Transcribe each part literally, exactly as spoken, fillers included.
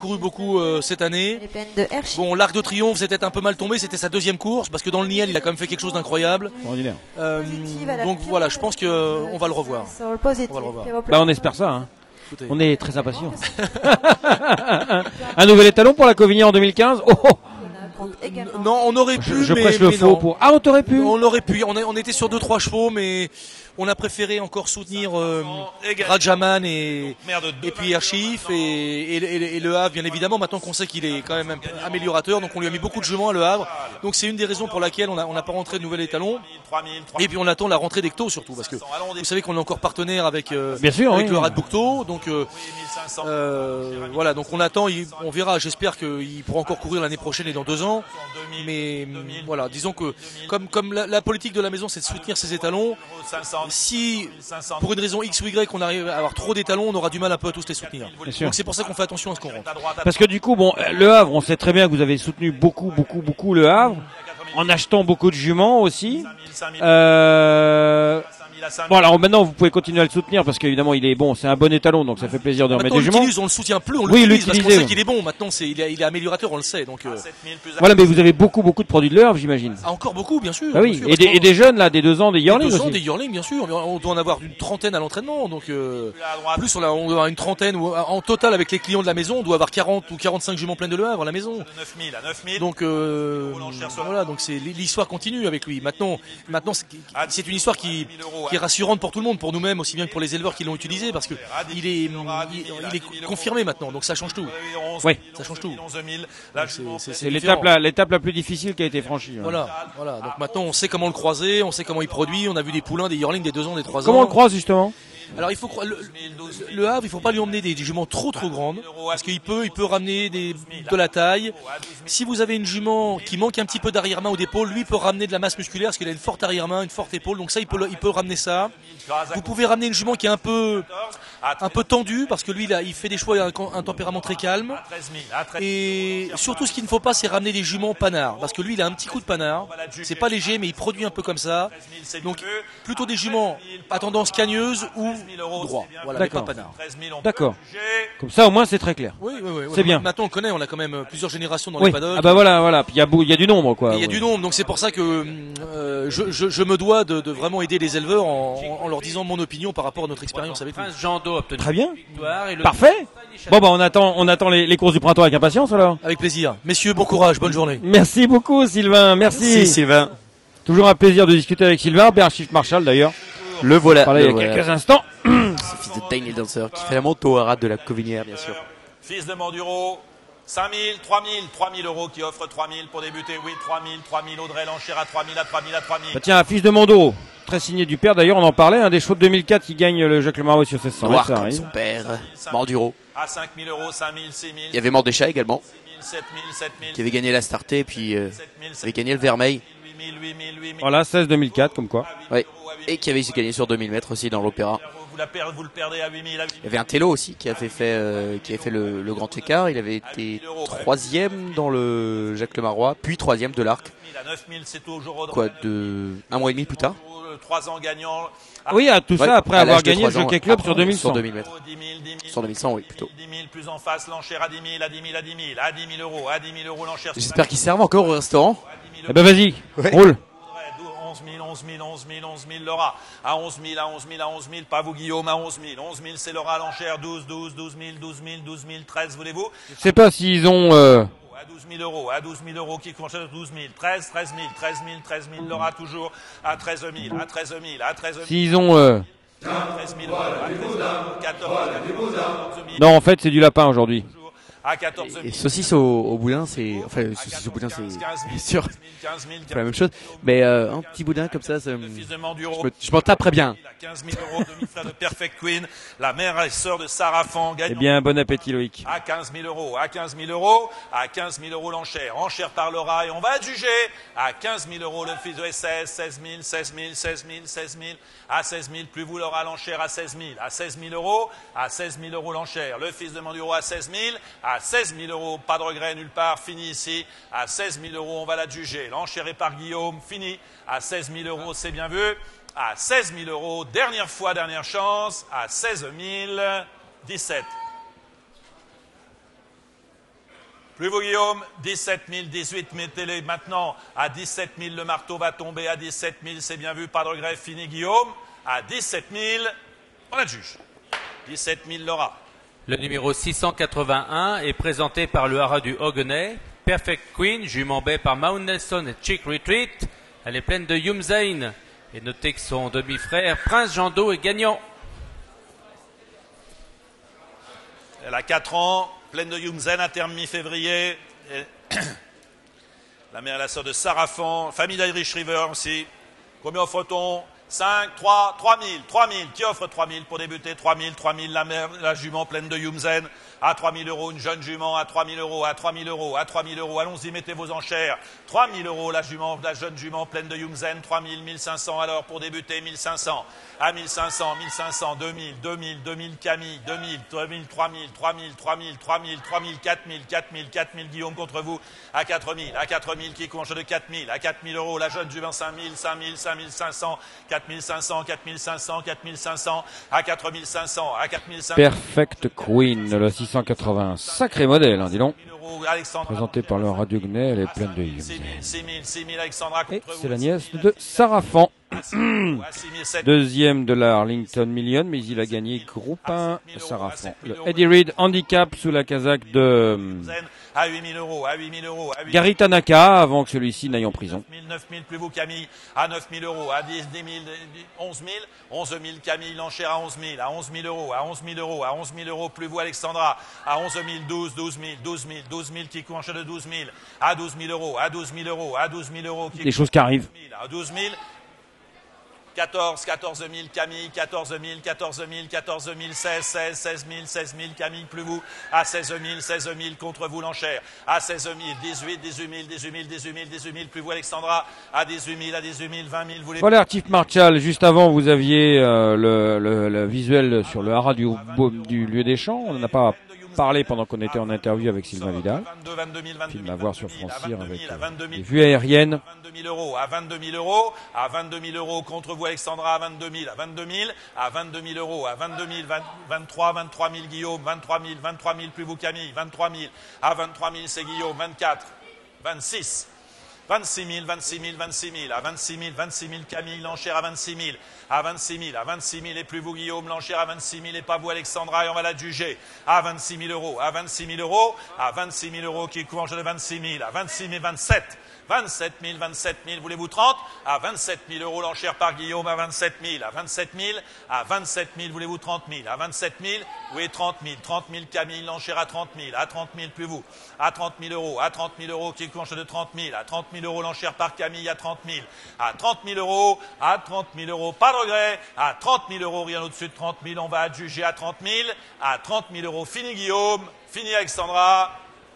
couru beaucoup euh, cette année. Bon, l'Arc de Triomphe c'était un peu mal tombé, c'était sa deuxième course parce que dans le Niel il a quand même fait quelque chose d'incroyable. Euh, donc voilà, je pense que euh, on va le revoir. On va le revoir. Bah, on espère ça. Hein. On est très impatients. Un nouvel étalon pour la Covinière en deux mille quinze. Oh, oh. Non, on aurait pu. Je, je mais, prêche le mais faux non. pour. Ah, on t'aurait pu. On aurait pu. On, est, on était sur deux trois chevaux, mais on a préféré encore soutenir euh, Rajaman et et puis Archif et, et, et, et Le Havre, bien évidemment. Maintenant qu'on sait qu'il est quand même améliorateur, donc on lui a mis beaucoup de juments à Le Havre. Donc c'est une des raisons pour laquelle on n'a on a pas rentré de nouvel étalon. Et puis on attend la rentrée d'Ecto surtout, parce que vous savez qu'on est encore partenaire avec euh, bien sûr, avec oui. le Rad Boucto. Donc euh, euh, voilà, donc on attend. Il, on verra. J'espère qu'il pourra encore courir l'année prochaine et dans deux ans. Mais voilà, disons que comme comme la, la politique de la maison, c'est de soutenir ses étalons. Si pour une raison X ou Y on arrive à avoir trop d'étalons, on aura du mal un peu à tous les soutenir. Donc c'est pour ça qu'on fait attention à ce qu'on rentre. Parce que du coup, bon, Le Havre, on sait très bien que vous avez soutenu beaucoup, beaucoup, beaucoup Le Havre, en achetant beaucoup de juments aussi. Euh... Bon, alors maintenant vous pouvez continuer à le soutenir parce qu'évidemment il est bon, c'est un bon étalon, donc ça fait plaisir de remettre des juments. On le soutient plus, on oui, l'utilise parce qu'on sait oui. qu'il est bon. Maintenant, c'est il, il est améliorateur, on le sait. Donc euh... voilà, mais vous avez beaucoup, beaucoup de produits de Le Havre, j'imagine. Ah, encore beaucoup, bien sûr. Ah oui, bien sûr, et, des, et des jeunes là, des deux ans, des yearlings aussi. Des deux ans, des yearlings, bien sûr. On doit en avoir une trentaine à l'entraînement, donc euh, plus on, a, on doit avoir une trentaine ou en total avec les clients de la maison, on doit avoir quarante ou quarante-cinq juments pleins de Le Havre à la maison. Donc euh, voilà, donc c'est l'histoire continue avec lui. Maintenant, maintenant c'est une histoire qui, qui est rassurante pour tout le monde, pour nous-mêmes aussi bien que pour les éleveurs qui l'ont utilisé, parce que il est, il, il est confirmé maintenant, donc ça change tout. Oui, ça change tout. C'est l'étape la, l'étape la plus difficile qui a été franchie. Voilà, voilà. Donc maintenant on sait comment le croiser, on sait comment il produit. On a vu des poulains, des yearlings, des deux ans, des trois ans. Comment on le croise justement? Alors il faut le, le Havre, il faut pas lui emmener des, des juments trop trop grandes parce qu'il peut il peut ramener des, de la taille. Si vous avez une jument qui manque un petit peu d'arrière-main ou d'épaule, lui peut ramener de la masse musculaire parce qu'il a une forte arrière-main, une forte épaule. Donc ça il peut il peut ramener ça. Vous pouvez ramener une jument qui est un peu un peu tendue parce que lui là, il fait des choix, il a un, un tempérament très calme. Et surtout ce qu'il ne faut pas, c'est ramener des juments panards parce que lui il a un petit coup de panard. C'est pas léger mais il produit un peu comme ça. Donc plutôt des juments à tendance cagneuse ou droit. Voilà, d'accord. D'accord. Comme ça, au moins, c'est très clair. Oui, oui, oui. C'est bien. Maintenant, on le connaît, on a quand même plusieurs générations dans oui. les paddocks. Ah bah voilà, voilà. Puis il y a, il y a du nombre, quoi. Il y a oui. du nombre, donc c'est pour ça que euh, je, je, je me dois de, de vraiment aider les éleveurs en, en leur disant mon opinion par rapport à notre expérience avec lui. Jean Do obtenu très bien. Et le... Parfait. Bon bah on attend, on attend les, les courses du printemps avec impatience alors. Avec plaisir. Messieurs, bon courage, bonne journée. Merci beaucoup, Sylvain. Merci. Merci Sylvain. Toujours un plaisir de discuter avec Sylvain, Berchief Marshall d'ailleurs. Le voilà. Parlait le il y a voilà. quelques instants. Ce fils de Tiny Dancer qui fait la moto au haras de la Covinière, bien sûr. Fils de Manduro, cinq mille, trois mille, trois mille euros qui offre trois mille pour débuter. Oui, trois mille, trois mille, Audrey l'enchère à trois mille, à trois mille, à trois mille. Bah tiens, un fils de Mandoro, très signé du père d'ailleurs, on en parlait, un des chevaux de deux mille quatre qui gagne le Jacques Le Marois sur seize cents. Noir comme son père, Manduro. À cinq mille euros, cinq mille, six mille. Il y avait Mordécha également, sept mille, sept mille. qui avait gagné la Starté et puis euh, avait gagné le Vermeil. Voilà, seize deux mille quatre comme quoi. Oui, et qui avait gagné sur deux mille mètres aussi dans l'Opéra. Vous, la perdez, vous le perdez à huit mille. À huit mille. Il y avait un Tello aussi qui avait fait, euh, qui avait fait le, le grand écart. Il avait été troisième dans le Jacques Le Marois, puis troisième de l'Arc. Quoi, de un mois et demi plus tard. Trois ans gagnants. Oui, à tout ouais, ça après avoir gagné le Jockey Club sur deux mille cent. Sur deux mille mètres. Sur deux mille cent, oui, plutôt. dix mille plus en face, l'enchère à dix mille, à dix mille, à dix mille, à dix mille euros, à dix mille euros l'enchère. J'espère qu'ils servent encore au restaurant. Eh ben vas-y, ouais. roule. onze mille, onze mille, onze mille, onze mille, Laura. À onze mille, à onze mille, à onze mille, pas vous Guillaume, à onze mille. onze mille, c'est Laura à l'enchère, douze, douze, douze mille, douze mille, douze mille, treize, voulez-vous? Je sais pas s'ils ont... Euh... À douze mille euros, à douze mille euros, qui commence à douze mille, treize, treize mille, treize mille, treize mille, Laura toujours, à treize mille, à treize mille, à treize mille. S'ils ont... Euh... treize mille euros, à treize mille, quatorze mille. Non, en fait, c'est du lapin aujourd'hui. À quatorze mille. Et saucisse au, au boudin, c'est... Enfin, saucisse au boudin, c'est... Bien sûr, c'est la même chose. Mais euh, un petit boudin comme ça, ça me... je m'en taperais bien. quinze mille euros, demi-frère de Perfect Queen, la mère et sœur de Sarah Fan. Eh bien, bon appétit Loïc. À quinze mille euros, à quinze mille euros, à quinze mille euros l'enchère. Enchère par Laura et on va juger. À quinze mille euros le fils de S S, seize mille, seize mille, seize mille, seize mille. À seize mille, plus vous Laura l'enchère à seize mille. À seize mille euros, à seize mille euros l'enchère. Le fils de Manduro à seize mille. À seize mille euros, pas de regret nulle part, fini ici. À seize mille euros, on va la juger. L'enchère est par Guillaume, fini. À seize mille euros, c'est bien vu. À seize mille euros, dernière fois, dernière chance. À seize mille dix-sept. Plus vous Guillaume, dix-sept mille, dix-huit mille, mettez-les maintenant à dix-sept mille, le marteau va tomber à dix-sept mille, c'est bien vu, pas de regret, fini Guillaume, à dix-sept mille, on adjuge, dix-sept mille Laura. Le numéro six cent quatre-vingt-un est présenté par le haras du Hoguenay, Perfect Queen, jument baie par Mount Nelson et Chick Retreat, elle est pleine de Yumzain, et notez que son demi-frère Prince Jando est gagnant. Elle a quatre ans, pleine de Yumzen, à terme mi-février. La mère et la sœur de Sarafan, famille d'Irish River aussi. Combien offre-t-on? cinq, trois, trois mille, trois mille. Qui offre trois mille pour débuter? trois mille, trois mille. La mère, la jument pleine de Yumzen. À trois mille euros, une jeune jument, à trois mille euros, à trois mille euros, à trois mille euros. Allons-y, mettez vos enchères. trois mille euros, la jument, la jeune jument pleine de Yumzen. trois mille, mille cinq cents alors pour débuter, mille cinq cents. À mille cinq cents, mille cinq cents, deux mille, deux mille, deux mille Camille, deux mille, deux mille, trois mille, trois mille, trois mille, trois mille, trois mille, quatre mille, quatre mille, quatre mille Guillaume contre vous. À quatre mille, à quatre mille qui conche de quatre mille, à quatre mille euros, la jeune jument cinq mille, cinq mille, cinq mille cinq cents, quatre mille cinq cents, quatre mille cinq cents, quatre mille cinq cents, à quatre mille cinq cents, à quatre mille cinq cents. Perfect Queen, le six cent quatre-vingts. Sacré modèle, hein, dis donc. Alexandra, Présenté par le Radio Guenay, elle est pleine de Yum. six mille, six mille, six mille Alexandra Et contre vous. c'est la nièce de Sarafan. six mille, sept mille. Deuxième de la Arlington Million, mais il a gagné groupe un Sarafan. Le Eddie Reid Handicap sous la casaque de À huit mille euros, à huit mille euros, à huit mille. Gary Tanaka, avant que celui-ci n'aille en prison. neuf mille, neuf mille, plus vous Camille, à neuf mille euros, à dix, dix mille, onze mille, onze mille Camille, l'enchère à onze mille, à onze mille euros, à onze mille euros, à onze mille euros, plus vous Alexandra, à onze mille, douze, douze mille, douze mille, douze mille qui couche de douze mille, à douze mille euros, à douze mille euros, à douze mille euros qui Des choses qui arrivent. à douze mille, quatorze, quatorze mille Camille, quatorze mille, quatorze mille, quatorze mille, seize, seize, seize mille, seize mille Camille, plus vous, à seize mille, seize mille contre vous l'enchère, à seize mille, dix-huit, dix-huit mille, dix-huit mille, dix-huit mille, dix-huit mille, plus vous Alexandra, à dix-huit mille, à dix-huit mille, vingt mille, vous les... Voilà, Artif Martial, juste avant, vous aviez euh, le, le, le visuel sur le haras du, du lieu des champs. On n'en a pas parlé pendant qu'on était en interview avec Sylvain Vidal. Film à voir sur Francir avec euh, les vues aériennes. vingt-deux mille euros, à vingt-deux mille euros, à vingt-deux mille euros contre vous Alexandra, à vingt-deux mille, à vingt-deux mille, à vingt-deux mille euros, à vingt-deux mille, vingt-trois, vingt-trois mille Guillaume, vingt-trois mille, vingt-trois mille plus vous Camille, vingt-trois mille, à vingt-trois mille c'est Guillaume, vingt-quatre, vingt-six, vingt-six mille, vingt-six mille, vingt-six mille, à vingt-six mille, vingt-six mille Camille, l'enchère à vingt-six mille, à vingt-six mille, à vingt-six mille et plus vous Guillaume, l'enchère à vingt-six mille et pas vous Alexandra et on va la juger, à vingt-six mille euros, à vingt-six mille euros, à vingt-six mille euros qui courent de vingt-six mille, à vingt-six mille, vingt-sept, vingt-sept mille, vingt-sept mille, voulez-vous trente? À vingt-sept mille euros l'enchère par Guillaume, à vingt-sept mille, à vingt-sept mille, à vingt-sept mille, voulez-vous trente mille? À vingt-sept mille, oui, trente mille, trente mille Camille, l'enchère à trente mille, à trente mille plus vous, à trente mille euros, à trente mille euros qui courent de trente mille, à trente mille euros l'enchère par Camille, à trente mille, à trente mille euros, à trente mille euros, pas de regret, à trente mille euros, rien au-dessus de trente mille, on va adjuger à trente mille, à trente mille euros, fini Guillaume, fini Alexandra,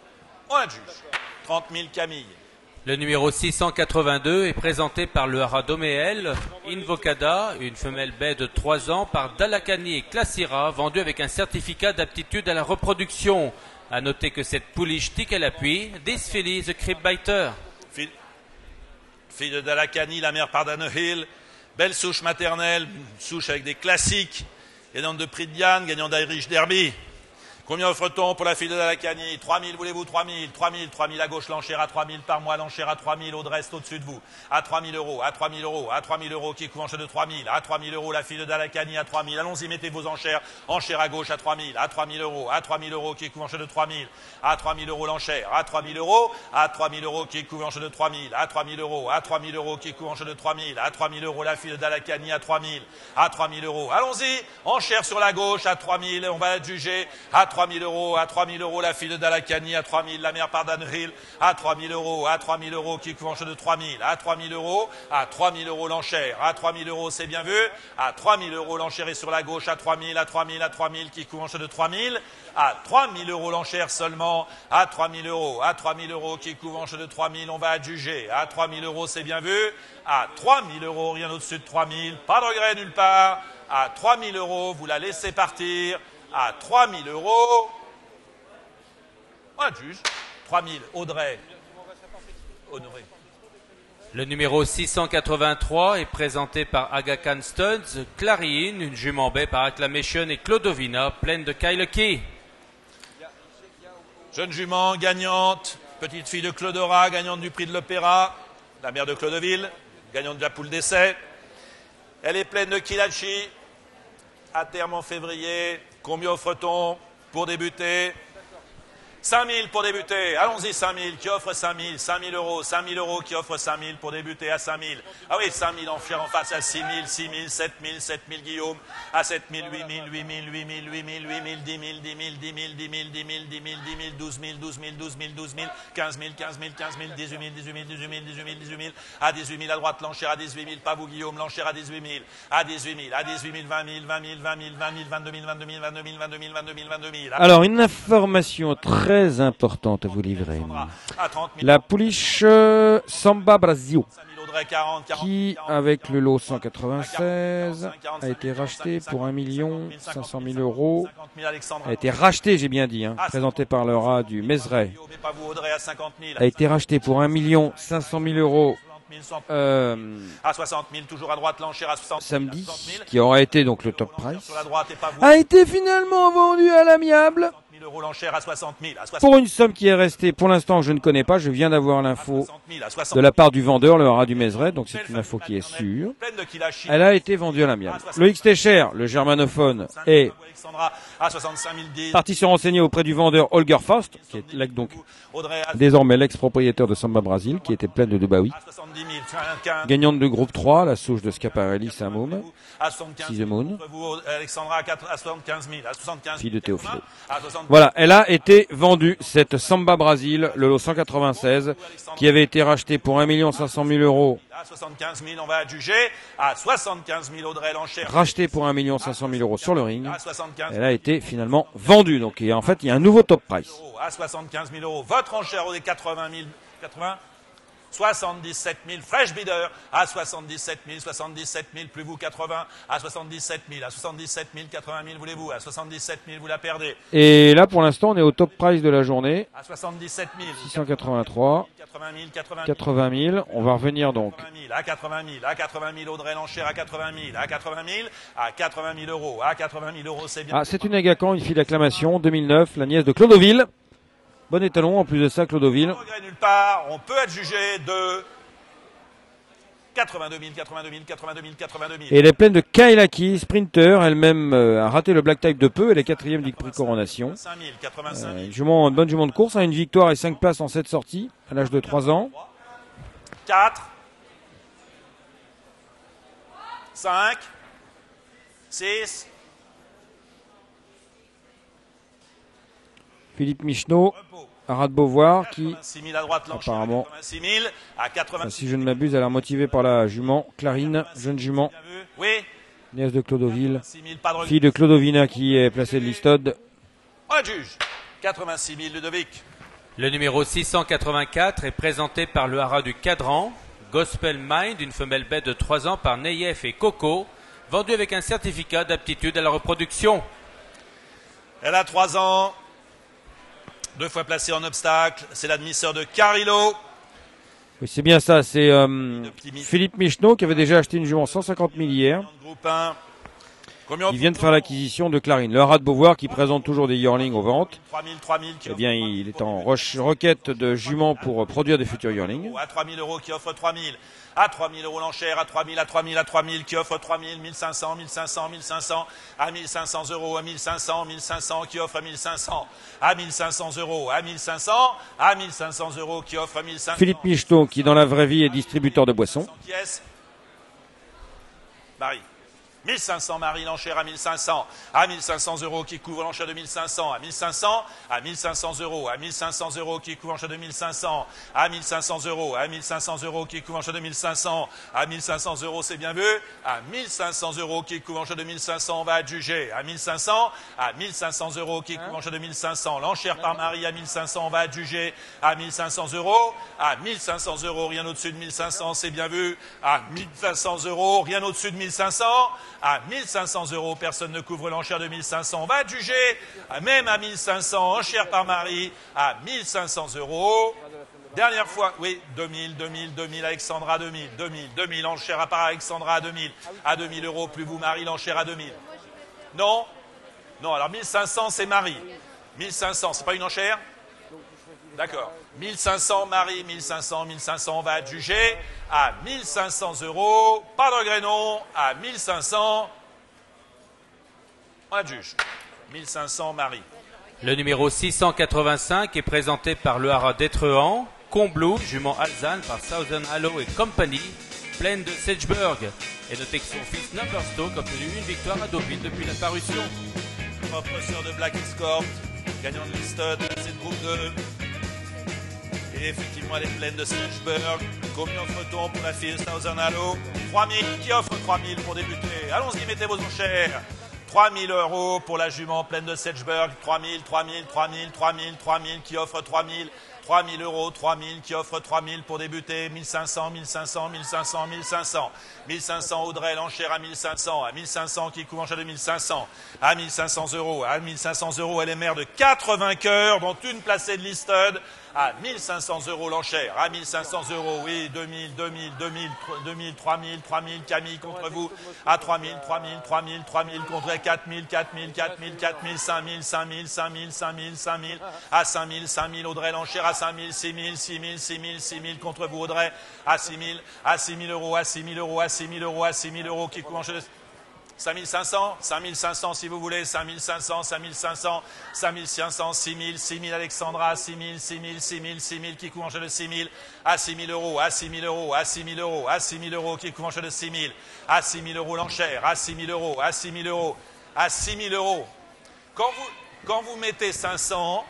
on adjuge, trente mille Camille. Le numéro six cent quatre-vingt-deux est présenté par le haras d'Oméel, Invocada, une femelle baie de trois ans par Dalakani et Classira, vendue avec un certificat d'aptitude à la reproduction. À noter que cette pouliche tique à l'appui, This filly is a crib biter. Fille, fille de Dalakani, la mère par Hill, belle souche maternelle, une souche avec des classiques, gagnante de prix de Diane, gagnante d'Irish Derby. Combien offre-t-on pour la fille de Dalakani? trois mille, voulez-vous trois mille? trois mille, trois mille à gauche, l'enchère à trois mille par mois, l'enchère à trois mille, au reste au-dessus de vous. À trois mille euros, à trois mille euros, à trois mille euros qui couvre de trois mille, à trois mille euros la fille de Dalakani à trois mille. Allons-y, mettez vos enchères. Enchère à gauche à trois mille, à trois mille euros, à trois mille euros qui couvre de trois mille, à trois mille euros l'enchère, à trois mille euros, à trois mille euros qui couvre de trois mille, à trois mille euros, à trois mille euros qui couvre de trois mille, à trois mille euros la fille de Dalakani à trois mille, à trois mille euros. Allons-y, enchère sur la gauche à trois mille, on va juger à trois mille euros, à trois mille euros la fille de Dalakani, à trois mille la mère par Hill, à trois mille euros, à trois mille euros qui couvre de trois mille, à trois mille euros, à trois mille euros l'enchère, à trois mille euros c'est bien vu, à trois mille euros l'enchère est sur la gauche, à trois mille, à trois mille, à trois mille qui couvre de trois mille, à trois mille euros l'enchère seulement, à trois mille euros, à trois mille euros qui couvre de trois mille, on va adjuger, à trois mille euros c'est bien vu, à trois mille euros, rien au-dessus de trois mille, pas de regret nulle part, à trois mille euros, vous la laissez partir, à trois mille euros, on adjuge, trois mille, Audrey, Honoré. Le numéro six cent quatre-vingt-trois est présenté par Aga Khan Studs, Clarine, une jument baie par Acclamation et Clodovina, pleine de Kyle Key. Jeune jument, gagnante, petite fille de Claudora, gagnante du prix de l'Opéra, la mère de Clodoville, gagnante de la poule d'essai. Elle est pleine de Kilachi, à terme en février. Combien offre-t-on pour débuter? cinq mille pour débuter, allons-y cinq mille, qui offre cinq mille, cinq mille euros, cinq mille euros qui offre cinq mille pour débuter à cinq mille. Ah oui, cinq mille en fier en face à six mille, six mille, sept mille, sept mille Guillaume, à sept mille, huit mille, huit mille, huit mille, huit mille, huit mille, dix mille, dix mille, dix mille, dix mille, dix mille, dix mille, dix mille, douze mille, douze mille, douze mille, douze mille, quinze mille, quinze mille, quinze mille, dix-huit mille, dix-huit mille, dix-huit mille, dix-huit mille, dix-huit mille, à dix-huit mille à droite, l'enchère à dix-huit mille, pas vous Guillaume, l'enchère à dix-huit mille, à dix-huit mille, à dix-huit mille, vingt mille, vingt mille, vingt mille, vingt mille, vingt-deux mille, vingt-deux mille, vingt-deux mille, vingt-deux mille, vingt-deux mille, vingt-deux mille. Alors, une information très importante à vous livrer. La pouliche euh, Samba Brasil, qui, avec le lot cent quatre-vingt-seize, a été rachetée pour un million cinq cent mille euros. A été rachetée, j'ai bien dit, hein, présentée par le rat du Mézeray. A été rachetée pour un million cinq cent mille euros. Euh, à soixante mille, toujours à droite, l'enchère à soixante mille, samedi, qui aura été donc le top price, a été finalement vendu à l'amiable pour une somme qui est restée, pour l'instant, je ne connais pas. Je viens d'avoir l'info de la part du vendeur, le rat du Mézeray, donc c'est une info qui est sûre. Elle a été vendue à l'amiable. Le X Técher, le germanophone, est parti se renseigner auprès du vendeur Holger Faust, qui est donc désormais l'ex-propriétaire de Samba Brasil, qui était pleine de Dubaoui. Gagnante de groupe trois, la souche de Schiaparelli Saint-Môme, Cisemoun, fille de Théophile. Voilà, elle a été vendue, cette Samba Brasil, le lot cent quatre-vingt-seize, qui avait été racheté pour un million cinq cent mille euros. À soixante-quinze mille, on va adjuger. À soixante-quinze mille, Audrey l'enchère. Racheté pour un million cinq cent mille euros sur le ring. Elle a été finalement vendue. Donc, il y a, en fait, il y a un nouveau top price. À soixante-quinze mille euros. Votre enchère au des quatre-vingt mille. quatre-vingts soixante-dix-sept mille, fresh bidder, à soixante-dix-sept mille, soixante-dix-sept mille, plus vous quatre-vingts, à soixante-dix-sept mille, à soixante-dix-sept mille, quatre-vingt mille, voulez-vous, à soixante-dix-sept mille, vous la perdez. Et là, pour l'instant, on est au top price de la journée. À soixante-dix-sept mille, six cent quatre-vingt-trois, quatre-vingt mille, on va revenir donc. À quatre-vingt mille, à quatre-vingt mille, Audrey l'enchère à quatre-vingt mille, à quatre-vingt mille, à quatre-vingt mille euros, à quatre-vingt mille euros, c'est bien. Ah, c'est une Agacan, une fille d'acclamation, deux mille neuf, la nièce de Clodoville. Bon étalon, en plus de ça, Clodoville. Nulle part, on peut être jugé de quatre-vingt-deux mille, quatre-vingt-deux mille, quatre-vingt-deux mille, quatre-vingt-deux mille. Et elle est pleine de Kailaki, sprinter, elle-même euh, a raté le black type de peu, elle est quatrième du prix Coronation. Euh, une, jument, une bonne jument de course, hein, une victoire et cinq places en sept sorties, à l'âge de trois ans. quatre, cinq, six. Philippe Michneau, Arad Beauvoir, qui apparemment, enfin, si je ne m'abuse, a l'air motivé par la jument Clarine, jeune jument, nièce de Clodoville, fille de Clodovina qui est placée de l'Istode. On juge quatre-vingt-six mille Ludovic. Le numéro six cent quatre-vingt-quatre est présenté par le haras du Cadran, Gospel Mind, une femelle bête de trois ans par Neyef et Coco, vendue avec un certificat d'aptitude à la reproduction. Elle a trois ans. Deux fois placé en obstacle, c'est l'admisseur de Carillo. Oui, c'est bien ça, c'est euh, Philippe Michneau qui avait déjà acheté une jument cent cinquante mille hier. Il vient de faire l'acquisition de Clarine. Le haras de Beauvoir qui présente toujours des yearlings aux ventes. Eh bien, il est en requête de juments pour produire des futurs yearlings. À trois mille euros qui offre trois mille. À trois mille euros l'enchère, à trois mille, à trois mille, à trois mille, qui offre trois mille, mille cinq cents, mille cinq cents, mille cinq cents, à mille cinq cents euros, à mille cinq cents, mille cinq cents, qui offre mille cinq cents, à mille cinq cents euros, à mille cinq cents, à mille cinq cents euros, qui offre mille cinq cents. Philippe Michneau, qui dans la vraie vie est distributeur de boissons. Marie. mille cinq cents, Marie, l'enchère à mille cinq cents, à mille cinq cents euros qui couvre l'enchère de mille cinq cents, à mille cinq cents, à mille cinq cents euros, à mille cinq cents euros qui couvre l'enchère de mille cinq cents, à mille cinq cents euros, à mille cinq cents euros qui couvre l'enchère de mille cinq cents, à mille cinq cents euros, c'est bien vu, à mille cinq cents euros qui couvre l'enchère de mille cinq cents, on va adjuger, à mille cinq cents, à mille cinq cents euros qui couvre l'enchère de mille cinq cents, l'enchère par Marie à mille cinq cents, on va adjuger, à mille cinq cents euros, à mille cinq cents euros, rien au-dessus de mille cinq cents, c'est bien vu, à mille cinq cents euros, rien au-dessus de mille cinq cents, à mille cinq cents euros, personne ne couvre l'enchère de mille cinq cents. On va adjuger, même à mille cinq cents, enchère par Marie, à mille cinq cents euros. Dernière fois, oui, deux mille, deux mille, deux mille, Alexandra, deux mille, deux mille, deux mille, enchère à part Alexandra à deux mille, à deux mille euros, plus vous Marie, l'enchère à deux mille. Non? Non, alors mille cinq cents, c'est Marie. mille cinq cents, c'est pas une enchère? D'accord. mille cinq cents, Marie, mille cinq cents, mille cinq cents, on va adjuger à mille cinq cents euros. Pas de regret, non. À mille cinq cents, on adjuge. mille cinq cents, Marie. Le numéro six cent quatre-vingt-cinq est présenté par le haras d'Étrehan, Combloux, jument Alzane par Southern Hallow et Company, pleine de Sedgeburg. Et notez que son fils Numberstock a obtenu une victoire à Deauville depuis la parution. Propre sœur de Black Escort, gagnant de Listed, c'est le groupe deux. Et effectivement, elle est pleine de Sedgeburg. Combien offre-t-on pour la fille de Southern Hallow? trois mille. Qui offre trois mille pour débuter? Allons-y, mettez vos enchères. trois mille euros pour la jument pleine de Sedgeburg. trois mille, trois mille, trois mille, trois mille, trois mille. Qui offre trois mille? trois mille euros, trois mille, qui offre trois mille pour débuter, mille cinq cents, mille cinq cents, mille cinq cents, mille cinq cents, mille cinq cents, Audrey, l'enchère à mille cinq cents, à mille cinq cents, qui couvre en de mille cinq cents, à mille cinq cents euros, à mille cinq cents euros, elle est mère de quatre vainqueurs, dont une placée de listed, à mille cinq cents euros l'enchère, à mille cinq cents euros, oui, deux mille, deux mille, deux mille, deux mille, trois mille, trois mille, Camille contre vous, à trois mille, trois mille, trois mille, trois mille, contre quatre mille, quatre mille, quatre mille, quatre mille, cinq mille, cinq mille, cinq mille, cinq mille, cinq mille, à cinq mille, cinq mille, Audrey, l'enchère à cinq mille, six mille, six mille, six mille, six mille, contre vous, Audrey, à six mille, à six mille euros, à six mille euros, à six mille euros, à six mille euros, qui couvre en jeu de cinq mille cinq cents, cinq mille cinq cents si vous voulez, cinq mille cinq cents, cinq mille cinq cents, cinq mille cinq cents, six mille, six mille Alexandra, six mille, six mille, six mille, six mille qui couvre en jeu de six mille, à six mille euros, à six mille euros, à six mille euros, à six mille euros qui couvre en jeu de six mille, à six mille euros l'enchère, à six mille euros, à six mille euros, à six mille euros. Quand vous, quand vous mettez cinq cents,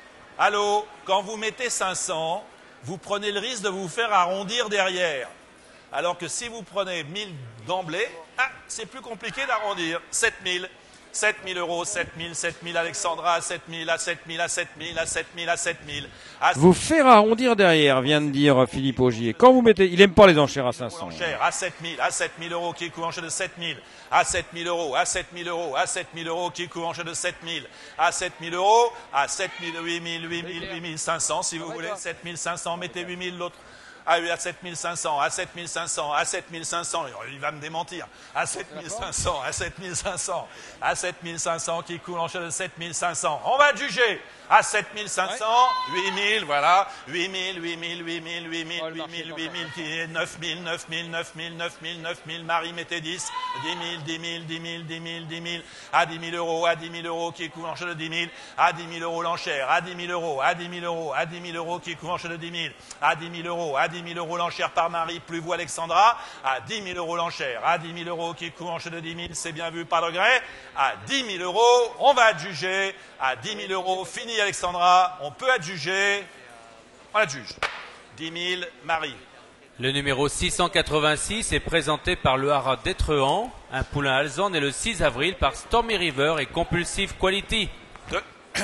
allô, quand vous mettez cinq cents, vous prenez le risque de vous faire arrondir derrière. Alors que si vous prenez mille d'emblée, ah, c'est plus compliqué d'arrondir. sept mille, sept mille euros, sept mille, sept mille Alexandra, sept mille, à sept mille, à sept mille, à sept mille, à sept mille. À vous faire arrondir derrière, vient de dire Philippe Augier. Quand vous mettez, il aime pas les enchères à cinq cents. À sept mille, à sept mille euros qui couvre en jeu de sept mille, à sept mille euros, à sept mille euros, à sept mille euros qui couvre en jeu de sept mille, à sept mille euros, à sept mille, huit mille, huit mille, huit mille cinq cents si vous voulez, sept mille cinq cents, mettez huit mille l'autre. Ah oui, à sept mille cinq cents, à sept mille cinq cents, à sept mille cinq cents, il va me démentir, à sept mille cinq cents, à sept mille cinq cents, à sept mille cinq cents qui coule en chaîne de sept mille cinq cents. On va juger à sept mille cinq cents, huit mille, voilà, huit mille, huit mille, huit mille, huit mille, huit mille, huit mille, qui est neuf mille, neuf mille, neuf mille, neuf mille, neuf mille, Marie mettez dix, dix mille, dix mille, dix mille, dix mille, dix mille, à dix mille euros, à dix mille euros qui coule en chaîne de dix mille, à dix mille euros l'enchère, à dix mille euros, à dix mille euros, à dix mille euros qui coule en chaîne de dix mille, à dix mille euros, à dix mille euros l'enchère par Marie, plus vous Alexandra, à dix mille euros l'enchère, à dix mille euros qui court en jeu de dix mille, c'est bien vu, pas de regret, à dix mille euros, on va adjuger, à dix mille euros, fini Alexandra, on peut adjuger, on adjuge, dix mille, Marie. Le numéro six cent quatre-vingt-six est présenté par le haras d'Étrehan, un poulain alezan né le six avril par Stormy River et Compulsive Quality. De...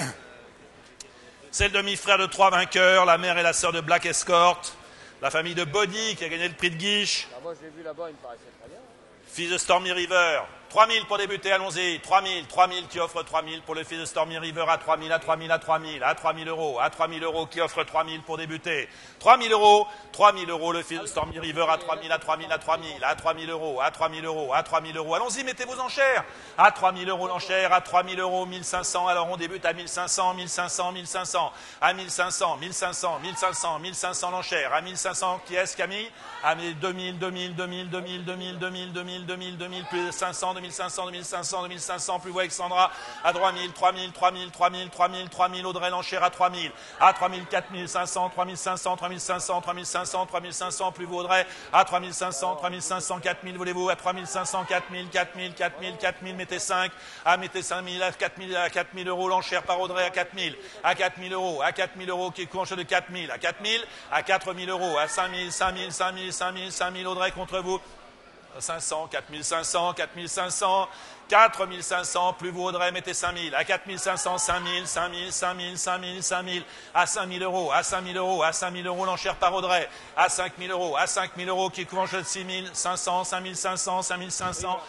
C'est le demi-frère de trois vainqueurs, la mère et la sœur de Black Escort. La famille de Body qui a gagné le prix de Guiche. Ah, moi, je l'ai vu là-bas, il me paraissait très bien. Fils de Stormy River. trois mille pour débuter, allons-y. trois mille, trois mille qui offre trois mille pour le fils de Stormy River à trois mille, à trois mille, à trois mille, à trois mille euros, à trois mille euros qui offre trois mille pour débuter. trois mille euros, trois mille euros le fils de Stormy River à trois mille, à trois mille, à trois mille, à trois mille euros, à trois mille euros, à trois mille euros. Allons-y, mettez vos enchères. À trois mille euros l'enchère, à trois mille euros, mille cinq cents. Alors on débute à mille cinq cents, mille cinq cents, mille cinq cents, à mille cinq cents, mille cinq cents, mille cinq cents, mille cinq cents l'enchère, à mille cinq cents, qui est-ce Camille? À deux mille, deux mille, deux mille, deux mille, deux mille, deux mille, deux mille, deux mille, deux mille, plus cinq cents, deux mille cinq cents, deux mille cinq cents, deux mille cinq cents, plus vous Alexandra, à trois mille, trois mille, trois mille, trois mille, trois mille, trois mille, Audrey l'enchère à trois mille, à trois mille, quatre mille cinq cents, trois mille cinq cents, trois mille cinq cents, trois mille cinq cents, trois mille cinq cents, plus vous Audrey, à trois mille cinq cents, trois mille cinq cents, quatre mille, voulez-vous, à trois mille cinq cents, quatre mille, quatre mille, quatre mille, quatre mille, mettez cinq, à mettez cinq mille, à quatre mille, à quatre mille euros l'enchère par Audrey à quatre mille, à quatre mille euros, à quatre mille euros qui est de quatre mille, à quatre mille, à quatre mille euros, à cinq mille, cinq mille, cinq mille, cinq mille, cinq mille, Audrey contre vous, cinq cents, quatre mille cinq cents, quatre mille cinq cents, quatre mille cinq cents, plus vous Audrey, mettez cinq mille, à quatre mille cinq cents, cinq mille, cinq mille, cinq mille, cinq mille, cinq mille, à cinq mille euros, à cinq mille euros, à cinq mille euros l'enchère par Audrey, à cinq mille euros, à cinq mille euros qui couvre en jeu de six mille cinq cents, cinq mille cinq cents, cinq mille cinq cents,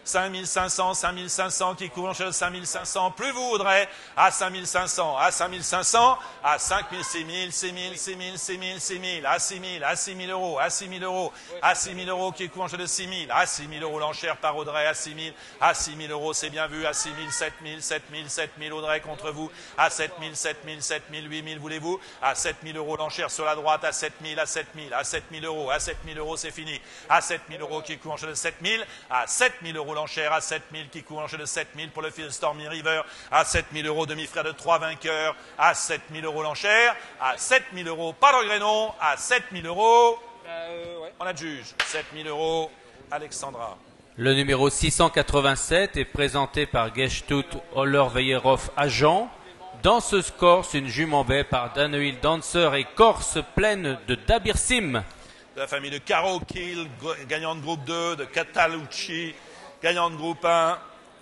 cinq mille cinq cents, cinq mille cinq cents qui court l'enchère de cinq mille cinq cents, plus vous voudrez, à cinq mille cinq cents, à cinq mille cinq cents, à cinq mille, six mille, six mille, six mille, six mille, six mille, à six mille, à six mille euros, à six mille euros, à six mille euros qui court l'enchère de six mille, à six mille euros l'enchère par Audrey, à six mille, à six mille euros, c'est bien vu, à six mille, sept mille, sept mille, sept mille Audrey contre vous, à sept mille, sept mille, sept mille, huit mille voulez-vous, à sept mille euros l'enchère sur la droite, à sept mille, à sept mille, à sept mille euros, à sept mille euros c'est fini, à sept mille euros qui court l'enchère de sept mille, à sept mille euros l'enchère, à sept mille qui court l'enchère de sept mille pour le fils de Stormy River, à sept mille euros demi-frère de trois vainqueurs, à sept mille euros l'enchère, à sept mille euros pas de regret non, à sept mille euros, Euh, ouais. on adjuge, sept mille euros, Alexandra. Le numéro six cent quatre-vingt-sept est présenté par Geshtut Oller-Veyerhoff agent. Dans ce score, c'est une jument baie par Danehill Dancer et Corse pleine de Dabirsim. De la famille de Caro Kill, gagnant de groupe deux, de Catalucci, gagnant de groupe un,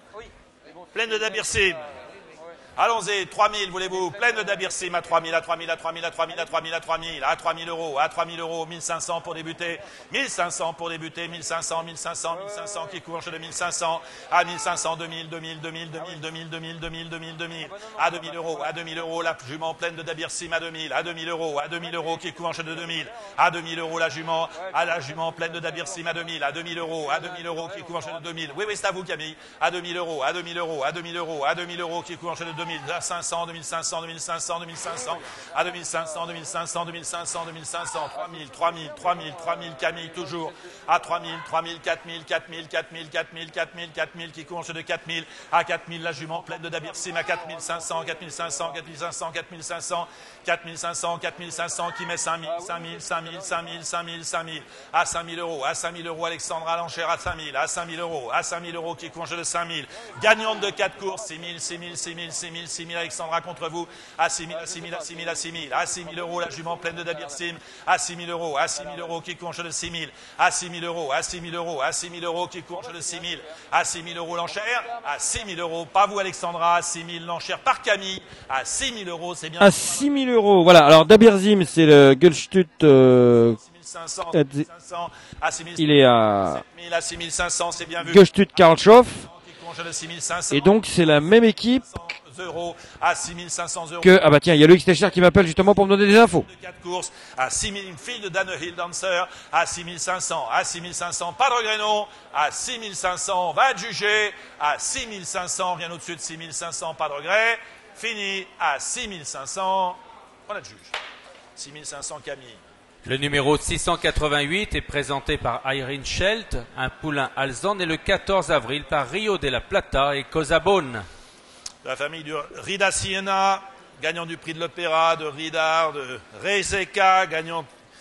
pleine de Dabirsim. Allons-y, trois mille, voulez-vous, pleine de Dabirsim à trois mille, à trois mille, à trois mille, à trois mille, à trois mille, à trois mille, à trois mille euros, à trois mille euros, mille cinq cents pour débuter, mille cinq cents pour débuter, mille cinq cents, mille cinq cents, mille cinq cents qui court de mille cinq cents, à mille cinq cents, deux mille, deux mille, deux mille, deux mille, deux mille, deux mille, deux mille, deux mille, deux mille, à deux mille euros, à deux mille euros, la jument pleine de Dabirsim à deux mille, à deux mille euros, à deux mille euros qui court de deux mille, à deux mille euros la jument, à la jument pleine de Dabirsim à deux mille, à deux mille euros, à deux mille euros qui court de deux mille, oui, oui, c'est à vous Camille, à deux mille euros, à deux mille euros, à deux mille euros, à deux mille euros qui court de deux mille, à cinq cents, deux mille cinq cents, deux mille cinq cents, deux mille cinq cents, à deux mille cinq cents, deux mille cinq cents, deux mille cinq cents, deux mille cinq cents, trois mille, trois mille, trois mille, trois mille, Camille toujours, à trois mille, trois mille, quatre mille, quatre mille, quatre mille, quatre mille, quatre mille, quatre mille qui court de quatre mille, à quatre mille la jument pleine de Dabirsim à quatre mille cinq cents, quatre mille cinq cents, quatre mille cinq cents, quatre mille cinq cents, quatre mille cinq cents, quatre mille cinq cents qui met cinq mille, cinq mille, cinq mille, cinq mille, cinq mille, cinq mille, à cinq mille euros, à cinq mille euros Alexandra à l'enchère à cinq mille, à cinq mille euros, à cinq mille euros qui court de cinq mille, gagnante de quatre courses, six mille, six mille, six mille, six mille, six mille Alexandra contre vous, à six mille, à six mille, à six mille, à six mille, à six mille euros la jument pleine de Dabirsim, à six mille euros, à six mille euros qui court de six mille, à six mille euros, à six mille euros, à six mille euros qui court de six mille, à six mille euros l'enchère, à six mille euros, pas vous Alexandra, à six mille l'enchère par Camille, à six mille euros, c'est bien. À six mille euros, voilà. Alors Dabirsim, c'est le Gulstut. Euh, six mille cinq cents, euh, six mille cinq cents, à six mille, il est à sept mille, à six mille cinq cents, c'est bien vu. Gulstut Karlshof. Qui court de six mille cinq cents. Et donc c'est la même équipe euros à six mille cinq cents euros. que ah bah tiens, il y a Loïc Stecher qui m'appelle justement pour me donner des infos. De quatre courses à six mille, une file de Danehill Dancer à six mille cinq cents, à six mille cinq cents, pas de regret non, à six mille cinq cents, on va juger, à six mille cinq cents, rien au-dessus de six mille cinq cents, pas de regret, fini, à six mille cinq cents, on adjuge. six mille cinq cents Camille. Le numéro six cent quatre-vingt-huit est présenté par Irene Schelt, un poulain alezan né le quatorze avril par Rio de la Plata et Cosabone. De la famille du Rida Siena, gagnant du prix de l'Opéra, de Ridar, de Reiseka, gagnant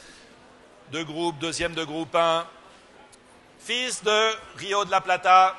de groupe, deuxième de groupe un. Fils de Rio de la Plata,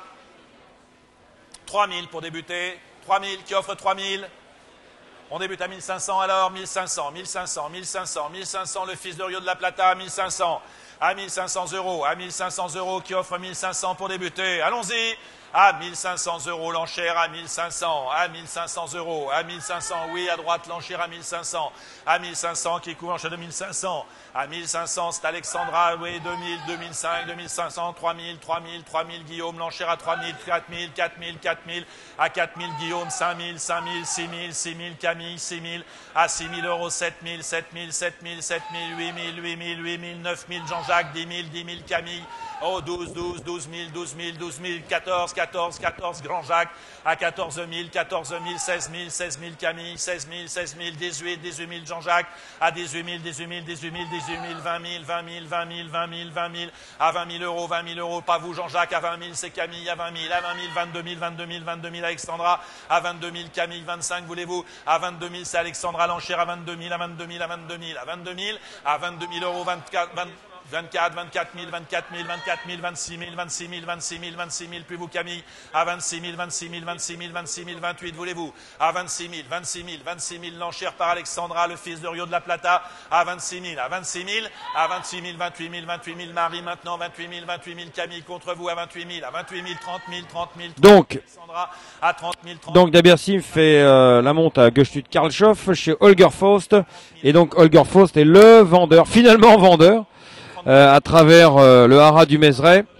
trois mille pour débuter, trois mille qui offre trois mille. On débute à mille cinq cents alors, mille cinq cents, mille cinq cents, mille cinq cents, mille cinq cents, le fils de Rio de la Plata, mille cinq cents, à mille cinq cents euros, à mille cinq cents euros qui offre mille cinq cents pour débuter. Allons-y, à mille cinq cents euros l'enchère, à mille cinq cents, à mille cinq cents euros, à mille cinq cents, oui, à droite l'enchère à mille cinq cents, à mille cinq cents qui court de mille cinq cents, à mille cinq cents, c'est Alexandra, oui, deux mille, deux mille cinq, deux mille cinq cents, trois mille, trois mille, trois mille, Guillaume, l'enchère à trois mille, quatre mille, quatre mille, quatre mille, à quatre mille, Guillaume, cinq mille, cinq mille, six mille, six mille, Camille, six mille, à six mille euros, sept mille, sept mille, sept mille, sept mille, huit mille, huit mille, huit mille, neuf mille, Jean-Jacques, dix mille, dix mille, Camille, oh, douze, douze, douze mille, douze mille, douze mille, quatorze, quatorze, quatorze, Grand-Jacques, à quatorze mille, quatorze mille, seize mille, seize mille, Camille, seize mille, seize mille, dix-huit, dix-huit mille, Jean-Jacques, à dix-huit mille, dix-huit mille, dix-huit mille, dix-huit mille, vingt mille, vingt mille, vingt mille, vingt mille, vingt mille, à vingt mille euros, vingt mille euros, pas vous Jean-Jacques, à vingt mille, c'est Camille, à vingt mille, à vingt mille, vingt-deux mille, vingt-deux mille, vingt-deux mille, Alexandra, à vingt-deux mille, Camille, vingt-cinq, voulez-vous, à vingt-deux mille, c'est Alexandra, l'enchère, à vingt-deux mille, à vingt-deux mille, à vingt-deux mille, à vingt-deux mille, à vingt-deux mille euros, vingt-quatre, vingt vingt-quatre, vingt-quatre mille, vingt-quatre mille, vingt-quatre mille, vingt-six mille, vingt-six mille, vingt-six mille, vingt-six mille, puis vous Camille, à vingt-six mille, vingt-six mille, vingt-six mille, vingt-six mille, vingt-huit, voulez-vous, à vingt-six mille, vingt-six mille, vingt-six mille, l'enchère par Alexandra, le fils de Rio de la Plata, à vingt-six mille, à vingt-six mille, à vingt-six mille, vingt-huit mille, vingt-huit mille, Marie maintenant, vingt-huit mille, vingt-huit mille, Camille contre vous, à vingt-huit mille, à vingt-huit mille, trente mille, trente mille, Donc, Alexandra, à trente mille, trente donc Dabirsim fait euh, la monte à Gulstut Karlshof chez Holger Faust. Et donc Holger Faust est le vendeur, finalement vendeur. Euh, à travers euh, le haras du Mézeray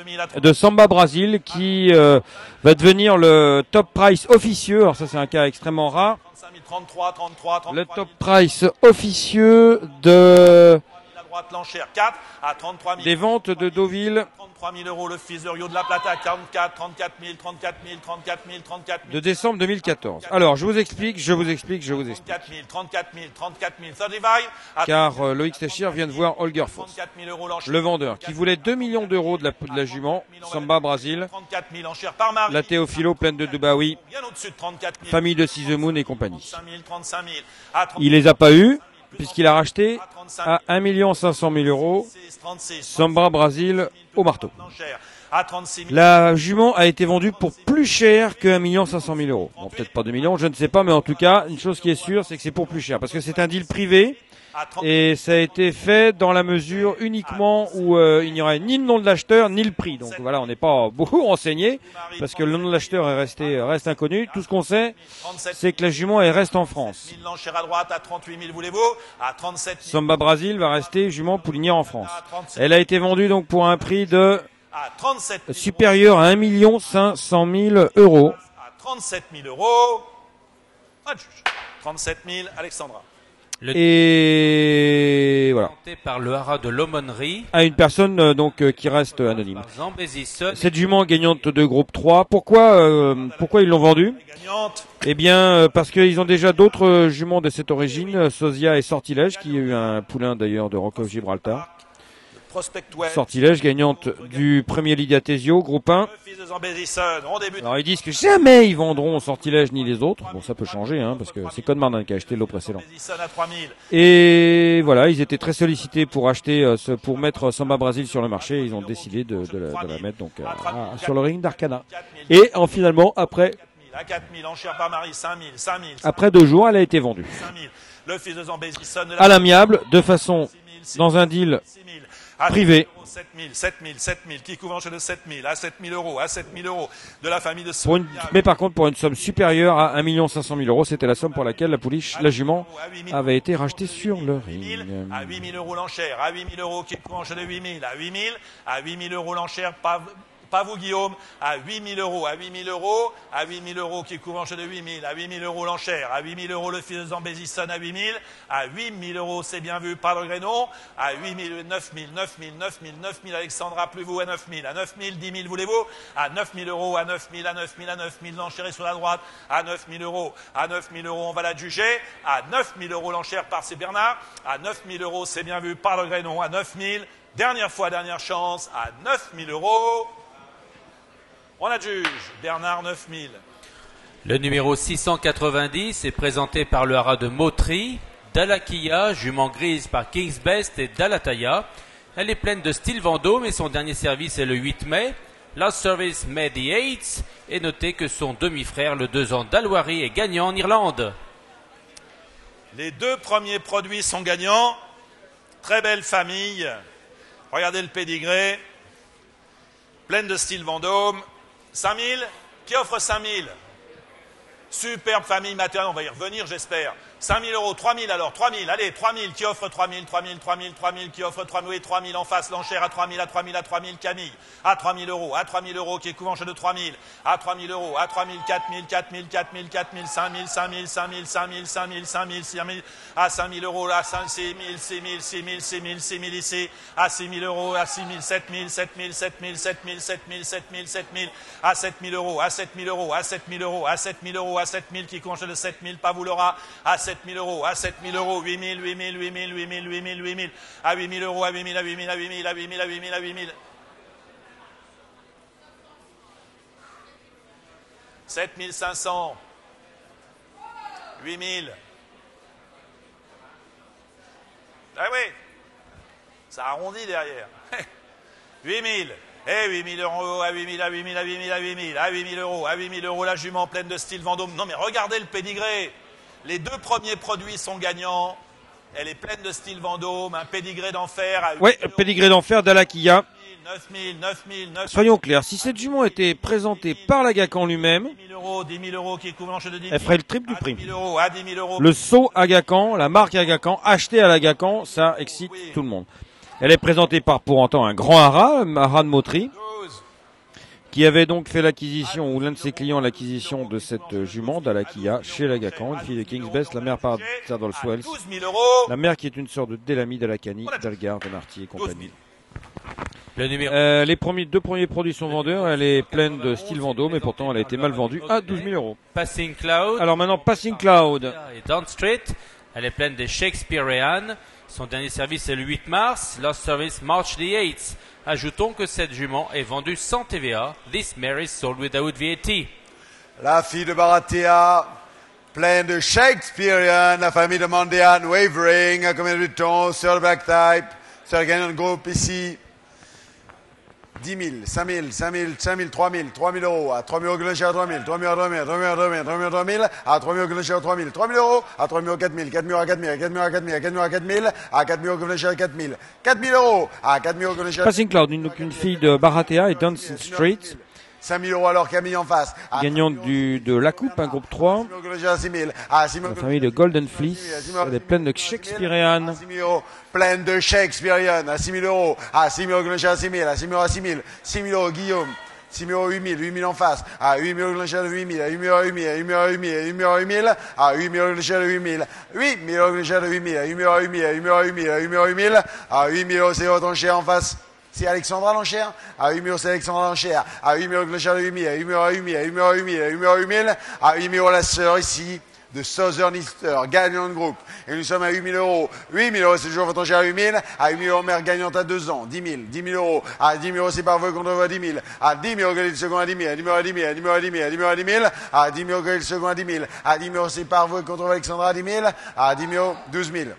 de Samba Brasil qui euh, va devenir le top price officieux. Alors ça c'est un cas extrêmement rare. trente-trois, trente-trois, trente-trois, Le top price officieux de l'enchère quatre à trente-trois mille. des ventes de Deauville trente-trois mille euros le fils de Rio de la Plata, quarante-quatre, trente-quatre mille, trente-quatre mille, trente-quatre mille, trente-quatre mille. de décembre deux mille quatorze. Alors je vous explique, je vous explique, je vous explique. trente-quatre mille, trente-quatre mille, trente-quatre mille, trente-quatre mille, Car euh, Loïc Stechir vient de voir Holger Foss, trente-quatre mille euros l'enchère. le vendeur, qui voulait deux millions d'euros de la, de la jument, Samba Brasil, trente-quatre mille enchères par mari. la Théophilo pleine de Dubaoui, Bien au-dessus de trente-quatre mille. famille de Sizemoun et compagnie. trente-cinq mille, trente-cinq mille. À trente- Il les a pas eu, puisqu'il a racheté à un million cinq cent mille euros trente-six, Samba Brasil au marteau. l'enchère. À trente-six mille. La jument a été vendue pour plus cher que un million cinq cent mille euros. Bon, peut-être pas deux millions, je ne sais pas, mais en tout cas, une chose qui est sûre, c'est que c'est pour plus cher, parce que c'est un deal privé, À trente- et ça a été fait dans la mesure uniquement où euh, il n'y aurait ni le nom de l'acheteur, ni le prix. Donc voilà, on n'est pas beaucoup renseigné, parce que le nom de l'acheteur est resté, reste inconnu. Tout ce qu'on sait, trente-sept c'est que la jument, elle reste en France. mille l'enchère à droite. À trente-huit mille, voulez-vous? À trente-sept mille. Samba Brasil va rester jument poulinière en France. Elle a été vendue donc pour un prix de À trente-sept mille. supérieur à un million cinq cent mille euros. À trente-sept mille euros. Adjuge. trente-sept mille, Alexandra. Et voilà. Présenté par le haras de l'aumônerie. À une personne euh, donc euh, qui reste anonyme. Par Zambézisson. Cette jument gagnante de groupe trois, pourquoi euh, pourquoi ils l'ont vendue? Gagnante. Eh bien euh, parce qu'ils ont déjà d'autres euh, juments de cette origine, euh, Sosia et Sortilège, qui a eu un poulain d'ailleurs de Rock of Gibraltar. Prospect Web. Sortilège gagnante du premier Lydia Tesio, groupe un. Le fils de Zambézisson. On débute. Alors ils disent que jamais ils vendront Sortilège ni les autres. Bon, ça peut changer, hein, parce que c'est Connemardin qui a acheté l'eau précédent. Zambézisson à trois mille. Et voilà, ils étaient très sollicités pour acheter, euh, ce, pour mettre Samba Brasil sur le marché. Ils ont décidé de, de, la, de la mettre donc euh, à- sur le ring d'Arcana. Et en finalement, après, À quatre mille, enchère par mari. cinq mille, cinq mille. après deux jours, elle a été vendue cinq mille. Le fils de Zambézisson. à l'amiable, de façon dans un deal privé. sept mille, sept mille, sept mille. Qui couvre de sept mille à sept mille euros, à sept mille euros de la famille de Pour une, mais par contre, pour une somme supérieure à un million cinq cent mille euros, c'était la somme pour laquelle la pouliche, la jument, avait été rachetée sur le ring. À huit mille euros l'enchère, à huit mille euros qui couvre de huit mille, à huit mille, à huit mille euros l'enchère, pas, pas vous Guillaume, à huit mille euros, à huit mille euros, à huit mille euros qui couvre de huit mille, à huit mille euros l'enchère, à huit mille euros le fils de Zambézisson à huit mille, à huit mille euros c'est bien vu par le Grénon, à huit mille, neuf mille, neuf mille, neuf mille, neuf mille Alexandra, plus vous à neuf mille, à neuf mille, dix mille voulez-vous, à neuf mille euros, à neuf mille, à neuf mille, à neuf mille l'enchère est sur la droite, à neuf mille euros, à neuf mille euros on va la juger, à neuf mille euros l'enchère par c'est Bernard, à neuf mille euros c'est bien vu par le Grénon, à neuf mille, dernière fois, dernière chance, à neuf mille euros. On adjuge. Bernard, neuf mille. Le numéro six cent quatre-vingt-dix est présenté par le haras de Motri, Dalakia, jument grise par King's Best et Dalataya. Elle est pleine de style Vendôme et son dernier service est le huit mai. Last service May the eighth. Et notez que son demi-frère, le deux ans d'Alwari, est gagnant en Irlande. Les deux premiers produits sont gagnants. Très belle famille. Regardez le pédigré. Pleine de style Vendôme. cinq mille. Qui offre cinq mille? Superbe famille maternelle. On va y revenir, j'espère. cinq mille euros. trois mille alors. trois mille. Allez, trois mille. Qui offre trois mille? trois mille, trois mille, trois mille. Qui offre trois mille? trois mille en face. L'enchère à trois mille, à trois mille, à trois mille. Camille. À trois mille euros. À trois mille euros. Qui est couvrant de trois mille. À trois mille euros. À trois mille, quatre mille, quatre mille, quatre mille, quatre mille, cinq mille, cinq mille, cinq mille, cinq mille, cinq mille, cinq mille, cinq mille. À cinq mille euros. Là, six mille, six mille, six mille, six mille, six mille ici. À six mille euros. À six mille, sept mille, sept mille, sept mille, sept mille, sept mille, sept mille, sept mille. À sept mille euros. À sept mille euros. À sept mille euros. À sept mille euros. À sept mille qui conge de sept mille. Pas vous l'aura. À sept mille euros. À sept mille euros. huit mille, huit mille, huit mille, huit mille, huit mille, huit mille. À huit mille euros. À huit mille, à huit mille, à huit mille, à huit mille, à huit mille, à huit mille. sept mille cinq cents. huit mille. Ah oui. Ça arrondit derrière. huit mille. Eh, huit mille euros, à huit mille, à huit mille, à huit mille, à huit mille, à huit mille euros, à huit mille euros, la jument pleine de style Vendôme. Non, mais regardez le pédigré. Les deux premiers produits sont gagnants. Elle est pleine de style Vendôme, un pédigré d'enfer. Oui, pédigré d'enfer d'Alakia. neuf mille, neuf mille, neuf mille. Soyons clairs, si cette jument était présentée par l'Agacan lui-même, dix mille euros, dix mille euros qui couvrent de dix mille. elle ferait le triple du À prix. dix mille euros, à dix mille euros. Le saut Agacan, la marque Agacan, acheté à l'Agacan, ça excite tout le monde. Elle est présentée par pour autant un grand haras, un haras de Motri. douze. qui avait donc fait l'acquisition, ou l'un de ses clients l'acquisition de cette jument d'Alakia chez Lagacan, une fille de King's Best, la mère par Saddle Swells, la mère qui est une sœur de Delamy, d'Alacani, d'Algar, de Narty et compagnie. Le numéro Euh, les premiers, deux premiers produits sont vendeurs. Elle est pleine de style Vendôme, mais pourtant elle a été mal vendue à douze mille euros. Passing Cloud. Alors maintenant, Passing Cloud. Et Down Street. Elle est pleine des Shakespearean. Son dernier service est le huit mars. Last service March the eighth. Ajoutons que cette jument est vendue sans T V A. This mare is sold without V A T. La fille de Baratea, pleine de Shakespearean, la famille de Mandian, Wavering, à combien de temps, sur le Black Type, sur le gagnant de groupe ici. dix mille, cinq mille, cinq mille, cinq mille, trois mille, trois mille euros, à trois mille euros que le cher, trois mille, trois mille, trois mille, trois mille, trois mille, trois mille, trois mille, à trois mille euros que le cher, trois mille, trois mille euros, à trois mille euros, quatre mille, quatre mille euros, quatre mille, quatre mille euros, quatre mille, quatre mille euros, quatre mille, à quatre mille euros que le cher, quatre mille, quatre mille euros, à quatre mille euros que le cher. Passing Cloud, une, une fille de Baratea et Dunstan Street, cinq mille euros alors Camille en face. gagnante du, de la coupe, un groupe trois. La famille de Golden Fleece, elle est pleine de Shakespearean. Pleine de Shakespearean, à six mille euros, à six mille euros, à six mille, à six mille euros, à six mille, six mille euros, Guillaume, six mille euros, huit mille, huit mille en face, à huit mille euros, huit mille, à huit mille euros, huit mille, à huit mille euros, huit mille, à huit mille euros, huit mille, à huit mille euros, huit mille, huit mille euros, huit mille, à huit mille euros, huit mille, à huit mille euros, huit mille, à huit mille euros, huit mille, à huit mille euros, c'est votre enchère en face. C'est Alexandra l'enchère. À huit mille euros, c'est Alexandra l'enchère. À huit mille euros, le cher de huit mille, à huit mille euros, huit mille, à huit mille euros, huit mille, à huit mille euros, huit mille, à huit mille euros, la sœur ici, de Southern Easter, gagnant de groupe. Et nous sommes à huit mille euros. huit mille euros, c'est toujours votre enchère à huit mille. À huit mille euros, mère gagnante à deux ans. dix mille, dix mille euros. À dix mille euros, c'est par vous contre vous à dix mille. À dix mille euros, quel est le second à dix mille. À dix mille euros, à dix mille, à dix mille euros, à dix mille, à dix mille euros, à dix mille. À dix mille euros, quel est le second à dix mille. À dix mille euros, c'est par vous contre vous Alexandra à dix mille. À dix mille euros, douze mille.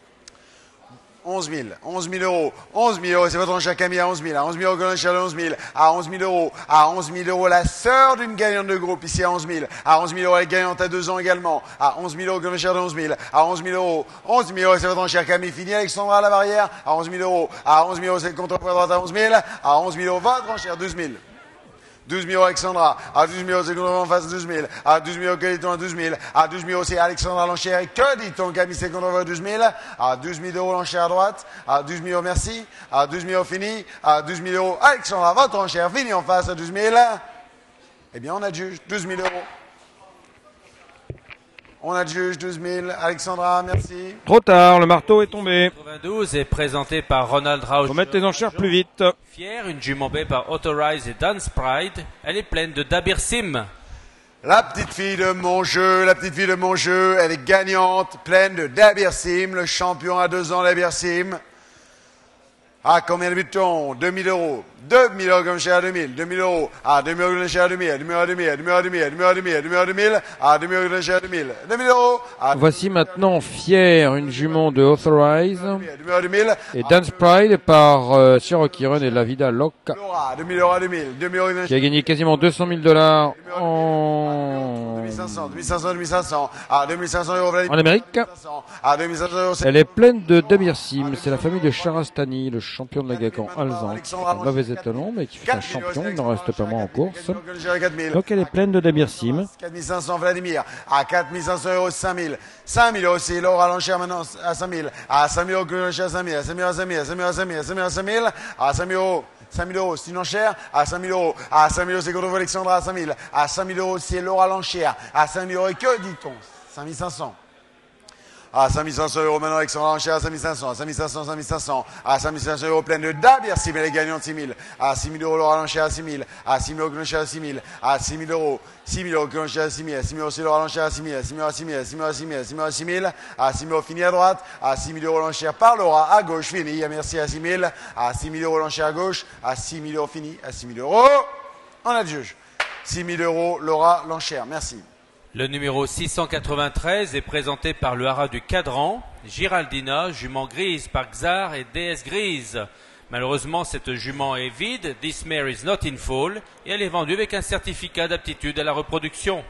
onze mille, onze mille euros, onze mille euros, c'est votre enchère Camille à onze mille, à onze mille euros, que l'enchère de onze mille, à onze mille euros, à onze mille euros, la sœur d'une gagnante de groupe, ici à onze mille, à onze mille euros, elle est gagnante à deux ans également, à onze mille euros, que l'enchère de onze mille, à onze mille euros, onze mille euros, c'est votre enchère Camille, fini Alexandra à la barrière, à onze mille euros, à onze mille euros, c'est le contre-poids droite à onze mille, à onze mille euros, votre enchère douze mille. douze mille euros Alexandra, à douze mille euros c'est contre en face douze mille, à douze mille euros que dit-on à douze mille, à douze mille euros c'est Alexandra l'enchère et que dit-on Camille c'est contre à douze mille, à douze mille euros l'enchère à droite, à douze mille euros merci, à douze mille euros fini, à douze mille euros Alexandra votre enchère fini en face à douze mille, eh bien on adjuge douze mille euros. On adjuge douze mille, Alexandra, merci. Trop tard, le marteau est tombé. quatre-vingt-douze est présenté par Ronald Rauch. Faut mettre les enchères plus vite. Fier, une jument bée par Authorize et Dance Pride. Elle est pleine de Dabir Sim. La petite fille de mon jeu, la petite fille de mon jeu, elle est gagnante, pleine de Dabir Sim, le champion à deux ans Dabir Sim. À combien de butons? deux mille euros. deux mille euros comme cher à deux mille. deux mille euros. À deux mille euros comme cher à deux mille. À deux mille euros à deux mille. À deux mille euros à deux mille. À deux mille euros à deux mille. À deux mille euros à deux mille. À deux mille euros comme cher à deux mille. deux mille euros. Voici maintenant Fier, une jument de Authorize. deux mille euros à deux mille. Et Dance Pride par euh, Cherokee Run et La Vida Loca. deux mille euros à deux mille. deux mille euros Qui a gagné quasiment deux cent mille dollars en... deux mille cinq cents, deux mille cinq cents, deux mille cinq cents. À deux mille cinq cents euros. En Amérique. À deux mille cinq cents euros. Elle est pleine de Dabir Sim. C'est la famille de Charastani, le champion de la Gacan Alzan. Un mauvais étalon, mais qui fait un champion. Il n'en reste pas moins en course. Donc elle est pleine de Dabir Sim. quatre mille cinq cents Vladimir. À quatre mille cinq cents euros, cinq mille. cinq mille euros, c'est Laura l'enchère maintenant à cinq mille. À cinq mille euros, que l'enchère à cinq mille. À cinq mille euros, à cinq mille. À cinq mille euros, à cinq mille. À cinq mille euros, à cinq mille. À cinq mille euros. cinq mille euros, c'est une enchère. À cinq mille euros. À cinq mille euros, c'est contre Alexandra à cinq mille. À cinq mille euros, c'est Laura l'enchère. À cinq mille euros, et que dit-on? cinq mille cinq cents. À cinq mille cinq cents euros maintenant, Alexandra l'enchère à cinq mille cinq cents. À cinq mille cinq cents, cinq mille cinq cents. À cinq mille cinq cents euros, pleine de Dabir Sim, elle est gagnante six mille. À six mille euros, Laura l'enchère à six mille. À six mille euros, l'enchère à six mille. À six mille euros. six mille euros, l'enchère à six mille. À six mille euros, c'est Laura l'enchère à six mille. À six mille euros, à six mille. À six mille euros, à six mille. À six mille euros, à six mille. À six mille euros, fini à droite. À six mille euros, l'enchère par Laura à gauche, fini. Merci à six mille. À six mille euros, l'enchère à gauche. À six mille euros, fini. À six mille euros, on adjuge. six mille euros, Laura l'enchère. Merci. Le numéro six cent quatre-vingt-treize est présenté par le haras du Cadran, Giraldina, jument grise par Xar et déesse grise. Malheureusement, cette jument est vide, this mare is not in fall, et elle est vendue avec un certificat d'aptitude à la reproduction.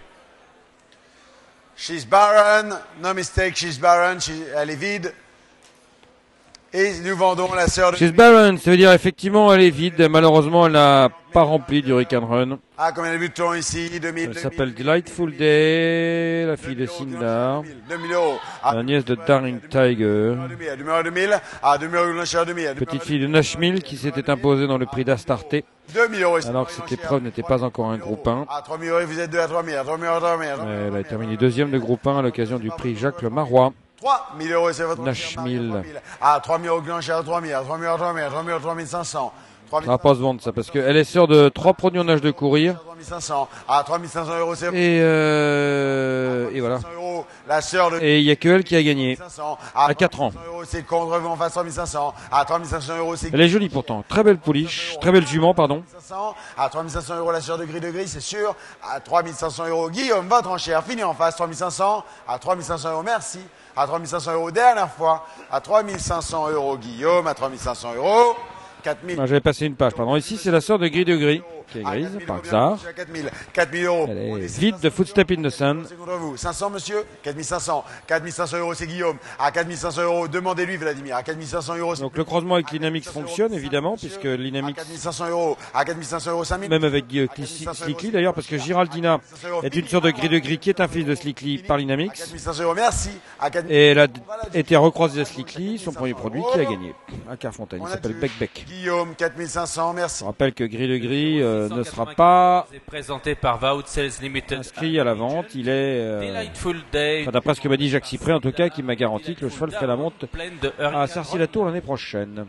She's barren, no mistake, she's barren, she, elle est vide. Et nous vendons la sœur de... She's barren, ça veut dire effectivement elle est vide. Malheureusement, elle n'a pas rempli du Hurricane Run. Ah, combien de butons ici? deux mille. Elle s'appelle Delightful Day, la fille de Sindar, deux mille euros. Ah, la nièce de Daring Tiger, numéro deux mille. Ah, deux mille euros, l'enchère deux mille. petite fille de Nashville qui s'était imposée dans le prix d'Astarte, deux mille euros. alors que cette épreuve n'était pas encore un groupe un. À trois mille euros, vous êtes deux à trois mille. À trois mille euros, trois mille. Elle a terminé deuxième de groupe un à l'occasion du prix Jacques Le Marois. trois mille euros, c'est votre... Nashville. Ah, trois mille euros, l'enchère à trois mille. À trois mille euros, trois mille. À trois mille euros, trois mille cinq cents. Ça va pas se vendre ça, parce qu'elle est sœur de trois produits en âge de courir. trois mille cinq cents. Ah, trois mille cinq cents euros, c'est... Et, euh, et voilà. euros, la sœur de... Et il n'y a que elle qui a gagné. cinq cents. À quatre ans. Euros, c'est contre vous en face trois mille cinq cents. À trois mille cinq cents euros, c'est... Elle est jolie pourtant. Très belle pouliche. Très belle jument, pardon. cinq cents. À trois mille cinq cents euros, la sœur de gris de gris, c'est sûr. À trois mille cinq cents euros, Guillaume, votre enchère, fini en face, trois mille cinq cents. À trois mille cinq cents euros, merci. À trois mille cinq cents euros, dernière fois. À trois mille cinq cents euros, Guillaume. À trois mille cinq cents euros. quatre mille. Non, j'avais passé une page, pardon. Ici, c'est la sœur de Gris de Gris, qui est grise, par hasard. quatre mille. quatre mille euros. Elle est vide de Footstep in the Sun. C'est contre vous. cinq cents, monsieur. quatre mille cinq cents. quatre mille cinq cents euros, c'est Guillaume. À quatre mille cinq cents euros, demandez-lui, Vladimir. À quatre mille cinq cents euros, c'est... Donc le croisement avec l'Inamix fonctionne, évidemment, puisque À l'Inamix, quatre mille cinq cents euros. À quatre mille cinq cents euros, cinq mille. même avec Guy- Slickly d'ailleurs, parce que Giraldina est une sœur de Gris de Gris, qui est un fils de Slickly par À l'Inamix. quatre mille cinq cents euros, merci. À quatre mille... Et elle a été recroisée à Slickly, son premier produit, qui a gagné à Carfontaine. Il s'appelle Bec Bec. Guillaume, quatre mille cinq cents, merci. Je rappelle que Gris de Gris euh, ne sera pas est présenté par Vaud Sales Limited. inscrit à la vente. Il est, euh, Delightful Day. enfin, d'après ce que m'a dit Jacques Cyprien, en tout cas, qui m'a garanti que le cheval ferait la monte Pleine de à hurricanes. Cercy-la-Tour l'année prochaine.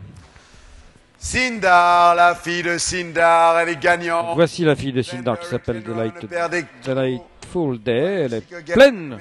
Sindar, la fille de Sindar, elle est gagnante. Voici la fille de Sindar qui s'appelle Delight, Le père des... Delightful Day. Elle est pleine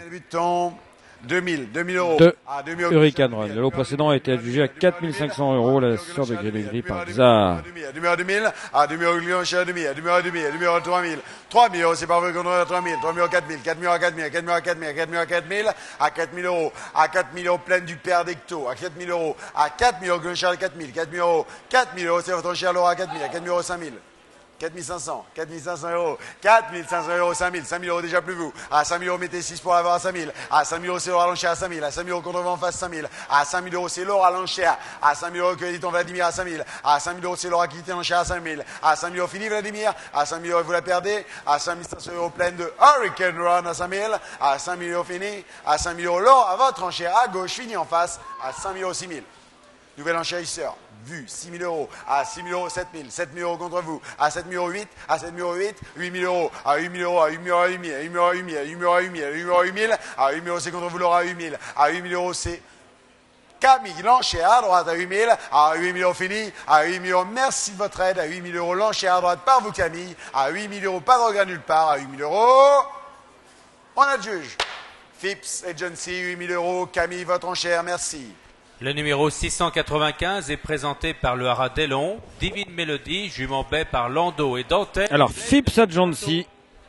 deux mille, deux mille euros. de Ah, deux mille Hurricane Run. Le lot précédent a été adjugé à quatre mille cinq cents euros, la sœur de Gris de Gris par Xar. deux mille, deux mille, ah, deux mille euros, Lyon, cher, deux mille, deux mille, deux mille, deux mille, trois mille, trois mille euros, c'est pas vrai qu'on aurait trois mille, trois mille, quatre mille, quatre mille, quatre mille, quatre mille, quatre mille, quatre mille, quatre mille, à quatre mille euros, à quatre mille euros, pleine du père d'Ecto, à quatre mille euros, à quatre mille euros, Glonchard, quatre mille, quatre mille euros, quatre mille euros, c'est votre cher Laura, quatre mille, à quatre mille euros, cinq mille. quatre mille cinq cents, quatre mille cinq cents euros, quatre mille cinq cents euros, cinq mille, cinq mille euros déjà plus vous. À cinq mille euros, mettez six pour l'avoir à cinq mille. À cinq mille euros, c'est l'or à l'enchère à cinq mille. À cinq mille euros, contre en face cinq mille. À cinq mille euros, c'est l'or à l'enchère. À cinq mille euros, que dit-on Vladimir à cinq mille. À cinq mille euros, c'est l'or à quitter l'enchère à cinq mille. À cinq mille euros, fini Vladimir. À cinq mille euros, vous la perdez. À cinq mille cinq cents euros, pleine de Hurricane Run à cinq mille. À cinq mille euros, fini. À cinq mille euros, l'or à votre enchère à gauche, fini en face. À cinq mille euros, six mille. Nouvelle enchérisseur. Vu, six mille euros, à six mille euros, sept mille, sept mille euros contre vous, à sept mille euros, huit, à sept mille euros, huit, huit mille euros, à huit mille euros, à huit mille euros, à huit mille, à huit mille euros, à huit mille, à huit mille euros, à huit mille, à huit mille euros, à huit mille, à huit mille euros, c'est contre vous, Laura, à huit mille, à huit mille euros, c'est Camille, l'enchère à droite, à huit mille, à huit mille euros, fini, à huit mille euros, merci de votre aide, à huit mille euros, l'enchère à droite par vous, Camille, à huit mille euros, pas de regret nulle part, à huit mille euros, on a le juge. Phipps Agency, huit mille euros, Camille, votre enchère, merci. Le numéro six cent quatre-vingt-quinze est présenté par le haras d'Elon, Divine Melody, jument baie par Lando et Dantès. Alors, Phipps Agency,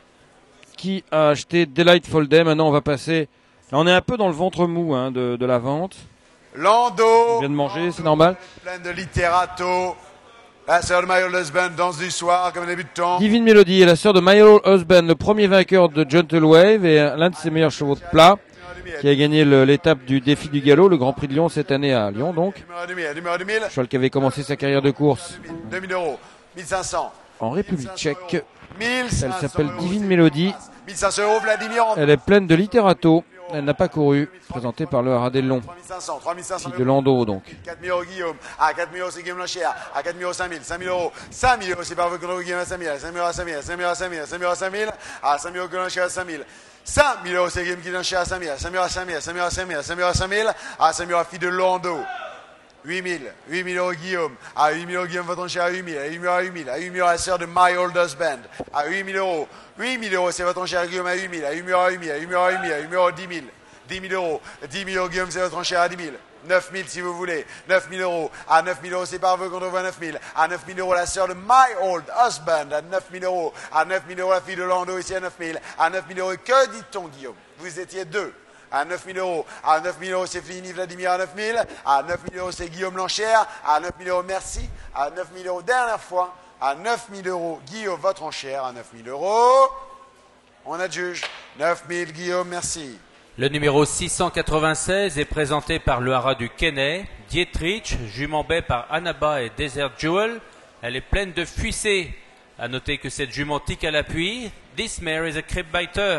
qui a acheté Delightful Day. Maintenant, on va passer. Là, on est un peu dans le ventre mou hein, de, de la vente. Lando. On vient de manger, c'est normal. Plein de littérato. La sœur de My Old Husband, danse du soir, comme début de temps. Divine Melody est la sœur de My Old Husband, le premier vainqueur de Gentle Wave et l'un de ses meilleurs chevaux de plat, qui a gagné le- l'étape du défi du galop, le Grand Prix de Lyon cette année à Lyon donc. Numéro deux mille, numéro deux mille, Cheval qui avait commencé sa carrière de course deux mille euros, mille cinq cents. en République tchèque. mille cinq cents Elle s'appelle euros. Divine Melody. mille cinq cents euros, Vladimir. Elle est pleine de littérato. Elle n'a pas couru. Présentée par le Haradellon. trois mille cinq cents, trois mille cinq cents Fille de Lando donc. quatre mille euros Guillaume, à quatre mille euros c'est Guillaume Lanchère, à quatre mille euros cinq mille, cinq mille euros, cinq mille euros c'est par vous qu'on Guillaume à cinq mille, à cinq mille euros à cinq mille, à cinq mille euros à cinq mille, à cinq mille euros à cinq mille, à cinq mille euros Guillaume Lanchère à cinq mille, cinq mille euros c'est Guillaume qui Lanchère à cinq mille, à cinq mille euros à cinq mille, à cinq mille euros à cinq mille, à cinq mille euros à cinq mille, à cinq mille euros à Fille de Lando. huit mille, huit mille euros Guillaume, à huit mille euros Guillaume votre enchère à huit mille, à huit mille euros à huit mille, à huit mille euros la sœur de My Old Husband, à huit mille euros, huit mille euros c'est votre enchère Guillaume à huit mille, à huit mille euros à huit mille, à huit mille euros à huit mille, à huit mille euros dix mille, dix mille euros, dix mille euros Guillaume c'est votre enchère à dix mille, neuf mille si vous voulez, neuf mille euros, à neuf mille euros c'est par vous qu'on voit neuf mille, à neuf mille euros la sœur de My Old Husband, à neuf mille euros, à neuf mille euros la fille de Lando ici à neuf mille, à neuf mille euros, que dit-on Guillaume? Vous étiez deux. À neuf mille euros, à neuf mille euros c'est fini Vladimir à neuf mille, à neuf mille euros c'est Guillaume Lanchère, à neuf mille euros merci, à neuf mille euros dernière fois, à neuf mille euros Guillaume votre enchère, à neuf mille euros, on adjuge, neuf mille Guillaume merci. Le numéro six cent quatre-vingt-seize est présenté par le haras du Kenney, Dietrich, jument baie par Anaba et Desert Jewel. Elle est pleine de fuissées. À noter que cette jument tique à l'appui. This mare is a crib biter.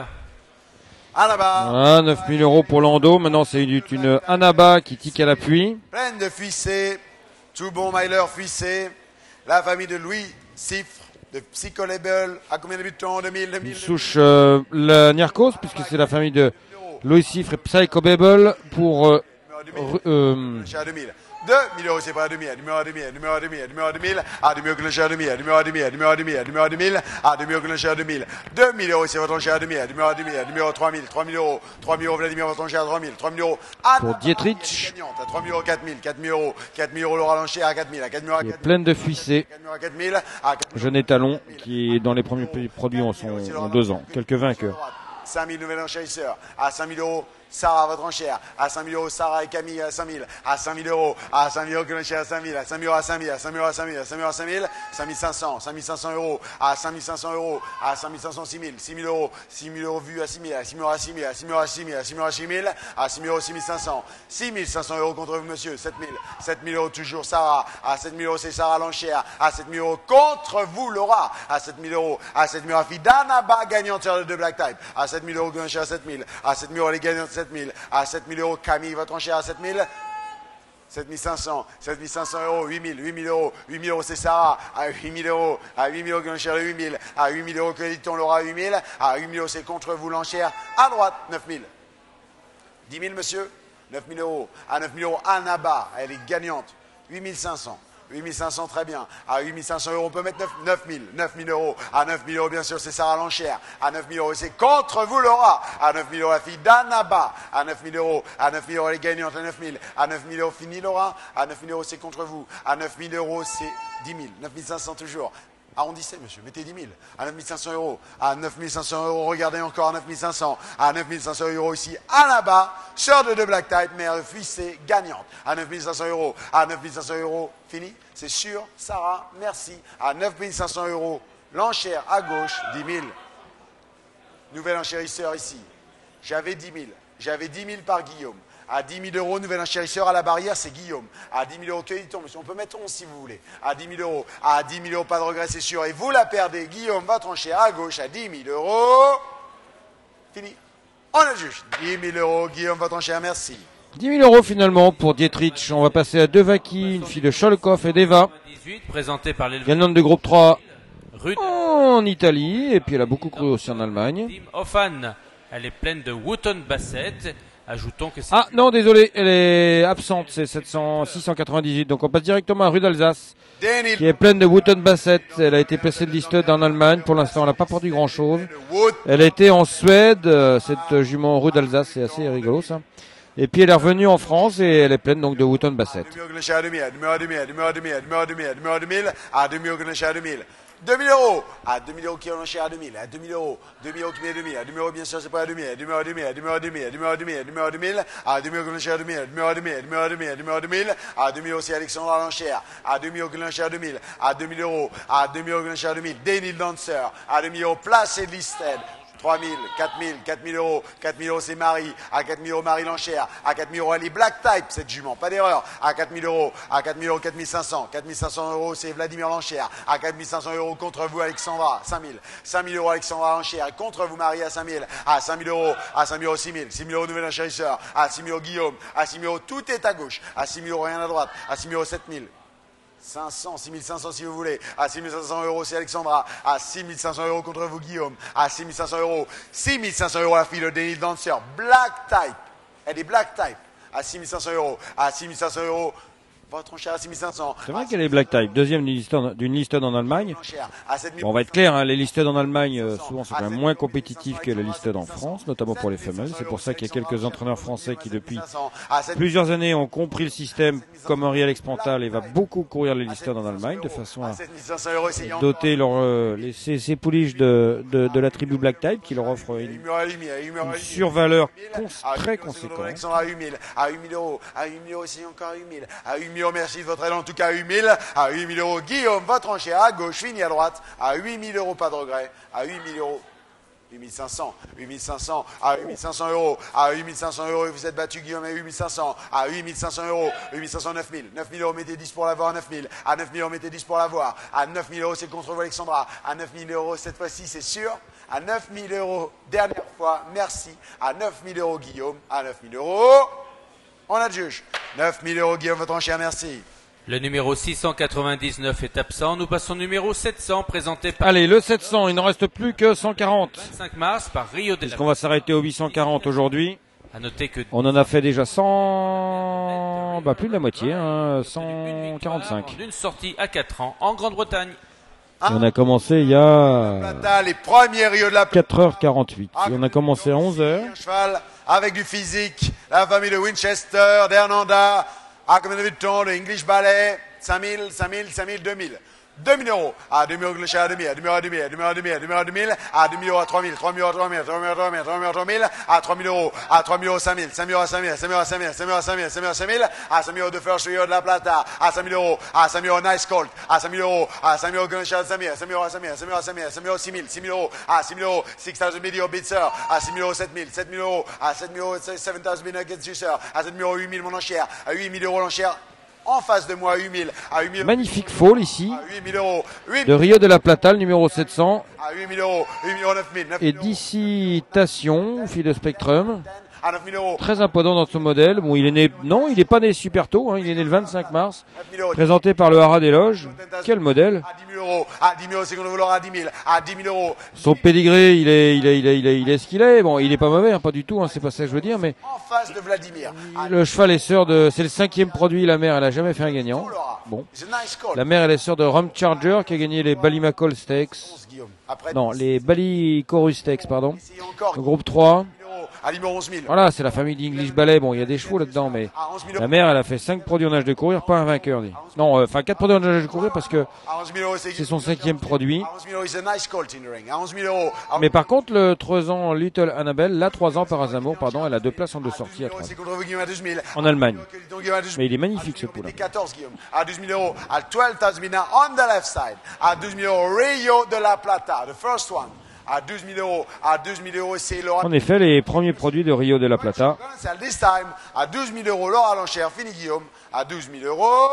Anaba. Voilà, neuf mille euros pour Lando. Maintenant, c'est une, une Anaba qui tique à l'appui. Pleine de fuissées. Tout bon Myler fuissé. La famille de Louis Cifre, de Psycholabel. À combien de butons? deux mille, deux mille. Une souche euh, la Nierkos, puisque c'est la famille de Louis Cifre et Psychobabble pour euh, euh, deux mille. deux mille euros, c'est pas à deux mille, numéro à deux mille, numéro à deux mille, numéro à deux mille, à deux mille, que à deux mille, numéro à deux mille, numéro à deux mille, numéro à deux mille, à deux mille, que à deux mille, deux mille euros, c'est votre enchère à deux mille, numéro à deux mille, numéro à trois mille, trois mille euros, trois mille euros, Vladimir, votre enchère à trois mille, trois mille euros, pour Dietrich, à trois mille euros, quatre mille, quatre mille euros, quatre mille euros, Laura l'enchère à quatre mille, à quatre mille euros, qui est pleine de fuissées. quatre mille, à Jeune étalon, qui est dans les premiers produits en, son, en deux ans. Quelques vainqueurs. cinq mille nouvelles enchérisseurs, à cinq mille euros, Sarah, votre enchère, à cinq mille euros, Sarah et Camille à cinq mille, à cinq mille euros, à cinq mille euros, que l'enchère à cinq mille, à cinq mille euros, à cinq mille, à cinq mille euros, à cinq mille, à cinq mille euros, à cinq mille, cinq mille cinq cents, cinq mille cinq cents euros, à cinq mille cinq cents euros, à cinq mille cinq cents, six mille, six mille euros, six mille euros vus à six mille, à six mille euros, à six mille, à six mille euros, à six mille, à six mille euros, à six mille, à six mille euros, six mille cinq cents, six mille cinq cents euros contre vous, monsieur, sept mille, sept mille euros toujours, Sarah, à sept mille euros, c'est Sarah l'enchère, à sept mille euros contre vous, Laura, à sept mille euros, à sept mille euros, fille d'Anaba, gagnante de Black Type, à sept mille euros, que l'enchère à sept mille, à sept mille euros, les gagnantes sept mille, à sept mille euros, Camille, votre enchère à sept mille, sept mille cinq cents, sept mille cinq cents euros, huit mille, huit mille euros, huit mille euros c'est Sarah, à huit mille euros, à huit mille euros que l'enchère de huit mille, à huit mille euros que dit-on Laura à huit mille, à huit mille euros c'est contre vous l'enchère, à droite, neuf mille. dix mille monsieur, neuf mille euros, à neuf mille euros, Anaba, elle est gagnante, huit mille cinq cents. huit mille cinq cents, très bien. À huit mille cinq cents euros, on peut mettre neuf mille. neuf mille euros. À neuf mille euros, bien sûr, c'est Sarah l'enchère. À neuf mille euros, c'est contre vous, Laura. À neuf mille euros, la fille d'Anaba. À neuf mille euros. À neuf mille euros, les gagnantes. À neuf mille. À neuf mille euros, fini, Laura. À neuf mille euros, c'est contre vous. À neuf mille euros, c'est dix mille. neuf mille cinq cents toujours. Arrondissez, monsieur, mettez dix mille. À neuf mille cinq cents euros. À neuf mille cinq cents euros, regardez encore à neuf mille cinq cents. À neuf mille cinq cents euros ici, à là-bas, sœur de deux Black Type, mère fuissée, gagnante. À neuf mille cinq cents euros. À neuf mille cinq cents euros, fini. C'est sûr, Sarah, merci. À neuf mille cinq cents euros, l'enchère à gauche, dix mille. Nouvel enchérisseur ici. J'avais dix mille. J'avais dix mille par Guillaume. À dix mille euros, nouvel enchérisseur à la barrière, c'est Guillaume. À dix mille euros, que dit-on, monsieur? On peut mettre onze si vous voulez. À dix mille euros. À dix mille euros, pas de regret, c'est sûr. Et vous la perdez, Guillaume, votre enchère à gauche, à dix mille euros. Fini. On a juste dix mille euros, Guillaume, votre enchère, merci. dix mille euros finalement pour Dietrich. On va passer à Devaki, une fille de Sholokov et d'Eva. Présentée par l'éleveur. Gagnante de groupe trois Rude. en Italie. Et puis elle a beaucoup couru aussi en Allemagne. Tim Hoffman, elle est pleine de Wotton Basset. Ajoutons que c'est... Ah non, désolé, elle est absente, c'est sept cents, six cent quatre-vingt-dix-huit. Donc on passe directement à Rue d'Alsace, qui est pleine de Wotton Basset. Elle a été placée de listed en Allemagne. Pour l'instant, elle n'a pas produit grand-chose. Elle a été en Suède, cette jument Rue d'Alsace, c'est assez rigolo ça. Et puis elle est revenue en France et elle est pleine donc de Wotton Basset. deux mille euros, à deux mille euros qui est l'enchère à deux mille, à deux mille euros, deux mille euros qui met deux mille, à deux mille euros bien sûr c'est pas à deux mille, à deux mille, à deux mille, à deux mille, à deux mille, à deux mille, à deux mille, à deux mille, à deux mille, à deux mille euros qui l'enchère à deux mille, à deux mille, à deux mille, à deux mille, à deux mille, à deux mille, à deux mille, à deux mille euros c'est Alexandre à l'enchère, à deux mille euros qui l'enchère à deux mille, à deux mille euros, à deux mille euros qui l'enchère à deux mille, Daniel Dancer, à deux mille euros placé de listed. trois mille, quatre mille, quatre mille euros, quatre mille euros c'est Marie, à quatre mille euros Marie l'enchère, à quatre mille euros elle est Black Type cette jument, pas d'erreur, à quatre mille euros, à quatre mille euros, quatre mille cinq cents, quatre mille cinq cents euros c'est Vladimir l'enchère, à quatre mille cinq cents euros contre vous Alexandra, cinq mille, cinq mille euros Alexandra l'enchère, contre vous Marie à cinq mille, à cinq mille euros, à cinq mille euros six mille, six mille euros nouvel enchérisseur, à six mille euros Guillaume, à six mille euros tout est à gauche, à six mille euros rien à droite, à six mille euros sept mille. cinq cents, six mille cinq cents si vous voulez. À six mille cinq cents euros, c'est Alexandra. À six mille cinq cents euros contre vous, Guillaume. À six mille cinq cents euros, six mille cinq cents euros, la fille de Daniel Dancer. Black Type. Elle est Black Type. À six mille cinq cents euros. À six mille cinq cents euros. Votre enchère à six mille cinq cents. C'est vrai qu'elle est Black Type, deuxième d'une listed en Allemagne. Bon, on va être clair, hein, les listed en Allemagne, euh, souvent, sont quand même moins compétitifs que les listed en France, notamment pour les femelles. C'est pour ça qu'il y a quelques entraîneurs français qui, depuis plusieurs années, ont compris le système, comme Henri-Alex Pantal, et va beaucoup courir les listed en Allemagne, de façon à doter leur, euh, les, ces, ces pouliches de, de, de la tribu Black Type, qui leur offre une, une survaleur cons, très conséquente. À huit mille, à huit mille euros, à huit mille euros, c'est encore à huit mille, à huit mille euros, merci de votre aide, en tout cas à huit mille, à huit mille euros, Guillaume, votre enchère à gauche, fini à droite, à huit mille euros, pas de regret, à huit mille euros, huit mille cinq cents, huit mille cinq cents, à huit mille cinq cents euros, à huit mille cinq cents euros, vous êtes battu Guillaume à huit mille cinq cents, à huit mille cinq cents euros, huit mille cinq cents, neuf mille, neuf mille euros, mettez dix pour l'avoir, neuf mille, à neuf mille euros, mettez dix pour l'avoir, à neuf mille euros, c'est le contre Alexandra, à neuf mille euros, cette fois-ci, c'est sûr, à neuf mille euros, dernière fois, merci, à neuf mille euros, Guillaume, à neuf mille euros, on adjuge, neuf mille euros, Guillaume, votre enchère, merci. Le numéro six cent quatre-vingt-dix-neuf est absent. Nous passons au numéro sept cents, présenté par... Allez, le sept cents, il n'en reste plus que cent quarante. vingt-cinq mars par Rio de la... On va s'arrêter au huit cent quarante aujourd'hui. À noter que... On en a fait déjà cent... Bah, plus de la moitié, hein, cent quarante-cinq. D'une sortie à quatre ans en Grande-Bretagne. Et on a commencé il y a Les premiers Rio de la quatre heures quarante-huit. Et on a commencé à onze heures. Cheval avec du physique, la famille de Winchester, d'Hernanda, à combien de Vuitton, de English Ballet, cinq mille, cinq mille, cinq mille, deux mille. deux mille euros, à deux mille euros, à deux mille, à deux mille, à deux mille, à deux mille, à deux mille, à deux mille, à deux mille, à deux mille euros, à trois mille, trois mille euros, à trois mille, trois mille, trois mille, trois mille, trois mille, à trois mille euros, à trois mille euros, cinq mille, cinq mille euros, à cinq mille, cinq mille euros, à cinq mille, cinq mille euros, à cinq mille, cinq mille euros, à cinq mille, à cinq mille euros de First Rio de la Plata, à cinq mille euros, à cinq mille euros, Nice Colt, à cinq mille euros, à cinq mille euros, Gunshot, à cinq mille, à cinq mille euros, à cinq mille, à cinq mille euros, à cinq mille, à cinq mille euros, six mille, six mille euros, à six mille euros, six thousand Video Bitzer, à six mille euros, sept mille, sept mille euros, à sept mille euros, seven thousand Nuggets Juicer, à sept mille euros, huit mille mon enchère, à huit mille euros l'enchère. En face de moi, à huit mille, à huit mille. Magnifique fall ici. À huit mille euros. De Rio de la Plata, le numéro sept cents. À huit mille euros. huit mille euros, neuf mille. Et d'ici Tation, fille de Spectrum. À neuf mille euros. Très imposant dans son modèle. Bon, il est né, non, il n'est pas né super tôt, hein, il est né le vingt-cinq mars. Présenté par le Haras des Loges. Quel modèle? À dix mille euros. À dix mille euros, c'est qu'on veut à dix mille. À dix mille euros. Son pédigré, il est, il est, il est, il est, il est ce qu'il est. Bon, il est pas mauvais, hein, pas du tout, hein, c'est pas ça que je veux dire, mais. En face de Vladimir. Le cheval est sœur de, c'est le cinquième produit, la mère, elle a jamais fait un gagnant. Bon. La mère, elle est sœur de Rum Charger, qui a gagné les Ballymacal Stakes. Non, les Ballycorus Stakes, pardon. Le groupe trois. Voilà, c'est la famille d'English Ballet. Bon, il y a des chevaux là-dedans, mais la mère, elle a fait cinq produits en âge de courir, pas un vainqueur. Dit. Non, enfin, euh, quatre produits en âge de courir parce que c'est son cinquième produit. Mais par contre, le trois ans Little Annabelle, là, trois ans par Azamour, pardon, elle a deux places en deux sorties à trois. En Allemagne. Mais il est magnifique ce poulain. À douze mille euros, à douze thousand on the left side. À douze mille euros, Rio de la Plata, the first one. À douze mille euros, à douze mille euros, c'est Laura. En effet, les premiers produits de Rio de la Plata. À douze mille euros, Laura l'enchère, fini Guillaume. À douze mille euros,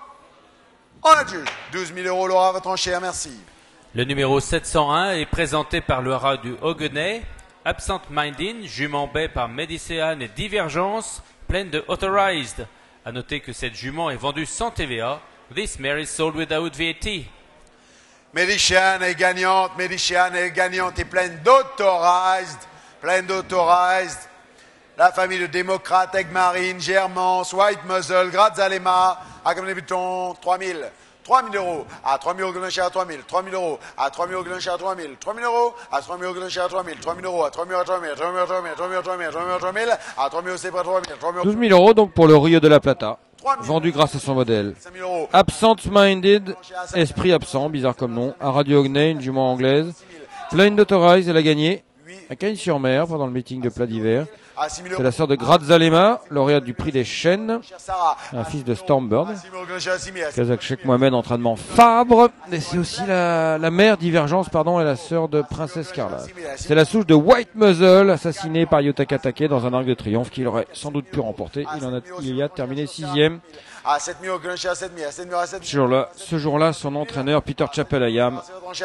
on adjuge. douze mille euros, Laura, votre enchère, merci. Le numéro sept cent un est présenté par le Haras du Haugenay. Absent Minding, jument baie par Médicéane et Divergence, pleine de Authorized. À noter que cette jument est vendue sans T V A. This mare is sold without V A T. Médiciane est gagnante, Médiciane est gagnante et pleine d'autorized, pleine d'autorized. La famille de démocrates, Egmarine, Germans, White Muzzle, Grazalema, à comme débutant, trois mille. trois mille euros, à trois mille euros, à trois mille, trois mille euros, à trois mille euros, à trois mille, trois mille euros, à trois mille euros, à trois mille, trois mille euros, à trois mille, à trois mille, à trois mille, à trois mille, à trois mille, à trois mille, à trois mille, à trois mille, à trois mille euros, c'est pas trois mille, trois mille. douze mille euros donc pour le Rio de la Plata. Vendu grâce à son modèle. Absent Minded, esprit absent, bizarre comme nom. À Radio Haugenay, une jument anglaise. Pleine d'Authorize, elle a gagné à Cagnes-sur-Mer pendant le meeting de plat d'hiver. C'est la sœur de Grazalema, lauréate du prix des chênes, un fils de Stormbird. Kazakh Sheikh Mohamed, entraînement Fabre. Et c'est aussi la, la mère Divergence, pardon, et la sœur de Princesse Carla. C'est la souche de White Muzzle, assassinée par Yotaka Take dans un arc de triomphe qu'il aurait sans doute pu remporter. Il en a, il y a terminé sixième. À sept mille, à sept mille, à sept mille, à sept mille. Ce jour-là, ce jour-là, son entraîneur Peter Chappell-Ayam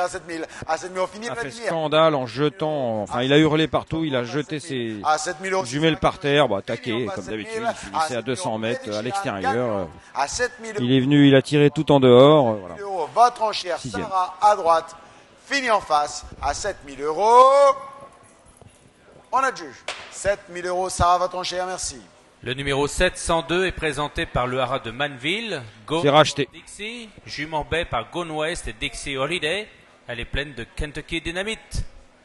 a fait scandale en jetant, enfin il a hurlé partout, il a jeté ses jumelles par terre, bah, taqué comme d'habitude, il finissait à deux cents mètres à l'extérieur. Il est venu, il a tiré tout en dehors. Voilà. Votre enchère, Sarah, à droite, fini en face, à sept mille euros. On adjuge. sept mille euros, Sarah, votre enchère, merci. Le numéro sept cent deux est présenté par le Haras de Manville. C'est racheté. Dixie, jument baie par Gone West et Dixie Holiday. Elle est pleine de Kentucky Dynamite.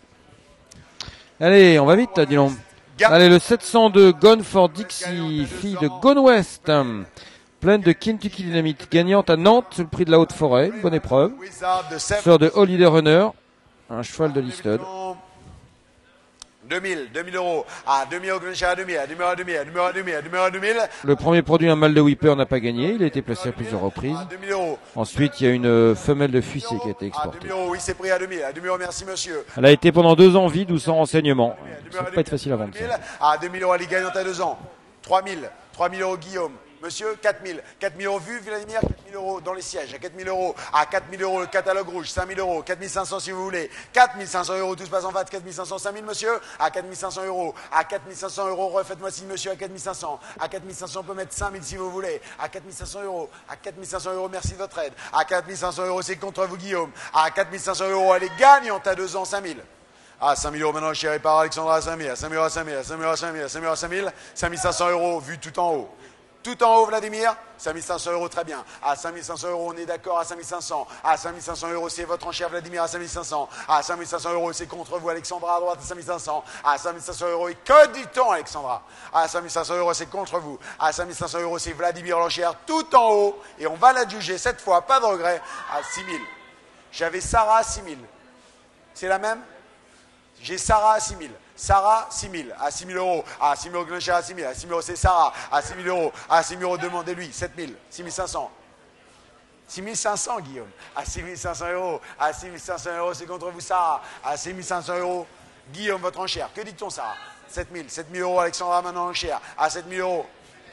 Allez, on va vite, dis donc. Allez, le sept cent deux, Gone for Dixie, fille de Gone West. Pleine de Kentucky Dynamite, gagnante à Nantes sur le prix de la Haute-Forêt. Bonne épreuve. Sœur de Holiday Runner, un cheval de Listed. deux mille, deux mille euros, à deux mille euros, à deux mille, à deux mille, à deux mille, à deux mille, à deux mille, à deux mille, à deux mille. Le premier produit, un mâle de Whipper, n'a pas gagné. Il a été placé à plusieurs reprises. deux mille euros. Ensuite, il y a une femelle de Fussé qui a été À exportée. deux mille euros, oui, c'est pris à deux mille, à deux mille euros, merci monsieur. Elle a été pendant deux ans vide ou sans renseignement. Ça ne va pas être facile à vendre. ça. À deux mille euros, elle est gagnante à deux ans. trois mille, trois mille euros Guillaume. Monsieur, quatre mille. quatre mille euros vu, Vladimir, quatre mille euros dans les sièges. À quatre mille euros, à quatre mille euros le catalogue rouge, cinq mille euros, quatre mille cinq cents si vous voulez. quatre mille cinq cents euros, tout se passe en face, quatre mille cinq cents, cinq mille monsieur. À quatre mille cinq cents euros, à quatre mille cinq cents euros, refaites-moi signe monsieur, à quatre mille cinq cents. À quatre mille cinq cents, on peut mettre cinq mille si vous voulez. À quatre mille cinq cents euros, à quatre mille cinq cents euros, merci de votre aide. À quatre mille cinq cents euros, c'est contre vous Guillaume. À quatre mille cinq cents euros, elle est gagnante à deux ans, cinq mille. À cinq mille euros maintenant, chéri par Alexandra à cinq mille, à cinq mille euros à cinq mille, à cinq mille euros à cinq mille, à cinq mille euros à cinq mille, cinq mille cinq cents euros, vu tout en haut. Tout en haut, Vladimir, cinq mille cinq cents euros, très bien. À cinq mille cinq cents euros, on est d'accord, à cinq mille cinq cents. À cinq mille cinq cents euros, c'est votre enchère, Vladimir, à cinq mille cinq cents. À cinq mille cinq cents euros, c'est contre vous, Alexandra, à droite, à cinq mille cinq cents. À cinq mille cinq cents euros, et que dit-on, Alexandra? À cinq mille cinq cents euros, c'est contre vous. À cinq mille cinq cents euros, c'est Vladimir l'enchère, tout en haut. Et on va la juger cette fois, pas de regret, à six mille. J'avais Sarah à six mille. C'est la même? J'ai Sarah à six mille. Sarah, six mille. À six mille euros. À six mille euros, à six mille. À six mille euros, c'est Sarah. À six mille euros. À six mille euros, demandez-lui. sept mille. six mille cinq cents. six mille cinq cents, Guillaume. À six mille cinq cents euros. À six mille cinq cents euros, c'est contre vous, Sarah. À six mille cinq cents euros, Guillaume, votre enchère. Que dit-on, Sarah? sept mille. sept mille euros, Alexandra, maintenant enchère. À sept mille euros.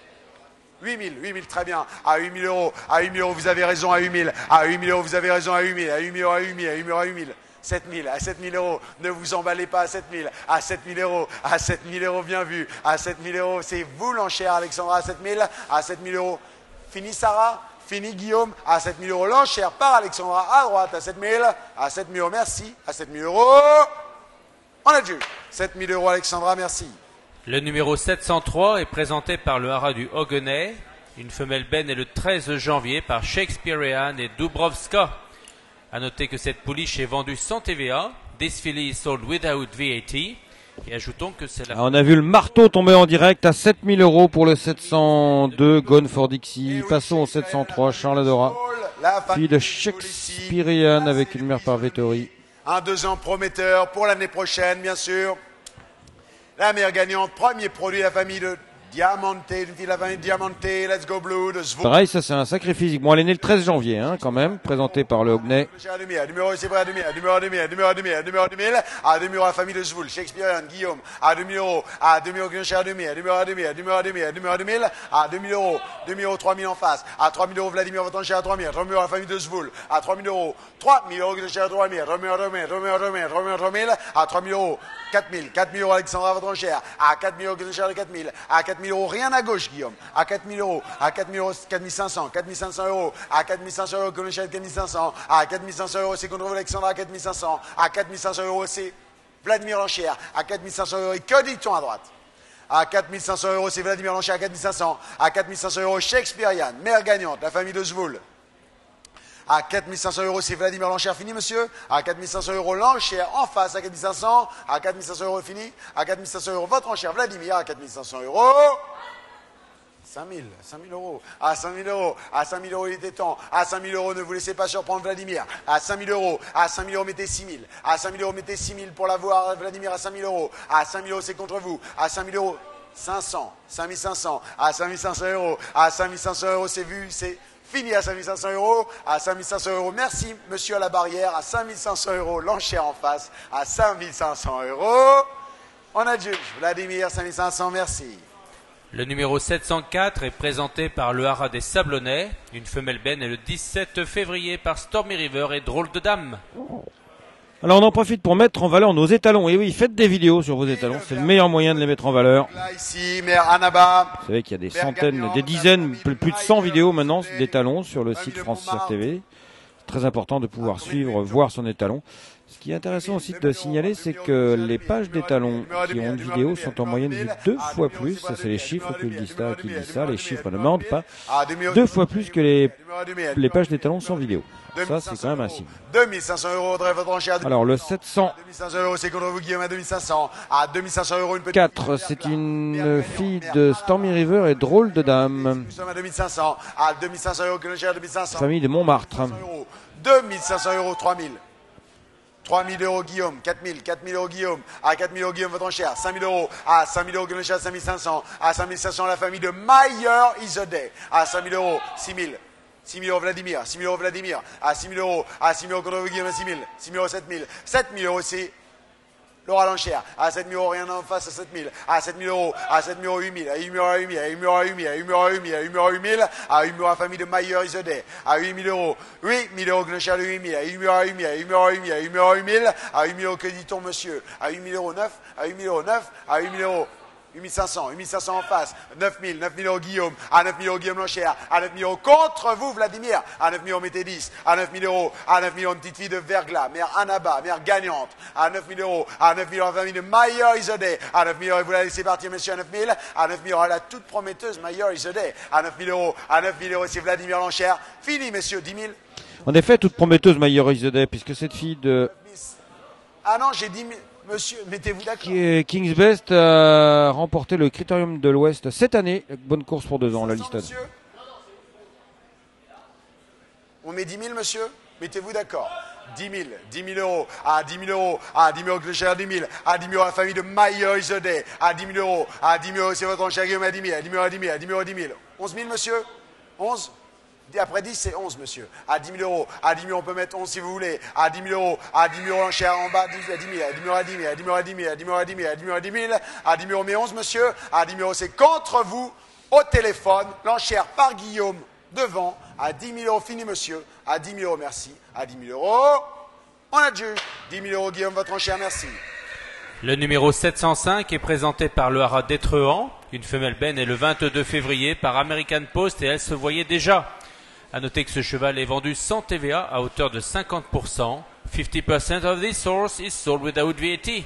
huit mille, huit mille, très bien. À huit mille euros. À huit mille euros, vous avez raison. À huit mille. À huit mille euros, vous avez raison. À huit mille. À huit mille euros, à huit mille. À huit mille euros, à huit mille. sept mille, à sept mille euros, ne vous emballez pas à sept mille, à sept mille euros, à sept mille euros, bien vu, à sept mille euros, c'est vous l'enchère, Alexandra, à sept mille, à sept mille euros, fini Sarah, fini Guillaume, à sept mille euros, l'enchère par Alexandra, à droite, à sept mille, à sept mille euros, merci, à sept mille euros, on a dû, sept mille euros, Alexandra, merci. Le numéro sept cent trois est présenté par le haras du Hoguenay. Une femelle benne est le treize janvier par Shakespearean et Dubrovska. A noter que cette pouliche est vendue sans T V A. This filly is sold without V A T. Et ajoutons que c'est la... Ah, on a vu le marteau tomber en direct à sept mille euros pour le sept cent deux Gone for Dixie. Passons au sept cent trois Charles Adora. Fille de Shakespearean avec une mère par Vettori. Un deux ans prometteur pour l'année prochaine, bien sûr. La mère gagnante, premier produit de la famille de Diamante, une fille de la famille Diamante, Let's Go Blue, de Zvon. Pareil, ça c'est un sacré physique. Bon, elle est née le treize janvier, hein, quand même, présenté par le Hoguenay. À numéro, c'est vrai, à deux mille, à numéro deux mille, à numéro deux mille, à numéro deux mille, à deux mille euros la famille de Zvoul, Shakespearean, Guillaume, à deux mille euros, à deux mille euros, à deux mille, à numéro deux mille, à numéro deux mille, à numéro deux mille, à deux mille euros, deux mille euros, trois mille en face, à trois mille euros, Vladimir, votre enchère à trois mille, à trois mille euros la famille de Zvoul, à trois mille euros, trois mille euros, à trois mille, à trois mille, à trois mille, à trois mille, à trois mille, à trois mille, à trois mille, à trois mille euros, quatre mille, quatre mille euros, Alexandra, votre enchère, à quatre mille euros, de quatre mille, à quatre mille euros, rien à gauche, Guillaume, à quatre mille euros, à quatre mille euros, quatre mille cinq cents, quatre mille cinq cents euros, à quatre mille cinq cents euros, commercial quatre mille cinq cents, à quatre mille cinq cents euros, c'est contre vous, Alexandra, à quatre mille cinq cents, à quatre mille cinq cents euros, c'est Vladimir l'enchère, à quatre mille cinq cents euros, et que dit-on à droite? À quatre mille cinq cents euros, c'est Vladimir l'enchère, à quatre mille cinq cents, à quatre mille cinq cents euros, Shakespearean, mère gagnante, la famille de Zvoul. À quatre mille cinq cents euros, c'est Vladimir l'enchère, fini monsieur. À quatre mille cinq cents euros, l'enchère en face, à quatre mille cinq cents. À quatre mille cinq cents euros, fini. À quatre mille cinq cents euros, votre enchère, Vladimir, à quatre mille cinq cents euros. cinq mille, cinq mille euros. À cinq mille euros, à cinq mille euros, il était temps. À cinq mille euros, ne vous laissez pas surprendre, Vladimir. À cinq mille euros, à cinq mille euros, mettez six mille. À cinq mille euros, mettez six mille pour l'avoir, Vladimir, à cinq mille euros. À cinq mille euros, c'est contre vous. À cinq mille euros, cinq cents, cinq mille cinq cents. À cinq mille cinq cents euros, à cinq mille cinq cents euros, c'est vu, c'est fini à cinq mille cinq cents euros, à cinq mille cinq cents euros, merci monsieur à la barrière, à cinq mille cinq cents euros, l'enchère en face, à cinq mille cinq cents euros, on adjuge, Vladimir, cinq mille cinq cents, merci. Le numéro sept cent quatre est présenté par le haras des Sablonnais. Une femelle benne est le dix-sept février par Stormy River et Drôle de Dame. Alors on en profite pour mettre en valeur nos étalons. Et oui, faites des vidéos sur vos étalons, c'est le meilleur moyen de les mettre en valeur. Là ici, mère Anaba. Vous savez qu'il y a des centaines, des dizaines, plus de cent vidéos maintenant d'étalons sur le site France T V. C'est très important de pouvoir suivre, voir son étalon. Ce qui est intéressant aussi de signaler, c'est que les pages d'étalons qui ont une vidéo sont en moyenne vues deux fois plus, ça c'est les chiffres qui disent ça, qui disent ça, les chiffres ne mentent pas, deux fois plus que les, les pages d'étalons sans vidéo. Ça, c'est quand même un signe. deux mille cinq cents euros, votre enchère. Alors, le sept cents. deux mille cinq cents euros, c'est contre vous, Guillaume, à deux mille cinq cents. À deux mille cinq cents euros, une petite. quatre, c'est une fille de Stormy River et Drôle de Dame. Nous sommes à deux mille cinq cents. À deux mille cinq cents euros, que l'enchère, deux mille cinq cents. Famille de Montmartre. deux mille cinq cents euros, trois mille. trois mille euros Guillaume, quatre mille, quatre mille euros Guillaume, à quatre mille euros Guillaume votre enchère, cinq mille euros, à cinq mille euros Guillaume cinq mille cinq cents, à cinq mille cinq cents la famille de Mayer Isodet, à cinq mille euros, six mille, six mille euros Vladimir, six mille euros Vladimir, à six mille euros, à six mille euros contre vous Guillaume à six mille, six mille euros sept mille, sept mille euros aussi. Laura l'enchère, à sept mille euros, rien en face, à sept mille, à sept mille euros, à sept mille euros, huit mille, à huit mille euros, huit mille, à huit mille euros, huit mille, à huit mille euros, huit mille, à huit mille euros, huit mille, à huit mille euros, la famille de Mayer Isodet, à huit mille euros, huit mille euros, Glenchard de huit mille, à huit mille euros, huit mille, à huit mille euros, huit mille, à huit mille euros, huit mille, à huit mille euros, que dit-on, monsieur, à huit mille euros, neuf, à huit mille euros, neuf, à huit mille euros, huit mille cinq cents, huit mille cinq cents en face, neuf mille, neuf mille euros Guillaume, à neuf mille euros Guillaume l'enchère, à neuf mille euros contre vous Vladimir, à neuf mille euros mettez dix, à neuf mille euros, à neuf mille euros une petite fille de Verglas, mère Anaba, mère gagnante, à neuf mille euros, à neuf mille euros la famille de Mayer Isodet, à neuf mille euros, vous la laissez partir monsieur à neuf mille, à neuf mille euros la toute prometteuse Mayer Isodet, à neuf mille euros, à neuf mille euros c'est Vladimir l'enchère, fini messieurs, dix mille. En effet, toute prometteuse Mayer Isodet, puisque cette fille de Ah non, j'ai dix mille. Monsieur, mettez-vous d'accord. King's Best a remporté le Critérium de l'Ouest cette année. Bonne course pour deux ans, la liste. On met dix mille, monsieur? Mettez-vous d'accord. dix mille, dix mille euros, à dix mille euros, à dix mille euros, Clochard, dix mille, à dix mille euros, la famille de Mayer Isodet, à dix mille euros, à dix mille euros, c'est votre enchère Guillaume, à dix mille, à dix mille euros, à dix mille, à dix mille euros, dix mille. onze mille, monsieur? onze? Après dix, c'est onze, monsieur. À dix mille euros. À dix mille, on peut mettre onze si vous voulez. À dix mille euros. À dix mille euros, l'enchère en bas, dix, à dix mille. À dix mille euros, à dix mille. À dix mille euros, à dix mille. À dix mille euros, à dix mille. À dix mille euros, à dix mille. À dix mille euros, mais onze, monsieur. À dix mille euros, c'est contre vous, au téléphone. L'enchère par Guillaume, devant. À dix mille euros, fini, monsieur. À dix mille euros, merci. À dix mille euros, on adjuge. dix mille euros, Guillaume, votre enchère, merci. Le numéro sept cent cinq est présenté par le haras d'Étrehan. Une femelle benne est le vingt-deux février par American Post et elle se voyait déjà. À noter que ce cheval est vendu sans T V A à hauteur de cinquante pour cent. fifty percent of this horse is sold without V A T.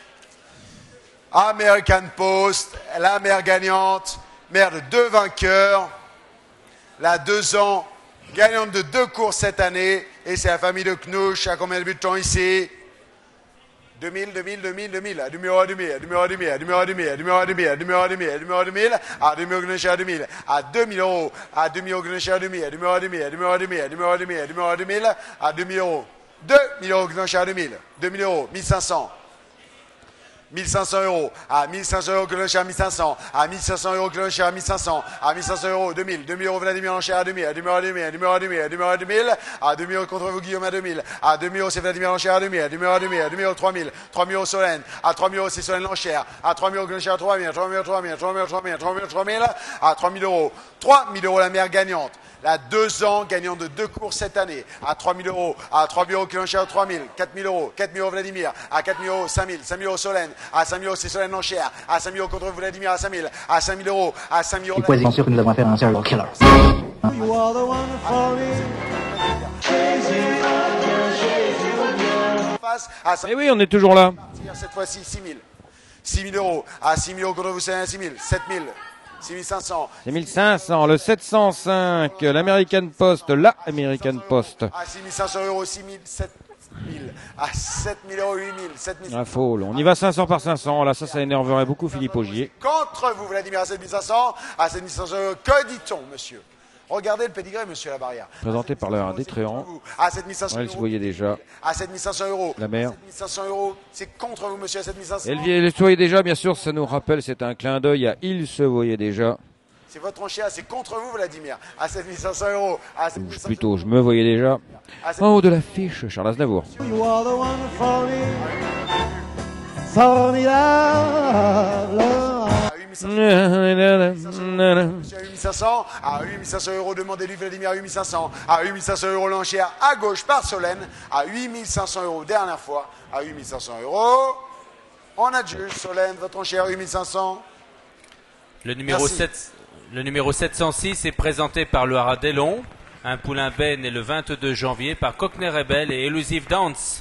American Post, la mère gagnante, mère de deux vainqueurs, la deux ans, gagnante de deux courses cette année, et c'est la famille de Knouch. À combien de butants ici? deux mille, deux mille, deux mille, deux mille, à deux mille euros, deux mille, à deux mille euros, deux mille, à deux mille euros, deux mille, à deux mille euros, deux mille, à deux mille euros, deux mille, à deux mille euros, deux mille, à deux mille euros, deux mille, à deux mille euros, à deux mille euros, deux mille, à deux mille euros, deux mille, à deux mille euros, deux mille, à deux mille euros, deux mille, à deux mille euros, deux mille, à deux mille euros, deux mille euros, deux mille, deux mille euros, mille cinq cents. mille cinq cents euros, à mille cinq cents euros, que l'enchère à mille cinq cents, à mille cinq cents euros, que l'enchère à mille cinq cents, à mille cinq cents euros, deux mille, deux mille euros, Vladimir l'enchère à deux mille, à deux mille euros, deux mille, à deux mille euros, deux mille, à deux mille euros, deux mille, à deux mille euros contre vous, Guillaume à deux mille, à deux mille euros, c'est Vladimir l'enchère à deux mille, à deux mille euros, deux mille, à deux mille euros, trois mille, trois mille euros, Solène, à trois mille euros, c'est Solène l'enchère, à trois mille euros, que l'enchère à trois mille, à trois mille euros, trois mille, à trois mille euros, trois mille, à trois mille euros, trois mille, à trois mille euros, trois mille euros, la mère gagnante. La deux ans, gagnant de deux courses cette année, à trois mille euros, à trois mille euros, que l'enchère à trois mille, quatre mille euros, quatre mille euros, Vladimir, à quatre mille euros, cinq mille, cinq mille euros, Solène, à cinq mille euros, c'est Solène l'enchère, à cinq mille euros, contre Vladimir, à cinq mille, à cinq mille euros, à cinq mille euros. Il faut être sûr que nous avons affaire à un serial killer. Et oui, on est toujours là. Cette fois-ci, six mille. six mille euros, à six mille euros, contre vous, c'est six mille, sept mille. six mille cinq cents. six mille cinq cents, le sept cent cinq, l'American Post, la American Post. À six mille cinq cents euros, six mille, sept mille. À sept mille euros, huit mille, sept mille. La folle. On y va cinq cents par cinq cents. Là, ça, ça énerverait beaucoup Philippe Augier. Contre vous, Vladimir, à sept mille cinq cents. À sept mille cinq cents euros, que dit-on, monsieur? Regardez le pédigré, monsieur, la barrière. Présenté par le haras d'Étrehan. À sept mille cinq cents Elle se voyait déjà. À sept mille cinq cents euros. La mère. sept mille cinq cents euros, c'est contre vous, monsieur, à sept mille cinq cents. Elle, elle se voyait déjà, bien sûr, ça nous rappelle, c'est un clin d'œil à Il se voyait déjà. C'est votre enchère, c'est contre vous, Vladimir. À sept mille cinq cents euros. À sept mille cinq cents Plutôt, je me voyais déjà. En haut de l'affiche, Charles Aznavour. À huit mille cinq cents, à huit mille cinq cents euros, demandez-lui Vladimir à huit mille cinq cents, à huit mille cinq cents euros l'enchère à gauche par Solène, à huit mille cinq cents euros dernière fois, à huit mille cinq cents euros, on adjuge Solène, votre enchère huit mille cinq cents. Le numéro, sept, le numéro sept cent six est présenté par le haras d'Elon. Un poulain baie né le vingt-deux janvier par Cockney Rebel et Elusive Dance.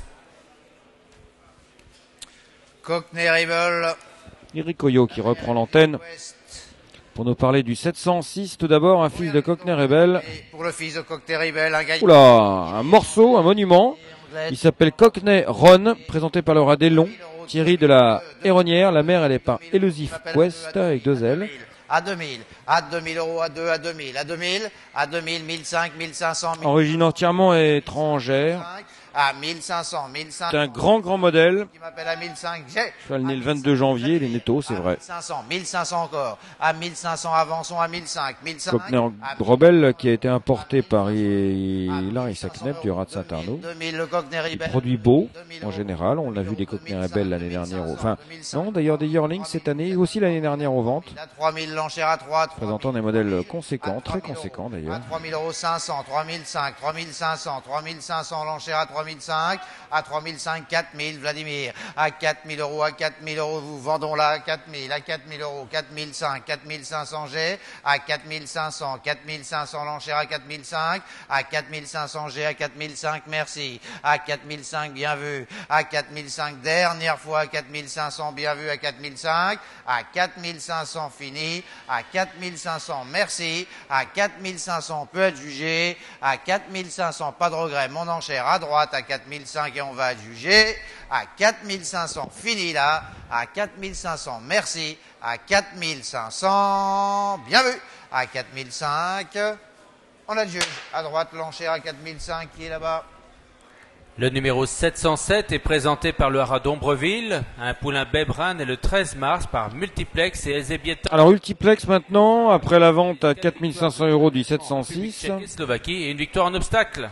Cockney Rebel. Eric Oyo qui reprend l'antenne pour nous parler du sept cent six. Tout d'abord, un fils de Cockney Rebel. Pour le fils de Cockney Rebel, un gagnant. Oula, un morceau, un monument. Il s'appelle Cockney Ron, présenté par le haras d'Elon. Thierry de la Héronnière. La mère, elle est par Elusive Quest avec deux L. À deux mille, à deux mille euros, à deux, à deux mille, à deux mille, à deux mille, mille cinq, mille cinq cents, Origine entièrement étrangère. à mille cinq cents, mille cinq cents. C'est un grand, grand modèle. Qui m'appelle à mille cinq cents, j'ai. Cheval né le vingt-deux janvier, il est netto, c'est vrai. mille cinq cents, mille cinq cents encore. À mille cinq cents, avançons à mille cinq cents, mille cinq cents. Cockney en Grobel qui a été importé par Hilary Sacknep du Rat de Saint-Arnaud. deux mille, le Cockney Rebel. Produit beau, en général. On l'a vu des Cockney Rebel l'année dernière. Au... Enfin, non, d'ailleurs des Yearlings cette année, aussi l'année dernière aux ventes. À trois mille, l'enchère à trois. Présentant des modèles conséquents, très conséquents d'ailleurs. À trois mille euros cinq cents, trois mille cinq, trois mille cinq cents, trois mille cinq cents, l'enchère à trois mille cinq, à trois mille cinq, quatre mille, Vladimir, à quatre mille euros, à quatre mille euros, vous vendons là à quatre mille, à quatre mille euros, quatre mille cinq, quatre mille cinq cents G, à quatre mille cinq cents, quatre mille cinq cents, l'enchère à quatre mille cinq, à quatre mille cinq cents G, à quatre mille cinq, merci, à quatre mille cinq, bien vu, à quatre mille cinq, dernière fois, à quatre mille cinq cents, bien vu, à quatre mille cinq, à quatre mille cinq cents, fini, à quatre mille cinq cents, merci, à quatre mille cinq cents, peut être jugé, à quatre mille cinq cents, pas de regret, mon enchère à droite, à quatre mille cinq et on va adjuger, à quatre mille cinq cents, fini là, à quatre mille cinq cents, merci, à quatre mille cinq cents, bien vu, à quatre mille cinq, on adjuge, à droite, l'enchère à quatre mille cinq qui est là-bas. Le numéro sept cent sept est présenté par le haras d'Ombreville, un poulain Bebran et le treize mars par Multiplex et Elzebieta. Alors Multiplex maintenant, après la vente à quatre mille cinq cents euros du sept cent six. Slovaquie et une victoire en obstacle.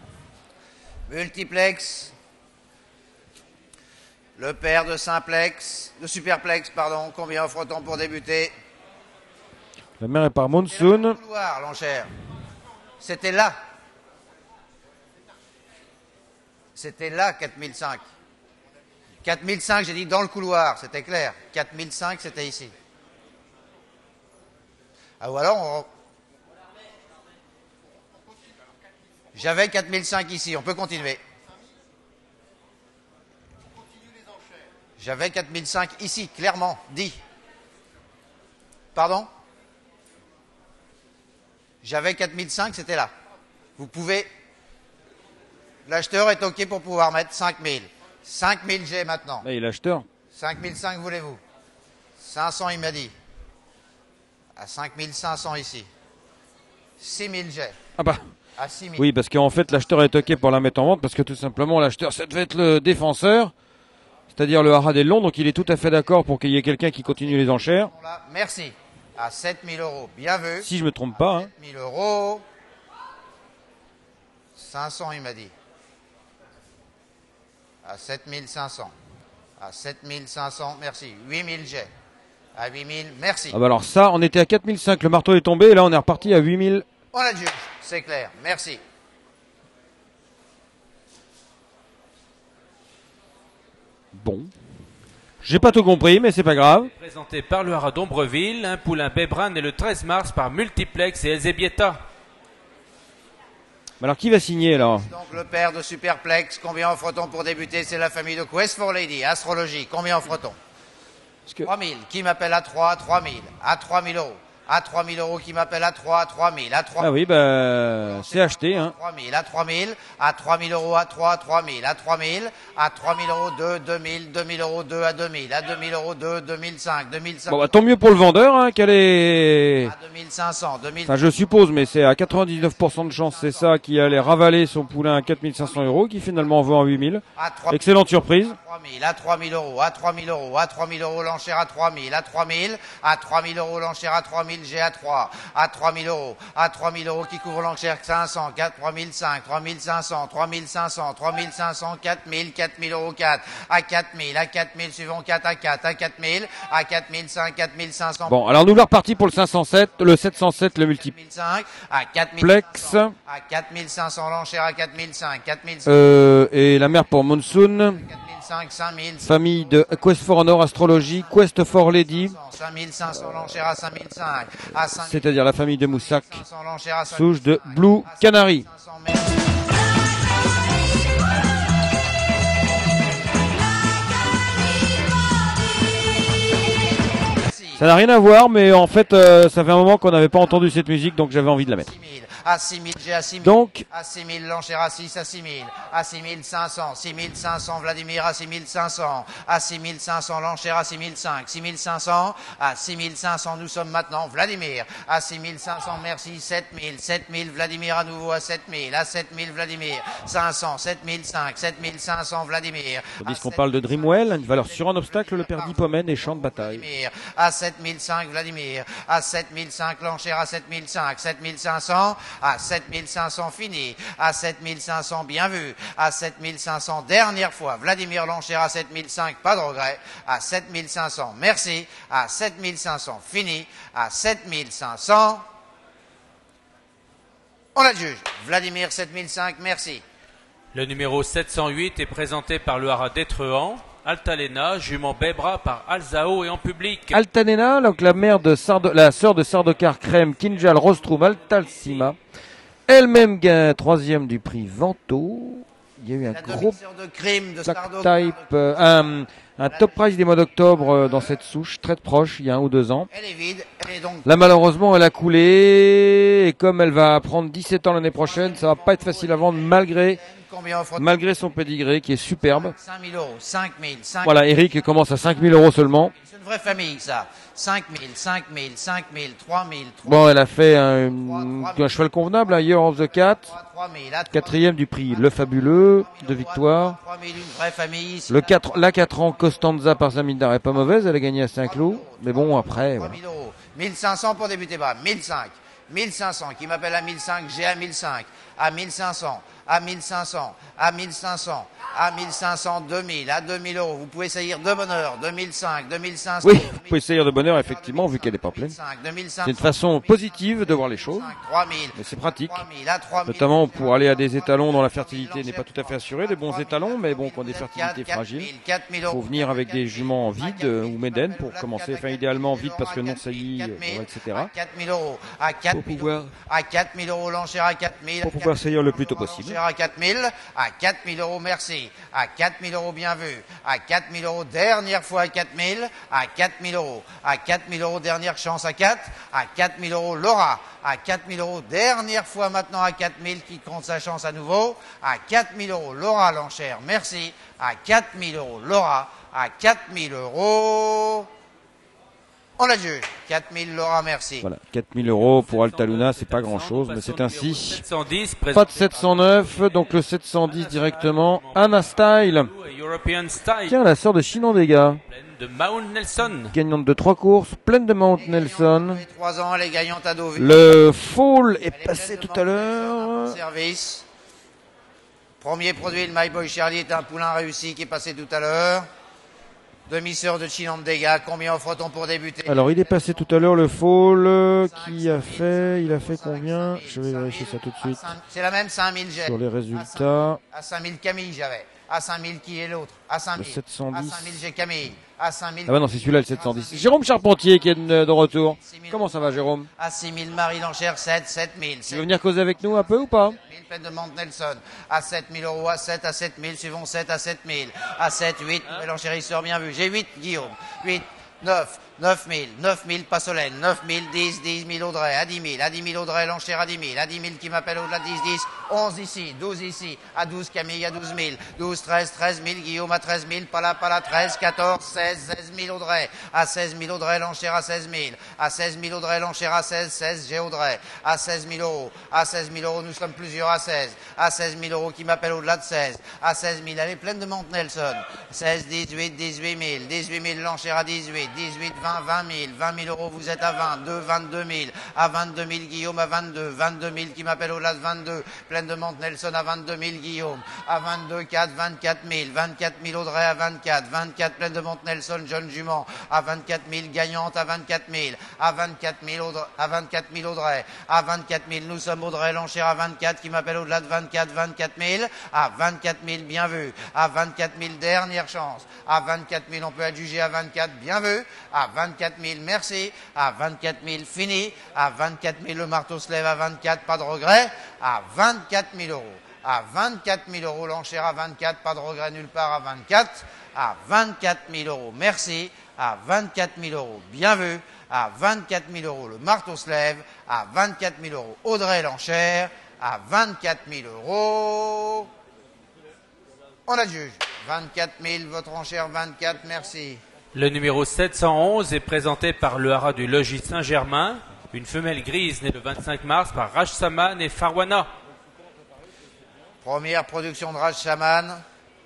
Multiplex, le père de Simplex, de Superplex, pardon, combien offre-t-on pour débuter? La mère est par Monsoon. L'enchère. C'était là. C'était là, quatre mille cinq. quatre mille cinq, j'ai dit dans le couloir, c'était clair. quatre mille cinq, c'était ici. Ah, ou alors, on... J'avais quatre mille cinq ici, on peut continuer. J'avais quatre mille cinq ici, clairement, dit. Pardon? J'avais quatre mille cinq, c'était là. Vous pouvez... L'acheteur est OK pour pouvoir mettre cinq mille. cinq mille G maintenant. Là, il est l'acheteur. cinq mille cinq voulez-vous? cinq cents, il m'a dit. À cinq mille cinq cents ici. six mille G. Ah bah. À six mille. Oui, parce qu'en fait, l'acheteur est OK pour la mettre en vente parce que tout simplement, l'acheteur, ça devait être le défenseur, c'est-à-dire le haras des Longs, donc il est tout à fait d'accord pour qu'il y ait quelqu'un qui continue les enchères. Merci. À sept mille euros. Bien vu. Si je me trompe pas. Hein. sept mille euros. cinq cents, il m'a dit. À sept mille cinq cents. À sept mille cinq cents, merci. huit mille G. À huit mille, merci. Ah bah alors ça, on était à quatre mille cinq, le marteau est tombé, et là on est reparti à huit mille. On adjuge, c'est clair, merci. Bon. J'ai pas tout compris, mais c'est pas grave. Présenté par le haras d'Ombreville, un poulain Bebran et le treize mars par Multiplex et Elzebieta. Alors qui va signer là? Donc le père de Superplex, combien offre-t-on pour débuter? C'est la famille de Quest for Lady, Astrologie, combien offre-t-on? Que... trois mille, qui m'appelle à trois, trois mille, à trois mille euros. À trois mille euros, qui m'appelle à trois, trois mille, à trois mille. Ah oui, bah, c'est acheté, hein. trois mille, à trois mille, à trois mille euros, à trois, trois mille, à trois mille, à trois mille euros, deux, deux mille, deux mille euros, deux, à deux mille, à deux mille euros, deux, deux mille cinq, deux mille cinq. Bon, bah, tant mieux pour le vendeur, hein, qu'elle est... À deux mille cinq cents, deux mille. Enfin, je suppose, mais c'est à quatre-vingt-dix-neuf pour cent de chance, c'est ça, qui allait ravaler son poulain à quatre mille cinq cents euros, qui finalement vend à huit mille. Excellente surprise. À trois mille, à trois mille euros, à trois mille euros, à trois mille euros, l'enchère à trois mille, à trois mille, à trois mille euros, l'enchère à trois mille, j'ai à trois. À trois mille euros, à trois mille euros qui couvre l'enchère cinq cents, quatre, trois mille cinq, trois mille cinq cents, trois mille cinq cents, trois mille cinq cents, quatre mille, quatre mille euros, quatre, à quatre mille, à quatre mille, suivons quatre à quatre, à quatre mille, à quatre mille cinq, quatre mille cinq cents. Bon, alors nous voilà repartis pour le cinq cent sept, le sept cent sept, le multiplex. À quatre mille cinq cents, à quatre mille cinq cents, l'enchère à quatre mille cinq, quatre mille cinq cents. Euh, et la mère pour Monsoon. quatre mille cinq, cinq mille. Famille de Quest for Honor Astrologie, Quest for Lady. cinq mille cinq cents, l'enchère à cinq mille cinq, à cinq mille. C'est-à-dire la famille de Moussac, souche de Blue Canary. Ça n'a rien à voir, mais en fait, euh, ça fait un moment qu'on n'avait pas entendu cette musique, donc j'avais envie de la mettre. À six mille, j'ai à six mille. Donc, à six mille, l'enchère à six, à six mille. À six mille cinq cents, six mille cinq cents, Vladimir à six mille cinq cents. À six mille cinq cents, l'enchère à six mille cinq. six mille cinq cents, à six mille cinq cents, nous sommes maintenant Vladimir. À six mille cinq cents, merci, sept mille. sept mille, Vladimir à nouveau à sept mille. À sept mille, Vladimir. cinq cents, sept mille cinq, sept mille cinq cents, Vladimir. Tandis qu'on parle de Dreamwell, une valeur sur un obstacle, le perdit Pomen et champ de bataille. À sept mille cinq, Vladimir. À sept mille cinq, l'enchère à sept mille cinq. sept mille cinq cents, à sept mille cinq cents, fini. À sept mille cinq cents, bien vu. À sept mille cinq cents, dernière fois. Vladimir, l'enchère à sept mille cinq, pas de regret. À sept mille cinq cents, merci. À sept mille cinq cents, fini. À sept mille cinq cents, on la juge. Vladimir, sept mille cinq, merci. Le numéro sept cent huit est présenté par le haras d'Étrehan. Altalena, jument Bebra par Alzao et en public. Altalena, donc la mère de Sardo, la sœur de Sardaukar Krem, Kinjal Rostrum Altalsima. Elle-même gagne troisième du prix Vento. Il y a eu un La gros de crime de black Sardaukar. type, euh, un, un top price des mois d'octobre euh, dans cette souche, très proche, il y a un ou deux ans. Elle est vide, elle est donc... Là, malheureusement, elle a coulé. Et comme elle va prendre dix-sept ans l'année prochaine, ça va pas être facile à vendre malgré, Combien offre malgré son pédigré qui est superbe. cinq mille euros, cinq mille, cinq mille. Voilà, Eric commence à cinq mille euros seulement. C'est une vraie famille, ça. cinq mille, cinq mille, cinq mille, trois mille, Bon, elle a fait un, un cheval convenable, un Year of the Cat. trois mille, à Quatrième du prix Le Fabuleux, de victoire. trois mille, une vraie famille ici. Le quatre, la quatre ans Costanza par Zamindar est pas mauvaise, elle a gagné à Saint-Cloud. Mais bon, après, trois voilà. mille euros. mille cinq cents pour débuter bas. mille cinq. mille cinq cents. Qui m'appelle à mille cinq, j'ai à mille cinq. À mille cinq cents. À mille cinq cents. À mille cinq cents. À mille cinq cents, deux mille. À deux mille euros. Vous pouvez saillir de bonheur. deux mille cinq. deux mille cinq cents. Oui, vous pouvez essayer de bonheur, effectivement, vu qu'elle n'est pas pleine. deux mille cinq cents. C'est une façon positive de voir les choses. trois mille. Mais c'est pratique. trois mille. À trois mille. Notamment pour aller à des étalons dont la fertilité n'est pas tout à fait assurée, des bons étalons, mais bon, qui ont des fertilités fragiles. Il faut venir avec des juments vides euh, ou médènes pour commencer, enfin idéalement vides parce que non saillies, euh, et cetera. quatre mille euros. À quatre mille pouvoir- euros. À quatre mille euros, l'enchère à quatre mille. Pour pouvoir saillir le plus tôt possible. L'enchère à quatre mille. À quatre mille euros, merci. À quatre mille euros, bien vu. À quatre mille euros, dernière fois à quatre mille. À quatre mille euros. À quatre mille euros, dernière chance à quatre. À quatre mille euros, Laura. À quatre mille euros, dernière fois maintenant à quatre mille qui compte sa chance à nouveau. À quatre mille euros, Laura, l'enchère, merci. À quatre mille euros, Laura. À quatre mille euros, on la juge. quatre mille, Laura, merci. Voilà, quatre mille euros pour Altaluna, c'est pas grand chose, mais c'est ainsi. sept cent dix, Pas de sept cent neuf, donc le sept cent dix directement. Anna Style. European Style. Tiens, la sœur de Chinon Dégâts. De Mount Nelson. Gagnante de trois courses, pleine de Mount Nelson. trois ans, elle est gagnante à Deauville. Le Fall est passé tout à l'heure. Service. Premier produit, le My Boy Charlie est un poulain réussi qui est passé tout à l'heure. Demi-sœur de Chinon de dégâts. Combien offre-t-on pour débuter? Alors, il est passé tout à l'heure le Fall euh, qui a fait, il a fait combien? Je vais vérifier ça tout de suite. C'est la même, cinq mille j'ai. Sur les résultats. À cinq mille Camille j'avais. À cinq mille qui est l'autre? À cinq Le mille. sept cent dix. À cinq mille j'ai Camille. À cinq mille. Ah bah non, c'est celui-là le sept cent dix. Jérôme Charpentier qui est de, de retour. Comment ça va, Jérôme? À six mille Marie l'enchère, sept, sept mille. Tu veux venir causer avec nous un peu ou pas? mille pleine de Mount Nelson. À sept mille euros, à sept, à sept mille, suivons sept, à sept mille. À sept, huit, l'enchérisseur bien vu. J'ai huit, Guillaume. huit, neuf, neuf mille, neuf mille, pas Solène. neuf mille, dix, dix mille Audrey. À dix mille, à dix mille Audrey, l'enchère à dix mille. À dix mille qui m'appelle au-delà de dix, dix. onze ici, douze ici. À douze Camille, à douze mille. douze, treize, treize mille Guillaume, à treize mille. Pas là, pas là, treize, quatorze, seize, seize mille Audrey. À seize mille Audrey, l'enchère à seize mille. À seize mille Audrey, l'enchère à seize, seize, j'ai Audrey. À seize mille euros. À seize mille euros, nous sommes plusieurs à seize. À seize mille euros qui m'appelle au-delà de seize. À seize mille, elle est pleine de Mount Nelson. seize, dix-huit, dix-huit mille. dix-huit mille, l'enchère à dix-huit. dix-huit, vingt, vingt mille. vingt mille euros, vous êtes à vingt-deux, vingt-deux mille. À vingt-deux mille, Guillaume, à vingt-deux. vingt-deux mille qui m'appelle au-delà de vingt-deux. Pleine de Mount Nelson à vingt-deux mille, Guillaume. À vingt-deux, quatre, vingt-quatre mille. vingt-quatre mille, Audrey à vingt-quatre. vingt-quatre, pleine de Mount Nelson, jeune jument. À vingt-quatre mille, gagnante à vingt-quatre mille. À vingt-quatre mille, Audrey. À vingt-quatre mille, Audrey. À vingt-quatre mille, nous sommes Audrey, l'enchère à vingt-quatre qui m'appelle au-delà de vingt-quatre. vingt-quatre mille. À vingt-quatre mille, bien vu. À vingt-quatre mille, dernière chance. À vingt-quatre mille, on peut adjuger à vingt-quatre, bien vu. À vingt-quatre mille, merci. À vingt-quatre mille, fini. À vingt-quatre mille, le marteau se lève à vingt-quatre, pas de regret. À vingt-quatre mille euros. À vingt-quatre mille euros, l'enchère à vingt-quatre, pas de regret nulle part à vingt-quatre. À vingt-quatre mille euros, merci. À vingt-quatre mille euros, bien vu. à vingt-quatre mille euros. Le marteau se lève à vingt-quatre mille euros. Audrey l'enchère à vingt-quatre mille euros. On adjuge. vingt-quatre mille, votre enchère vingt-quatre, merci. Le numéro sept cent onze est présenté par le haras du logis Saint-Germain. Une femelle grise née le vingt-cinq mars par Raj Saman et Farwana. Première production de Raj Saman.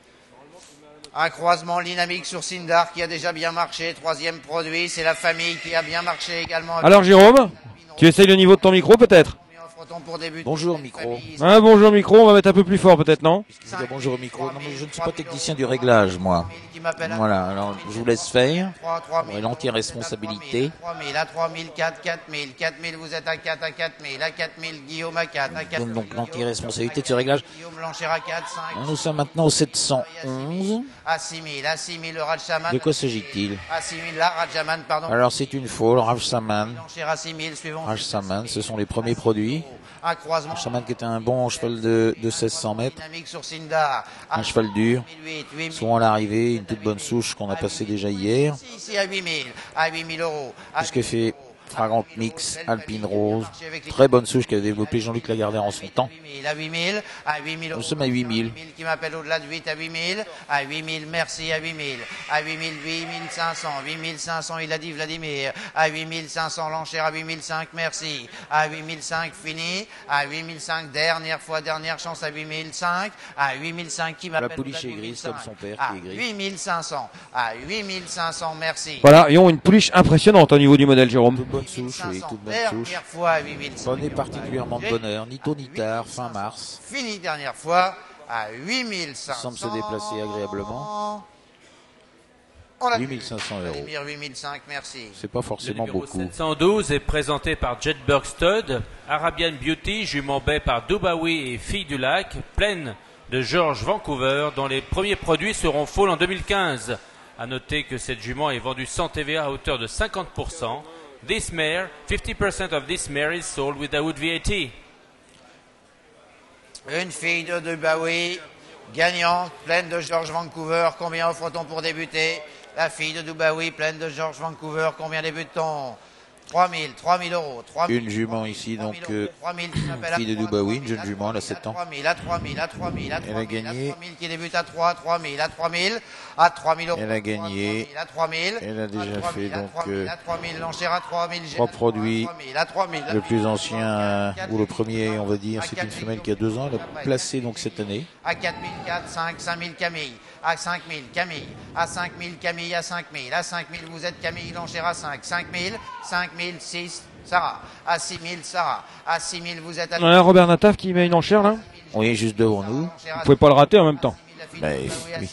Un croisement dynamique sur Sindar qui a déjà bien marché. Troisième produit, c'est la famille qui a bien marché également. Alors Jérôme, tu essayes le niveau de ton micro peut-être? Bonjour micro. Ah, bonjour micro, on va mettre un peu plus fort peut-être, non? Bonjour micro. Non mais je ne suis pas technicien du réglage moi. Voilà, alors je vous laisse faire. L'entière responsabilité. trois mille, à trois mille, quatre, quatre mille, quatre mille, vous êtes à quatre, à quatre mille, à quatre mille, Guillaume à quatre, à quatre mille. Donc l'entière responsabilité de ce réglage. Guillaume l'enchère à quatre, cinq. Nous sommes maintenant au sept cent onze. À six mille, à six mille, le Rajsaman. De quoi s'agit-il? À six mille, là, Rajsaman, pardon. Alors c'est une folle, Rajsaman. L'enchère à six mille, suivant. Rajsaman, ce sont les premiers produits. Un croisement. Rajsaman qui est un bon cheval de, de seize cents mètres. Dynamique sur Sindar. Un cheval dur. Souvent à l'arrivée, une toute bonne souche qu'on a passée déjà hier. Ici à huit mille, à huit mille euros. Tout ce que fait Fragrant Mix, Alpine Rose. Très bonne souche qu'a développé Jean-Luc Lagardère en son temps. À huit mille, à huit mille. Nous sommes à huit mille. Qui m'appelle au-delà de huit à huit mille. À huit mille, merci, à huit mille. À huit mille, huit mille cinq cents. huit mille cinq cents, il a dit Vladimir. À huit mille cinq cents, l'enchère à huit mille cinq, merci. À huit mille cinq, fini. À huit mille cinq, dernière fois, dernière chance à huit mille cinq. À huit mille cinq, qui m'appelle. La pouliche est grise comme son père qui est gris. huit mille cinq cents. À huit mille cinq cents, merci. Voilà, ils ont une pouliche impressionnante au niveau du modèle, Jérôme. Toute bonne souche, oui, toute bonne souche. Dernière fois à huit mille cinq. Prenez particulièrement de bonheur, ni tôt ni tard, fin mars. Fini dernière fois à huit mille cinq cents. Semble se déplacer agréablement. huit mille cinq cents euros. huit mille cinq, merci. C'est pas forcément Le numéro beaucoup. sept cent douze est présenté par Jetberg Stud, Arabian Beauty, jument baie par Dubawi et Fille du Lac, pleine de George Vancouver, dont les premiers produits seront fall en deux mille quinze. À noter que cette jument est vendue sans T V A à hauteur de cinquante pour cent. This mare, fifty percent of this mare is sold without V A T. Une fille de Dubawi, gagnante, pleine de George Vancouver. Combien offre-t-on pour débuter? La fille de Dubawi, pleine de George Vancouver. Combien débute-t-on? trois mille, trois mille euros. trois mille, Une jument ici, donc euh, trois mille, qui s'appelle à fille de trois, Dubawi, une trois jeune mille, jument, elle a sept ans. trois mille, à trois mille, à trois mille, à Elle a trois mille, gagné. à trois mille, qui débute à trois, trois mille, à trois mille, à trois mille euros. Elle a gagné. À trois mille, Elle a déjà fait donc euh, à trois mille, l'enchère à trois mille. trois produits. À trois mille, Le plus ancien, euh, ou le premier, on va dire, c'est une femelle qui a deux ans. Elle a placé donc cette année. À quatre mille, quatre, cinq, cinq mille Camille. À cinq mille, Camille. À cinq mille, Camille, à cinq mille. À cinq mille, vous êtes Camille, l'enchère à cinq. cinq mille, cinq mille, six, Sarah. À six mille, Sarah. À six mille, vous êtes à... On a Robert Nataf qui met une enchère là. Oui, juste devant nous. Vous pouvez pas le rater en même temps. Ben, oui.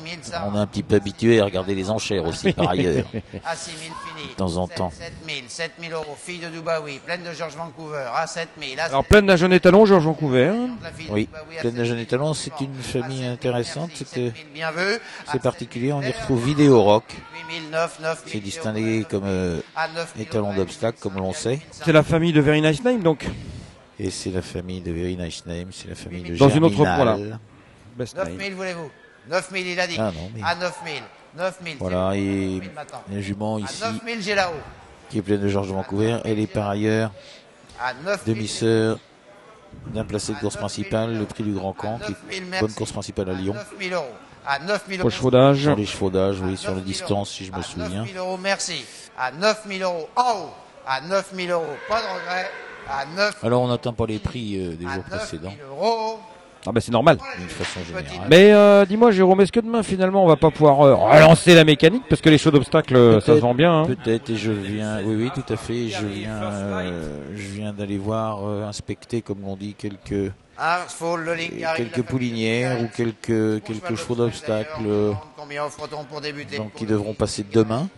On est un petit peu habitué à regarder les enchères aussi par ailleurs. À six mille, fini. De temps en temps. sept mille, sept mille euros. Fille de Dubawi, pleine de George Vancouver. À sept mille. Alors pleine d'un jeune étalon, Georges Vancouver. Oui, pleine de jeunes étalons, c'est une famille intéressante. C'est bien vu. c'est particulier, on y retrouve Vidéo Rock. huit mille, neuf, neuf mille. C'est distingué comme euh, étalon d'obstacle, comme l'on sait. C'est la famille de Very Nice Name donc. Et c'est la famille de Very Nice Name, c'est la famille de Dans une autre Germinal. voilà. Best neuf Name. mille, voulez-vous? neuf mille, il a dit. Ah non, mais- À neuf mille. neuf mille. Voilà, c'est bon. et neuf mille maintenant. la jument À ici, neuf mille, j'ai là-haut. qui est pleine de Georges de Vancouver. Elle est par ailleurs À neuf mille. demi-sœur d'un placé de course principale, le prix du Grand Camp, qui est une bonne course principale à Lyon. neuf mille euros. À neuf mille Pour euros. le chevaudage. Sur les chevaudages, oui, sur la distance, si je me À souviens. neuf mille euros, merci. À neuf mille euros, en haut. À neuf mille euros, pas de regret. À neuf Alors, on n'atteint pas les prix euh, des à jours neuf précédents, mille euros. Ah bah c'est normal. d'une façon générale. Mais euh, dis-moi Jérôme, est-ce que demain finalement on va pas pouvoir euh, relancer la mécanique parce que les shows d'obstacles euh, ça se vend bien. Hein. Peut-être, et je viens, oui, oui, tout à fait, je viens, euh, je viens d'aller voir, euh, inspecter, comme l'on dit, quelques, Un full, le Ligue Gary, quelques la poulinières ou quelques, quelques chevaux d'obstacles, euh, Combien offre-t-on pour débuter? donc qui devront passer demain,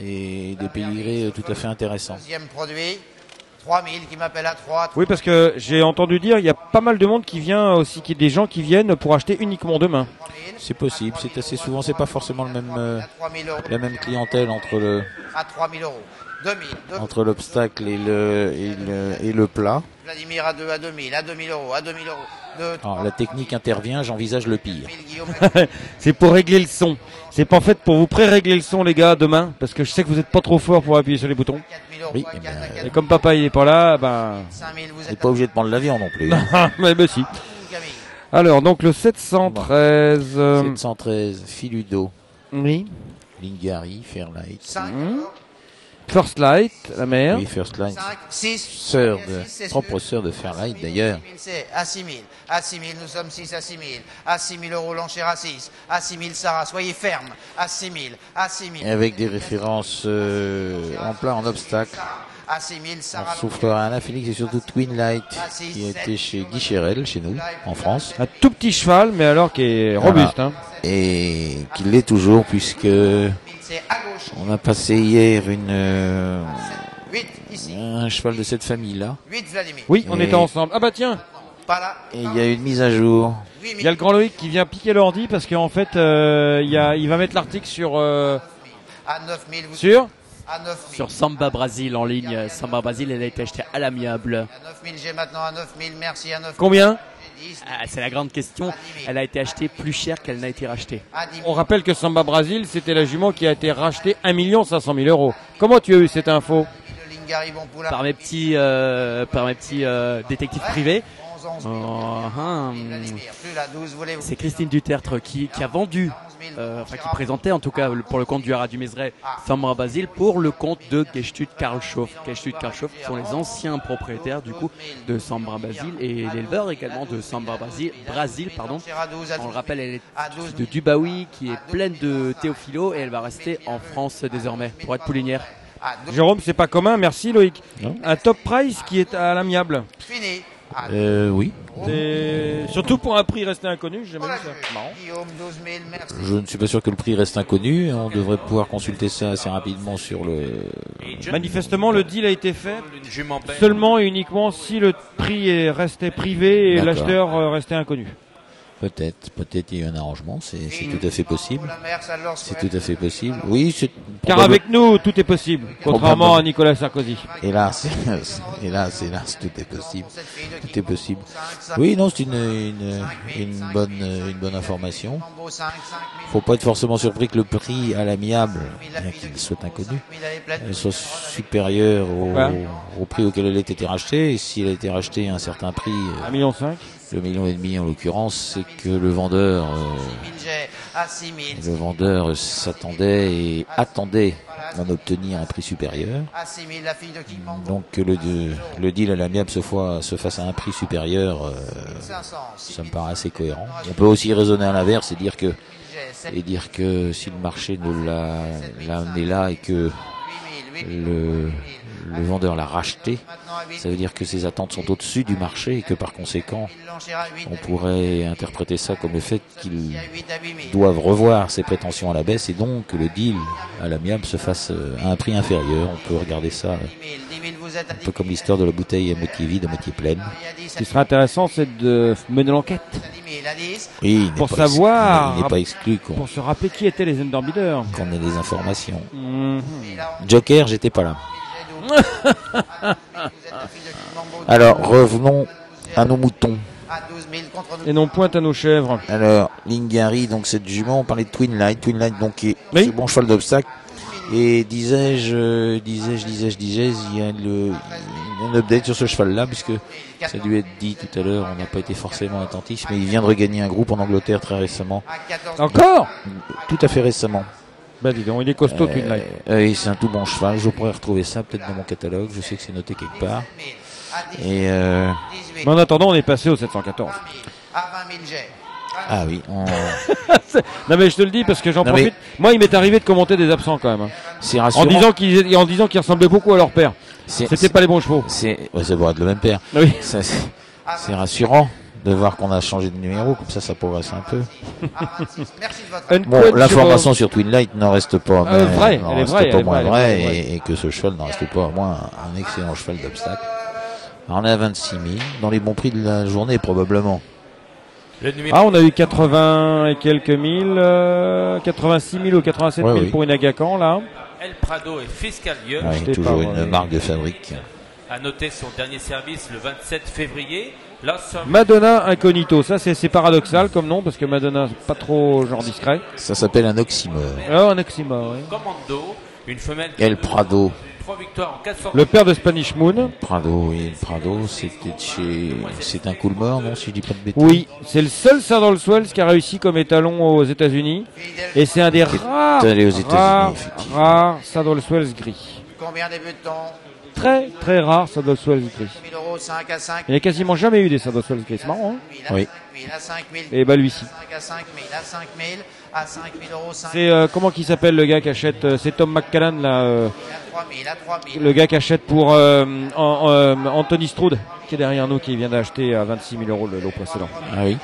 et des pédigrés euh, tout à fait intéressants. Deuxième produit, trois mille qui m'appelle à trois. Oui parce que j'ai entendu dire il y a pas mal de monde qui vient aussi, qui des gens qui viennent pour acheter uniquement demain. C'est possible, c'est assez souvent, c'est pas forcément le même, euh, À trois mille euros. la même clientèle entre le, À trois mille euros. deux mille. deux mille. entre l'obstacle et le, et le, et le plat. Vladimir à deux, à deux mille, à deux mille euros, à deux mille euros. deux, trois, Alors, la technique intervient, j'envisage le pire. C'est pour régler le son. C'est pas en fait pour vous pré-régler le son, les gars, demain, parce que je sais que vous êtes pas trop fort pour appuyer sur les boutons. Oui, eh ben, Et comme papa il est pas là, ben. vous n'êtes pas obligé de prendre l'avion non plus. mais, mais si. Alors, donc le sept cent treize. euh, sept cent treize, Filudo, Oui. Lingari, Fairlight. cinq, First Light, la mère. Oui, First Light. cinq, six, Sœur de, propre sœur de Fairlight d'ailleurs. à six mille, à six mille, nous sommes six à six mille, à six mille euros l'enchère à six, à six mille Sarah, soyez ferme, à six mille, à six mille. Avec des références euh, en plat, en obstacle. À six mille Sarah. On soufflera Anna Félix et surtout Twin Light qui a été chez Guy Chérel, chez nous, en France. Un tout petit cheval, mais alors qui est robuste. Voilà. Hein. Et qui l'est toujours puisque on a passé hier une euh, huit ici. un cheval de cette famille-là. huit Vladimir. Oui, on Et- était ensemble. Ah bah tiens, Pas là. Et il y a une mise à jour. il y a le grand Loïc qui vient piquer l'ordi parce qu'en fait, euh, il, y a, il va mettre l'article sur... Euh, À neuf mille, vous sur à neuf mille. Sur Samba Brasil en ligne. Samba Brasil, elle a été achetée à l'amiable. À neuf mille, j'ai maintenant à neuf mille, merci à neuf mille. Combien? J'ai dix, Ah, c'est la grande question. Elle a été achetée plus cher qu'elle n'a été rachetée. à dix mille. On rappelle que Samba Brasil, c'était la jument qui a été rachetée un million cinq cent mille euros. Comment tu as eu cette info? Le Lingari, bon poulain. Par mes petits, euh, par mes petits euh, détectives privés. onze, onze Oh, mille. hein, Vladimir, plus la douze, voulez-vous. c'est Christine Dutertre qui, qui a vendu, euh, enfin qui présentait en tout cas le- pour le compte du Haras du Mézeray, Samba Brasil pour le compte de Gestud Karlshof. Gestud Karlshof qui sont les anciens propriétaires du coup de Samba Brasil et l'éleveur également de Samba Brasil, Brasil pardon. À douze, à On le douze. rappelle, elle est À douze de Dubaoui qui est pleine de Théophilo et elle va rester en France désormais pour être poulinière. à douze. Jérôme, c'est pas commun, merci Loïc. Non. Un top price qui est à l'amiable. Fini. À Euh, oui. C'est- Surtout pour un prix resté inconnu, j'ai jamais vu ça. Marrant. Guillaume, douze mille, merci. Je ne suis pas sûr que le prix reste inconnu. On devrait pouvoir consulter ça assez rapidement sur le. Manifestement, le deal a été fait Une jument belle. seulement et uniquement si le prix est resté privé et D'accord. l'acheteur euh, restait inconnu. Peut-être, peut-être il y a eu un arrangement. C'est c'est tout à fait possible. La mère, ça leur C'est souhaite. tout à fait possible. Oui, c'est. Car probable- avec nous, tout est possible, contrairement à Nicolas Sarkozy. Hélas, hélas, hélas, tout est possible. Cette fille de Tout est possible. cinq, cinq, Oui, non, c'est une, une, une bonne, une bonne information. Mambo, cinq, cinq mille. Faut pas être forcément surpris que le prix à l'amiable, bien qu'il soit inconnu, Mille, elle est pleine. elle soit supérieur au, Ouais. au prix auquel elle a été rachetée. Et si elle a été rachetée à un certain prix, euh, un million cinq. le million et demi en l'occurrence, c'est que le vendeur, euh, mille, j'ai à six mille. le vendeur s'attendait et attendait d'en obtenir un prix supérieur. À six mille, la fille de qui Mambo. Donc que le, le deal à l'amiable se, fois- se fasse à un prix supérieur, euh, cinq cents. six ça me mille, paraît assez cohérent. On peut aussi raisonner à l'inverse et dire que j'ai sept et dire que si le marché ne l'a l'a amené là et que huit mille, huit mille. le, le vendeur l'a racheté, Maintenant à huit ça veut dire que ses attentes sont au-dessus du marché et que par conséquent, mille, l'enchère à huit, on pourrait interpréter ça comme le fait qu'ils à huit à huit mille. doivent revoir ses prétentions à la baisse et donc que le deal à l'amiable se fasse euh, à un prix inférieur. On peut regarder ça euh, dix mille, dix mille, vous êtes à un dix peu comme l'histoire de la bouteille à moitié vide, à moitié pleine. Il y a dix, Ce qui serait intéressant, c'est de mener l'enquête à dix mille, à dix. Oui, il n'est Pour pas savoir- exclu- il n'est pas exclu qu'on pour se rappeler qui étaient les underbidders. qu'on ait des informations. Mhm. Joker, j'étais pas là. Vous êtes la fille de qui Mambo. Alors, revenons à nos moutons. À douze mille contre nous. Et non pointe à nos chèvres. Alors, Lingari, donc cette jument, on parlait de Twin Light. Twin Light, donc, qui est Oui. ce bon cheval d'obstacle. Et disais-je, euh, disais-je, disais-je, disais-je, il y a le, un update sur ce cheval-là, puisque ça a dû être dit tout à l'heure, on n'a pas été forcément attentif, mais il vient de regagner un groupe en Angleterre très récemment. À quatorze. Encore? Tout à fait récemment. Bah dis donc, il est costaud, Euh, Twin Light. euh, et c'est un tout bon cheval. Je pourrais retrouver ça peut-être dans mon catalogue. Je sais que c'est noté quelque part. À dix, Et euh, dix-huit. Mais en attendant, on est passé au sept cent quatorze. À vingt mille, j'ai. ah oui, on- Non mais je te le dis parce que j'en Non, profite. Moi, il m'est arrivé de commenter des absents quand même. hein. c'est En rassurant. disant qu'ils en disant qu'ils ressemblaient beaucoup à leur père. C'est- C'était pas les bons chevaux. C'est, ouais, ça pourrait être le même père. Oui. Ça, c'est, c'est rassurant de voir qu'on a changé de numéro, comme ça, ça progresse un peu. À vingt-six. Merci de votre. Unquenchable. Bon, l'information sur Twin Light n'en reste pas, Euh, mais- vraie, n'en elle est reste vraie, pas elle est moins vraie, vraie, elle est vraie. et, et que ce cheval n'en reste pas moins un, un excellent cheval d'obstacle. Alors, on est à vingt-six mille, dans les bons prix de la journée, probablement. Le numéro Ah, on a eu quatre-vingts et quelques mille, euh, quatre-vingt-six mille ou quatre-vingt-sept mille Ouais, oui. pour une Agacan là. El Prado et Fiscalieux. Ouais, Acheté toujours par, une euh, marque de fabrique. a noté son dernier service le vingt-sept février. L'Awesome Madonna Incognito, ça c'est c'est paradoxal comme nom parce que Madonna c'est pas trop genre discret. Ça s'appelle un oxymore. Ah, un oxymore, oui. Commando, une femelle El Prado. trois victoires en quatre sorties. Le père de Spanish Moon. Prado, oui, El Prado, c'était chez, c'est un Coolmore, non, si je dis pas de bêtises. Oui, c'est le seul Saddle Swells qui a réussi comme étalon aux États-Unis et c'est un des rares, allé aux États-Unis, rares, effectivement. rares Saddle Swells gris. Combien débute-t-on? Très très rare Saddle Swells gris. mille euros, cinq à cinq. Il n'y a quasiment jamais eu des Saddle Swells gris, c'est marrant, hein? Oui. À cinq mille. Et bah lui-ci. cinq à cinq mille, à cinq mille, à cinq mille euros, cinq C'est euh, comment qu'il s'appelle le gars qui achète euh, c'est Tom McCallan là, euh, à trois mille, à trois mille. le gars qui achète pour euh, en- euh, Anthony Stroud qui est derrière nous qui vient d'acheter à vingt-six mille euros le lot précédent. Ah oui.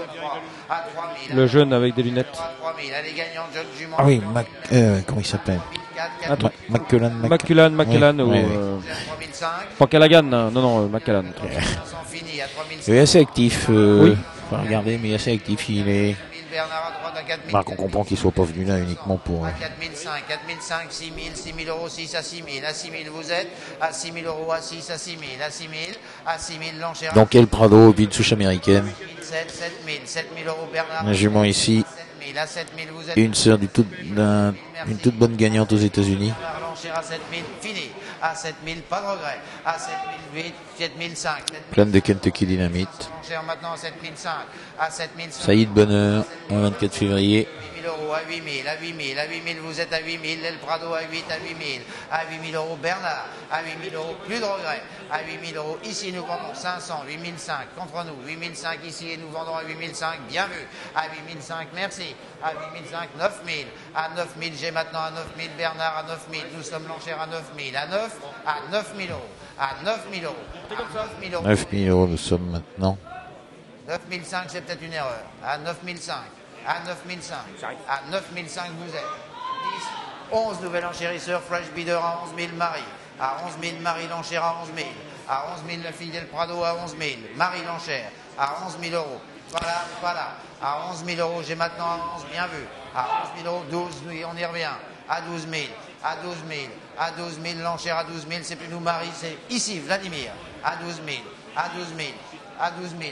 À trois mille. Le jeune avec des lunettes. À trois mille. Allez, gagnant, John Jument. Ah oui, Mac, euh, comment il s'appelle? Attends. Ma- McCullen, Mac- McCullan, McCullan Oui, ou oui, oui. euh, trois mille cinq. pas Callaghan, non non euh, McCallan. cinq cents fini, à trois mille Il est assez actif. Euh, Oui. Pas regarder, mais il est assez actif. Il est. Bernard à droite à quatre mille. Bah, qu'on comprend qu'il soit pas venu là uniquement pour. euh, À quatre mille cinq, quatre mille cinq, six mille, six mille euros, six à six mille, à six mille vous êtes, à six mille euros, à six, à six mille, à six mille, à six mille l'enchère. Donc El Prado, puis une souche américaine. sept, sept mille, sept mille euros Bernard. Un jument ici. sept mille, à sept mille vous êtes. Et une sœur du tout, d'un, une toute bonne gagnante aux États-Unis. L'enchère à sept mille, fini. À sept mille, pas de regret. À sept mille huit, sept mille cinq. Pleine de Kentucky Dynamite. L'enchère maintenant à sept mille cinq, à sept mille cinq. Saïd Bonheur, le vingt-quatre février. huit mille euros, à huit mille, à huit mille, à huit mille, vous êtes à huit mille, El Prado à huit, à huit mille, à huit mille euros Bernard, à huit mille euros, plus de regret, à huit mille euros, ici nous vendons cinq cents, huit mille cinq, contre nous, huit mille cinq ici et nous vendons à huit mille cinq, bien vu, à huit mille cinq, merci, à huit mille cinq, neuf mille, à neuf mille, j'ai maintenant à neuf mille, Bernard à neuf mille, nous sommes l'enchère à neuf mille, à neuf, à neuf mille euros, à neuf mille euros, à neuf mille euros. neuf mille euros, nous sommes maintenant. neuf mille cinq, c'est peut-être une erreur. À neuf mille cinq. À neuf mille cinq. À neuf mille cinq, vous êtes. dix, onze nouvel enchérisseur, Flash Bidder à onze mille, Marie. À onze mille, Marie l'enchère à onze mille. À onze mille, la fille d'El Prado à onze mille. Marie l'enchère à onze mille euros. Voilà, voilà. À onze mille euros, j'ai maintenant à onze, bien vu. À onze mille euros, douze, oui, on y revient. À douze mille. À douze mille. À douze mille, l'enchère à douze mille, c'est plus nous, Marie, c'est ici, Vladimir. À douze mille. À douze mille. À douze mille.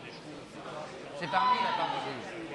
C'est parmi la partie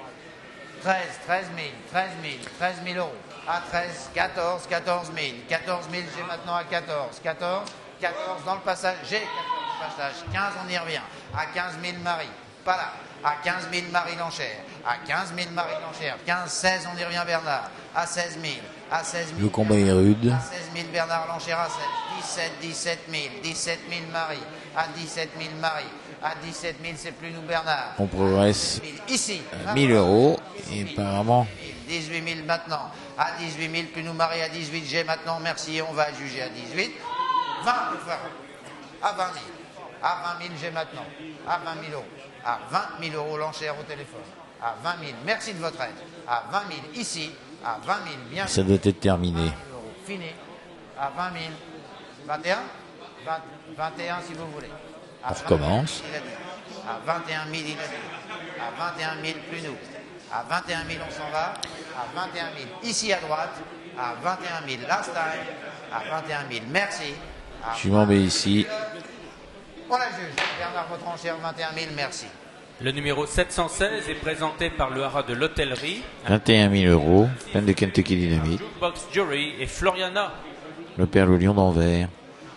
treize, treize mille, treize mille, treize mille euros. À treize, quatorze, quatorze mille. quatorze mille, j'ai maintenant à quatorze. quatorze, quatorze dans le passage, j'ai quatorze dans le passage. quinze, on y revient. À quinze mille, Marie. Pas là. À quinze mille, Marie l'enchère. À quinze mille, Marie l'enchère. quinze, seize, on y revient, Bernard. À seize mille. À seize mille. Le combat est rude. À seize mille, Bernard l'enchère à sept. dix-sept, dix-sept mille. dix-sept mille, Marie. À dix-sept mille, Marie. À dix-sept mille, c'est plus nous, Bernard. On progresse Ici. à mille euros. Et apparemment, dix-huit mille maintenant. À dix-huit mille, plus nous Marie à dix-huit. J'ai maintenant, merci, on va juger à dix-huit. vingt, nous ferons. À vingt mille. À vingt mille, j'ai maintenant. À vingt mille euros. À vingt mille euros l'enchère au téléphone. À vingt mille, merci de votre aide. À vingt mille, ici. À vingt mille, bien ça doit être terminé. fini. À vingt mille. vingt et un vingt, vingt et un si vous voulez. À On recommence. vingt mille, il a dit. À vingt et un mille, il a dit. À vingt et un mille, plus nous. À vingt et un mille, on s'en va. À vingt et un mille, ici à droite. À vingt et un mille, last time. À vingt et un mille, merci. À Je m'en vais ici. On la juge. Bernard, votre enchère, vingt et un mille, merci. Le numéro sept cent seize est présenté par le haras de l'hôtellerie, vingt et un mille euros. Pleine de Kentucky Dynamite. Box Jury et Floriana. Le père le lion d'Anvers.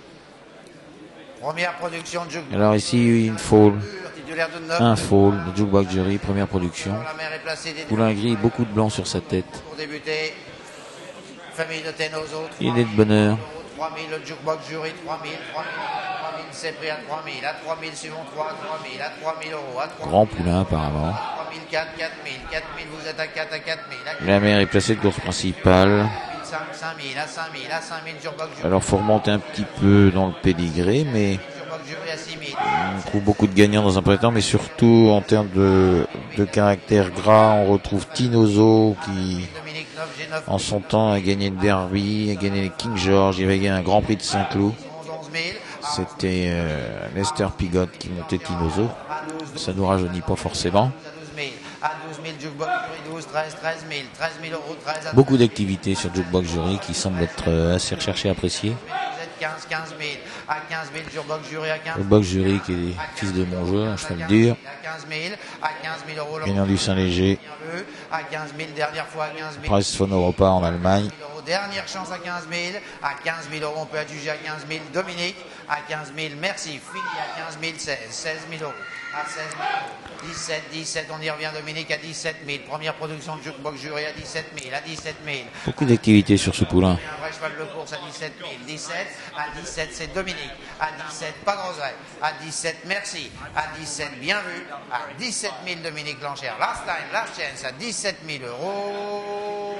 Première production de jukebox. Alors ici, une fall. Titulaire de neuf. Un fall. Le Jukebox Jury, première production. La mère est placée des Poulain gris, beaucoup de blanc sur sa tête. pour débuter. Famille de Tenozo. Il est de bonheur. trois mille, le jukebox jury, trois mille, trois mille, trois mille, c'est pris à trois mille, à trois mille, suivons trois, trois mille, à trois mille euros, à trois mille, Grand poulain apparemment. trois mille, quatre, quatre mille, quatre mille, vous êtes à quatre, à quatre mille, à quatre La mère est placée de course principale. mille, cinq, cinq mille, à cinq mille, à cinq mille, jukebox jury, Alors faut remonter un petit peu dans le pédigré, mais jukebox jury à six mille, on trouve beaucoup de gagnants dans un premier temps, mais surtout en termes de, de caractère gras, on retrouve Tinozo qui, Dominique neuf, G neuf, en son temps, a gagné le Derby, a gagné le King George, il avait gagné un Grand Prix de Saint-Cloud. onze mille, C'était euh, Lester Pigot qui montait Tinozo. Ça nous rajeunit pas forcément. à douze mille, à douze mille, jukebox jury, douze, treize, treize mille, treize mille euros, treize à Beaucoup d'activités sur Jukebox Jury qui semblent être euh, assez recherchées et appréciées. Vous êtes quinze, quinze mille. À quinze mille, Jurbox Jury à quinze Le mille. box jury qui est fils de mon jeu, un cheval dur. À quinze mille. À quinze mille euros. Gagnant du Saint-Léger. À quinze mille, dernière fois à quinze mille. Price von Europa en Allemagne. Dernière chance à quinze mille. À quinze mille euros, on peut adjuger à quinze mille. Dominique, à quinze mille. Merci. Fini à quinze mille, seize. seize mille euros. À seize mille euros. dix-sept, dix-sept, on y revient. Dominique à dix-sept mille. Première production de Jukebox Jury à dix-sept mille. À dix-sept mille. Beaucoup d'activités sur ce poulain. Un vrai cheval de course à dix-sept mille. dix-sept. À dix-sept, c'est Dominique. À dix-sept, pas de regret. À dix-sept, merci. À dix-sept, bien vu. À dix-sept mille, Dominique Blanchère. Last time, last chance à dix-sept mille euros.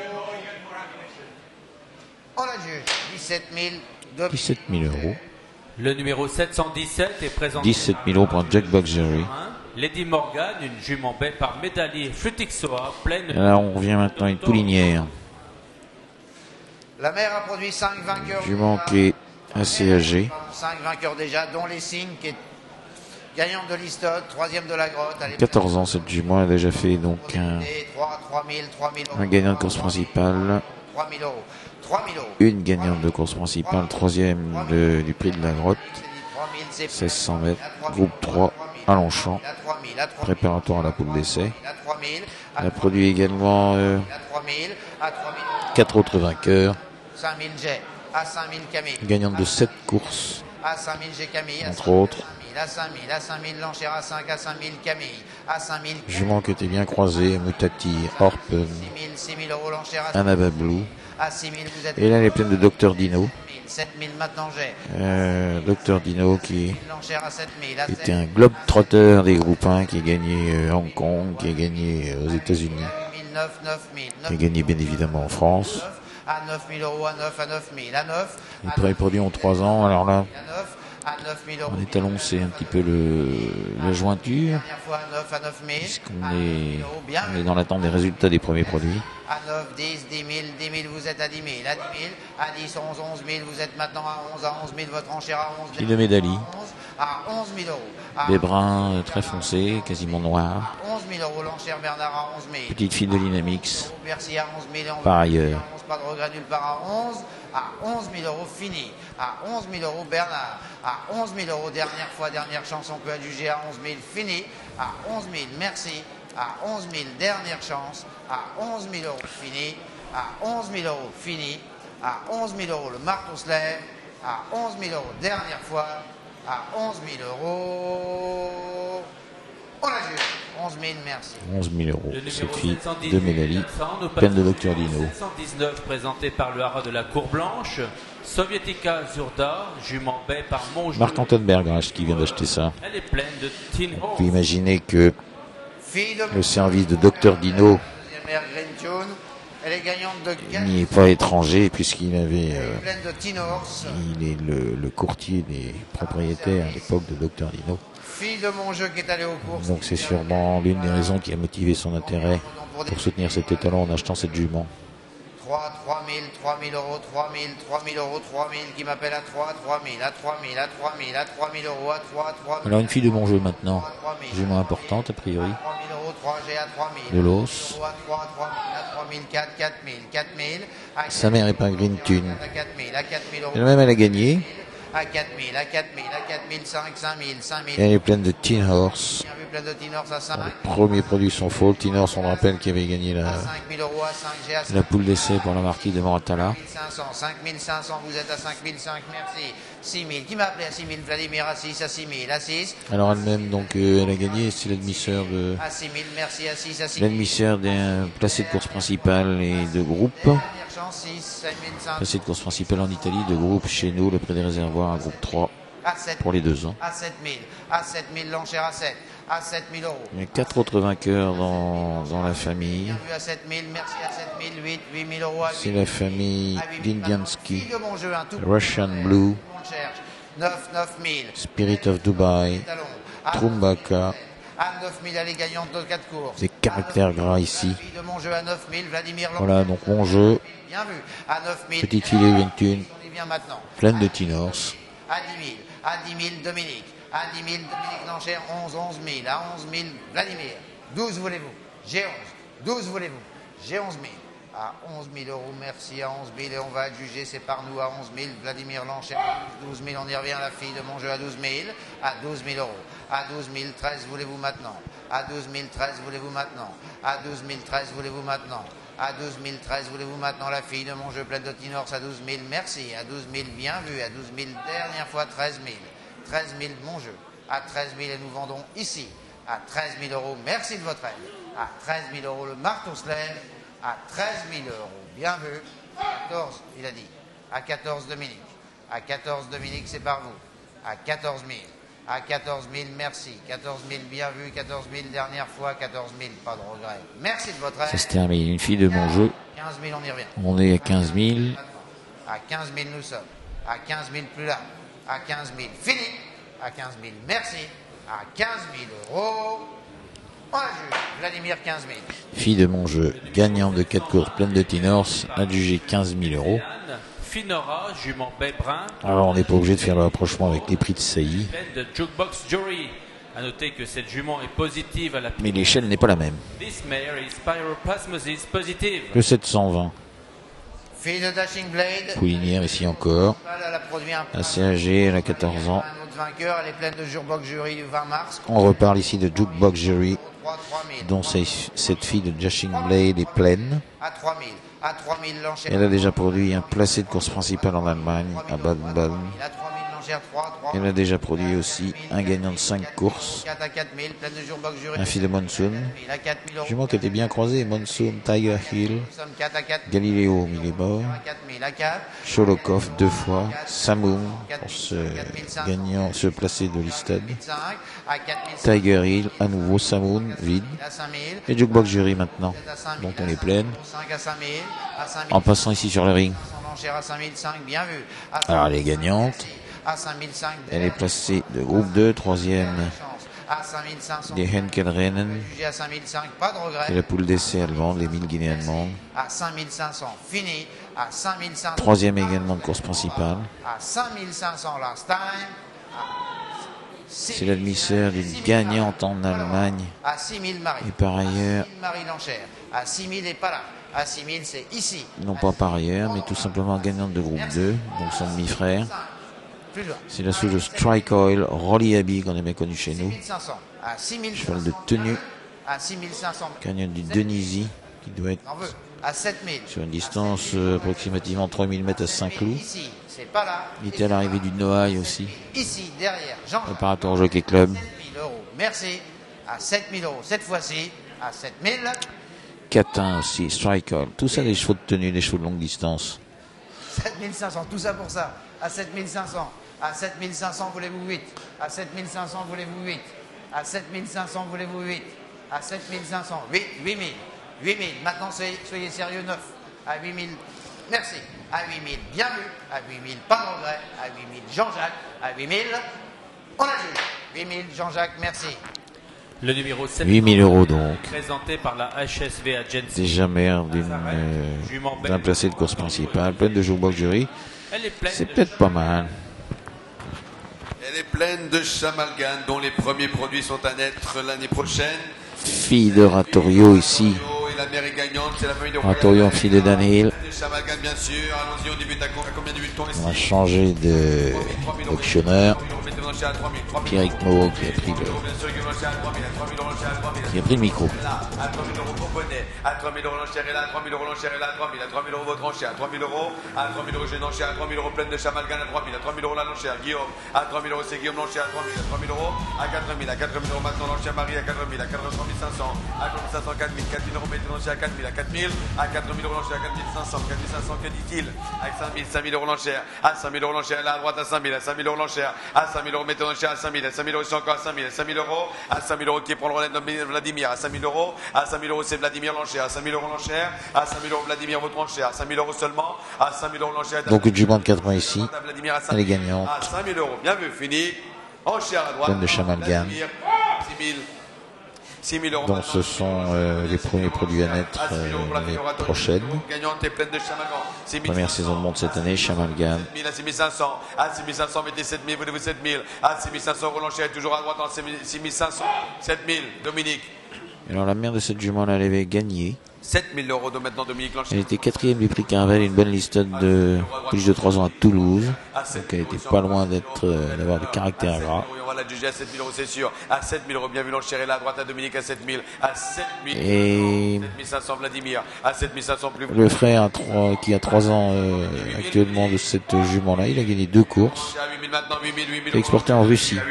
On la juge. dix-sept mille. dix-sept mille euros. Le numéro sept cent dix-sept est présenté. dix-sept mille euros pour un Jackbox Jury. Lady Morgan, une jument baie par Médaillé Flutixoa, pleine. Et là, on revient maintenant à une poulinière. La mère a produit cinq vainqueurs. Jument qui est assez âgée. cinq vainqueurs déjà, dont les signes qui est gagnante de l'Istode, troisième de la grotte. quatorze ans, cette jument a déjà fait donc un, trois, trois mille, trois mille euros. un gagnant de course principale. trois mille euros. trois mille euros. Une gagnante de course principale, troisième de- du prix de la grotte. seize cents mètres, groupe trois à Longchamp, préparatoire à la poule d'essai. Elle a produit également euh, quatre autres vainqueurs, cinq mille J, à cinq mille Camille. gagnante de sept courses, À cinq mille G Camille. À entre autres. à cinq mille, à cinq mille l'enchère, à cinq, à cinq mille Camille. À cinq mille. Jument qui était bien croisée, Mutati, Orp, six mille, six mille euros l'enchère. À Anabablou. À six mille, vous êtes. Et là, elle est pleine de Docteur Dino. sept mille maintenant J. Euh, Docteur Dino qui L'enchère à sept mille. À sept était un globe-trotteur des groupes un qui a gagné euh, Hong Kong, qui a gagné euh, aux États-Unis, mille, neuf, neuf mille. qui a gagné bien évidemment en France. À neuf mille euros, à neuf, à neuf mille. À neuf. Les premiers produits ont trois ans, alors là, À neuf. À neuf mille euros. en étalon, c'est un petit peu le, la jointure, Dernière fois à neuf, à neuf mille. puisqu'on est, on est dans l'attente des résultats des premiers produits. À neuf, dix, dix mille, dix mille, vous êtes à dix mille. À dix mille, à dix, onze, onze mille, vous êtes maintenant à onze, à onze mille, votre enchère à onze. Fille de Médalie, À onze mille euros. À des bruns euh, très foncés, quasiment noirs. onze mille euros, l'enchère Bernard à onze mille. Petite fille de Dynamix, Bercy à onze mille. par ailleurs. onze, pas de regret nulle part à onze. À onze mille euros, fini. À onze mille euros, Bernard. À onze mille euros, dernière fois, dernière chance, on peut adjuger à onze mille, fini. À onze mille, merci. À onze mille, dernière chance. À onze mille euros, fini. À onze mille euros, fini. À onze mille euros, le marteau se lève. À onze mille euros, dernière fois. À onze mille euros. On la juge. onze mille, merci. onze mille euros, Le numéro cette fille sept cent dix, de Médalie, neuf cents, nous pleine de passons Docteur au Dino. sept cent dix-neuf, présenté par le haras de la Cour Blanche. Sovietica Zurda, jument baie par Montjeu. Marc-Antoine Bergrach qui vient d'acheter ça. Elle est pleine de tin On peut imaginer que le service de Docteur Dino Deuxième Green Tune. Elle est gagnante de quatre. n'y est pas étranger puisqu'il avait, euh, Pleine de tin horse. il est le, le courtier des propriétaires à l'époque de Docteur Dino. Fille de mon jeu qui est allée aux courses. Donc c'est sûrement l'une des raisons qui a motivé son intérêt pour soutenir cet étalon en achetant cette jument. trois, trois mille, trois mille euros, trois mille, trois mille euros, trois mille, qui m'appelle à trois, trois mille, à trois mille, à trois mille, à trois mille euros, à trois, trois mille. Alors une fille de bon jeu maintenant, jument importante a priori, trois mille euros, trois G à trois mille. de l'os. À trois, trois mille, à trois mille, quatre, quatre mille, quatre mille. À Sa mère est pas Green Tune. À quatre mille, à quatre mille euros. Elle-même elle a gagné. À quatre mille, à quatre mille, à quatre mille, cinq, cinq mille, cinq mille. Et elle est pleine de Tin Horse. Bien vu, plein de tin horse à cinq. Les premiers produits sont faux. Tin Horse, on le rappelle, qui avait gagné la, cinq mille euros à cinq G à cinq la poule d'essai pour la marquise de Moratala. mille cinq cents, cinq mille cinq cents, vous êtes à cinq mille cinq, merci. six mille, qui m'a appelé à six mille, Vladimir à six, à six mille, à six. Alors elle-même, donc, euh, elle a gagné. C'est l'admisseur de, À six mille, merci, à six, à six mille. l'admisseur d'un placé de course principale et de groupe. Dernière chance, six, cinq mille cinq cents. Placé de course principale en Italie, de groupe chez nous, le prix des réservoirs, un groupe trois À sept pour les deux ans. À sept mille, à sept mille, l'enchère à sept, à sept mille euros. Il y a quatre autres vainqueurs dans, dans la famille. Bien vu à sept mille, merci à sept mille, huit, huit mille euros à C'est huit. la famille Dindiansky, Fille de mon jeu, un tout Russian Blue, on cherche. neuf, neuf mille. Spirit of Dubai, Talon. À Trumbaka, À neuf mille, elle est gagnante de quatre courses. des caractères gras ici. Fille de mon jeu à neuf mille, Vladimir Lang. Voilà, donc mon jeu, Bien vu. À neuf mille. petite fille de Green Tune, On y vient maintenant. pleine de Tin Horse. À dix mille. À dix mille, Dominique. À dix mille, Dominique Lanchère. onze, onze mille. À onze mille, Vladimir. douze voulez-vous. J'ai onze. douze voulez-vous. J'ai onze mille. à onze mille euros, merci, à onze mille, et on va adjuger, c'est par nous, à onze mille, Vladimir Lancher, douze mille, on y revient, la fille de mon jeu, à douze mille, à douze mille euros, à douze mille, treize, voulez-vous maintenant, à douze mille, treize, voulez-vous maintenant, à douze mille, treize, voulez-vous maintenant, à douze mille, treize, voulez-vous maintenant, la fille de mon jeu, pleine de Tinors, à douze mille, merci, à douze mille, bien vu, à douze mille, dernière fois, treize mille, treize mille, mon jeu, à treize mille, et nous vendons ici, à treize mille euros, merci de votre aide, à treize mille euros, le marteau se lève, à treize mille euros, bien vu, quatorze, il a dit, à quatorze, Dominique, à quatorze, Dominique, c'est par vous, à quatorze mille, à quatorze mille, merci, quatorze mille, bien vu, quatorze mille, dernière fois, quatorze mille, pas de regret, merci de votre aide. Ça se termine, une fille de mon jeu. quinze mille, on y revient. On est à quinze mille. À quinze mille, nous sommes, à quinze mille, plus là, à quinze mille, fini, à quinze mille, merci, à quinze mille euros, on a jugé, Vladimir, quinze mille. Fille de mon jeu, gagnant de quatre courses pleines de Tinors, adjugé quinze mille euros. Finora, jument baie brun. Alors on n'est pas obligé de faire le rapprochement avec les prix de saillie. De Jukebox Jury. À noter que cette jument est positive à la... Mais l'échelle n'est pas la même. This mare is pyroplasmosis positive. Le sept cent vingt. Fille de Dashing Blade. Poulinière ici encore. Elle a produit un Assez âgée, elle a quatorze ans. Un autre vainqueur, elle est pleine de Jukebox Jury du vingt mars. On reparle ici de Jukebox Jury, dont cette fille de Dashing Blade est pleine. À trois mille, à trois mille, l'enchère. Elle a déjà produit un placé de course principale en Allemagne, à Baden-Baden. À trois mille, l'enchère, trois, trois. Elle a déjà produit aussi un gagnant de cinq courses. quatre à quatre mille, pleine de Jukebox Jury. Un fille de Monsoon. À quatre mille euros. Jument qui était bien croisé, Monsoon, Tiger Hill, Nous sommes quatre à quatre. Galileo, Millibor, À quatre mille, à quatre. Sholokov deux fois, Samoum pour ce gagnant, ce placé de l'Istad, cinq, à quatre mille, Tiger Hill, à nouveau Samoum, vide, à cinq mille. et Jukebox Jury maintenant, dont on est pleine, cinq à cinq mille, à cinq mille. en passant ici sur le ring. L'enchère à cinq mille cinq, bien vu. À Alors elle est gagnante, à cinq mille cinq, elle est placée de groupe deux, troisième à cinq mille cinq cents. des Henkelrennen, Jugé à cinq mille cinq, pas de regret. et la poule d'essai allemande, les mille Guinées allemandes. À cinq mille cinq cents, fini. À cinq mille cinq cents. Troisième également de course principale. À cinq mille cinq cents, last time. C'est l'admisseur d'une gagnante en Allemagne. À six mille, Marie. Et par ailleurs, Marie Lanchère. À six mille et pas là. À six mille, c'est ici. non pas par ailleurs, mais tout simplement gagnante de groupe deux, donc son demi-frère. Plus loin. C'est la souche de Strike Oil, Rolly Abbey, qu'on est bien connu chez nous. six mille cinq cents. À six mille cinq cents. Cheval de tenue, À six mille cinq cents. gagnante du Denisi, qui doit être On veut. À sept mille. sur une distance euh, approximativement trois mille mètres à Saint-Cloud. Ici, c'est pas là. Il était à l'arrivée du Noailles aussi, Ici, derrière, Jean. préparatoire au Jockey Club. sept mille euros. Merci. À sept mille euros. Cette fois-ci, à sept mille. Catin aussi, Strike Oil. Tout ça des chevaux de tenue, des chevaux de longue distance. sept mille cinq cents, tout ça pour ça. À sept mille cinq cents. À sept mille cinq cents, voulez-vous huit. À sept mille cinq cents, voulez-vous huit. À sept mille cinq cents, voulez-vous huit. À sept mille cinq cents, huit, huit mille. huit mille. Maintenant, soyez, soyez sérieux, neuf. À huit mille. Merci. À huit mille, bien vu. À huit mille, pas de regret. À huit mille, Jean-Jacques. À huit mille, on a vu. huit mille, Jean-Jacques, merci. Le numéro sept. huit mille euros donc. Présenté par la H S V Agency. Déjà mère d'une euh, d'un placé de course principale, pleine de Jukebox Jury. Elle est pleine C'est de- peut-être pas mal. Elle est pleine de chamalganes dont les premiers produits sont à naître l'année prochaine. Fille de Ratorio ici. Et la mère est gagnante, c'est la famille de Ratorio, fille de Dan Hill. Des chamalganes bien sûr. Allons-y, on débute à co- à combien débute-t-on ici? On a changé de d'actionneur. Mettez l'enchère à trois mille, trois mille. Pierrick Moreau qui a pris le, Bien sûr, que l'enchère à trois mille, à trois mille euros, l'enchère à trois mille. qui a pris le micro. Là, à trois mille euros pour Bonnet, à trois mille euros l'enchère est là, à trois mille euros l'enchère est là, à trois mille, à trois mille euros votre enchère, à trois mille euros, à trois mille euros j'ai une enchère, à trois mille euros pleine de chamalgane, à trois mille, à trois mille euros la l'enchère, Guillaume, à trois mille euros c'est Guillaume l'enchère, à trois mille, à trois mille euros, à quatre mille, à quatre mille euros maintenant l'enchère Marie, à quatre mille, à quatre mille cinq cents, à quatre mille cinq cents, quatre mille, quatre mille euros mettez l'enchère à quatre mille, à quatre mille, à quatre mille euros l'enchère, à quatre mille cinq cents, quatre mille cinq cents, que dit-il? À cinq mille, cinq mille euros l'enchère, à cinq mille euros l'enchère, là à droite à cinq mille, à cinq mille euros l'enchère, à cinq mille euros mettez l'enchère à cinq mille, à cinq mille euros c'est encore à cinq mille, à cinq mille euros, à cinq mille euros qui prend le relais de Vladimir, à cinq mille euros, à cinq mille euros c'est Vladimir l'enchère, à cinq mille euros l'enchère, à cinq mille euros Vladimir votre enchère, à cinq mille euros seulement, à cinq mille euros l'enchère. Donc une jument de quatre ans ici. Vladimir à cinq Elle est mille, gagnante. à cinq mille euros, bien vu, fini. Enchère à droite. Pleine de chamalgane. Vladimir, six mille. six mille euros. Donc ce sont euh, les premiers produits à naître euh, l'année prochaine. Gagnante et pleine de chamalgane. Première saison de monde cette année, Chamalgane. sept mille à six mille cinq cents, à six mille cinq cents mettez sept mille, vous devez sept mille, à six mille cinq cents euros l'enchère est toujours à droite en six mille cinq cents, sept mille, Dominique. Alors la mère de cette jument, elle avait gagné. sept mille euros de maintenant Dominique Lancher. Elle était quatrième du prix Carvel, une bonne liste de plus de trois ans à Toulouse. Donc elle était pas loin d'être, euh, d'avoir des caractères gras. On va la juger à sept mille euros, c'est sûr. À sept mille euros, bien vu l'enchère. Et là, à droite à Dominique à sept mille. À sept mille. Et sept mille cinq cents Vladimir. À sept mille cinq cents plus. le frère à trois, qui a trois ans euh, actuellement de cette jument-là, il a gagné deux courses. Il a exporté en Russie.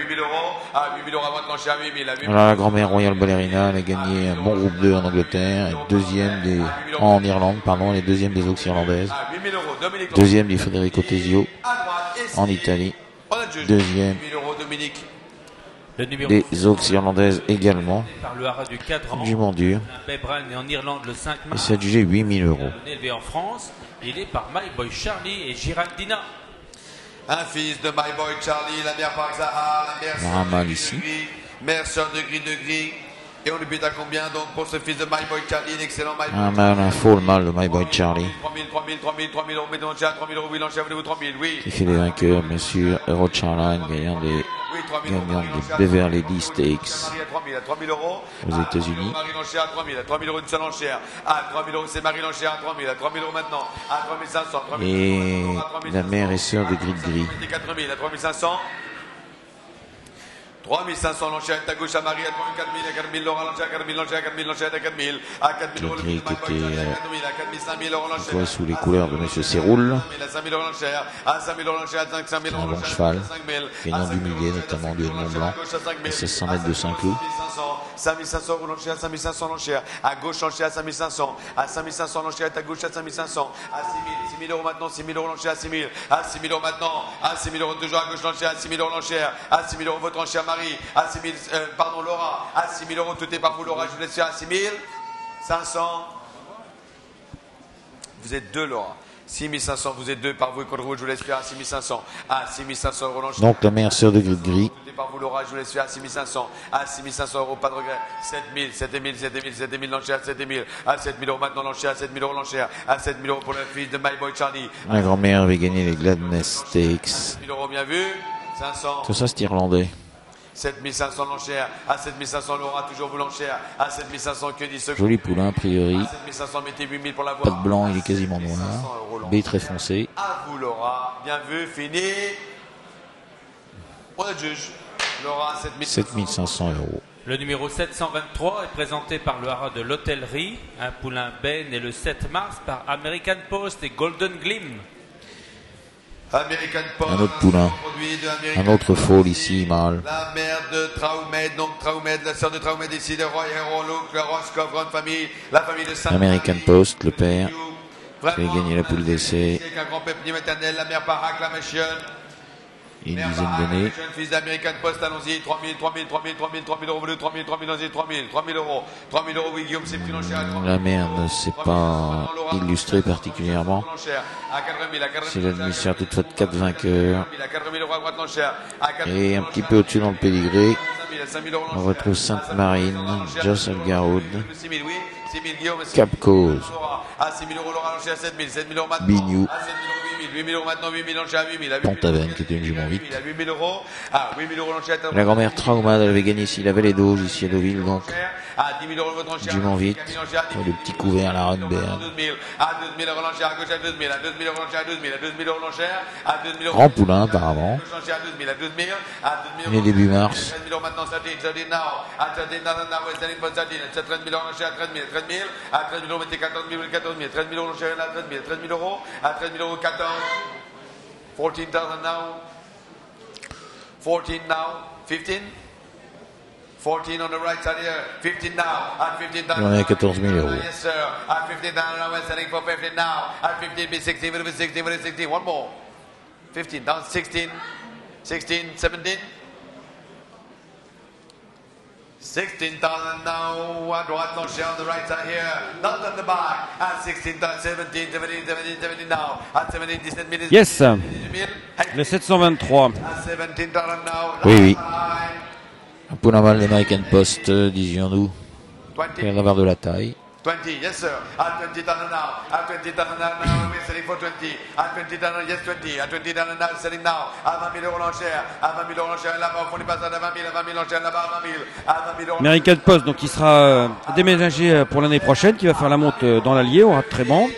Alors la grand-mère Royal Ballerina, elle a gagné un bon groupe deux en Angleterre, et deuxième des, en Irlande, pardon, les deuxièmes des Oaks irlandaises. Deuxième du Federico Tesio en Italie. Deuxième Le numéro des Oaks irlandaises également. par le haras du cadran. Jument dur. Bebran est en Irlande le cinq Et mars. c'est adjugé huit mille euros. Élevé en France, il est par My Boy Charlie et Giraldina. Un fils de My Boy Charlie, la mère Park Zahar, la mère On a un mâle ici. mère sœur de gris de gris. Et on lui bute à combien donc pour ce fils de My Boy Charlie, l'excellent My Boy Un mâle, un faux, le mâle de My Boy Charlie. trois mille, trois mille, trois mille, trois mille euros, mettons à trois mille euros, oui, l'enchère, voulez-vous trois mille, oui. Qui fait les vainqueurs, bien sûr, Euro Charline, gagnant des, gagnant des Beverly Hills Stakes Marie à trois mille, à trois mille euros. aux États-Unis. Marie l'enchère à trois mille, à trois mille euros une seule enchère. À trois mille euros, c'est Marie l'enchère à trois mille, à trois mille euros maintenant. À trois mille cinq cents, trois mille Et la mère et sœur de Gris de Gris. quatre mille, à trois mille cinq cents. trois mille cinq cents l'enchère à gauche à Marie, à trois mille, quatre mille, à quatre mille l'enchère, à quatre mille l'enchère, à quatre mille l'enchère, à quatre mille, à quatre mille euros le Gris prix de côté, My Boy Charlie, euh, à quatre mille, à quatre mille, cinq mille euros l'enchère. voit sous les couleurs de Monsieur Séroul. À cinq mille euros l'enchère, à cinq mille euros l'enchère, à cinq mille Un euros bon l'enchère, cheval, à cinq mille, gagnant du millier, notamment du Mont Blanc, et seize cents mètres de Saint-Cloud. cinq mille cinq cents euros l'enchère, cinq mille cinq cents l'enchère, à gauche l'enchère à cinq mille cinq cents, à cinq mille cinq cents l'enchère à gauche à cinq mille cinq cents, à six mille, six mille euros maintenant, six mille euros l'enchère à six mille, à six mille euros maintenant, à six mille euros toujours à gauche l'enchère, à six mille euros l'enchère, à six mille euros votre enchère Marie, à six mille, euh, pardon Laura, à six mille euros tout est par vous Laura, je vous laisse faire à six mille cinq cents. Vous êtes deux Laura. six mille cinq cents, vous êtes deux par vous et contre vous, je vous laisse faire à six mille cinq cents. À six mille cinq cents euros l'enchère. Donc la mère sœur de Gris de Gris. Par vous Laura, je vous laisse faire à six mille cinq cents, à six mille cinq cents euros, pas de regret, sept mille, sept mille, sept mille, sept mille l'enchère, sept mille, à sept mille euros maintenant l'enchère, à sept mille euros l'enchère, à sept mille euros pour le fils de My Boy Charlie. La grand-mère avait gagné les Gladness Stakes. sept mille euros bien vu, cinq cents. Tout ça c'est irlandais. sept mille cinq cents l'enchère, à sept mille cinq cents Laura, toujours vous l'enchère, à sept mille cinq cents que dit ce Joli poulain a priori. sept mille cinq cents, mettez huit mille pour l'avoir. Pas de blanc, il est quasiment noir. B très foncé. À vous Laura, bien vu, fini. On a le juge. Laura, sept mille cinq cents euros. Le numéro sept cent vingt-trois est présenté par le haras de l'Hôtellerie. Un poulain Ben est le sept mars par American Post et Golden Glim. American Post, Un autre poulain. Un autre faux ici, mâle. La mère de Traumed, donc Traumed, la sœur de Traumed ici, de Roy Hero, Luke, le Roscoff, grande famille, la famille de Saint. American Post, le père, qui a gagné la poule d'essai avec un grand pépinier maternel, la mère par acclamation. il y a une dizaine d'années. Jeune fils d'American Post, allons-y, trois mille, trois mille, trois mille, trois mille, trois mille euros, trois mille, trois mille, allons-y, trois mille, trois mille euros, trois mille euros, oui, Guillaume, c'est pris l'enchère. La mère ne s'est pas illustrée particulièrement. C'est l'admission toute faite quatre vainqueurs. Et un petit peu au-dessus dans le pédigré, on retrouve Sainte-Marine, Joseph Garroud, Cap Cause, Bignou, Pont-Aven, qui était une jument vite. La grand-mère Traumade, elle avait gagné ici la Vallée d'Auge, ici à Deauville, donc jument vite, pour le petit couvert à la Runberg. Grand poulain apparemment. Les débuts mars. fourteen thousand now. fourteen now. fifteen. fourteen on the right side here. fifteen now. At fifteen thousand. Il en est à quatorze mille euros. Yes, sir. At fifteen thousand now, we're selling for fifteen now. At fifteen, be sixteen, be sixteen, be sixteen. One more. fifteen, down sixteen. sixteen, seventeen. sixteen thousand now, à droite, l'enchère on the right side here, not on the back, at sixteen, seventeen, seventeen, seventeen, seventeen now, at seventeen, dix-sept mille. Yes, le sept cent vingt-trois. seventeen thousand now. Oui, oui. Un poulain mâle d'American Post, disions-nous. Il va avoir de la taille. twenty, yes sir. At twenty dollars now. At twenty dollars now, now we're selling for twenty. At twenty dollars, yes twenty. At twenty dollars now, selling now. À vingt mille euros l'enchère. À vingt mille euros l'enchère là-bas. Au fond du passage à vingt mille. À vingt mille l'enchère là-bas. À vingt mille. À vingt mille euros. American Post, donc qui sera euh, déménagé pour l'année prochaine, qui va faire la monte euh, dans l'Allier, aura de très bon.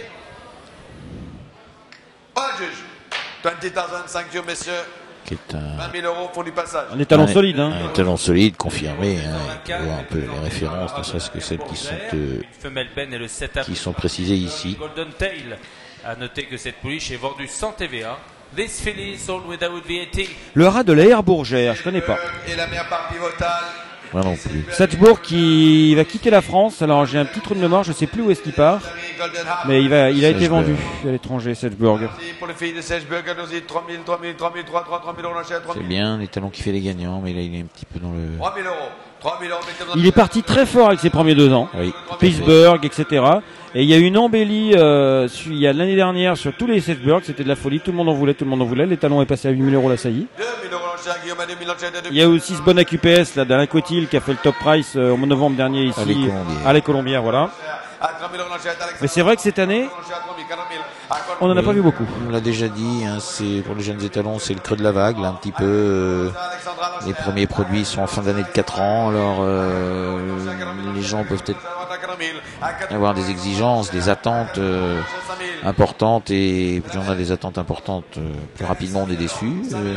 Oh, juge. twenty thousand, thank you, messieurs. Qui est un, vingt mille euros pour du passage. Un étalon un, solide. Hein. Un étalon solide, confirmé. Hein, on peut voir un peu les références, ne serait-ce que celles qui sont, euh, femelle Ben et le setup qui sont précisées ici. Golden Tail. À noter que cette pouliche est vendue sans T V A. This filly sold without V A T. Le haras de l'Air Bourgère, je connais pas. Et la mère par pivotale. Moi non plus. Satchbourg qui va quitter la France. Alors j'ai un petit trou de mémoire, je sais plus où est-ce qu'il part. Mais il, va, il a été vendu à l'étranger, Satchbourg. Pour les filles de Satchbourg, allons-y, trois mille, trois mille, trois mille, trois mille euros l'enchère, trois mille. C'est bien, l'étalon qui fait les gagnants, mais là il est un petit peu dans le... trois mille euros. trois mille euros. Il est parti très fort avec ses premiers deux ans. Oui, Pittsburgh, et cetera. Et il y a eu une embellie euh, il y a l'année dernière sur tous les Satchbourg, c'était de la folie, tout le monde en voulait, tout le monde en voulait. L'étalon est passé à huit mille euros la saillie. Il y a aussi ce bon A Q P S là d'Alain Cotil qui a fait le top price euh, au mois de novembre dernier ici à les Colombières, voilà. Mais c'est vrai que cette année, on n'en a pas vu beaucoup. On l'a déjà dit, hein, c'est pour les jeunes étalons, c'est le creux de la vague, là, un petit peu. Euh, les premiers produits sont en fin d'année de quatre ans, alors euh, les gens peuvent peut-être avoir des exigences, des attentes euh, importantes, et puis on a des attentes importantes, euh, plus rapidement on est déçus. Euh,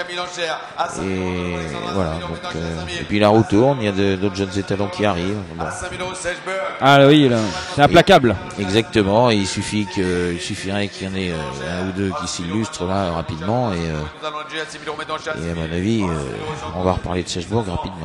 et voilà. Donc, euh, et puis la roue tourne, il y a d'autres jeunes étalons qui arrivent. Bon. Ah oui, c'est implacable. Et, exactement, et il suffit que, il suffirait qu'il y en ait euh, un ou deux qui s'illustrent là rapidement, et, euh, et à mon avis, euh, on va reparler de Satchbourg rapidement.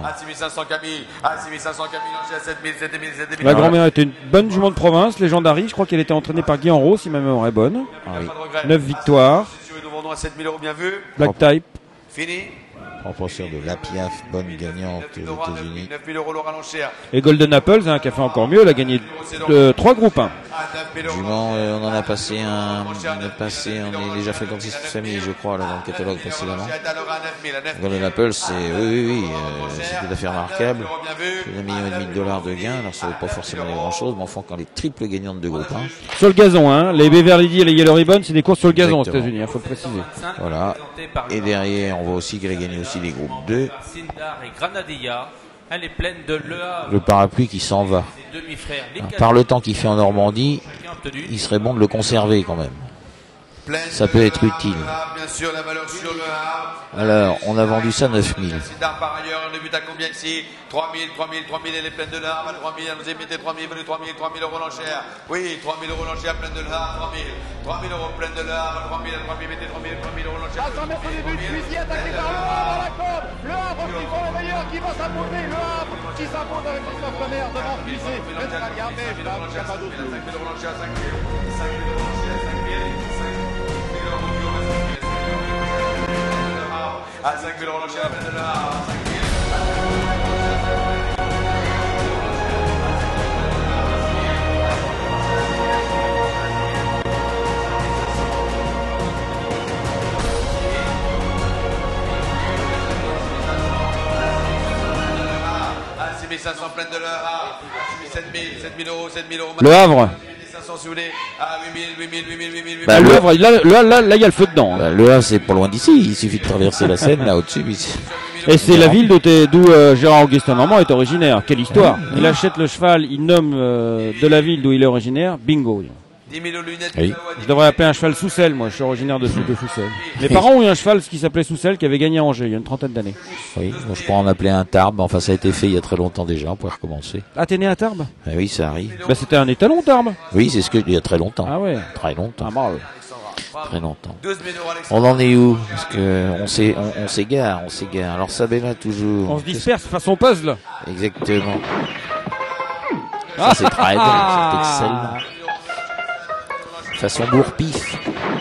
La grand-mère était une bonne jument de province, légendaire. Je crois qu'elle était entraînée par Guy Enro, si ma mémoire est bonne. Ah oui. neuf victoires. Black Type. Fini. Proportion de la Piaf, bonne gagnante aux États-Unis. Et Golden Apples, hein, qui a fait encore mieux, elle a gagné de trois groupes un. Jument, euh, on en a passé un, on a passé, on est déjà fréquenté cette famille, je crois, là, dans le catalogue précédemment. Golden Apples, c'est, oui, oui, oui, euh, c'est tout à fait remarquable. C'est un million et demi de dollars de gains, alors ça veut pas forcément dire grand chose, mais enfin, quand les triples gagnantes de groupe un. Sur le gazon, hein, les Beverly Hills et les Yellow Ribbon, c'est des courses sur le gazon aux États-Unis, il faut le préciser. Voilà. Et derrière, on voit aussi qu'elle a gagné aussi les groupes deux. Sindar et Granadilla. Elle est pleine de Le Havre. Le parapluie qui s'en va. Par le temps qu'il fait en Normandie, il serait bon de le conserver quand même. Ça peut être utile. Alors, on a vendu ça neuf mille. Par ailleurs, on débute à combien ici? trois mille, trois mille, trois mille, elle est pleine de l'art. trois mille, vous mettez trois mille, trois mille, trois mille euros l'enchère. Oui, trois mille euros l'enchère, pleine de l'art, trois mille. trois mille euros pleine de l'art, trois mille, trois mille, mettez trois mille, trois mille euros l'enchère. À cent mètres au début, Fusil attaqué par Le Havre à la côte. Le Havre qui font le meilleur, qui va s'imposer. Le Havre qui s'impose avec Christophe Lemaire devant Fusil. Australia, mais je n'ai pas d'autre. cinq mille euros l'enchère, cinq mille. cinq mille euros l'enchère, cinq mille. À cinq mille euros l'enchère, pleine de l'art. six mille cinq cents pleine de l'heure, sept mille, sept mille euros, sept mille euros. Le Havre. cinq cents si vous voulez, à huit mille, huit mille, huit mille, huit mille, huit mille. Bah, le Havre, là, là, là, là, il y a le feu dedans. Bah, le Havre, c'est pas loin d'ici, il suffit de traverser la Seine, là, au-dessus. Et c'est la ville d'où, d'où euh, Gérard Augustin Normand est originaire. Quelle histoire. Il achète le cheval, il nomme euh, de la ville d'où il est originaire, bingo. Oui. Je devrais appeler un cheval Soussel, moi, je suis originaire de, de Soussel. Mes parents ont eu un cheval qui s'appelait Soussel, qui avait gagné à Angers il y a une trentaine d'années. Oui, bon, je pourrais en appeler un Tarbes, enfin ça a été fait il y a très longtemps déjà, on pourrait recommencer. Ah, t'es né à Tarbes? Ah oui, ça arrive. Bah, c'était un étalon, Tarbes. Oui, c'est ce que je dis il y a très longtemps. Ah ouais. Très longtemps. Ah, bravo. Très longtemps. On en est où? Parce que on s'est, on, on s'égare, on s'égare. Alors Sabella toujours. On se disperse façon puzzle. Exactement. Ça c'est très bon, c'est excellent. Façon bourre-pif.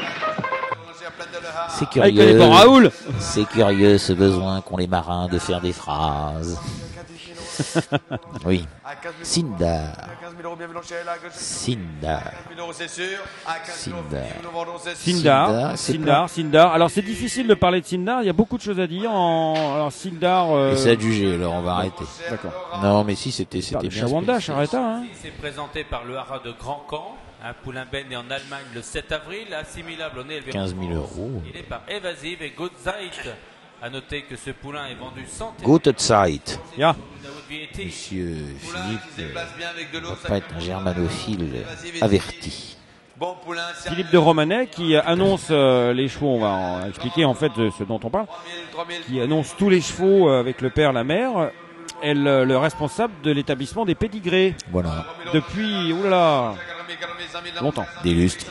C'est curieux. Raoul. C'est curieux ce besoin qu'ont les marins de faire des phrases. Oui. Sindar. quinze mille euros, bienvenue l'enchère là. Sindar. quinze mille euros, c'est sûr. À quinze mille euros, Sindar. nous vendons c'est sûr. Sindar, Sindar, c'est Sindar, Sindar. Alors c'est difficile de parler de Sindar, il y a beaucoup de choses à dire. En... Alors Sindar... Euh... Et c'est adjugé, alors on va arrêter. D'accord. Non, mais si, c'était c'était bien. Shawanda, Charreta. Hein. C'est présenté par le haras de Grand Camp. Un poulain Ben né en Allemagne le sept avril, assimilable au nez élevé. quinze mille euros. Il est par Evasive et Good Zeit. A noter que ce poulain est vendu cent Gute Zeit. Ja. Monsieur Philippe ne va pas être un germanophile averti. Philippe de Romanet qui annonce euh, les chevaux, on va en expliquer en fait euh, ce dont on parle, qui annonce tous les chevaux euh, avec le père, la mère, est le, le responsable de l'établissement des pédigrés. Voilà. Depuis, oulala, longtemps. Des lustres.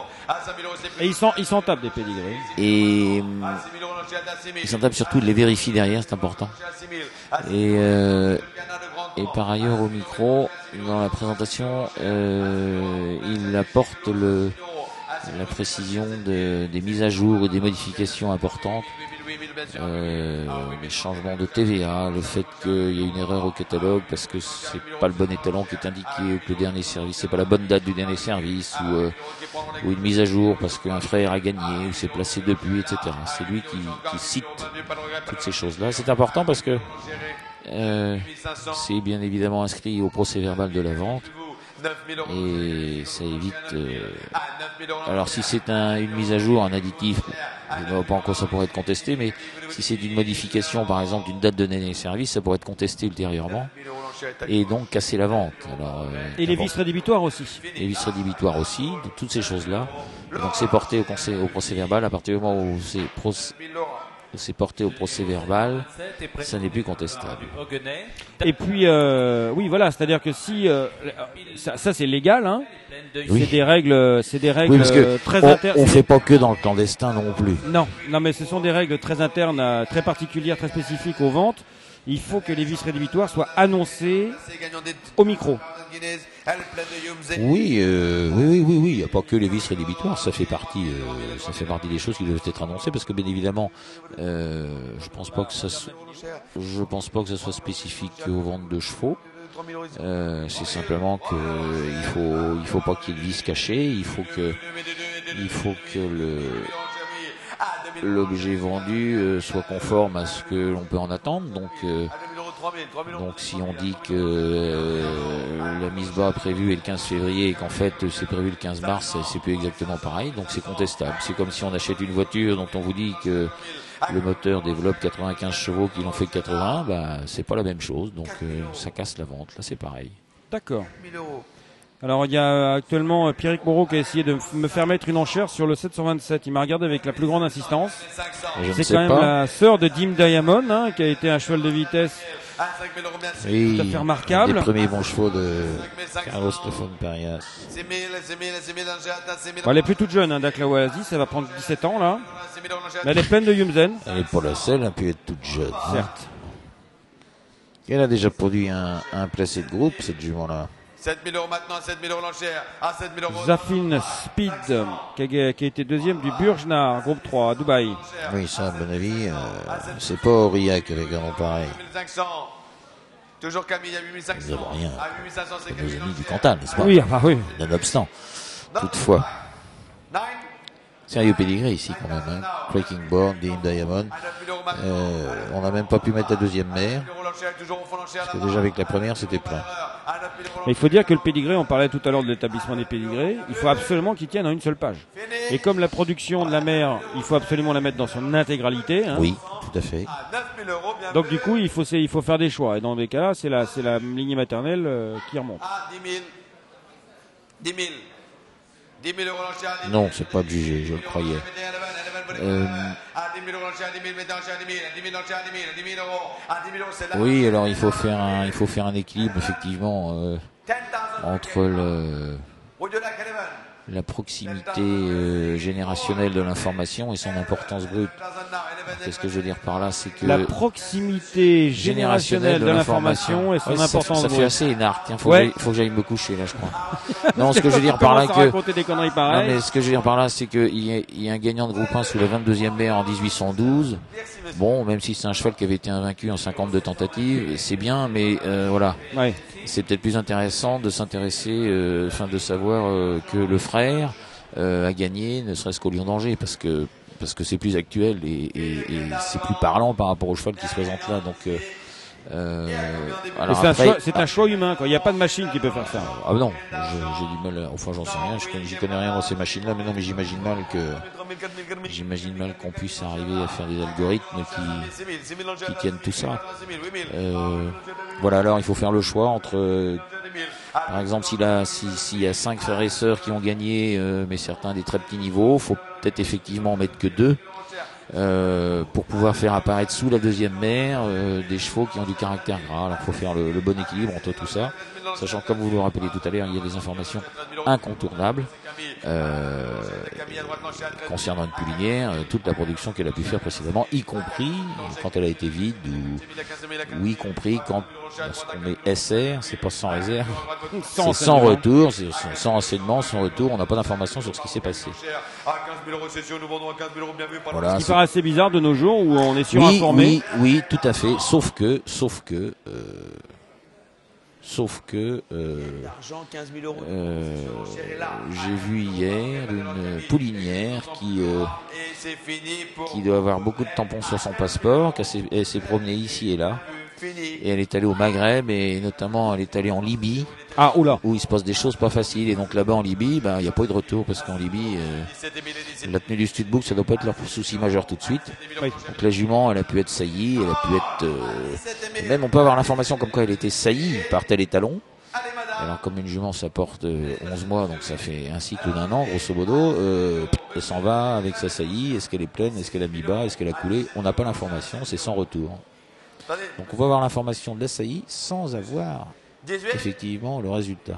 Et ils s'en, ils s'en tapent des pédigrés. Et hum, ils s'en tapent surtout de les vérifier derrière, c'est important. Et, euh, et par ailleurs au micro, dans la présentation, euh, il apporte le, la précision de, des mises à jour et des modifications importantes. Euh, les changements de T V A, le fait qu'il y ait une erreur au catalogue parce que c'est pas le bon étalon qui est indiqué ou que le dernier service, c'est pas la bonne date du dernier service ou, euh, ou une mise à jour parce qu'un frère a gagné ou s'est placé depuis, et cetera. C'est lui qui, qui cite toutes ces choses-là. C'est important parce que euh, c'est bien évidemment inscrit au procès verbal de la vente. Et ça évite. Euh... Alors si c'est un, une mise à jour, un additif, je ne vois pas en quoi ça pourrait être contesté, mais si c'est d'une modification, par exemple, d'une date de dernier service, ça pourrait être contesté ultérieurement et donc casser la vente. Alors, euh, et les vices rédhibitoires aussi. Les vices rédhibitoires aussi, de toutes ces choses-là. Et donc c'est porté au, conseil, au procès verbal à partir du moment où c'est procès. C'est porté au procès verbal, ça n'est plus contestable. Et puis, euh, oui, voilà, c'est-à-dire que si euh, ça, ça c'est légal, hein, oui. c'est des règles, c'est des règles oui, parce que très on, internes. On fait pas que dans le clandestin non plus. Non, non, mais ce sont des règles très internes, euh, très particulières, très spécifiques aux ventes. Il faut que les vices rédhibitoires soient annoncés au micro. Oui, euh, oui, oui, oui, oui. Il n'y a pas que les vices rédhibitoires. Ça fait partie, euh, ça fait partie des choses qui doivent être annoncées parce que bien évidemment, euh, je pense pas que ça, so- je pense pas que ça soit spécifique aux ventes de chevaux. Euh, c'est simplement que il faut, il faut pas qu'il y ait de vices cachés. Il faut que, il faut que le l'objet vendu euh, soit conforme à ce que l'on peut en attendre. Donc, euh, donc si on dit que euh, la mise bas prévue est le quinze février et qu'en fait c'est prévu le quinze mars, c'est plus exactement pareil. Donc c'est contestable. C'est comme si on achète une voiture dont on vous dit que le moteur développe quatre-vingt-quinze chevaux qu'il en fait que quatre-vingts, bah c'est pas la même chose. Donc euh, ça casse la vente. Là c'est pareil. D'accord. Alors il y a actuellement Pierrick Moreau qui a essayé de me faire mettre une enchère sur le sept cent vingt-sept. Il m'a regardé avec la plus grande insistance. C'est quand même pas. La sœur de Dim Diamond, hein, qui a été un cheval de vitesse oui, tout à fait remarquable. Un des premiers bons chevaux de Carlos Stefan Perias. Bon, elle est plus toute jeune, hein, Daklawazi, ça va prendre dix-sept ans là. Mais elle est pleine de Yumzen. Elle est pas la seule, elle peut être toute jeune. Certes. Elle a déjà produit un, un placé de groupe, cette jument-là. sept mille euros maintenant, sept mille euros l'enchère. À sept mille euros. Zafin Speed, qui a, qui a été deuxième du Burjnar, groupe trois, à Dubaï. Oui, ça, à mon avis, euh, c'est pas Aurillac avec un nom pareil. huit mille cinq cents. Toujours Camille à huit mille cinq cents. Ils n'avons rien. À huit mille cinq cents, c'est nos amis du Cantal, n'est-ce pas? Oui, ah oui. Nonobstant. Toutefois. Sérieux pédigré ici quand même. Hein. Breaking Born, Dim Diamond. Euh, on n'a même pas pu mettre la deuxième mère. Parce que déjà avec la première c'était plein. Mais il faut dire que le pédigré, on parlait tout à l'heure de l'établissement des pédigrés, il faut absolument qu'il tienne en une seule page. Et comme la production de la mère, il faut absolument la mettre dans son intégralité. Hein. Oui, tout à fait. Donc du coup, il faut, il faut faire des choix. Et dans des cas-là, c'est la, c'est la lignée maternelle euh, qui remonte. dix mille. dix mille. dix mille euros l'enchère. Non, c'est pas jugé, je le croyais. Euh, oui, alors il faut faire un, il faut faire un équilibre effectivement euh, entre le, la proximité euh, générationnelle de l'information et son importance brute. Qu'est-ce que je veux dire par là, c'est que la proximité générationnelle de l'information et son ouais, importance. Ça, ça fait assez énarque. Il faut, ouais. faut que j'aille me coucher là, je crois. Non, ce que je veux dire par là, que des conneries pareilles. Non, mais ce que je veux dire par là, c'est qu'il y, a, il y a un gagnant de groupe un sous la vingt-deuxième mer en dix-huit cent douze. Bon, même si c'est un cheval qui avait été invaincu en cinquante-deux tentatives, c'est bien, mais euh, voilà. Ouais. C'est peut-être plus intéressant de s'intéresser, euh, enfin de savoir euh, que le frère euh, a gagné, ne serait-ce qu'au Lion d'Angers, parce que parce que c'est plus actuel et, et, et c'est plus parlant par rapport au cheval qui se présente là. Donc euh, euh, alors c'est, après, un choix, c'est un choix humain, quoi. Il n'y a pas de machine qui peut faire ça. Ah non, je, j'ai du mal. À, enfin, j'en sais rien. Je connais, j'y connais rien dans ces machines-là, mais non, mais j'imagine mal que j'imagine mal qu'on puisse arriver à faire des algorithmes qui qui tiennent tout ça. Euh, voilà. Alors, il faut faire le choix entre, euh, par exemple, s'il a si, s'il y a cinq frères et sœurs qui ont gagné, euh, mais certains des très petits niveaux, faut peut-être effectivement en mettre que deux. Euh, pour pouvoir faire apparaître sous la deuxième mère euh, des chevaux qui ont du caractère gras. Alors il faut faire le, le bon équilibre entre tout ça, sachant que comme vous le rappelez tout à l'heure, il y a des informations incontournables euh, concernant une poulinière, euh, toute la production qu'elle a pu faire précédemment, y compris quand elle a été vide ou, ou y compris quand lorsqu'on met S R, c'est pas sans réserve, c'est sans retour, c'est sans renseignement, sans retour, on n'a pas d'informations sur ce qui s'est passé. Voilà, ce qui paraît assez bizarre de nos jours où on est surinformé. Oui, oui, oui, tout à fait. Sauf que, sauf que, euh, sauf que, euh, euh, j'ai vu hier une poulinière qui, euh, qui doit avoir beaucoup de tampons sur son passeport, qui s'est, elle s'est promenée ici et là. Et elle est allée au Maghreb et notamment elle est allée en Libye. Ah, oula. Où il se passe des choses pas faciles. Et donc là-bas en Libye, ben, il n'y a pas eu de retour parce qu'en Libye, euh, la tenue du studbook, ça doit pas être leur souci majeur tout de suite. Oui. Donc la jument, elle a pu être saillie, elle a pu être... Euh, même on peut avoir l'information comme quoi elle était saillie par tel étalon. Alors comme une jument, ça porte euh, onze mois, donc ça fait un cycle d'un an, grosso modo. Euh, elle s'en va avec sa saillie. Est-ce qu'elle est pleine? Est-ce qu'elle a mis bas? Est-ce qu'elle a coulé? On n'a pas l'information, c'est sans retour. Donc on va avoir l'information de la saillie sans avoir effectivement le résultat.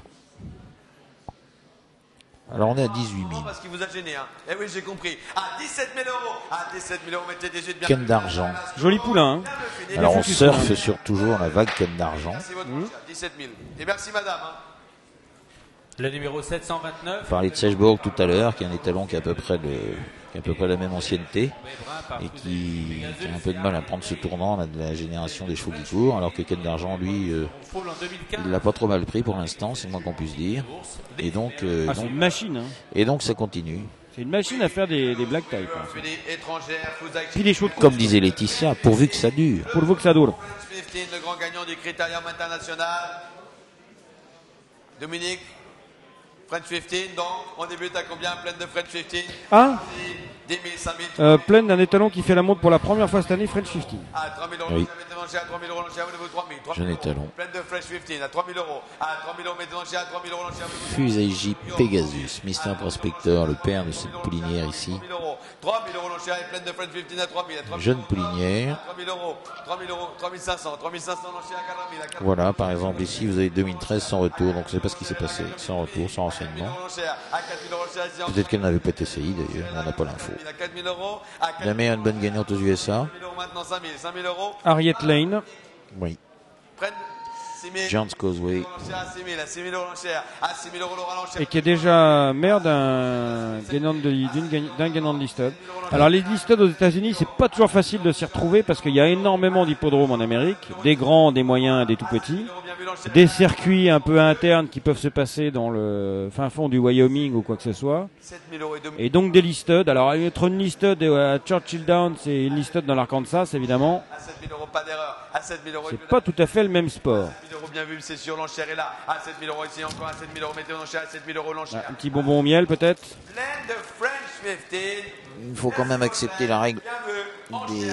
Alors on est à dix-huit mille. Parce qu'il vous a gêné, hein. Eh oui, j'ai compris. À dix-sept mille euros. À dix-sept mille euros, mettez dix-huit bien. Canne d'argent. Joli poulain. Hein. Alors on surfe sur toujours la vague canne d'argent. Mmh. dix-sept mille. Et merci madame. Hein. Le numéro sept cent vingt-neuf. On parlait de Sechbourg tout à l'heure, qui est un étalon qui a à peu près le, qui a à peu près la même ancienneté et qui, qui a un peu de mal à prendre ce tournant là, de la génération des chevaux qui courent, alors que Canne d'argent, lui, euh, il l'a pas trop mal pris pour l'instant, c'est le moins qu'on puisse dire. Et donc, euh, ah, donc c'est une machine. Hein. Et donc ça continue. C'est une machine à faire des, des black type. Hein. Puis des chevaux de comme disait Laetitia, pourvu que ça dure. Pourvu que ça dure. Le grand gagnant du Critérium international. Dominique. French quinze, donc on débute à combien? Pleine de French quinze. Ah dix mille, cinq mille. Euh, pleine d'un étalon qui fait la montre pour la première fois cette année, French quinze. À trois mille euros, oui. mettez à trois mille euros, l'enchère, vous trois mille. Jeune étalon. Pleine de French quinze, à trois mille euros. À trois mille euros, mettez l'enchère, à trois mille euros, l'enchère. Fusaiji Pegasus, Mister Prospector, le père de cette poulinière ici. trois mille euros, l'enchère est pleine de French quinze à trois mille. Jeune poulinière. trois mille euros, trois mille euros, trois mille cinq cents, trois mille cinq cents, l'enchère à quatre mille. Voilà, par exemple, ici, vous avez deux mille treize sans retour, donc je ne sais pas ce qui s'est passé. Sans retour, sans renseignement. Peut-être qu'elle n'avait pas été essayée d'ailleurs, on n'a pas l'info. La meilleure, une bonne gagnante aux U S A. Harriet Lane. Oui. Giant's Causeway. Et qui est déjà mère d'un gagnant de, d'un gagnant de listed. Alors les listed aux États-Unis, c'est pas toujours facile de s'y retrouver parce qu'il y a énormément d'hippodromes en Amérique, des grands, des moyens, des tout petits, des circuits un peu internes qui peuvent se passer dans le fin fond du Wyoming ou quoi que ce soit. Et donc des listed. Alors entre une listed à Churchill Downs et une listed dans l'Arkansas, évidemment, c'est pas tout à fait le même sport. Bien vu, c'est sûr, l'enchère est là. À sept mille euros ici, encore à sept mille euros, mettez l'enchère à sept mille euros, l'enchère. Un petit bonbon au miel peut-être. Il faut quand même accepter la règle des,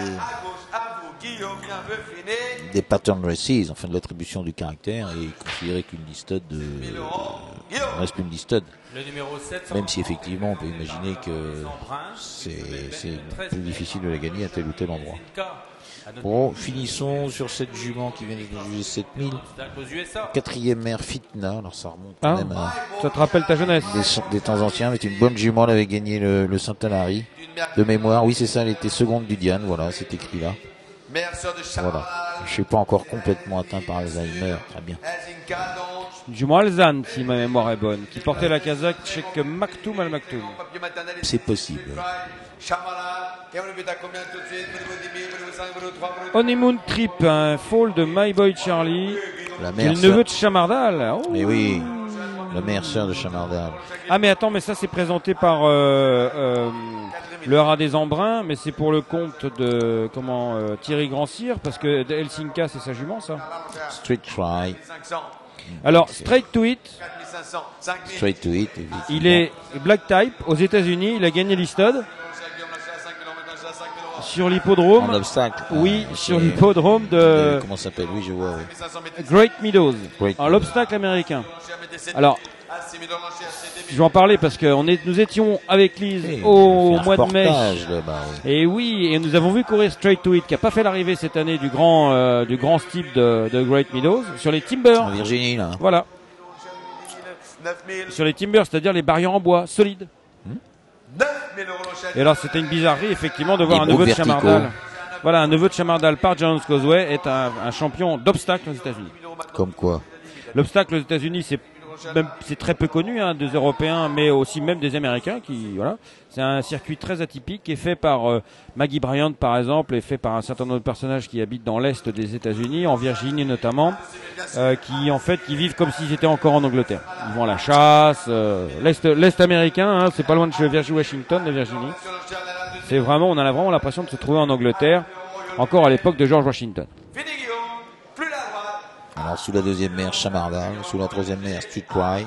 des pattern races, enfin de l'attribution du caractère, et considérer qu'une listed de, euh, reste une listed. Même si effectivement on peut imaginer que c'est, c'est plus difficile de la gagner à tel ou tel endroit. Bon, finissons sur cette jument qui vient de juger sept mille. Quatrième mère Fitna, alors ça remonte quand ah, même à... Ça te rappelle ta jeunesse. Des, des temps anciens, mais une bonne jument, elle avait gagné le, le Saint-Alary. De mémoire, oui c'est ça, elle était seconde du Diane, voilà, c'est écrit là. Meilleure sœur de Chamal. Voilà. Je suis pas encore complètement atteint par Alzheimer, très bien. Elzinka, donc. Jument Alzan, si ma mémoire est bonne, qui portait la casaque Cheikh Maktoum Al Maktoum. C'est possible. Chamala. Et on le met à combien tout de suite? Honeymoon Trip, un fall de My Boy Charlie. La qui est mère le neveu sœur. de Chamardal. Oh. Mais oui, la meilleure sœur de Chamardal. Ah mais attends, mais ça c'est présenté par euh, euh, le Haras des Embruns, mais c'est pour le compte de comment euh, Thierry Grandcir, parce que Helsinka c'est sa jument ça. Street Try. Alors Straight to It, Straight to It. Évidemment. il est Black Type aux États-Unis, il a gagné l'Istod sur l'hippodrome. En obstacle. Oui, euh, sur chez- l'hippodrome de Comment ça s'appelle? Oui, je vois. Oui. Great Meadows, Great en l'obstacle américain. Alors, je vais en parler parce que on est, nous étions avec Lise Hey, au on a fait un mois de mai. reportage là-bas, oui. Et oui, et nous avons vu courir Straight to It, qui a pas fait l'arrivée cette année du grand, euh, du grand steep de, de Great Meadows, sur les Timbers. En Virginie là. Voilà. Sur les Timbers, c'est-à-dire les barrières en bois, solides. Et alors, c'était une bizarrerie, effectivement, de voir Les un neveu de verticaux. Chamardal. Voilà, un neveu de Chamardal par Jones Causeway est un, un champion d'obstacle aux États-Unis. Comme quoi. L'obstacle aux États-Unis, c'est même c'est très peu connu hein, des Européens, mais aussi même des Américains. Qui voilà, c'est un circuit très atypique qui est fait par euh, Maggie Bryant par exemple, et fait par un certain nombre de personnages qui habitent dans l'est des États-Unis, en Virginie notamment, euh, qui en fait qui vivent comme s'ils étaient encore en Angleterre. Ils vont à la chasse, euh, l'est l'est américain, hein, c'est pas loin de chez Virginie Washington, de Virginie. C'est vraiment, on a vraiment l'impression de se trouver en Angleterre, encore à l'époque de George Washington. Alors sous la deuxième mère Chamardal, sous la troisième mère Street Try.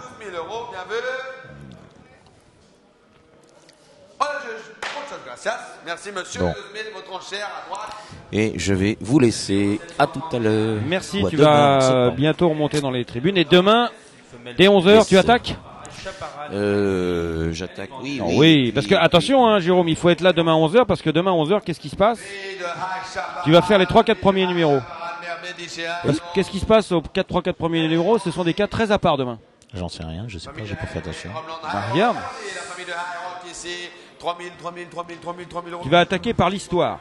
Merci monsieur, Bon. deux mille, votre enchère à droite. Et je vais vous laisser à tout à l'heure. Merci, Ou à tu demain, on sait vas pas. bientôt remonter dans les tribunes. Et demain, dès onze heures, tu Yes. attaques Euh, j'attaque, oui, Non, oui. oui, parce que attention, hein, Jérôme, il faut être là demain à onze heures, parce que demain à onze heures, qu'est-ce qui se passe? Tu vas faire les trois quatre premiers numéros. Parce que Qu'est-ce qui se passe aux quatre trois quatre premiers numéros? Ce sont des cas très à part demain. J'en sais rien, je sais pas, j'ai pas fait attention. Bah, regarde, La famille de High Rock ici, trois mille, trois mille, trois mille, trois mille, trois mille euros. tu vas attaquer par l'histoire.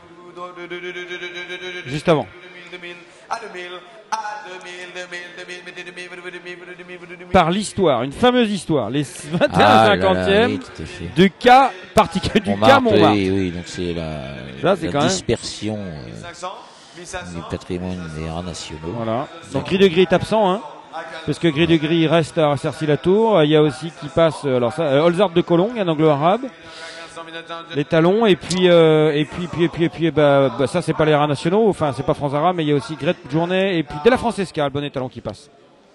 Juste avant. deux mille, à deux mille, à deux mille, deux mille, deux mille, deux mille, deux mille, deux mille, deux mille, deux mille. Par l'histoire, une fameuse histoire, les vingt et Ah un là là, cinquantième oui, tout à fait. du cas particulier du Montmartre, cas Montmartre. oui, oui, donc c'est la, Ça, c'est la quand même- dispersion euh, cinq cents, mille cinq cents. du patrimoine des rats nationaux. Voilà. Donc Gris de Gris est absent, hein, parce que Gris de Gris reste à Cercy-la-Tour. Il y a aussi qui passe, euh, alors ça, euh, Olzard de Cologne, un anglo-arabe. Les talons et puis euh, et puis puis et puis et puis bah, bah ça c'est pas les rats nationaux, enfin c'est pas France Arabe, mais il y a aussi Gret Journée et puis Della Francesca, le bonnet talon qui passe.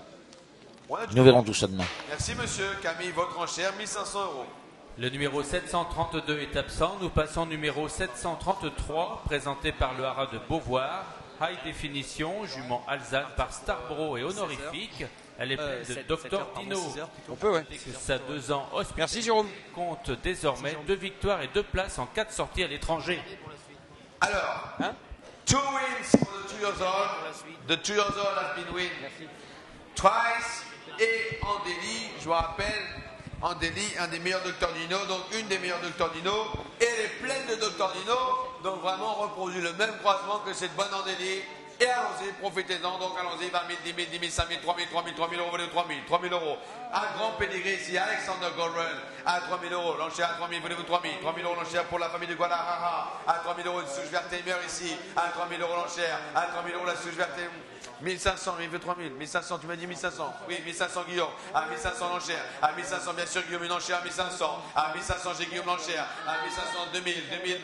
Nous verrons tout ça demain. Merci monsieur Camille, votre enchère, mille cinq cents euros. Le numéro sept cent trente-deux est absent. Nous passons au numéro sept cent trente-trois, présenté par le Haras de Beauvoir. High définition, jument Alsace par Starbro et honorifique. Elle est pleine de docteur Dino. On peut, ouais. Que ça deux ans hospitalier. Merci, Jérôme. Compte désormais deux victoires et deux places en quatre sorties à l'étranger. Alors, hein? Two wins for the two years old. The two years old has been win twice. Et Andélie, je vous rappelle, Andélie, un des meilleurs docteurs Dino, donc une des meilleures docteurs Dino. Et elle est pleine de docteurs Dino, donc vraiment on reproduit le même croisement que cette bonne Andélie. Et allons-y, profitez-en, donc allons-y, vingt mille, dix mille, dix mille, cinq mille, trois mille, trois mille, trois mille euros, valeur trois mille, trois mille euros. Un grand pédigré ici, Alexander Goldrun, à trois mille euros, l'enchère à trois mille, voulez-vous trois mille, trois mille euros l'enchère pour la famille de Guadalajara, à trois mille euros une souche Vertemer ici, à trois mille euros l'enchère, à trois mille euros la souche Vertemer. mille cinq cents, il veut trois mille, mille cinq cents, tu m'as dit mille cinq cents, oui, mille cinq cents Guillaume, à mille cinq cents l'enchère, à mille cinq cents bien sûr Guillaume une enchère, à mille cinq cents, à mille cinq cents j'ai Guillaume l'enchère, à mille cinq cents, deux mille, deux mille,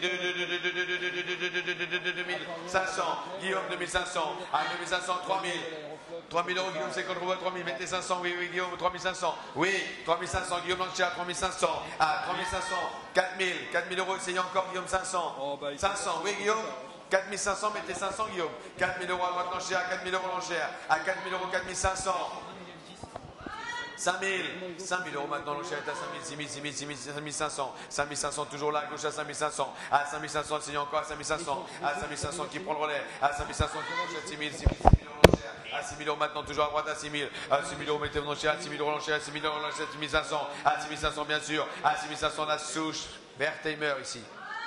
deux mille cinq cents, Guillaume deux mille cinq cents, à deux mille cinq cents, trois mille, trois mille euros Guillaume, c'est contre vous, trois mille, mettez cinq cents, oui, oui Guillaume, trois mille cinq cents, oui, trois mille cinq cents, Guillaume l'enchère, trois mille cinq cents, à trois mille cinq cents, quatre mille, quatre mille euros, essayez encore Guillaume, cinq cents, cinq cents, oui Guillaume, quatre mille cinq cents, mettez cinq cents Guillaume. quatre mille euros à droite l'enchère, à quatre mille euros l'enchère. À quatre mille euros, quatre mille cinq cents. cinq mille. cinq mille euros maintenant l'enchère est à cinq mille, six mille, six mille, six mille, cinq mille cinq cents. cinq mille cinq cents toujours là, à gauche à cinq mille cinq cents. À cinq mille cinq cents, signe encore à cinq mille cinq cents. À cinq mille cinq cents qui prend le relais. À cinq mille cinq cents qui l'enchère, six mille, six mille, six mille euros l'enchère. À six mille euros maintenant toujours à droite à six mille. À six mille euros mettez mon enchère, à six mille euros l'enchère, à six mille euros l'enchère, six mille cinq cents. À six mille cinq cents bien sûr. À six mille cinq cents la souche. Wertheimer ici.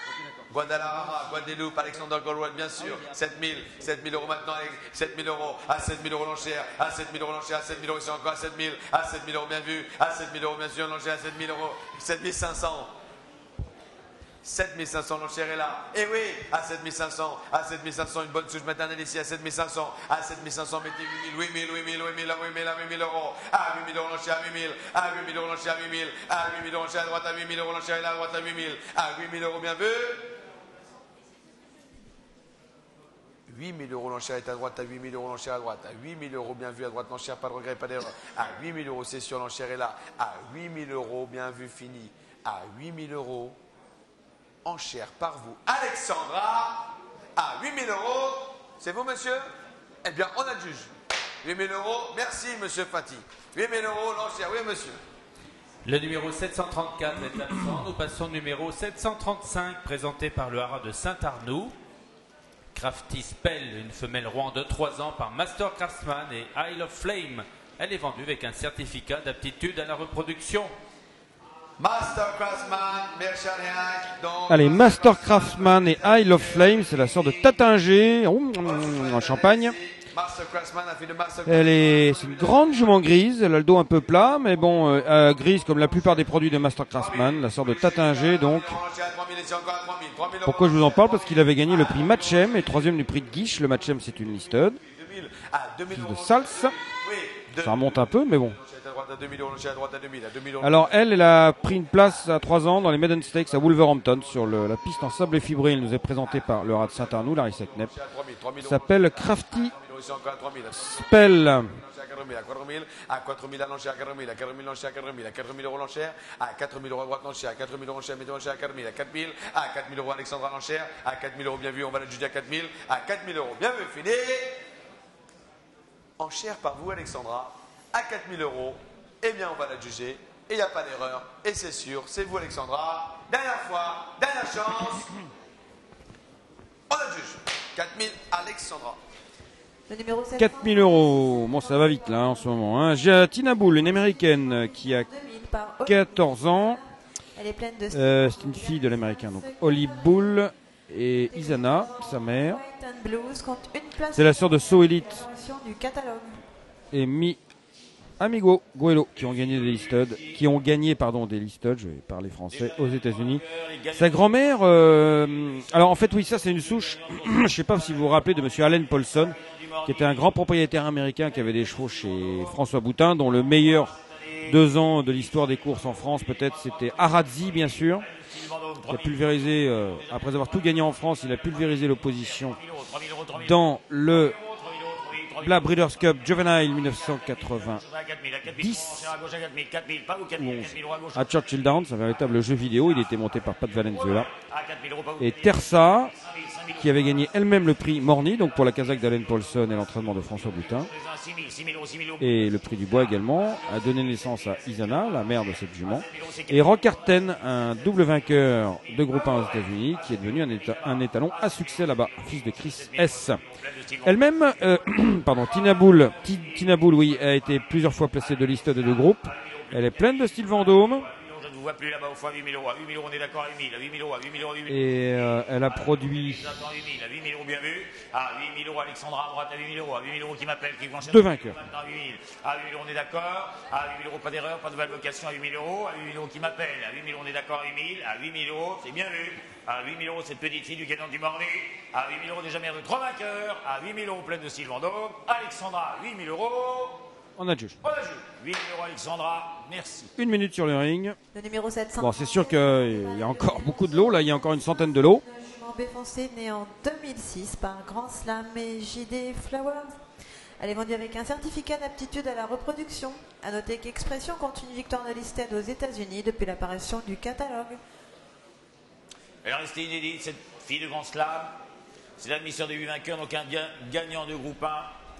Guadalajara, Guadeloupe, Alexander Goldwell, bien sûr. sept mille, sept mille euros maintenant, sept mille euros, à sept mille euros l'enchère, à sept mille euros l'enchère, à sept mille euros, c'est encore à sept mille, à sept mille euros bien vu, à sept mille euros bien sûr, l'enchère à sept mille euros, sept mille cinq cents. sept mille cinq cents, l'enchère est là. Et oui, à sept mille cinq cents, à sept mille cinq cents, une bonne souche maternelle ici, à sept mille cinq cents, à sept mille cinq cents, mettez huit mille, huit mille, huit mille, huit mille, huit mille euros, à huit mille euros l'enchère, à huit mille, à huit mille euros l'enchère, à huit mille, à huit mille euros l'enchère à droite, à huit mille euros l'enchère est là, à droite, à huit mille, à huit mille euros bien vu. huit mille euros l'enchère est à droite, à huit mille euros l'enchère à droite, à huit mille euros bien vu à droite, l'enchère, pas de regret, pas d'erreur, à huit mille euros c'est sûr, l'enchère est là, à huit mille euros bien vu, fini, à huit mille euros. Enchère par vous, Alexandra, à huit mille euros. C'est vous, monsieur? Eh bien, on adjuge. huit mille euros, merci, monsieur Fati. huit mille euros, l'enchère, oui, monsieur. Le numéro sept cent trente-quatre est absent. Nous passons au numéro sept cent trente-cinq, présenté par le haras de Saint-Arnoux. Crafty Spell, une femelle Rouen de trois ans par Master Craftsman et Isle of Flame. Elle est vendue avec un certificat d'aptitude à la reproduction. Master Craftsman, Merchaniac, donc... Allez, Master Craftsman et Isle of Flame, c'est la sorte de Tatinger en Champagne. Master Craftsman a fait de Master Elle est, c'est une grande jument grise, elle a le dos un peu plat, mais bon, euh, euh, grise comme la plupart des produits de Master Craftsman, la sorte de Tatinger donc. Pourquoi je vous en parle? Parce qu'il avait gagné le prix Matchem et troisième du prix de Guiche. Le Matchem, c'est une listed. Fils de Salsa. Ça remonte un peu, mais bon. Alors elle, elle a pris une place à trois ans dans les Maiden Stakes à Wolverhampton sur le, la piste en sable et fibré. Elle nous est présentée par le rat de Saint-Arnoux, Larry Seknep. S'appelle Crafty Spell. À quatre mille, à quatre mille à l'enchère, à quatre mille, à quatre mille l'enchère, à quatre mille, à quatre mille euros l'enchère, à quatre mille euros à droite l'enchère, à quatre mille euros l'enchère, mettez l'enchère à quatre mille, à quatre mille, à quatre mille euros Alexandra l'enchère, à quatre mille euros bien vu, on va la juger à quatre mille, à quatre mille euros bien vu, fini. Enchère par vous Alexandra, à quatre mille euros, eh bien on va la juger, et il n'y a pas d'erreur, et c'est sûr, c'est vous Alexandra, dernière fois, dernière chance, on la juge, quatre mille Alexandra. quatre mille euros, bon ça va vite là en ce moment. Hein. J'ai Tina Bull, une américaine qui a quatorze ans. Elle est pleine de... Euh, c'est une fille de l'américain, donc Holly Bull et Isana, sa mère. C'est la sœur de So Elite et Mi Amigo Guelo qui ont gagné des listed, qui ont gagné pardon des listed, je vais parler français, aux États-Unis. Sa grand-mère, euh, alors en fait oui ça c'est une souche. Je sais pas si vous vous rappelez de Monsieur Allen Paulson, qui était un grand propriétaire américain qui avait des chevaux chez François Boutin, dont le meilleur deux ans de l'histoire des courses en France peut-être c'était Aradzi bien sûr, qui a pulvérisé euh, après avoir tout gagné en France, il a pulvérisé l'opposition dans le la Breeders' Cup Juvenile mille neuf cent quatre-vingt-dix à Churchill Downs, un véritable jeu vidéo. Il était monté par Pat Valenzuela et Tersa qui avait gagné elle-même le prix Morny, donc pour la casaque d'Allen Paulson et l'entraînement de François Boutin, et le prix du bois également, a donné naissance à Isana, la mère de cette jument, et Rockharten, un double vainqueur de groupe un aux États-Unis, qui est devenu un, éta un étalon à succès là-bas, fils de Chris S. Elle-même, euh, pardon, Tina Bull, Tina Bull, oui, a été plusieurs fois placée de liste de deux groupes. Elle est pleine de style Vendôme. Je ne vous vois plus là-bas au fois huit mille euros. À huit mille euros, on est d'accord, à huit mille, à huit mille euros, à huit mille euros, à huit mille euros. Et euh, elle a produit. À huit mille euros, bien vu. À huit mille euros, Alexandra à droite, à huit mille euros. À huit mille euros qui m'appelle, qui vont chercher. Deux vainqueurs. À huit mille. À huit mille euros, on est d'accord. À huit mille euros, pas d'erreur, pas de valvocation. À huit mille euros. À huit mille euros qui m'appelle. À huit mille euros, on est d'accord. À huit mille. À huit mille euros, c'est bien vu. À huit mille euros, cette petite fille du canon du Morny. À huit mille euros, déjà mère de trois vainqueurs. À huit mille euros, pleine de style Vendôme. Alexandra, huit mille euros. On adjuge. On adjuge. huit mille euros, Alexandra. Merci. Une minute sur le ring. Le numéro sept cents. Bon, c'est sûr qu'il y a encore beaucoup de lots. Là, il y a encore une centaine de lots. B foncé, né en deux mille six par Grand Slam et J D Flowers. Elle est vendue avec un certificat d'aptitude à la reproduction. A noter qu'Expression compte une victoire de listed aux États-Unis depuis l'apparition du catalogue. Elle est restée inédite, cette fille de Grand Slam. C'est l'admission des huit vainqueurs, donc un gagnant de groupe un.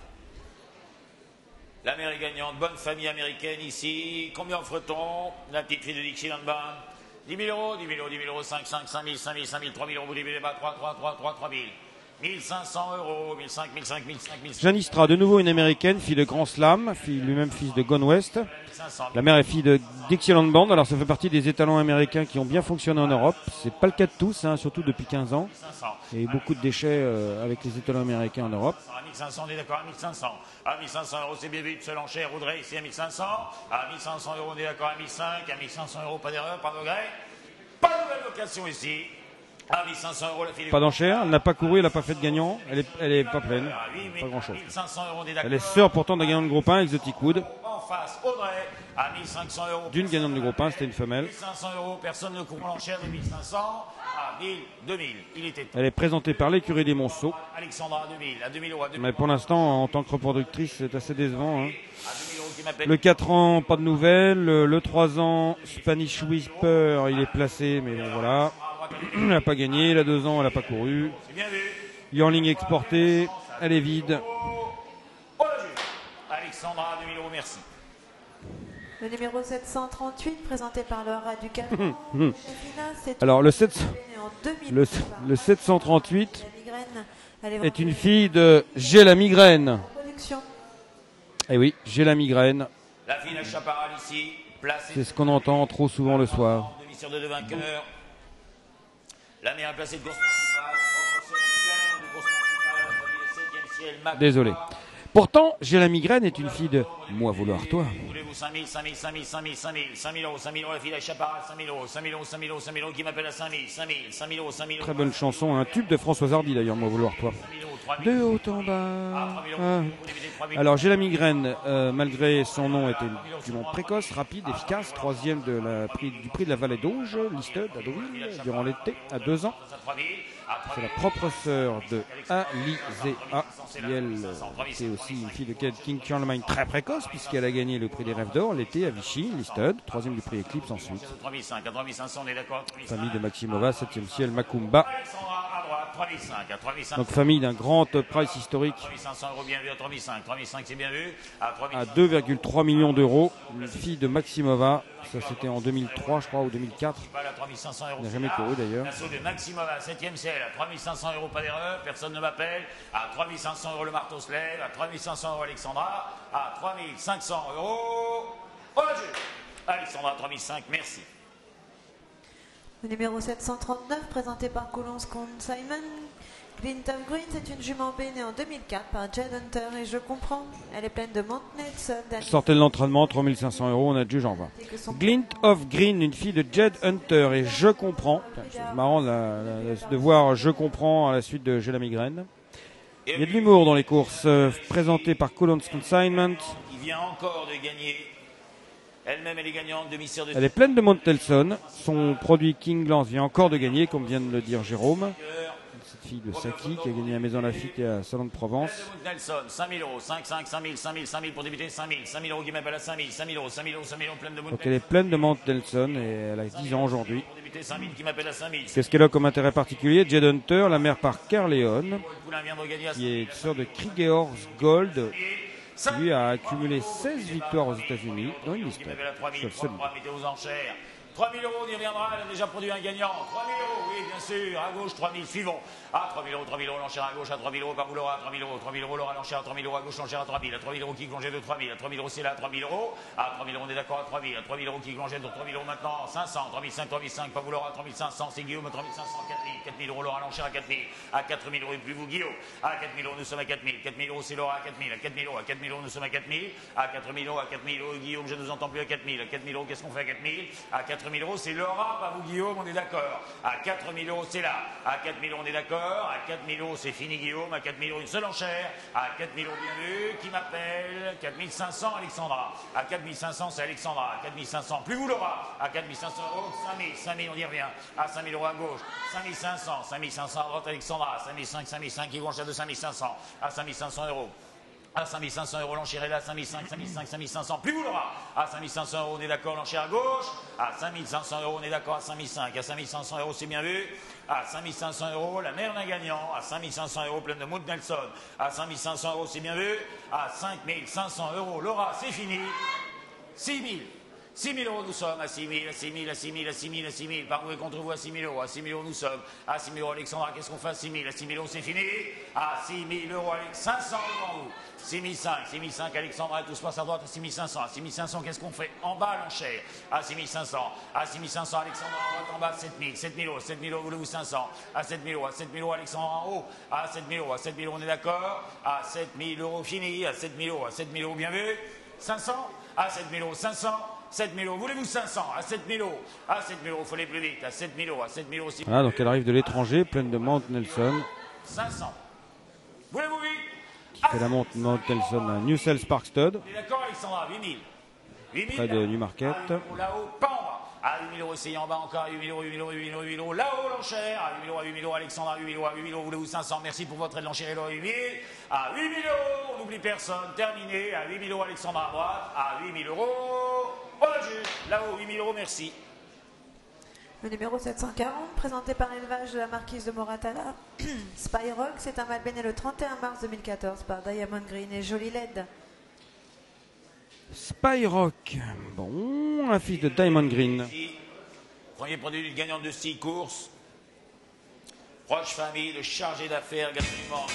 La mère est gagnante, bonne famille américaine ici. Combien offre-t-on? La petite fille de Dixieland Band. dix mille euros, dix mille euros, dix mille euros, cinq, cinq, cinq mille, cinq mille, cinq mille, trois mille euros, dix mille, trois, trois, trois, trois, trois mille. mille cinq cents euros, mille cinq cents, mille cinq cents, mille cinq cents, mille cinq cents. Janistra, de nouveau une américaine, fille de Grand Slam, fille lui-même fils de Gone West. La mère est fille de Dixieland Band. Alors ça fait partie des étalons américains qui ont bien fonctionné en Europe. C'est pas le cas de tous, hein, surtout depuis quinze ans. Il y a eu beaucoup de déchets euh, avec les étalons américains en Europe. À mille cinq cents, on est d'accord, à mille cinq cents. À mille cinq cents euros, c'est bien vu, seul enchère, Audrey, ici à mille cinq cents. À mille cinq cents euros, on est d'accord, à mille cinq cents. À mille cinq cents euros, pas d'erreur, pas de regret. Pas de nouvelle location ici. À mille cinq cents euros, la fille. Pas d'enchère, elle n'a pas couru, elle n'a pas fait de gagnant, elle est, elle est pas pleine, pas grand chose. mille cinq cents euros, on est d'accord. Elle est sœur pourtant d'un gagnant de groupe un, Exotic Wood. En face, Audrey, à mille cinq cents euros. D'une gagnante de groupe un, c'était une femelle. mille cinq cents euros, personne ne court l'enchère de mille cinq cents. À mille, deux mille, il était. Elle est présentée par l'écurie des Monceaux. Alexandra à deux mille, à deux mille euros, à deux mille. Mais pour l'instant, en tant que reproductrice, c'est assez décevant. Hein. À deux mille euros qui m'appelle. Le quatre ans, pas de nouvelles. Le, le trois ans, Spanish Whisper, il est placé, mais bon voilà. Elle n'a pas gagné. La deux ans, elle n'a pas couru. C'est bien vu. Yearling exporté, elle est vide. Oh, Alexandra à deux mille euros, merci. Le numéro sept cent trente-huit, présenté par Laura Ducalon. Alors le, sept cents, le, le sept cent trente-huit est une fille de J'ai la migraine. Eh oui, j'ai la migraine. La fille de Chaparral ici, placée. C'est ce qu'on entend trop souvent le soir. Demi sur deux de vainqueur. La meilleure placée de course principale. Désolé. Pourtant, J'ai la migraine est une fille de Moi vouloir toi. Voulez-vous cinq mille, cinq mille, cinq mille, cinq mille, cinq mille, cinq mille euros, cinq mille euros, la fille de Chaparral, cinq mille euros, cinq mille euros, cinq mille euros, cinq mille euros, qui m'appelle à cinq mille, cinq mille, cinq mille euros, cinq mille euros. Très bonne chanson, un tube de Françoise Hardy d'ailleurs, Moi vouloir toi. De haut en bas. Ah. Alors j'ai la migraine, euh, malgré son nom était du nom précoce, rapide, efficace, troisième de la prix, du prix de la vallée d'Auge, listed à Deauville, durant l'été, à deux ans. C'est la propre sœur de Alizéa, qui elle c'est aussi une fille de King Charlemagne très précoce, puisqu'elle a gagné le prix des Rêves d'Or l'été à Vichy, listed, troisième du prix Eclipse ensuite. Famille de Maximova, septième ciel, Macumba. Donc famille d'un grand price historique à deux virgule trois millions d'euros. Une fille de Maximova, ça c'était en deux mille trois je crois ou deux mille quatre. Elle n'a jamais couru d'ailleurs. Maximova, septième ciel, à trois mille cinq cents euros, pas d'erreur, personne ne m'appelle. À trois mille cinq cents euros, le marteau se lève. À trois mille cinq cents euros, Alexandra. À trois mille cinq cents euros, oh Dieu. Alexandra, trois mille cinq, merci. Le numéro sept cent trente-neuf, présenté par Coulon Simon. Glint of Green, c'est une jument B née en deux mille quatre par Jed Hunter, et je comprends, elle est pleine de Montenay. Sortez de l'entraînement, trois mille cinq cents euros, on a déjà j'en va. Glint of Green, une fille de Jed Hunter, et je comprends. C'est marrant de, la, la, de voir je comprends à la suite de J'ai la migraine. Il y a de l'humour dans les courses, euh, présentées par Coulon Consignment. Il vient encore de gagner. Elle-même, elle est gagnante, demi-sœur de... Elle est pleine de Montelson. Son produit King Lance vient encore de gagner, comme vient de le dire Jérôme. Cette fille de Saki qui a gagné à Maison Lafitte et à Salon de Provence. Nelson, cinq mille euros, cinq, cinq, cinq mille, cinq mille, cinq mille pour débuter, cinq mille, cinq mille euros qui m'appelle à cinq mille, cinq mille euros, cinq mille euros, cinq mille euros pleine de Donc elle est pleine de Montelson et elle a dix ans aujourd'hui. cinq mille qui m'appelle à cinq mille. Qu'est-ce qu'elle a comme intérêt particulier? Jed Hunter, la mère par Carleon, qui est sœur de Kriegeors Gold. Lui a accumulé seize victoires aux États-Unis dans une liste. trois mille euros, on y reviendra, elle a déjà produit un gagnant. trois mille euros, oui, bien sûr, à gauche, trois mille, suivons. À trois mille euros, trois mille euros, l'enchère à gauche, à trois mille euros, par Laura, à trois mille euros, trois mille euros, Laura, l'enchère à trois mille euros, à gauche, l'enchère à trois mille, à trois mille euros qui congèle de trois mille, à trois mille euros, c'est là, à trois mille euros, à trois mille euros, on est d'accord, à trois mille, à trois mille euros qui congèle de trois mille euros maintenant, cinq cents, trois mille cinq, trois mille cinq, pas vous Laura, trois mille cinq cents, c'est Guillaume, trois mille cinq cents, quatre mille, quatre mille euros, Laura, l'enchère à quatre mille, à quatre mille euros, et plus vous, Guillaume, à quatre mille euros, nous sommes à quatre mille, quatre mille euros, c'est Laura, à quatre mille, à quatre mille euros, à quatre mille euros, nous sommes à quatre mille, à quatre mille euros, à quatre mille euros, Guillaume, je ne nous entends plus à quatre mille, à quatre mille euros, qu'est-ce qu'on fait à quatre mille, à quatre mille euros, c'est Laura, pas vous, Guillaume, on est d'accord, à quatre mille euros, c'est là, à quatre mille euros, on est d'accord, à quatre mille euros, c'est fini, Guillaume. À quatre mille euros, une seule enchère. À quatre mille euros, bien vu. Qui m'appelle? quatre mille cinq cents, Alexandra. À quatre mille cinq cents, c'est Alexandra. À quatre mille cinq cents, plus vous Laura. À quatre mille cinq cents euros, cinq mille. cinq mille, on y revient. À cinq mille euros à gauche. cinq mille cinq cents. cinq mille cinq cents à droite, Alexandra. cinq mille cinq cents, cinq mille cinq cents, qui vont enchère de cinq mille cinq cents. À cinq mille cinq cents euros. À cinq mille cinq cents euros, l'enchère est là, cinq mille cinq cents, cinq mille cinq cents, cinq mille cinq cents, plus vous Laura. À cinq mille cinq cents euros, on est d'accord, l'enchère à gauche. À cinq mille cinq cents euros, on est d'accord, à cinq mille cinq cents. À cinq mille cinq cents euros, c'est bien vu. À cinq mille cinq cents euros, la mère d'un gagnant. À cinq mille cinq cents euros, pleine de Mood Nelson. À cinq mille cinq cents euros, c'est bien vu. À cinq mille cinq cents euros, Laura, c'est fini. six mille. six mille euros, nous sommes à six mille, à six mille, à six mille, à six mille, à six mille. Par où est contre vous à six mille euros? À six mille euros, nous sommes. À six mille euros, Alexandra, qu'est-ce qu'on fait à six mille? À six mille euros, c'est fini. À six mille euros, Alex, cinq cents devant vous. six mille cinq, six mille cinq, Alexandra, tout se passe à droite à six mille cinq cents. À six mille cinq cents, qu'est-ce qu'on fait? En bas, l'enchère. À six mille cinq cents. À six mille cinq cents, Alexandra, en droite, en bas, sept mille. sept mille euros, sept mille euros, voulez-vous cinq cents? À sept mille euros, à sept mille euros, Alexandra, en haut. À sept mille euros, à sept mille euros, on est d'accord? À sept mille euros, fini. À sept mille euros, à sept mille euros, bien vu. cinq cents. À sept mille euros, cinq cents. sept mille euros, voulez-vous cinq cents? À sept mille euros, à sept mille euros, il faut aller plus vite, à sept mille euros, à sept mille euros, Voilà, donc elle arrive de l'étranger, pleine de Mount Nelson. cinq cents. Voulez-vous vite? Qui fait la monte Mount Nelson à New Sells Park Stud, D'accord, Alexandra, huit mille. huit mille. près de Newmarket. Là-haut, pas en bas. À huit mille euros, essayez en bas encore, à huit mille euros, huit mille euros, huit mille euros, huit mille euros, là-haut, l'enchère, à huit mille euros, à huit mille euros, Alexandra, à huit mille euros, à huit mille euros, voulez-vous cinq cents, merci pour votre aide, l'enchère est là, huit mille, à huit mille euros, on n'oublie personne, terminé, à huit mille euros, Alexandra à droite, à huit mille euros, on a juste, là-haut, huit mille euros, merci. Le numéro sept cent quarante, présenté par l'élevage de la marquise de Moratala, Spyrock, c'est un mâle né le trente et un mars deux mille quatorze par Diamond Green et Jolie L E D. Spyrock, bon, un fils de Diamond Green. Premier produit du gagnant de six courses. Proche famille, le chargé d'affaires, absolument.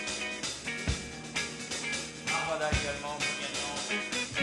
Armada également, le gagnant.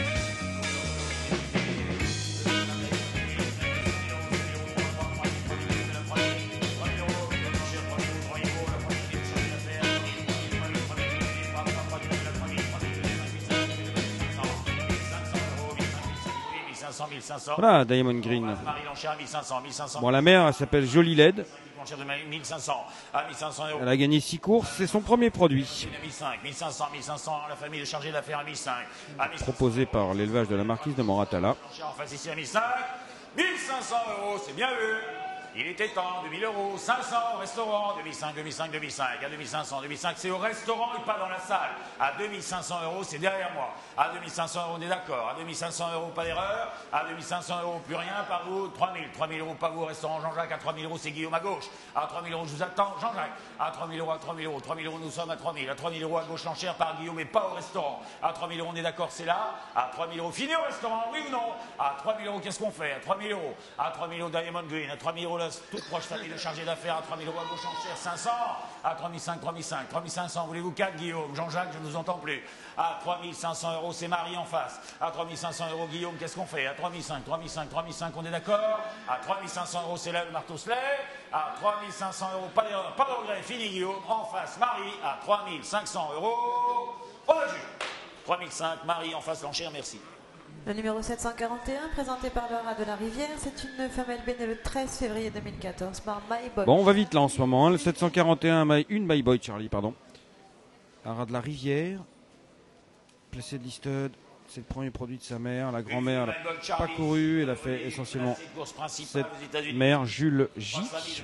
mille cinq cents. Voilà, Diamond Green. Marie Lanchère, mille cinq cents, mille cinq cents. Bon, la mère, elle s'appelle Jolie L E D. Lanchère de mille cinq cents à mille cinq cents euros. Elle a gagné six courses, c'est son premier produit. mille cinq cents, mille cinq cents, mille cinq cents, la famille de chargé d'affaires à mille cinq cents. Proposé par l'élevage de la marquise de Moratala. En face ici à mille cinq cents. mille cinq cents euros, c'est bien vu. Il était temps, deux mille euros, cinq cents au restaurant, deux mille cinq, deux mille cinq, deux mille cinq, à deux mille cinq cents, deux mille cinq, c'est au restaurant et pas dans la salle. À deux mille cinq cents euros, c'est derrière moi. À deux mille cinq cents euros, on est d'accord. À deux mille cinq cents euros, pas d'erreur. À deux mille cinq cents euros, plus rien, par vous, trois mille. trois mille euros, pas vous au restaurant Jean-Jacques. À trois mille euros, c'est Guillaume à gauche. À trois mille euros, je vous attends, Jean-Jacques. À trois mille euros, à trois mille euros, trois mille euros, nous sommes à trois mille. À trois mille euros, à gauche, l'enchère par Guillaume et pas au restaurant. À trois mille euros, on est d'accord, c'est là. À trois mille euros, fini au restaurant, oui ou non? À trois mille euros, qu'est-ce qu'on fait? À trois mille euros. À trois mille euros, Diamond Green. À trois mille euros, la toute proche famille de chargé d'affaires. À trois mille euros, à gauche, enchère, cinq cents. À trois mille cinq, trois mille cinq, trois mille cinq cents, voulez-vous quatre, Guillaume? Jean-Jacques, je ne vous entends plus. À trois mille cinq cents euros, c'est Marie en face. À trois mille cinq cents euros, Guillaume, qu'est-ce qu'on fait? À trois mille cinq, trois mille cinq, trois mille cinq, on est d'accord? À trois mille cinq cents euros, c'est là le marteau se lève. À trois mille cinq cents euros, pas d'erreur, pas de regret, fini, Guillaume. En face, Marie, à trois mille cinq cents euros. On a vu. trois mille cinq, Marie en face, l'enchère, merci. Le numéro sept cent quarante et un, présenté par Laura de la Rivière, c'est une femelle née le treize février deux mille quatorze par My Boy. Bon, on va vite là en ce moment. Hein. Le sept cent quarante et un, My, une My Boy Charlie, pardon. Laura de la Rivière, placée de listed. C'est le premier produit de sa mère. La grand-mère n'a pas couru. Elle a fait essentiellement cette mère, Jules J.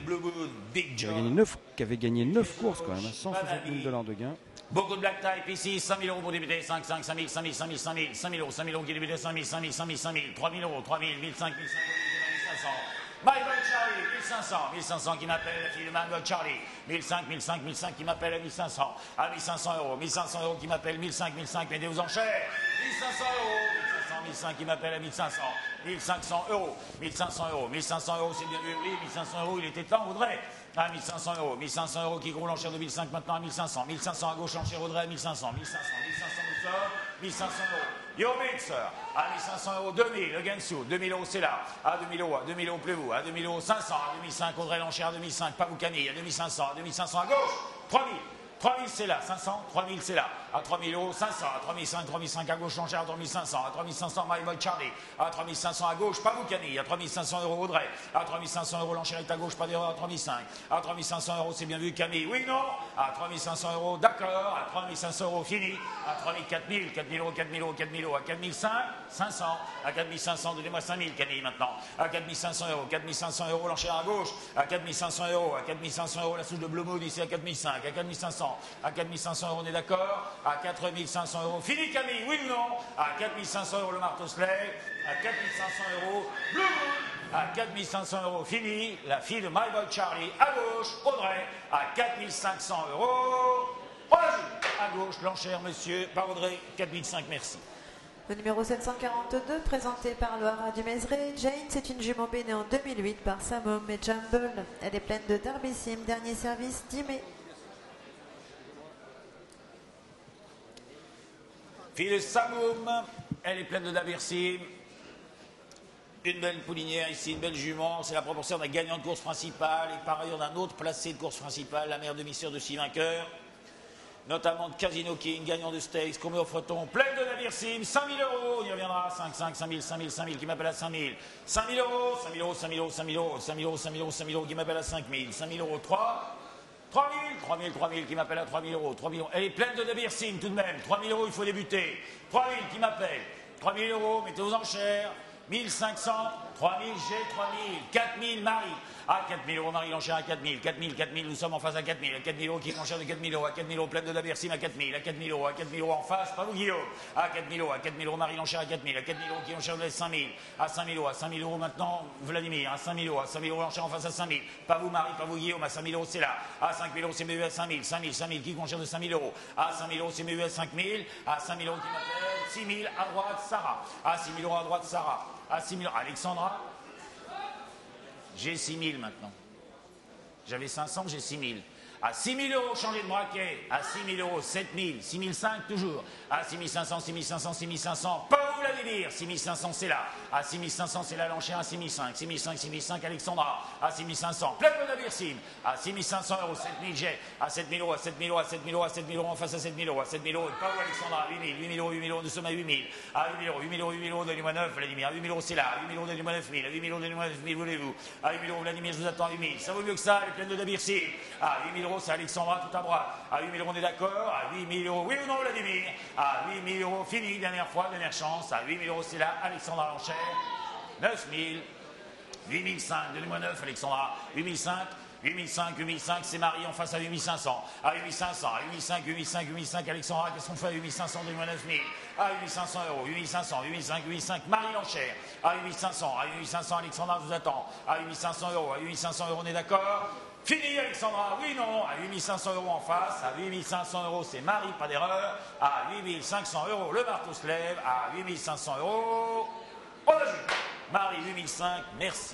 Qui avait gagné neuf, qui avait gagné neuf courses quand même, à cent soixante mille dollars de gains. Beaucoup de black type ici, cinq mille euros pour débuter, cinq, cinq, cinq mille, cinq mille, cinq mille, cinq mille, cinq mille euros, cinq mille euros qui débutent, cinq mille, cinq mille, cinq mille, cinq mille, trois mille euros, trois mille, mille cinq, mille cinq, mille cinq cents. My Boy Charlie, mille cinq cents, mille cinq cents qui m'appelle la fille de My Boy Charlie, mille cinq, mille cinq, mille cinq qui m'appelle à mille cinq cents, à mille cinq cents euros, mille cinq cents euros qui m'appelle mille cinq, mille cinq, mettez aux enchères, mille cinq cents euros, mille cinq qui m'appelle à mille cinq cents, mille cinq cents euros, mille cinq cents euros, mille cinq cents euros, c'est bien vu, oui, mille cinq cents euros, il était temps, Audrey. À mille cinq cents euros, mille cinq cents euros qui gros l'enchère de mille cinq maintenant à mille cinq cents, mille cinq cents à gauche l'enchère Audrey à mille cinq cents, mille cinq cents, mille cinq cents nous sommes, mille cinq cents euros. Yo Mixer, à mille cinq cents euros, deux mille, le Gensu, deux mille euros c'est là, à deux mille euros, à deux mille euros plus vous, à deux mille euros cinq cents, à deux mille cinq Audrey l'enchère à deux mille cinq, pas vous Camille, à deux mille cinq cents, à deux mille cinq cents à gauche, trois mille. trois mille c'est là, cinq cents, trois mille c'est là, à trois mille euros, cinq cents, à trois mille cinq, trois mille cinq à gauche, l'enchère à trois mille cinq cents, à trois mille cinq cents, My Boy Charlie, à trois mille cinq cents à gauche, pas vous Camille, à trois mille cinq cents euros Audrey, à trois mille cinq cents euros l'enchère est à gauche, pas d'erreur, à trois mille cinq, à trois mille cinq cents euros c'est bien vu Camille, oui, non, à trois mille cinq cents euros, d'accord, à trois mille cinq cents euros fini, à trois mille, quatre mille, quatre mille euros, quatre mille euros, quatre mille euros, à quatre mille cinq, cinq cents, à quatre mille cinq cents, donnez-moi cinq mille Camille maintenant, à quatre mille cinq cents euros, quatre mille cinq cents euros l'enchère à gauche, à quatre mille cinq cents euros, à quatre mille cinq cents euros la souche de Blue Moon ici à quatre mille cinq, à quatre mille cinq cents, à quatre mille cinq cents euros, on est d'accord, à quatre mille cinq cents euros, fini Camille, oui ou non, à quatre mille cinq cents euros le marteau se lève, à quatre mille cinq cents euros, Blue Moon, à quatre mille cinq cents euros, fini, la fille de My Boy Charlie, à gauche, Audrey, à quatre mille cinq cents euros, à gauche, l'enchère, monsieur, par Audrey, quatre mille cinq, merci. Le numéro sept cent quarante-deux, présenté par le Haras du Mézeray, Jane, c'est une jument B née en deux mille huit par Samom et Jumble. Elle est pleine de Derby Sim, dernier service dix mai. Fille Samoum, elle est pleine de Dabirsim. Une belle poulinière ici, une belle jument. C'est la proportion d'un gagnant de course principale et par ailleurs d'un autre placé de course principale, la mère demi-sœur de six vainqueurs, notamment de Casino King, gagnant de Stakes, qu'on met au photon, pleine de Dabirsim, cinq mille euros, on y reviendra, cinq, cinq, cinq mille, cinq mille, cinq mille, qui m'appelle à cinq mille, cinq mille euros, cinq mille euros, cinq mille euros, cinq mille euros, cinq mille euros, cinq mille euros, cinq mille euros, qui m'appelle à cinq mille, cinq mille euros, trois, trois mille, trois mille, trois mille, qui m'appelle à trois mille euros, trois mille euros. Elle est pleine de Dabirsim tout de même, trois mille euros, il faut débuter, trois mille, qui m'appelle, trois mille euros, mettez aux enchères, mille cinq cents, trois mille, G, trois mille, quatre mille, Marie. À quatre mille euros, Marie l'enchère à quatre mille, quatre mille, quatre mille, nous sommes en face à quatre mille, à quatre mille euros qui est l'enchère de quatre mille euros, à quatre mille euros, pleine de Dabirsim à quatre mille, à quatre mille euros, à quatre mille euros en face, pas vous Guillaume, à quatre mille euros, à quatre mille euros, Marie l'enchère à quatre mille, à quatre mille euros qui l'enchère de cinq mille, à cinq mille euros, à cinq mille euros maintenant, Vladimir, à cinq mille euros, à cinq mille euros l'enchère en face à cinq mille, pas vous Marie, pas vous Guillaume, à cinq mille euros c'est là, à cinq mille euros c'est mieux à cinq mille, cinq mille, cinq mille qui l'enchère de cinq mille euros, à cinq mille euros c'est mieux à cinq mille, à cinq mille euros qui m'appelle, six mille à droite, Sarah, à six mille euros à droite, Sarah, à six mille euros, Alexandra, j'ai six mille maintenant. J'avais cinq cents, j'ai six mille. À six mille euros, changer de braquet. À six mille euros, sept mille. six mille cinq toujours. À six mille cinq cents, six mille cinq cents, six mille cinq cents. Pas où la délire. six mille cinq cents, c'est là. À six mille cinq cents, c'est là l'enchère. À six mille cinq. six mille cinq, six mille cinq, Alexandra. À six mille cinq cents, plein de Dabirsim. À six mille cinq cents euros, sept mille G. À sept mille euros, à sept mille euros, à sept mille euros, à sept mille euros, en face à sept mille euros. À sept mille euros, pas où Alexandra. huit mille, huit mille euros, huit mille euros, nous sommes à huit mille. À huit mille euros, huit mille euros, huit mille euros, donnez-moi neuf, Vladimir. À huit mille euros, c'est là. À huit mille euros, donnez-moi neuf mille. À huit mille euros, donnez-moi neuf mille, voulez-vous. À huit mille euros, Vladimir, je vous attends à huit mille. Ça vaut mieux que ça, elle est pleine de Dabirsim. À huit mille euros, c'est Alexandra tout à droite. À huit mille euros, on est d'accord. À huit mille euros, oui ou non, Vladimir? À huit mille euros, fini, dernière fois, dernière chance. À huit mille euros, c'est là, Alexandra l'enchère. neuf mille. huit mille cinq, donnez-moi neuf, Alexandra. huit mille cinq. huit mille cinq, huit mille cinq, c'est Marie en face à huit mille cinq cents. À huit mille cinq cents, à huit mille cinq, huit mille cinq, huit mille cinq, Alexandra, qu'est-ce qu'on fait à huit mille cinq cents, donnez-moi neuf mille. À huit mille cinq cents euros, huit mille cinq cents, huit mille cinq, huit mille cinq, Marie l'enchère. À huit mille cinq cents, à huit mille cinq cents, Alexandra, je vous attends. À huit mille cinq cents euros, à huit mille cinq cents euros, on est d'accord? Fini, Alexandra, oui, non, à huit mille cinq cents euros en face, à huit mille cinq cents euros, c'est Marie, pas d'erreur, à huit mille cinq cents euros, le marteau se lève, à huit mille cinq cents euros, on a vu. Marie, huit mille cinq, merci.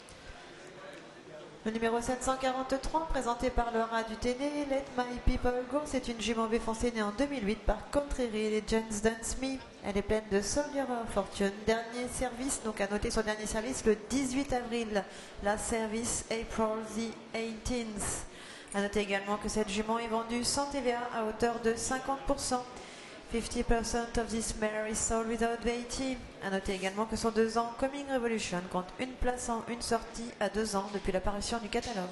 Le numéro sept cent quarante-trois, présenté par le Haras du Téné, Let My People Go, c'est une jument B foncée née en deux mille huit par Contrary Legends Dance Me. Elle est pleine de Soldier of Fortune. Dernier service, donc à noter son dernier service le dix-huit avril, la service April the eighteenth. À noter également que cette jument est vendue sans T V A à hauteur de cinquante pour cent. fifty percent of this mare is sold without V A T. A noter également que son deux ans Coming Revolution compte une place en une sortie à deux ans depuis l'apparition du catalogue.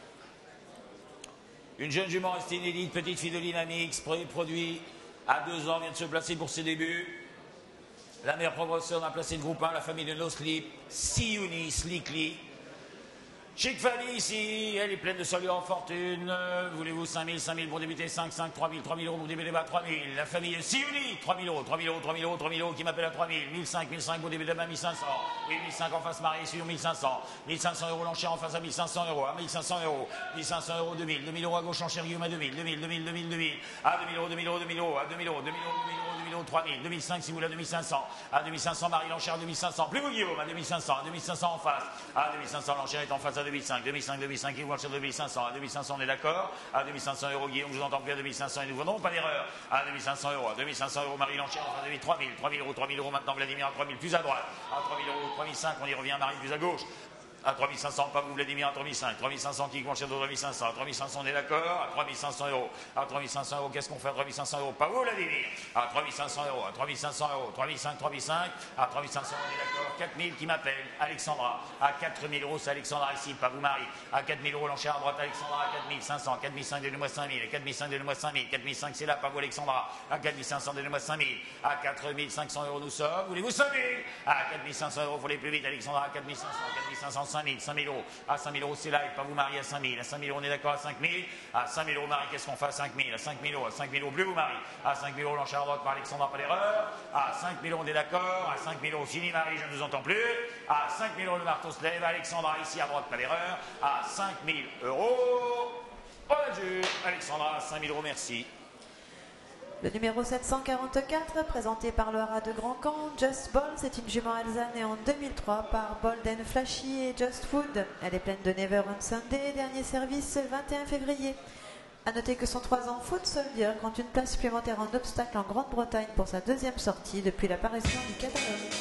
Une jeune jument restée inédite, petite fille de Dynamix, produit à deux ans, vient de se placer pour ses débuts. La mère promotion a placé le groupe un, la famille de No Sleep, Siuni, Slickly. Chic famille ici, elle est pleine de solide en fortune. Voulez-vous cinq mille, cinq mille pour débuter, cinq, cinq, trois mille, trois mille euros pour débuter, bas, trois mille. La famille Siuni, trois mille euros, trois mille euros, trois mille euros, trois mille euros qui m'appelle à trois mille, mille cinq, mille cinq pour débuter, bas, mille cinq cents. Oui, mille cinq en face, Marie, sur mille cinq cents. mille cinq cents euros l'enchère en face à mille cinq cents euros, à mille cinq cents euros. mille cinq cents euros, deux mille. deux mille euros à gauche, enchère Guillaume à deux mille, deux mille, deux mille, deux mille, deux mille. À deux mille euros, deux mille euros, deux mille euros, à deux mille euros, deux mille euros, deux mille euros, deux mille euros, trois mille. deux mille cinq si vous voulez, à deux mille cinq cents. À deux mille cinq cents, Marie l'enchère à deux mille cinq cents. Plus vous Guillaume, à deux mille cinq cents. À deux mille cinq cents en face. À deux mille cinq cents, l'enchère est en face à deux mille cinq. deux mille cinq, deux mille cinq, il vous enchère deux mille cinq cents. À deux mille cinq cents, on est d'accord. À deux mille cinq cents euros, Guillaume, je vous entends plus à deux mille cinq cents et nous vendons, pas d'erreur. À deux mille cinq cents euros, à deux mille cinq cents euros, Marie l'enchère en face à trois mille. trois mille euros, trois mille euros maintenant, Vladimir à trois mille, plus à droite. À trois mille euros, trois mille cinq, on y revient, Marie plus à gauche. À trois mille cinq cents, pas vous Vladimir, à trois mille cinq. trois mille cinq cents qui conchère de trois mille cinq cents. À trois mille cinq cents, on est d'accord. À trois mille cinq cents euros. À trois mille cinq cents euros, qu'est-ce qu'on fait à trois mille cinq cents euros? Pas vous Vladimir. À trois mille cinq cents euros. À trois mille cinq cents euros. trois mille cinq, trois mille cinq. À trois mille cinq cents, on est d'accord. quatre mille qui m'appelle. Alexandra. À quatre mille euros, c'est Alexandra ici, pas vous Marie. À quatre mille euros, l'enchère à droite, Alexandra. À quatre mille cinq cents. quatre mille cinq, donnez-moi cinq mille. À quatre mille cinq, donnez-moi cinq mille. quatre mille cinq, c'est là, pas vous Alexandra. À quatre mille cinq cents, donnez-moi cinq mille. À quatre mille cinq cents euros, nous sommes. Voulez-vous cinq mille? À quatre mille cinq cents euros, il faut aller plus vite, Alexandra. À quatre mille cinq cents. quatre mille cinq cents, cinq mille. cinq mille euros. À cinq mille euros, c'est là, et pas vous marier à cinq mille. À cinq mille euros, on est d'accord à cinq mille. À cinq mille euros, Marie, qu'est-ce qu'on fait à cinq mille? À cinq mille euros, à cinq mille euros, plus vous Marie. À cinq mille euros, l'enchère à droite par Alexandra, pas d'erreur. À cinq mille euros, on est d'accord. À cinq mille euros, fini Marie, je ne vous entends plus. À cinq mille euros, le marteau se lève. Alexandra, ici à droite, pas d'erreur. À cinq mille euros, on a dû. Alexandra, à cinq mille euros, merci. Le numéro sept cent quarante-quatre, présenté par le haras de Grand Camp, Just Ball, c'est une jument alezane née en deux mille trois par Bold and Flashy et Just Food. Elle est pleine de Never on Sunday, dernier service vingt et un février. A noter que son trois ans Foot Soldier compte une place supplémentaire en obstacle en Grande-Bretagne pour sa deuxième sortie depuis l'apparition du catalogue.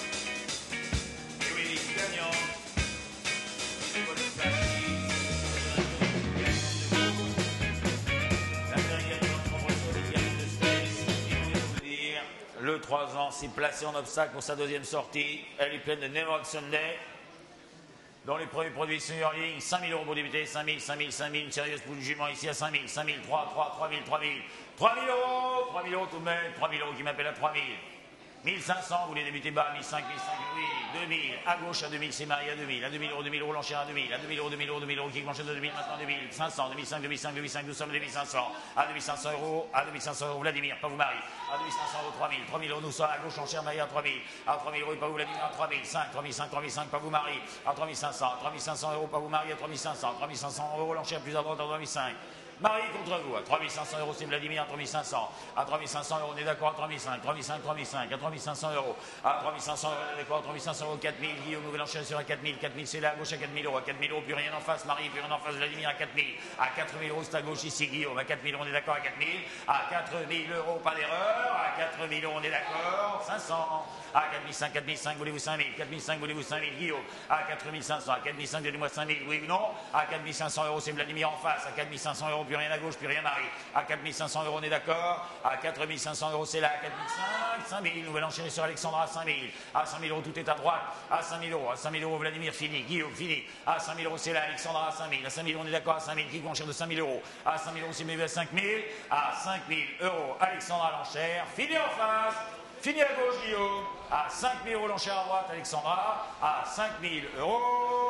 Le trois ans s'est placé en obstacle pour sa deuxième sortie. Elle est pleine de Never on Sunday. Dans les premiers produits sur your ligne, cinq mille euros pour débuter, cinq mille, cinq mille, cinq mille, une sérieuse poule jument ici à cinq mille, cinq mille, trois, trois, trois mille, trois mille, trois mille euros, trois mille euros tout de même, trois mille euros qui m'appelle à trois mille. mille cinq cents, vous voulez débuter bas, mille cinq cents, mille cinq cents, oui, deux mille, à gauche à deux mille, c'est marié à deux mille, à deux mille euros, deux mille euros, l'enchère à deux mille, à deux mille euros, deux mille euros, deux mille euros, qui l'enchère de deux mille, maintenant deux mille cinq cents, deux mille cinq cents, deux mille cinq cents, deux mille cinq cents, nous sommes deux mille cinq cents, à deux mille cinq cents euros, à deux mille cinq cents euros, Vladimir, pas vous Marie, à deux mille cinq cents euros, trois mille, trois mille euros, nous sommes à gauche, enchère marié à trois mille, à trois mille euros, pas vous Vladimir, à trois mille, cinq, trois mille cinq, trois mille cinq, pas vous Marie, à trois mille cinq cents, trois mille cinq cents euros, pas vous Marie, à trois mille cinq cents, trois mille cinq cents euros, l'enchère plus à droite, à trois mille cinq. Marie contre vous, à trois mille cinq cents euros, c'est Vladimir, à trois mille cinq cents. À trois mille cinq cents euros, on est d'accord, à trois mille cinq cents, trois mille cinq cents, trois mille cinq cents, à trois mille cinq cents euros. À trois mille cinq cents euros, on est d'accord, à trois mille cinq cents euros, quatre mille. Guillaume, nouvelle enchère sur à quatre mille. quatre mille, c'est là, à gauche à quatre mille euros. À quatre mille euros, plus rien en face. Marie, plus rien en face. Vladimir, à quatre mille. À quatre mille euros, c'est à gauche ici. Guillaume, à quatre mille euros, on est d'accord, à quatre mille. À quatre mille euros, pas d'erreur. À quatre mille euros, on est d'accord, cinq cents. À quatre mille cinq cents, quatre mille cinq cents, voulez-vous cinq mille? quatre mille cinq cents, voulez-vous cinq mille? Guillaume, à quatre mille cinq cents. À quatre mille cinq cents, donnez-moi cinq mille, oui ou non? À quatre mille cinq cents euros, c'est Vladimir en face. À quatre mille cinq cents euros, plus rien à gauche, plus rien Marie. À quatre mille cinq cents euros, on est d'accord. À quatre mille cinq cents euros, c'est là. À quatre mille cinq cents, cinq mille. Nouvelle enchérée sur Alexandra, à cinq mille. À cinq mille euros, tout est à droite. À cinq mille euros. À cinq mille euros, Vladimir, fini. Guillaume, fini. À cinq mille euros, c'est là. Alexandra, à cinq mille. À cinq mille, on est d'accord. À cinq mille, qui enchère de cinq mille euros. À cinq mille euros, c'est mieux à cinq mille. À cinq mille euros, Alexandra, l'enchère. Fini en face. Fini à gauche, Guillaume. À cinq mille euros, l'enchère à droite, Alexandra. À cinq mille euros.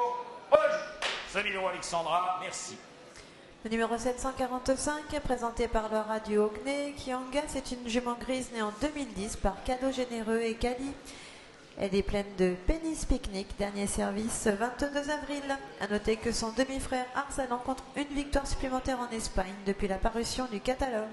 cinq mille euros, Alexandra. Merci. Le numéro sept cent quarante-cinq, présenté par le radio Ocné, Kianga, c'est une jument grise née en deux mille dix par Cadeau Généreux et Cali. Elle est pleine de pénis pique-nique, dernier service vingt-deux avril. A noter que son demi-frère Arsalan compte une victoire supplémentaire en Espagne depuis la parution du catalogue.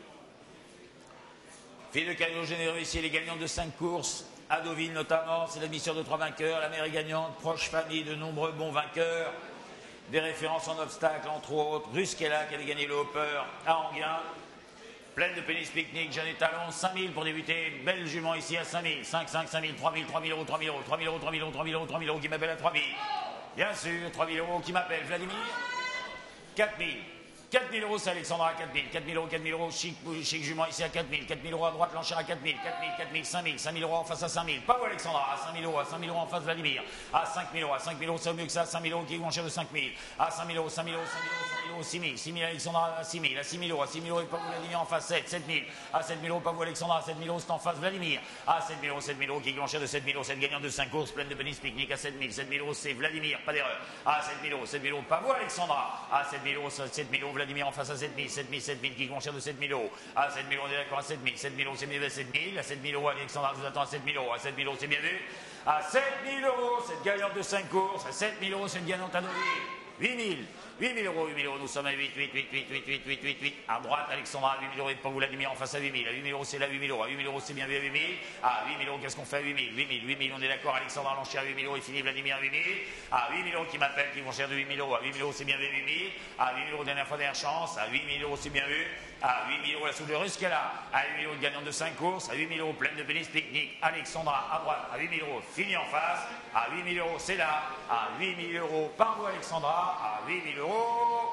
Fille de Cadeau Généreux ici, les gagnants de cinq courses. À Deauville notamment, c'est l'admission de trois vainqueurs. La mère est gagnante, proche famille de nombreux bons vainqueurs. Des références en obstacle, entre autres. Ruskella qui avait gagné le Hopper à Anguin. Pleine de pénis pique-nique, Jeanne Talon, cinq mille pour débuter. Belle jument ici à cinq mille. cinq, cinq, cinq mille, trois mille, trois mille euros, trois mille euros, trois mille euros, trois mille euros, trois mille euros, trois mille euros qui m'appelle à trois mille. Bien sûr, trois mille euros qui m'appelle. Vladimir, quatre mille. quatre mille euros, c'est Alexandra à quatre mille. quatre mille euros, quatre mille euros, chic, chic jument ici à quatre mille. quatre mille euros à droite, l'enchère à quatre mille. quatre mille, quatre mille, cinq mille. cinq mille euros en face à cinq mille. Pas où Alexandra, à cinq mille euros. À cinq mille euros en face Vladimir. À cinq mille euros. À cinq mille euros, c'est mieux que ça. cinq mille euros qui est enchère de cinq mille. À cinq mille euros, cinq mille euros, cinq mille euros, cinq mille euros, six mille. six mille Alexandra à six mille. À six mille euros. À six mille euros, pas vous Vladimir en face sept. sept mille. À sept mille euros, pas vous Alexandra. À sept mille euros, c'est en face Vladimir. À sept mille euros, sept mille euros qui est enchère de sept mille euros. C'est gagnant de cinq courses pleine de pénis pique-nique à sept mille. sept mille euros, c'est Vladimir, pas d'erreur. À sept mille euros. sept mille euros, pas vous Alexandra. À sept mille euros, sept mille euros, Vladimir en face à sept mille. sept mille, sept mille qui conchère de sept mille euros. À sept mille euros, on est d'accord à sept mille. sept mille euros, c'est bien vu à sept mille. À sept mille euros, Alexandra vous attend à sept mille euros. À sept mille euros, c'est bien vu. À sept mille euros, cette gagnante de cinq courses. À sept mille euros, cette gagnante à Deauville. huit mille. huit mille euros, huit mille euros, nous sommes à huit, huit, huit, huit, huit, huit, huit, huit, huit. À droite, Alexandra, à huit mille euros, et pas vous Vladimir en face à huit mille. À huit mille euros, c'est là huit mille euros. À huit mille euros, c'est bien vu à huit mille. À huit mille euros, qu'est-ce qu'on fait à huit mille? huit mille, huit mille, on est d'accord, Alexandra l'enchère à huit mille euros, il finit Vladimir à huit mille. À huit mille euros qui m'appelle, qui vont cher de huit mille euros. À huit mille euros, c'est bien vu à huit mille. À huit mille euros, dernière fois, dernière chance. À huit mille euros, c'est bien vu. À huit mille euros, la soupe de russe qu'elle a. À huit mille euros, gagnante de cinq courses. À huit mille euros, pleine de pénis pique-nique. Alexandra à droite. À huit mille euros, fini en face. À huit mille euros, c'est là. À huit mille euros, par vous, Alexandra. À huit mille euros.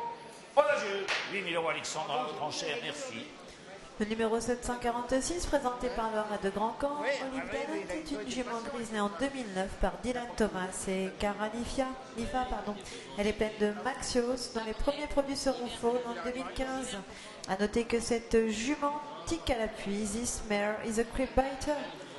huit mille euros Alexandra, votre enchère, merci. Le numéro sept cent quarante-six, présenté par le haras de Grand Camp, Olympienne, c'est une jument grise née en deux mille neuf par Dylan Thomas et Cara Lifa, Lifa, pardon. Elle est pleine de Maxios, dont les premiers produits seront faux en deux mille quinze. A noter que cette jument tique à l'appui, This mare is a creep biter.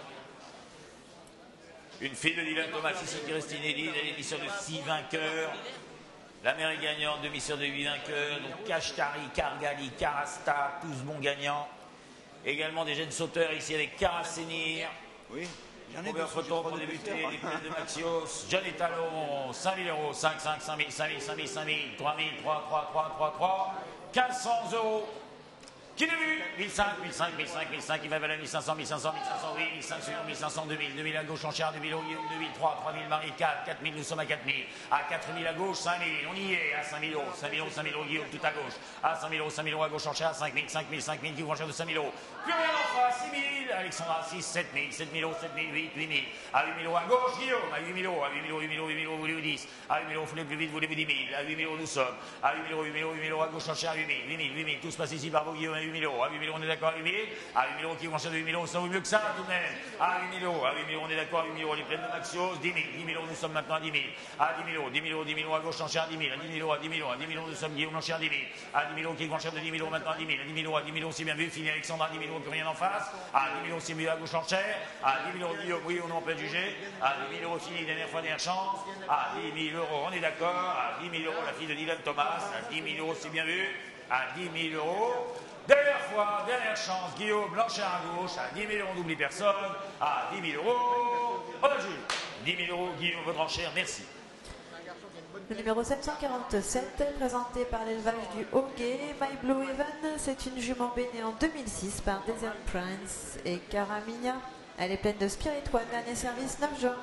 Une fille de Dylan Thomas, ici qui reste inédite, elle est mission de six vainqueurs. La mère est gagnante, demi-sœur de huit vainqueurs, donc Kashtari, Kargali, Karasta, tous bons gagnants. Également des jeunes sauteurs ici avec Karasenir. Oui, j'en ai deux photos pour débuter, les plaines de Maxios, Jeanne Talon, cinq mille euros, cinq, cinq, cinq mille, cinq mille, cinq mille, cinq mille, trois mille, trois, trois, trois, trois, trois, quinze cents euros. Qui débute mille cinq, mille cinq, mille cinq, mille cinq, il va vers mille cinq cents, mille cinq cents, mille cinq cents, oui, mille cinq cents, mille cinq cents, deux mille, deux mille à gauche, enchère, deux mille, deux mille, trois, trois mille, Marie, quatre, quatre mille, nous sommes à quatre mille, à quatre mille à gauche, cinq mille, on y est, à cinq mille euros, cinq mille euros, cinq mille euros, Guillaume, tout à gauche, à cinq mille euros, cinq mille euros à gauche, enchère, à cinq mille, cinq mille, cinq mille, Guillaume, enchère de cinq mille euros, plus rien en face, six mille, Alexandra, six, sept mille, sept mille euros, sept mille, huit, huit mille, à huit mille euros à gauche, Guillaume, à huit mille euros, à huit mille euros, huit mille euros, huit mille euros, voulez-vous dix, à huit mille euros, voulez plus vite, voulez-vous dix mille, à huit mille euros, nous sommes, à huit mille euros, huit mille euros, huit mille euros à gauche, enchère, huit mille, huit mille, huit mille, tout se passe ici par vous, Guillaume, à huit mille euros, à huit mille euros, on est d'accord, à huit mille, à huit mille euros qui vont chercher de huit mille euros, ça vaut mieux que ça tout de même. À huit mille euros, à huit mille euros, on est d'accord, à huit mille euros, les pleines de Maxios, dix mille, dix mille euros, nous sommes maintenant à dix mille. À dix mille euros, dix mille euros, dix mille euros à gauche, enchère à dix mille, à dix mille euros, à dix mille euros, à dix mille euros, nous sommes Guillaume, enchère à dix mille. À dix mille euros qui vont chercher de dix mille euros maintenant à dix mille, à dix mille euros, à dix mille euros, c'est bien vu, fini Alexandre, à dix mille euros, plus rien en face. À dix mille euros, c'est mieux à gauche, enchère. À dix mille euros, Guillaume, oui, on en peut juger. À dix mille euros, fini, dernière fois, dernière chance. À dix mille euros, on est d'accord. À dix mille euros, la fille de Dylan Thomas. À dix mille euros, c'est bien vu. À dix mille euros. Dernière fois, dernière chance, Guillaume, l'enchère à gauche, à dix mille euros, on n'oublie personne, à dix mille euros, on a joué. dix mille euros, Guillaume, votre enchère, merci. Le numéro sept cent quarante-sept, présenté par l'élevage du Hoguet, My Blue Heaven, c'est une jument bénée en deux mille six par Desert Prince et Caramigna. Elle est pleine de Spirit One, dernier service neuf jours.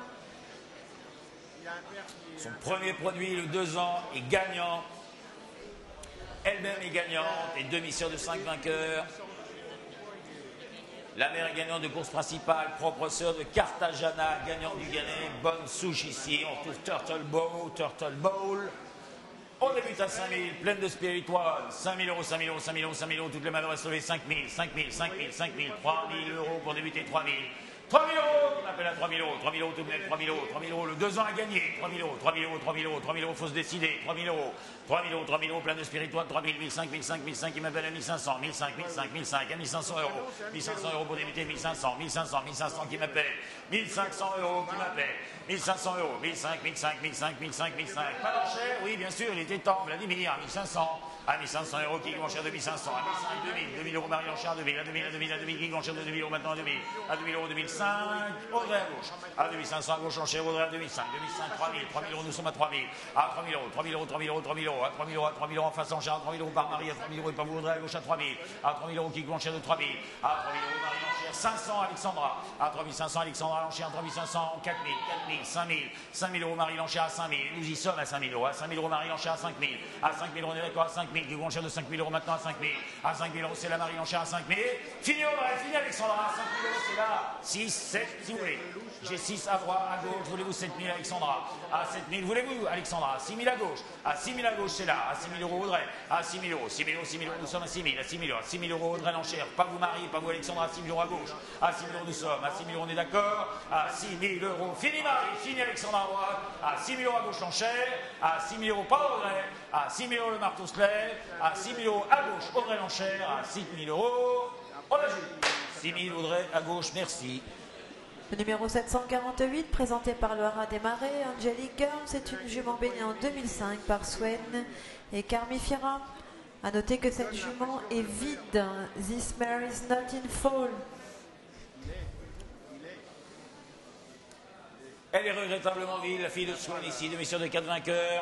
Son premier produit, le deux ans, est gagnant. Elle-même est gagnante et demi-sœur de cinq vainqueurs. La mère est gagnante de course principale, propre sœur de Cartagena, gagnante du Ghané. Bonne souche ici, on retrouve Turtle Bowl, Turtle Bowl. On débute à cinq mille, pleine de Spirit One. cinq mille euros, cinq mille euros, cinq mille euros, cinq mille euros, toutes les mains restent levées. cinq mille, cinq mille, cinq mille, cinq mille, trois mille euros pour débuter, trois mille. trois mille euros, on appelle à trois mille euros, trois mille euros tout de même, trois mille euros, trois mille euros, le deux ans à gagner, trois mille euros, trois mille euros, trois mille euros, trois mille euros, faut se décider, trois mille euros, trois mille euros, trois mille euros, plein de Spirit One, trois mille, mille cinq, mille cinq, mille cinq, il m'appelle à mille cinq cents, mille cinq, mille cinq, mille cinq, à mille cinq cents euros, mille cinq cents euros pour débuter, mille cinq cents, mille cinq cents, mille cinq cents qui m'appelle, mille cinq cents euros qui m'appelle, mille cinq cents euros, mille cinq, mille cinq, mille cinq, mille cinq, mille cinq, pas d'enchère, oui bien sûr, il était temps, Vladimir, à mille cinq cents, à mille cinq cents euros, qui vont cher de mille cinq cents, à mille cinq, deux mille, deux mille euros, Marie enchère, deux mille, à deux mille, à deux mille, à deux mille, qui vont cher de deux mille euros, maintenant à deux mille, à deux mille euros, deux mille cinq, Audrey à gauche, à deux mille cinq cents à gauche, enchère, Audrey à deux mille cinq, deux mille cinq, trois mille, trois mille euros, nous sommes à trois mille, à trois mille euros, trois mille euros, trois mille euros, trois mille euros, à trois mille euros, à trois mille euros en face, enchère, à trois mille euros par Marie, à trois mille euros, et pas vous, Audrey à gauche, à trois mille, à trois mille euros, qui vont cher de trois mille, à trois mille euros, Marie enchère, cinq cents, Alexandra, à trois mille cinq cents, Alexandra l'enchère, à trois mille cinq cents, quatre mille, quatre mille, cinq mille, cinq mille euros, Marie l'enchère à cinq mille, nous y sommes à cinq mille euros, à cinq mille euros, Marie l'enchère à cinq mille, à cinq mille euros, on est d'accord, à cinq mille, qui vont cher de cinq mille euros maintenant à cinq mille, à cinq mille euros, c'est la Marie l'enchère à cinq mille, fini Audrey, fini Alexandra, à cinq mille euros, c'est là, six, sept, si vous voulez, j'ai six à droite, à gauche, voulez-vous sept mille Alexandra, à sept mille, voulez-vous Alexandra, à six mille à gauche, à six mille à gauche, c'est là, à six mille euros Audrey, à six mille euros, six mille euros, six mille euros, nous sommes à six mille, à six mille euros, à six mille euros Audrey l'enchère, pas vous Marie, pas vous Alexandra, à six mille euros à gauche, à six mille euros nous sommes, à six mille euros on est d'accord, à six mille euros, fini Marie, fini Alexandra à droite, à six mille euros à gauche l'enchère, à six mille euros pas Audrey, à six mille euros le marteau se lève, à six mille euros à gauche Audrey l'enchère, à six mille euros, on a joué, six mille Audrey à gauche, merci. Le numéro sept cent quarante-huit, présenté par le Haras des Marais, Angelic Girl, c'est une jument bénée en deux mille cinq par Swen et Carmifera. A noter que cette jument est vide. This mare is not in fall. Elle est regrettablement vide, la fille de Swan ici, demi-sœur de quatre vainqueurs,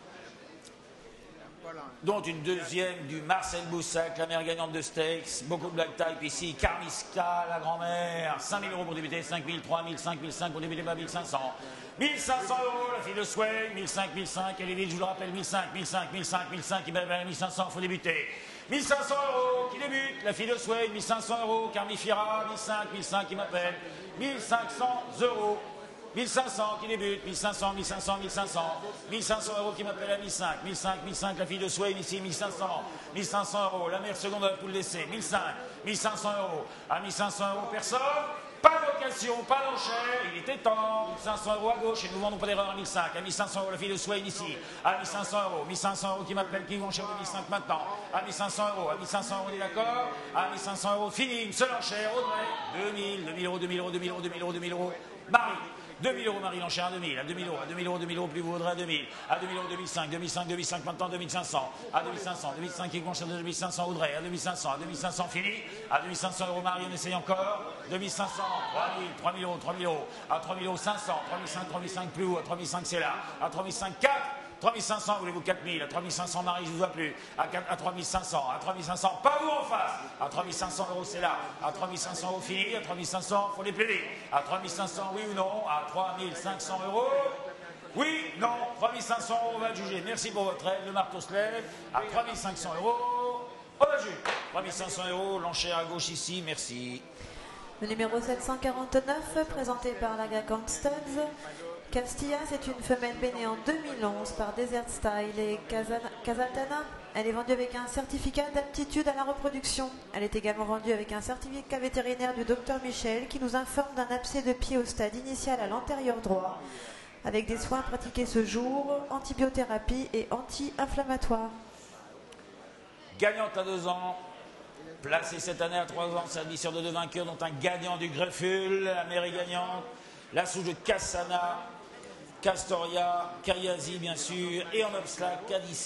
dont une deuxième du Marcel Boussac, la mère gagnante de Stakes, beaucoup de black type ici, Carmiska, la grand-mère, cinq mille euros pour débuter, cinq mille, trois mille, cinq mille cinq pour débuter, pas mille cinq cents. mille cinq cents euros, la fille de Sway, mille cinq, mille cinq, elle est vide, je vous le rappelle, mille cinq, mille cinq, mille cinq, mille cinq, il va mille cinq cents, il faut débuter. mille cinq cents euros, qui débute, la fille de Sway, mille cinq cents euros, Carmifera, mille cinq, mille cinq, qui m'appelle, mille cinq cents euros. mille cinq cents qui débute, mille cinq cents, mille cinq cents, mille cinq cents, mille cinq cents euros qui m'appelle à mille cinq, mille cinq, mille cinq, la fille de Swain ici, mille cinq cents, mille cinq cents euros, la mère seconde pour le laisser, mille cinq, mille cinq cents euros, à mille cinq cents euros personne, pas d'occasion, pas d'enchère, il était temps, mille cinq cents euros à gauche et nous vendons pas d'erreur à mille cinq, à mille cinq cents euros la fille de Swain ici, à mille cinq cents euros, mille cinq cents euros qui m'appelle, qui vont cher de mille cinq maintenant, à mille cinq cents euros, à mille cinq cents euros on est d'accord, à mille cinq cents euros fini, une seule enchère, Audrey, deux mille, deux mille euros, deux mille euros, deux mille euros, deux mille euros, deux mille euros, Marie. deux mille euros Marie l'enchère à deux mille, à deux mille euros, à deux mille euros, deux mille euros, plus vous Audrey à deux mille, à deux mille euros, deux mille cinq, deux mille cinq, deux mille cinq maintenant, deux mille cinq cents, à deux mille cinq cents, deux mille cinq qui vont chercher deux mille cinq cents Audrey, à deux mille cinq cents, à deux mille cinq cents fini, à deux mille cinq cents euros Marie, on essaye encore, deux mille cinq cents, trois mille, trois mille euros, trois mille euros, à trois mille euros cinq cents, trois mille cinq, trois mille cinq plus haut, à trois mille cinq c'est là, à trois mille cinq, quatre, trois mille cinq cents, voulez-vous quatre mille? À trois mille cinq cents, Marie, je ne vous vois plus. À, à trois mille cinq cents, à trois mille cinq cents, pas vous en face. À trois mille cinq cents euros, c'est là. À trois mille cinq cents euros, fini. À trois mille cinq cents, il faut les plus vite. À trois mille cinq cents, oui ou non? À trois mille cinq cents euros. Oui, non, trois mille cinq cents euros, on va juger. Merci pour votre aide. Le marteau se lève. À trois mille cinq cents euros, on va juger. trois mille cinq cents euros, l'enchère à gauche ici, merci. Le numéro sept cent quarante-neuf, présenté par la Gacant Studs. Castilla, c'est une femelle bénée en deux mille onze par Desert Style et Casatana. Elle est vendue avec un certificat d'aptitude à la reproduction. Elle est également vendue avec un certificat vétérinaire du docteur Michel qui nous informe d'un abcès de pied au stade initial à l'antérieur droit, avec des soins pratiqués ce jour, antibiothérapie et anti-inflammatoire. Gagnante à deux ans, placée cette année à trois ans, serviceur de deux vainqueurs, dont un gagnant du Grefful, la mère est gagnante, la souche de Cassana, Castoria, Kayazi bien sûr, et en obstacle,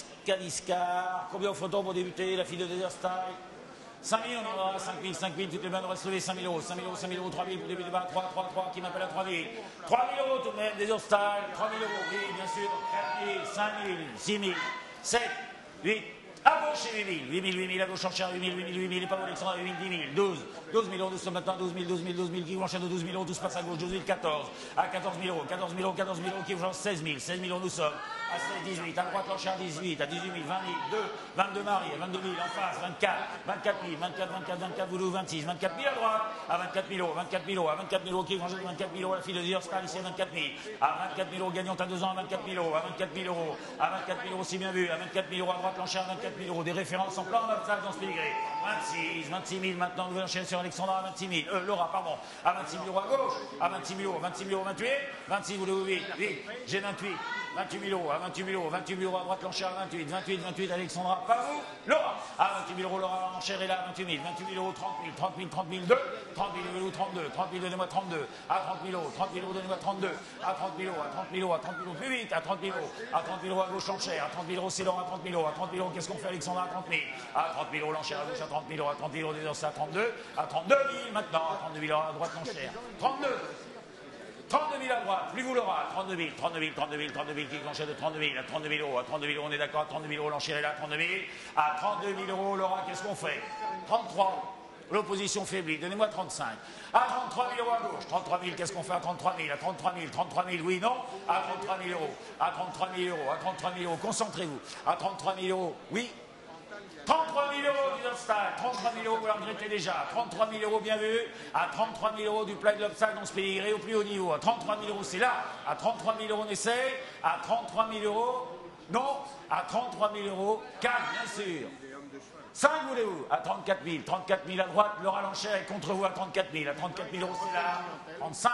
Kadiscar. Combien of photos pour débuter? La fille de Desert Style. cinq mille, on en aura, cinq mille, cinq mille, toutes les mains devraient se lever, cinq mille euros, cinq mille euros, cinq mille euros, trois mille pour débuter, trois, trois, trois, qui m'appelle à trois mille. trois mille euros tout de même, Desert Style, trois mille euros, oui, bien sûr, quatre mille, cinq mille, six mille, sept, huit, à gauche et huit mille, huit mille, huit mille, à gauche en chair, huit mille, huit mille, huit mille, et pas Alexandre, huit mille, dix mille, douze, douze mille euros, nous sommes maintenant, douze mille, douze mille, douze mille, qui vont en chair de douze mille euros, tout se passe à gauche, douze mille, quatorze, à quatorze mille euros, quatorze mille euros, quatorze mille euros, qui vont en seize mille, seize mille euros, nous sommes, à seize, dix-huit, à droite en chair, dix-huit, à dix-huit mille, vingt mille, deux, vingt-deux Marie, à vingt-deux mille, en face, vingt-quatre, vingt-quatre mille, vingt-quatre, vingt-quatre, vingt-quatre, vous vingt-six, vingt-quatre mille à droite, à vingt-quatre mille euros, vingt-quatre mille euros, à vingt-quatre mille euros, qui vont en chair de vingt-quatre mille euros, la fille de Zierstal, ici à vingt-quatre mille, à vingt-quatre mille euros, gagnante à deux ans, à vingt-quatre mille euros, à vingt-quatre mille euros, à vingt-quatre mille euros, si bien vu, à vingt-quatre mille euros, à droite l'enchère, à vingt-quatre mille euros, des références en plan en obstacle dans ce pédigré. vingt-six, vingt-six mille maintenant, nouvelle enchaîne sur Alexandra à vingt-six mille, euh, Laura, pardon, à vingt-six mille euros à gauche, à vingt-six mille euros, vingt-six mille euros, vingt-huit, vingt-six, voulez-vous vite, vite, j'ai vingt-huit, vingt-huit mille euros, à vingt-huit mille euros, vingt-huit mille euros à droite l'enchère à vingt-huit, vingt-huit, vingt-huit, Alexandra, pas vous, Laura, à vingt-huit mille euros, Laura, l'enchère est là, vingt-huit mille, vingt-huit mille euros, trente mille, trente mille, trente mille, deux, trente mille euros, trente-deux, trente mille, donnez-moi trente-deux, à trente mille euros, trente mille euros, donnez-moi trente-deux, à trente mille euros, à trente mille euros, à trente mille euros, plus vite, à trente mille euros, à trente mille euros à gauche l'enchère, à trente mille euros, c'est Laura, à trente mille euros, à trente mille euros, qu'est-ce qu'on fait, Alexandra, à trente mille, à trente mille euros, l'enchère à gauche, à trente mille euros, à trente mille euros, c'est à trente-deux, à trente-deux mille maintenant, à trente-deux mille euros à droite l'enchère, trente-deux, trente-deux mille à droite, plus vous l'aura, trente-deux mille, trente-deux mille, trente-deux mille, trente-deux mille, qui l'enchère de trente-deux mille, à trente-deux mille euros, à trente-deux mille euros, on est d'accord, à trente-deux mille euros, l'enchère est là, trente-deux mille, à trente-deux mille euros, Laura, qu'est-ce qu'on fait? trente-trois, l'opposition faiblit, donnez-moi trente-cinq, à trente-trois mille euros à gauche, trente-trois mille, qu'est-ce qu'on fait à trente-trois mille, à trente-trois mille, trente-trois mille, oui, non, à trente-trois mille euros, à trente-trois mille euros, à trente-trois mille euros, concentrez-vous, à trente-trois mille euros, oui, trente-trois mille euros du Lobstacle, trente-trois mille euros, vous la regrettez déjà, trente-trois mille euros bien vu, à trente-trois mille euros du plat de Lobstacle dans ce pédigré au plus haut niveau, à trente-trois mille euros c'est là, à trente-trois mille euros on essaie, à trente-trois mille euros, non, à trente-trois mille euros, quatre bien sûr, cinq voulez-vous, à trente-quatre mille, trente-quatre mille à droite, Laura l'enchère est contre vous à trente-quatre mille, à trente-quatre mille euros c'est là, trente-cinq,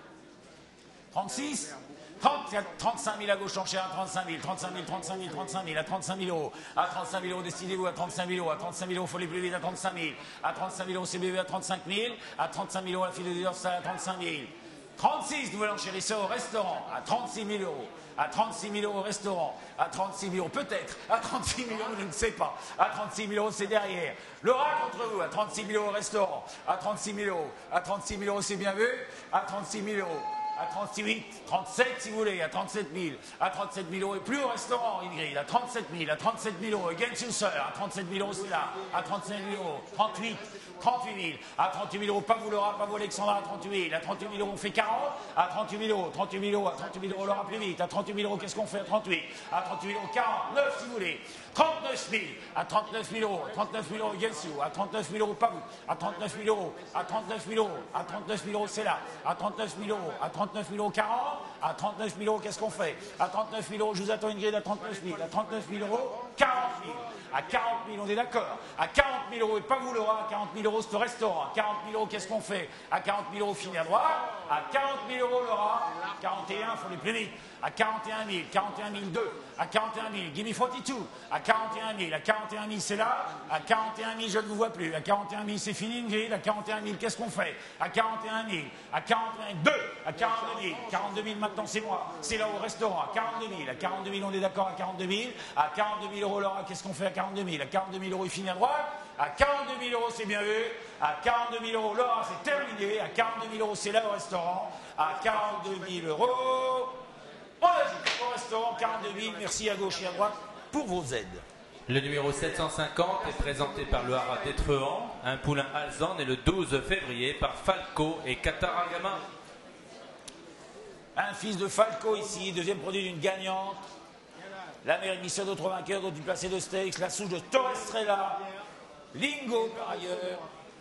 trente-six, trente-cinq mille à gauche enchère, à trente-cinq mille, trente-cinq mille, trente-cinq mille, trente-cinq mille, à trente-cinq mille euros, à trente-cinq mille euros, décidez-vous, à trente-cinq mille euros, à trente-cinq mille euros, faut les plus vite, à trente-cinq mille, à trente-cinq mille euros, C B V à trente-cinq mille, à trente-cinq mille euros, la fille de Zierstal à trente-cinq mille, trente-six, nouvel enchérisseur au restaurant, à trente-six mille euros, à trente-six mille euros au restaurant, à trente-six mille euros, peut-être, à trente-six mille euros, je ne sais pas, à trente-six mille euros, c'est derrière. Laura contre vous, à trente-six mille euros au restaurant, à trente-six mille euros, à trente-six mille euros, c'est bien vu, à trente-six mille euros. À trente-huit, trente-sept si vous voulez, à trente-sept mille, à trente-sept mille euros et plus au restaurant, Ingrid, à trente-sept mille, à trente-sept mille euros, again Suser, à trente-sept mille euros c'est là, à trente-sept mille euros, trente-huit, trente-huit mille, à trente-huit mille euros, pas vous Laura, pas vous Alexandra, à trente-huit mille, à trente-huit mille euros on fait quarante, à trente-huit mille euros, trente-huit mille euros, à trente-huit mille euros Laura plus vite, à trente-huit mille euros qu'est-ce qu'on fait à trente-huit, à trente-huit mille euros, quarante-neuf si vous voulez, trente-neuf mille, à trente-neuf mille euros, trente-neuf mille euros, again Sue, à trente-neuf mille euros, pas vous, à trente-neuf mille euros, à trente-neuf mille euros, à trente-neuf mille euros c'est là, à trente-neuf mille euros, à trente-neuf mille euros, quarante, à trente-neuf mille euros, qu'est-ce qu'on fait? À trente-neuf mille euros, je vous attends une grille à trente-neuf mille. À trente-neuf mille euros, quarante mille. À quarante mille, on est d'accord. À quarante mille euros, et pas vous Laura, à quarante mille euros, c'est au restaurant. À quarante mille euros, qu'est-ce qu'on fait? À quarante mille euros, fini à droite. À quarante mille euros, Laura. quarante et un, il faut les plus vite. À quarante et un mille, quarante et un mille deux. À quarante et un mille, give me quarante-deux. À quarante et un mille, à quarante et un mille, c'est là. À quarante et un mille, je ne vous vois plus. À quarante et un mille, c'est fini, une grille. À quarante et un mille, qu'est-ce qu'on fait? À quarante et un mille, à quarante et un mille, deux. À quarante-deux mille, quarante-deux mille, maintenant c'est moi. C'est là au restaurant. À quarante-deux mille, à quarante-deux mille, on est d'accord, à quarante-deux mille. À quarante-deux mille euros, Laura, qu'est-ce qu'on fait à quarante-deux mille? À quarante-deux mille euros, il finit à droite. À quarante-deux mille euros, c'est bien vu. À quarante-deux mille euros, Laura, c'est terminé. À quarante-deux mille euros, c'est là au restaurant. À quarante-deux mille euros. On a dit au restaurant, quarante quarante-deux mille. Merci à gauche et à droite pour vos aides. Le numéro sept cent cinquante est présenté par le Haras d'Étrehan, un poulain alezan né le douze février par Falco et Kataragama. Un fils de Falco ici, deuxième produit d'une gagnante. L'Amérique mission d'autres vainqueurs, d'autres du placé de Stakes, la souche de Torres Estrella, Lingo par ailleurs.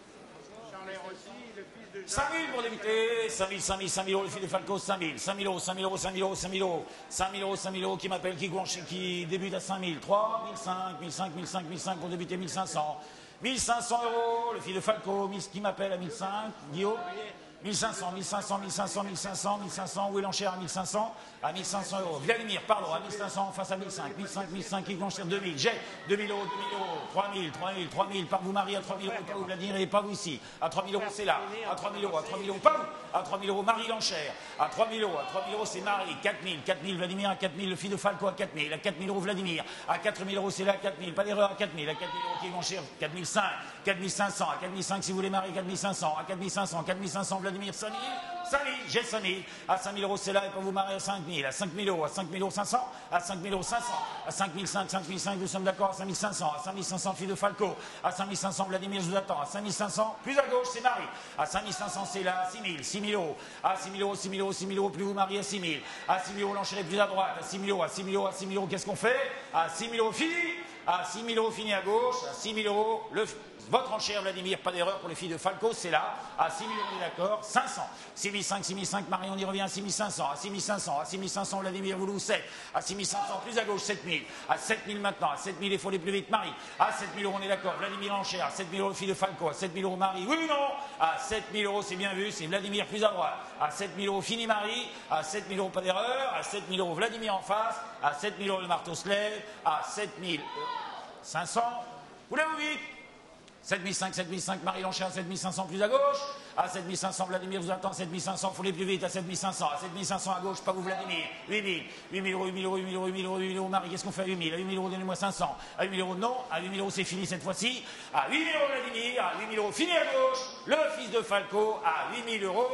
cinq mille pour débuter, cinq mille, cinq mille, cinq mille euros, le fil de Falco, cinq mille, cinq mille euros, cinq mille euros, cinq mille euros, cinq mille euros, cinq mille euros, cinq mille euros, qui m'appelle, qui, qui débute à cinq mille, trois mille cinq, mille cinq, mille cinq, mille cinq pour débuter, mille cinq cents, mille cinq cents euros, le fil de Falco, qui m'appelle à mille cinq, Guillaume, mille cinq cents, mille cinq cents, mille cinq cents, mille cinq cents, mille cinq cents, où est l'enchère à mille cinq cents, à mille cinq cents euros. Vladimir, pardon, à mille cinq cents face à mille cinq, mille cinq, mille cinq, qui l'enchère deux mille. J'ai deux mille euros, deux mille euros, trois mille, trois mille, trois mille, par vous Marie à trois mille euros, pas vous Vladimir et pas vous ici. À trois mille euros, c'est là. À trois mille euros, à trois mille euros, pas vous. À trois mille euros, Marie l'enchère. À trois mille euros, à trois mille euros, c'est Marie. quatre mille, quatre mille, Vladimir à quatre mille, le fils de Falco à quatre mille. À quatre mille euros, Vladimir. À quatre mille euros, c'est là, quatre mille. Pas d'erreur à quatre mille. À quatre mille euros, qui l'enchère. quatre mille cinq, quatre mille cinq cents. À quatre mille cinq, si vous voulez Marie, quatre mille cinq cents. À quatre mille cinq cents, quatre mille cinq cents, Vladimir, cinq mille. cinq mille, j'ai cinq mille, à cinq mille euros c'est là et pour vous marrer à cinq mille, à cinq mille euros, à cinq mille euros cinq cents, à cinq mille euros cinq cents, à cinq mille cinq, cinq mille cinq, nous sommes d'accord, à cinq mille cinq cents, à cinq mille cinq cents, fille de Falco, à cinq mille cinq cents, Vladimir, je vous attends, à cinq mille cinq cents, plus à gauche c'est Marie, à cinq mille cinq cents c'est là, à six mille, six mille euros, à six mille euros, six mille euros, six mille euros, plus vous mariez à six mille, à six mille euros l'enchère plus à droite, à six mille euros, à six mille euros, à six mille euros, qu'est-ce qu'on fait? À six mille euros fini, à six mille euros fini à gauche, à six mille euros, le... Votre enchère, Vladimir, pas d'erreur pour les filles de Falco, c'est là, à six mille euros, d'accord, cinq cents, six mille cinq, six mille cinq, Marie, on y revient à six mille cinq cents, à six mille cinq cents, à six mille cinq cents, Vladimir, vous sept, à six mille cinq cents, plus à gauche, sept mille, à sept mille maintenant, à sept mille, il faut aller plus vite, Marie, à sept mille euros, on est d'accord, Vladimir enchère, à sept mille euros, filles de Falco, à sept mille euros, Marie, oui ou non, à sept mille euros, c'est bien vu, c'est Vladimir plus à droite, à sept mille euros, fini Marie, à sept mille euros, pas d'erreur, à sept mille euros, Vladimir en face, à sept mille euros, le marteau se lève, à sept mille cinq cents, voulez-vous vite? sept mille cinq, sept mille cinq, Marie l'enchère à sept mille cinq cents plus à gauche, à sept mille cinq cents, Vladimir vous attend, sept mille cinq cents, faut aller plus vite, à sept mille cinq cents, à sept mille cinq cents à gauche, pas vous Vladimir, huit mille, huit mille euros, huit mille euros, huit mille euros, huit mille euros, huit mille euros, Marie, qu'est-ce qu'on fait à huit mille? À huit mille euros, donnez-moi cinq cents, à huit mille euros, non, à huit mille euros, c'est fini cette fois-ci, à huit mille euros, Vladimir, à huit mille euros, fini à gauche, le fils de Falco, à huit mille euros,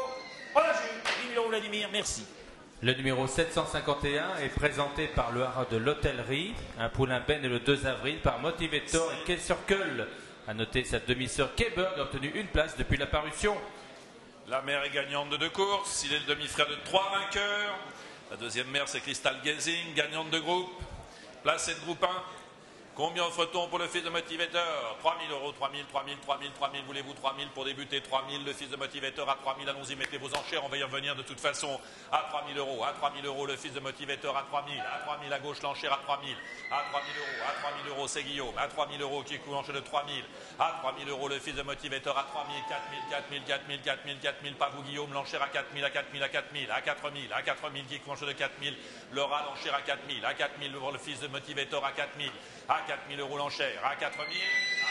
on a vu, huit mille euros, Vladimir, merci. Le numéro sept cent cinquante et un est présenté par le Haras de l'Hôtellerie, un poulain Ben le deux avril par Motivator et Quai Circle. A noter sa demi-sœur Keberg a obtenu une place depuis la parution. La mère est gagnante de deux courses, il est le demi-frère de trois vainqueurs. La deuxième mère c'est Crystal Gazing, gagnante de groupe. Placée de groupe un. Combien offre-t-on pour le fils de Motivator? trois mille euros, trois mille, trois mille, trois mille, trois mille, voulez-vous trois mille pour débuter? Trois mille, le fils de Motivator à trois mille, allons-y, mettez vos enchères, on va y revenir de toute façon. À trois mille euros, à trois mille euros, le fils de Motivator à trois mille, à trois mille à gauche, l'enchère à trois mille, à trois mille euros, à trois mille euros, c'est Guillaume, à trois mille euros qui coûte l'enchère de trois mille, à trois mille euros, le fils de Motivator à trois mille, quatre mille, quatre mille, quatre mille, quatre mille, quatre mille, pas vous Guillaume, l'enchère à quatre mille, à quatre mille, à quatre mille, à quatre mille, à quatre mille qui coûte l'enchère de quatre mille, Laura, l'enchère à quatre mille, à quatre mille, le fils de Motivator à quatre mille, à quatre mille euros l'enchère, à quatre mille,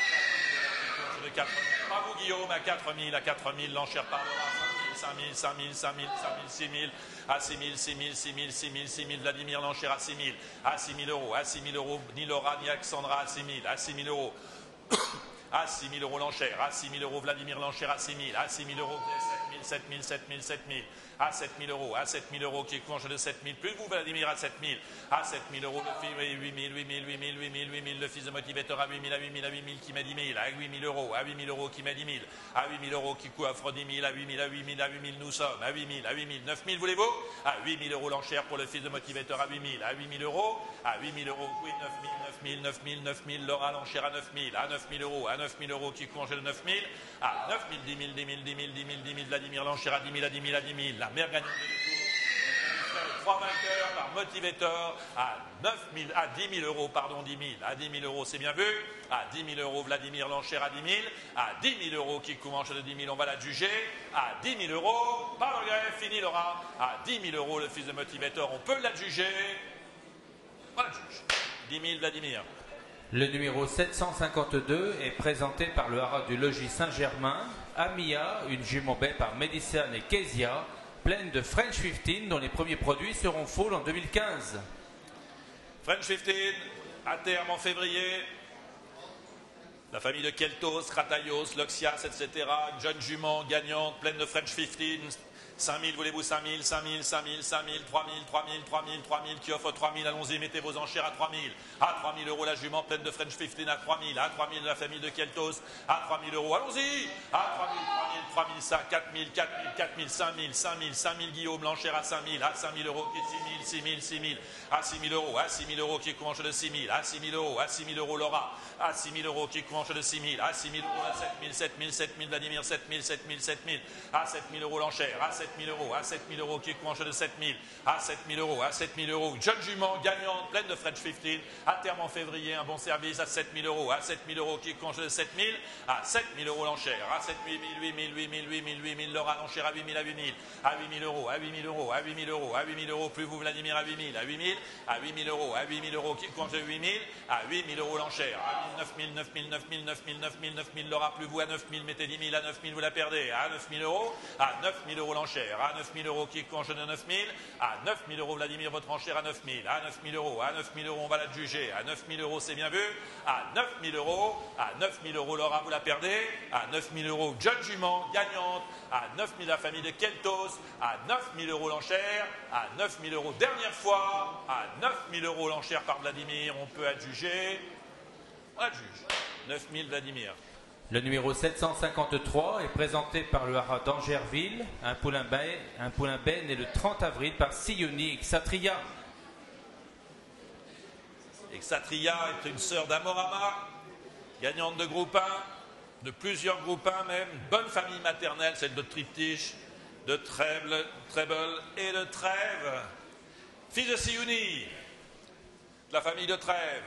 de quatre mille, pas vous Guillaume, à quatre mille, à quatre mille, l'enchère par Laura, cinq mille, cinq mille, cinq mille, cinq mille, six mille, à six mille, six mille, six mille, six mille, six mille, Vladimir l'enchère à six mille, à six mille euros, à six mille euros, ni Laura ni Alexandra à six mille, à six mille euros, à six mille euros l'enchère, à six mille euros, Vladimir l'enchère à six mille, à six mille euros, sept mille, sept mille, sept mille, à sept mille euros, à sept mille euros, qui est l'enchère de sept mille, plus vous Vladimir à sept mille, à sept mille euros, le fils, huit mille, huit mille, huit mille, huit mille, huit mille, le fils de Motivator à huit mille, à huit mille, à huit mille, qui met dix mille, à huit mille euros, à huit mille euros, qui met dix mille, à huit mille euros, qui coûte offre dix mille, à huit mille, à huit mille, à huit mille, nous sommes, à huit mille, à huit mille, neuf mille, voulez-vous? À huit mille euros l'enchère pour le fils de Motivator à huit mille, à huit mille euros, à huit mille euros, oui, neuf mille, neuf mille, neuf mille, Laura l'enchère à neuf mille, à neuf mille euros, à neuf mille euros, qui coûte l'enchère de neuf mille, à neuf mille, dix mille, dix mille, dix mille, dix mille, dix mille, Vladimir l'enchère à dix mille, à dix mille, à dix mille, la mère gagnante de trois vainqueurs par Motivator à neuf mille, à dix mille euros, pardon, dix mille, à dix mille euros, c'est bien vu, à dix mille euros, Vladimir l'enchère à dix mille, à dix mille euros, qui commence de dix mille, on va la juger, à dix mille euros, par le greffe, fini Laura, à dix mille euros, le fils de Motivator, on peut la juger, on la juge, dix mille, Vladimir. Le numéro sept cent cinquante-deux est présenté par le Haras du Logis Saint-Germain, Amia, une jument belle par Médicane et Kezia, pleine de French quinze dont les premiers produits seront full en deux mille quinze. French quinze, à terme en février. La famille de Keltos, Ratayos, Loxias, et cetera. Jeune jument gagnante, pleine de French quinze. cinq mille, voulez-vous cinq mille, cinq mille, cinq mille, cinq mille, trois mille, trois mille, trois mille, trois mille, qui offre trois mille, allons-y, mettez vos enchères à trois mille. À trois mille euros, la jument pleine de French quinze à trois mille. À trois mille, la famille de Keltos, à trois mille euros, allons-y. À trois mille, trois mille, trois mille, quatre mille, quatre mille, quatre mille, cinq mille, cinq mille, cinq mille, Guillaume, l'enchère à cinq mille. À cinq mille euros, six mille, six mille, six mille. À six mille euros, à six mille euros, qui couche de six mille. À six mille euros, à six mille euros, Laura. À six mille euros, qui couche de six mille. À six mille euros, à sept mille, sept mille, sept mille, Vladimir, sept mille, sept mille, sept mille. À sept mille euros, l'enchère. À sept mille euros, à sept mille euros, qui couche de sept mille. À sept mille euros, à sept mille euros. Jeune jument gagnante, pleine de French quinze. À terme en février, un bon service à sept mille euros. À sept mille euros, qui couche de sept mille. À sept mille euros, l'enchère. À sept mille, huit mille, huit mille, huit mille, huit mille, Laura, l'enchère à huit mille, à huit mille. À huit mille euros, à huit mille euros, à huit mille euros, à huit mille euros, plus vous, Vladimir, à huit mille, à huit mille, à huit mille euros, à huit mille euros, qui couche de huit mille. À huit mille euros, l'enchère. À neuf mille, neuf mille, neuf mille, neuf mille, neuf mille, neuf mille, Laura, plus vous, à neuf mille, mettez dix mille, à neuf mille, vous la perdez. À neuf mille euros, à neuf mille euros, l'enchère. À neuf mille euros, qui couche de neuf mille. À neuf mille euros, Vladimir, votre enchère à neuf mille. À neuf mille euros, à neuf mille euros, on va la juger. À neuf mille euros, c'est bien vu. À neuf mille euros, à neuf mille euros, Laura, vous la perdez. À neuf mille euros, John Jument, gagnante. À neuf mille, la famille de Keltos. À neuf mille euros, l'enchère. À neuf mille euros, dernière fois. À neuf mille euros, l'enchère par Vladimir, on peut adjuger. On adjuge. neuf mille, Vladimir. Le numéro sept cent cinquante-trois est présenté par le haras d'Angerville. Un poulain ben, un poulain ben né le trente avril par Sioni Xatria. Xatria est une sœur d'Amorama, gagnante de groupe un, de plusieurs groupes un même, bonne famille maternelle, celle de Triptych, de Treble, Treble et de Trèves. Fils de Siouni, la famille de Trèves.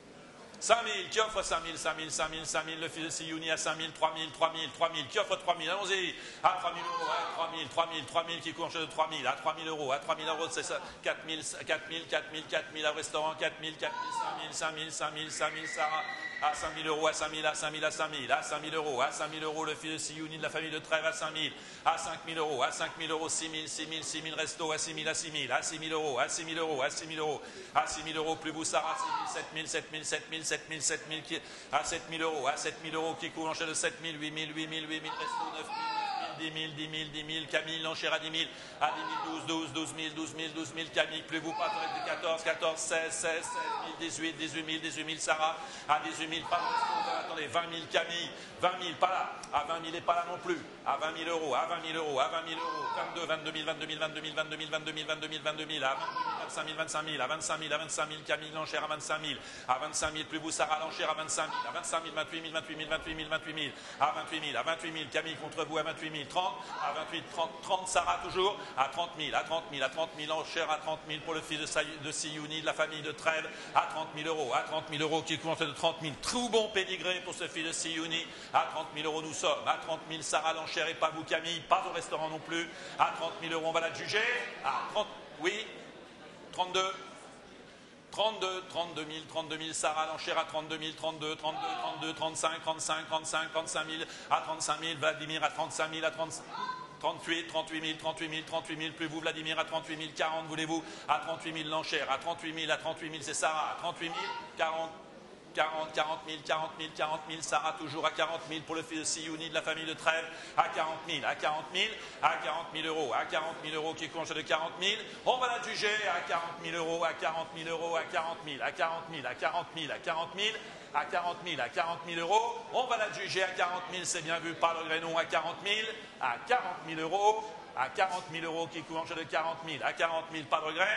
cinq mille, qui offre cinq mille, cinq mille, cinq mille, cinq mille, le fils de Siouni à cinq mille, trois mille, trois mille, trois mille, qui offre trois mille, allons-y, à trois mille euros, à trois mille, trois mille, trois mille, qui court de trois mille, à trois mille euros, à trois mille euros, c'est ça, quatre mille, quatre mille, quatre mille, quatre mille, à restaurant, quatre mille, quatre mille, cinq mille, cinq mille, cinq mille, Sarah, à cinq mille euros, à cinq mille, à cinq mille, à cinq mille, à cinq mille euros, à cinq mille euros, le fils de Siouni de la famille de Trèves à cinq mille, à cinq mille euros, à cinq mille euros, six mille, six mille, six mille, resto, à six mille, à six mille, à six mille euros, à six mille euros, à six mille euros, à six mille euros, plus vous, Sarah, sept mille, sept mille, sept mille, sept mille, sept mille, à sept mille euros, à sept mille euros, qui coûte l'enchère de sept mille, huit mille, huit mille, huit mille, resto, neuf mille, dix mille, dix mille, dix mille, Camille, l'enchère à dix mille, à dix mille, douze, douze, douze mille, douze mille, douze mille, Camille, plus vous pas, quatorze, quatorze, seize, seize, seize mille, dix-huit, dix-huit mille, dix-huit mille, Sarah, à dix-huit mille, pas de resto, attendez, vingt mille, Camille, vingt mille, pas là, à vingt mille et pas là non plus, à vingt mille euros, à vingt mille euros, à vingt mille euros, vingt-deux, vingt-deux mille, vingt-deux mille, vingt-deux mille, vingt-deux mille, vingt-deux mille, vingt-deux mille, vingt-deux mille, à vingt-cinq mille, vingt-cinq mille, à vingt-cinq mille, à vingt-cinq mille, Camille, l'enchère à vingt-cinq mille, à vingt-cinq mille, plus vous, Sarah, l'enchère à vingt-cinq mille, à vingt-cinq mille, vingt-huit mille, vingt-huit mille, vingt-huit mille, vingt-huit mille, à vingt-huit mille, à vingt-huit mille, Camille contre vous à vingt-huit mille, trente, à vingt-huit, trente, trente, Sarah toujours, à trente mille, à trente mille, à trente mille, enchère à trente mille pour le fils de, Sa de Siouni, de la famille de Trèves, à trente mille euros, à trente mille euros, qui compte de trente mille, tout bon pédigré pour ce fils de Siouni, à trente mille euros nous sommes, à trente mille, Sarah, l'enchère et pas vous, Camille, pas au restaurant non plus, à trente mille euros, on va la juger, à trente, oui, trente-deux, trente-deux, trente-deux mille, trente-deux mille, Sarah, l'enchère à trente-deux mille, trente-deux, trente-deux, trente-deux, trente-cinq, trente-cinq, trente-cinq, trente-cinq mille, à trente-cinq mille, Vladimir à trente-cinq mille, à trente-cinq, trente-huit, trente-huit mille, trente-huit mille, trente-huit mille, plus vous, Vladimir à trente-huit mille, quarante, voulez-vous, à trente-huit mille, l'enchère, à trente-huit mille, à trente-huit mille, c'est Sarah, à trente-huit mille, quarante, quarante, quarante mille, quarante mille, quarante mille, Sarah toujours à quarante mille pour le fils de Siouni de la famille de Trèves, à quarante mille, à quarante mille, à quarante mille euros, à quarante mille euros qui compte de quarante mille, on va la juger à quarante mille euros, à quarante mille euros, à quarante mille, à quarante mille, à quarante mille, à quarante mille, à quarante mille, à quarante mille euros, on va la juger à quarante mille, c'est bien vu par le Grénon, à quarante mille, à quarante mille euros, à quarante mille euros qui compte de quarante mille, à quarante mille, pas de regret,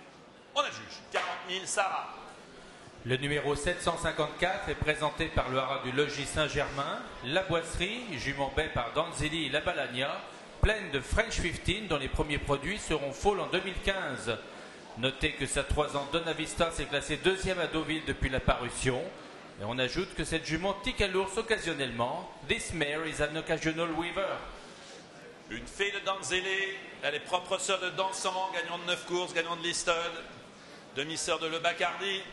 on la juge, quarante mille, Sarah. Le numéro sept cent cinquante-quatre est présenté par le haras du Logis Saint-Germain, la boisserie, jument baie par Danzeli et la Balagna, pleine de French quinze dont les premiers produits seront fall en deux mille quinze. Notez que sa trois ans Donna Vista s'est classée deuxième à Deauville depuis la parution. Et on ajoute que cette jument tique à l'ours occasionnellement. This mare is an occasional weaver. Une fille de Danzeli, elle est propre sœur de Dansant, gagnant de neuf courses, gagnant de Liston, demi-sœur de Le Bacardi.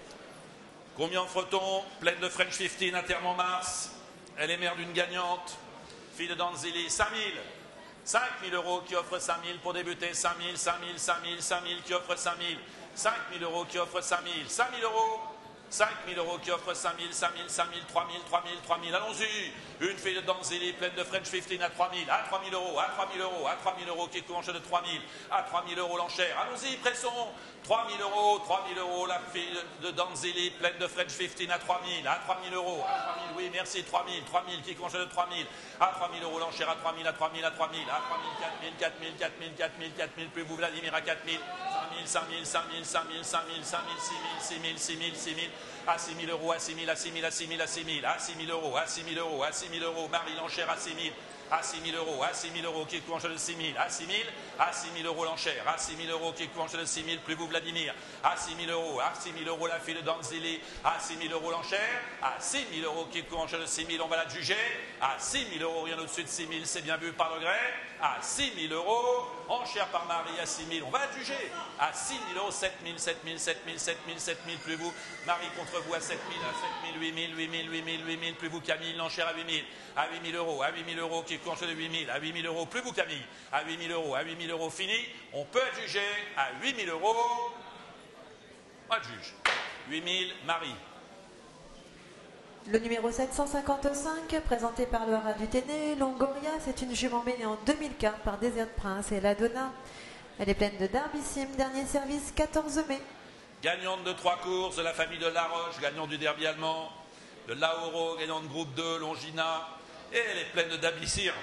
Combien offre-t-on? Pleine de French quinze à terme en mars. Elle est mère d'une gagnante. Fille de Danzeli, cinq mille. cinq mille euros qui offre cinq mille pour débuter. cinq mille, cinq mille, cinq mille, cinq mille qui offre cinq mille. cinq mille euros qui offre cinq mille. cinq mille euros. cinq mille euros qui offre cinq mille, cinq mille, cinq mille, trois mille, trois mille, trois mille. Allons-y. Une fille de Danzili pleine de French quinze à trois mille, à trois mille euros, à trois mille euros, à trois mille euros qui court de trois mille, à trois mille euros l'enchère. Allons-y, pressons. trois mille euros, trois mille euros, la fille de Danzili pleine de French quinze à trois mille, à trois mille euros, à trois mille, oui, merci, trois mille, trois mille qui congèle de trois mille, à trois mille euros l'enchère, à trois mille, à trois mille, à trois mille, à trois mille, quatre mille, quatre mille, quatre mille, quatre mille, quatre mille, plus vous Vladimir à quatre mille, cinq mille, cinq mille, cinq mille, cinq mille, cinq mille, cinq mille, six mille, six mille, six mille, à six mille euros, à six mille, à six mille, à six mille, à six mille, à six mille euros, à six mille euros, à six mille euros, Marie l'enchère à six mille, à six mille euros, à six mille euros qui congèle de six mille, à six mille, à six mille euros l'enchère, à six mille euros qui congèle de six mille, plus vous Vladimir, à six mille euros, à six mille euros la fille de Danzili, à six mille euros l'enchère, à six mille euros qui congèle de six mille, on va la juger, à six mille euros, rien au-dessus de six mille, c'est bien vu par le gré, à six mille euros, enchère par Marie à six mille, on va la juger, à six mille euros, sept mille, sept mille, sept mille, sept mille, sept mille, plus vous, Marie contre vous à sept mille, à sept mille, huit mille, huit mille, huit mille, huit mille, plus vous Camille, l'enchère à huit mille, à huit mille euros, à huit mille euros qui congèle de huit mille, à huit mille euros, plus vous Camille, à huit mille euros, à huit mille euros fini, on peut adjuger à huit mille euros, on adjuge, huit mille, Marie. Le numéro sept cent cinquante-cinq, présenté par le Haras du Téné, Longoria, c'est une jument née en deux mille quatre par Desert Prince et la Donna. Elle est pleine de Derbysim, dernier service quatorze mai. Gagnante de trois courses de la famille de Laroche, gagnante du derby allemand, de Lauro, gagnante de groupe deux, Longina, et elle est pleine de Dabirsim,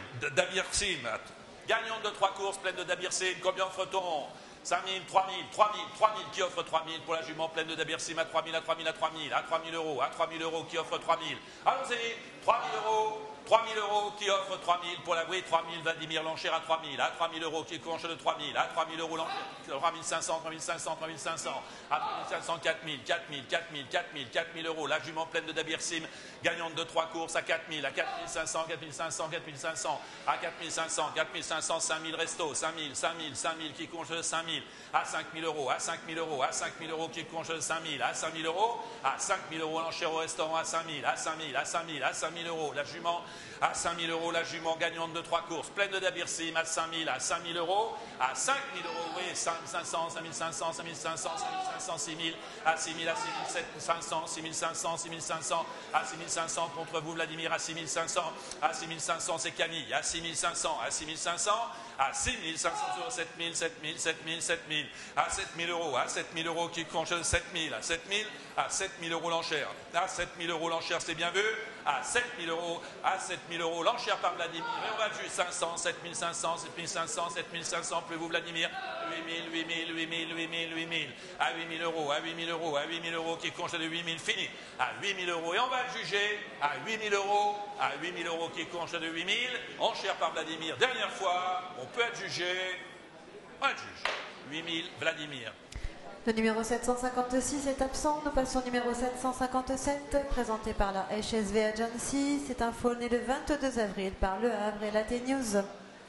gagnante de trois courses, pleine de Dabirsim, combien offre-t-on? cinq mille, trois mille, trois mille, trois mille qui offre trois mille pour la jument pleine de Dabirsim à trois mille, à trois mille, à trois mille, à trois mille euros, à trois mille euros qui offre trois mille. Allons-y, trois mille euros, trois mille euros qui offre trois mille pour la oui, trois mille, Vladimir l'enchère à trois mille, à trois mille euros qui conche de trois mille, à trois mille euros l'enchère, trois mille cinq cents, trois mille cinq cents, trois mille cinq cents, à trois mille cinq cents, quatre mille, quatre mille, quatre mille, quatre mille, quatre mille euros, la jument pleine de Dabirsim, gagnante de trois courses à quatre mille, à quatre mille cinq cents, quatre mille cinq cents, quatre mille cinq cents, à quatre mille cinq cents, quatre mille cinq cents, cinq mille resto, cinq mille, cinq mille, cinq mille qui conche de cinq mille, à cinq mille euros, à cinq mille euros, à cinq mille euros qui conche de cinq mille, à cinq mille euros, à cinq mille euros l'enchère au restaurant à cinq mille, à cinq mille, à cinq mille, à cinq mille euros, la jument à cinq mille euros, la jument gagnante de trois courses, pleine de Dabirsim à cinq mille, à cinq mille euros, à cinq mille euros, oui, cinq mille cinq cents, cinq mille cinq cents, cinq mille cinq cents, cinq mille cinq cents, six mille, à six mille, à six mille cinq cents, six mille cinq cents, six mille cinq cents, à six mille cinq cents contre vous Vladimir, à six mille cinq cents, à six mille cinq cents c'est Camille, à six mille cinq cents, à six mille cinq cents, à six mille cinq cents euros, sept mille, sept mille, sept mille, sept mille, à sept mille euros, à sept mille euros qui congèle sept mille, à sept mille, à sept mille euros l'enchère, à sept mille euros l'enchère, c'est bien vu, à sept mille euros, à sept mille euros l'enchère par Vladimir, et on va juste cinq cents, sept mille cinq cents, sept mille cinq cents, sept mille cinq cents, plus vous Vladimir, huit mille, huit mille, huit mille, huit mille, huit mille, à huit mille euros, à huit mille euros, à huit mille euros qui congèle de huit mille, fini, à huit mille euros, et on va juger à huit mille euros, à huit mille euros qui congèle de huit mille, enchère par Vladimir, dernière fois, on peut adjuger, on adjuge, huit mille, Vladimir. Le numéro sept cent cinquante-six est absent. Nous passons au numéro sept cent cinquante-sept, présenté par la H S V Agency. C'est un faux né le vingt-deux avril par Le Havre et la T-News.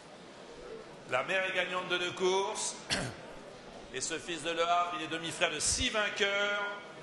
La mère est gagnante de deux courses. Et ce fils de Le Havre, il est demi-frère de six vainqueurs.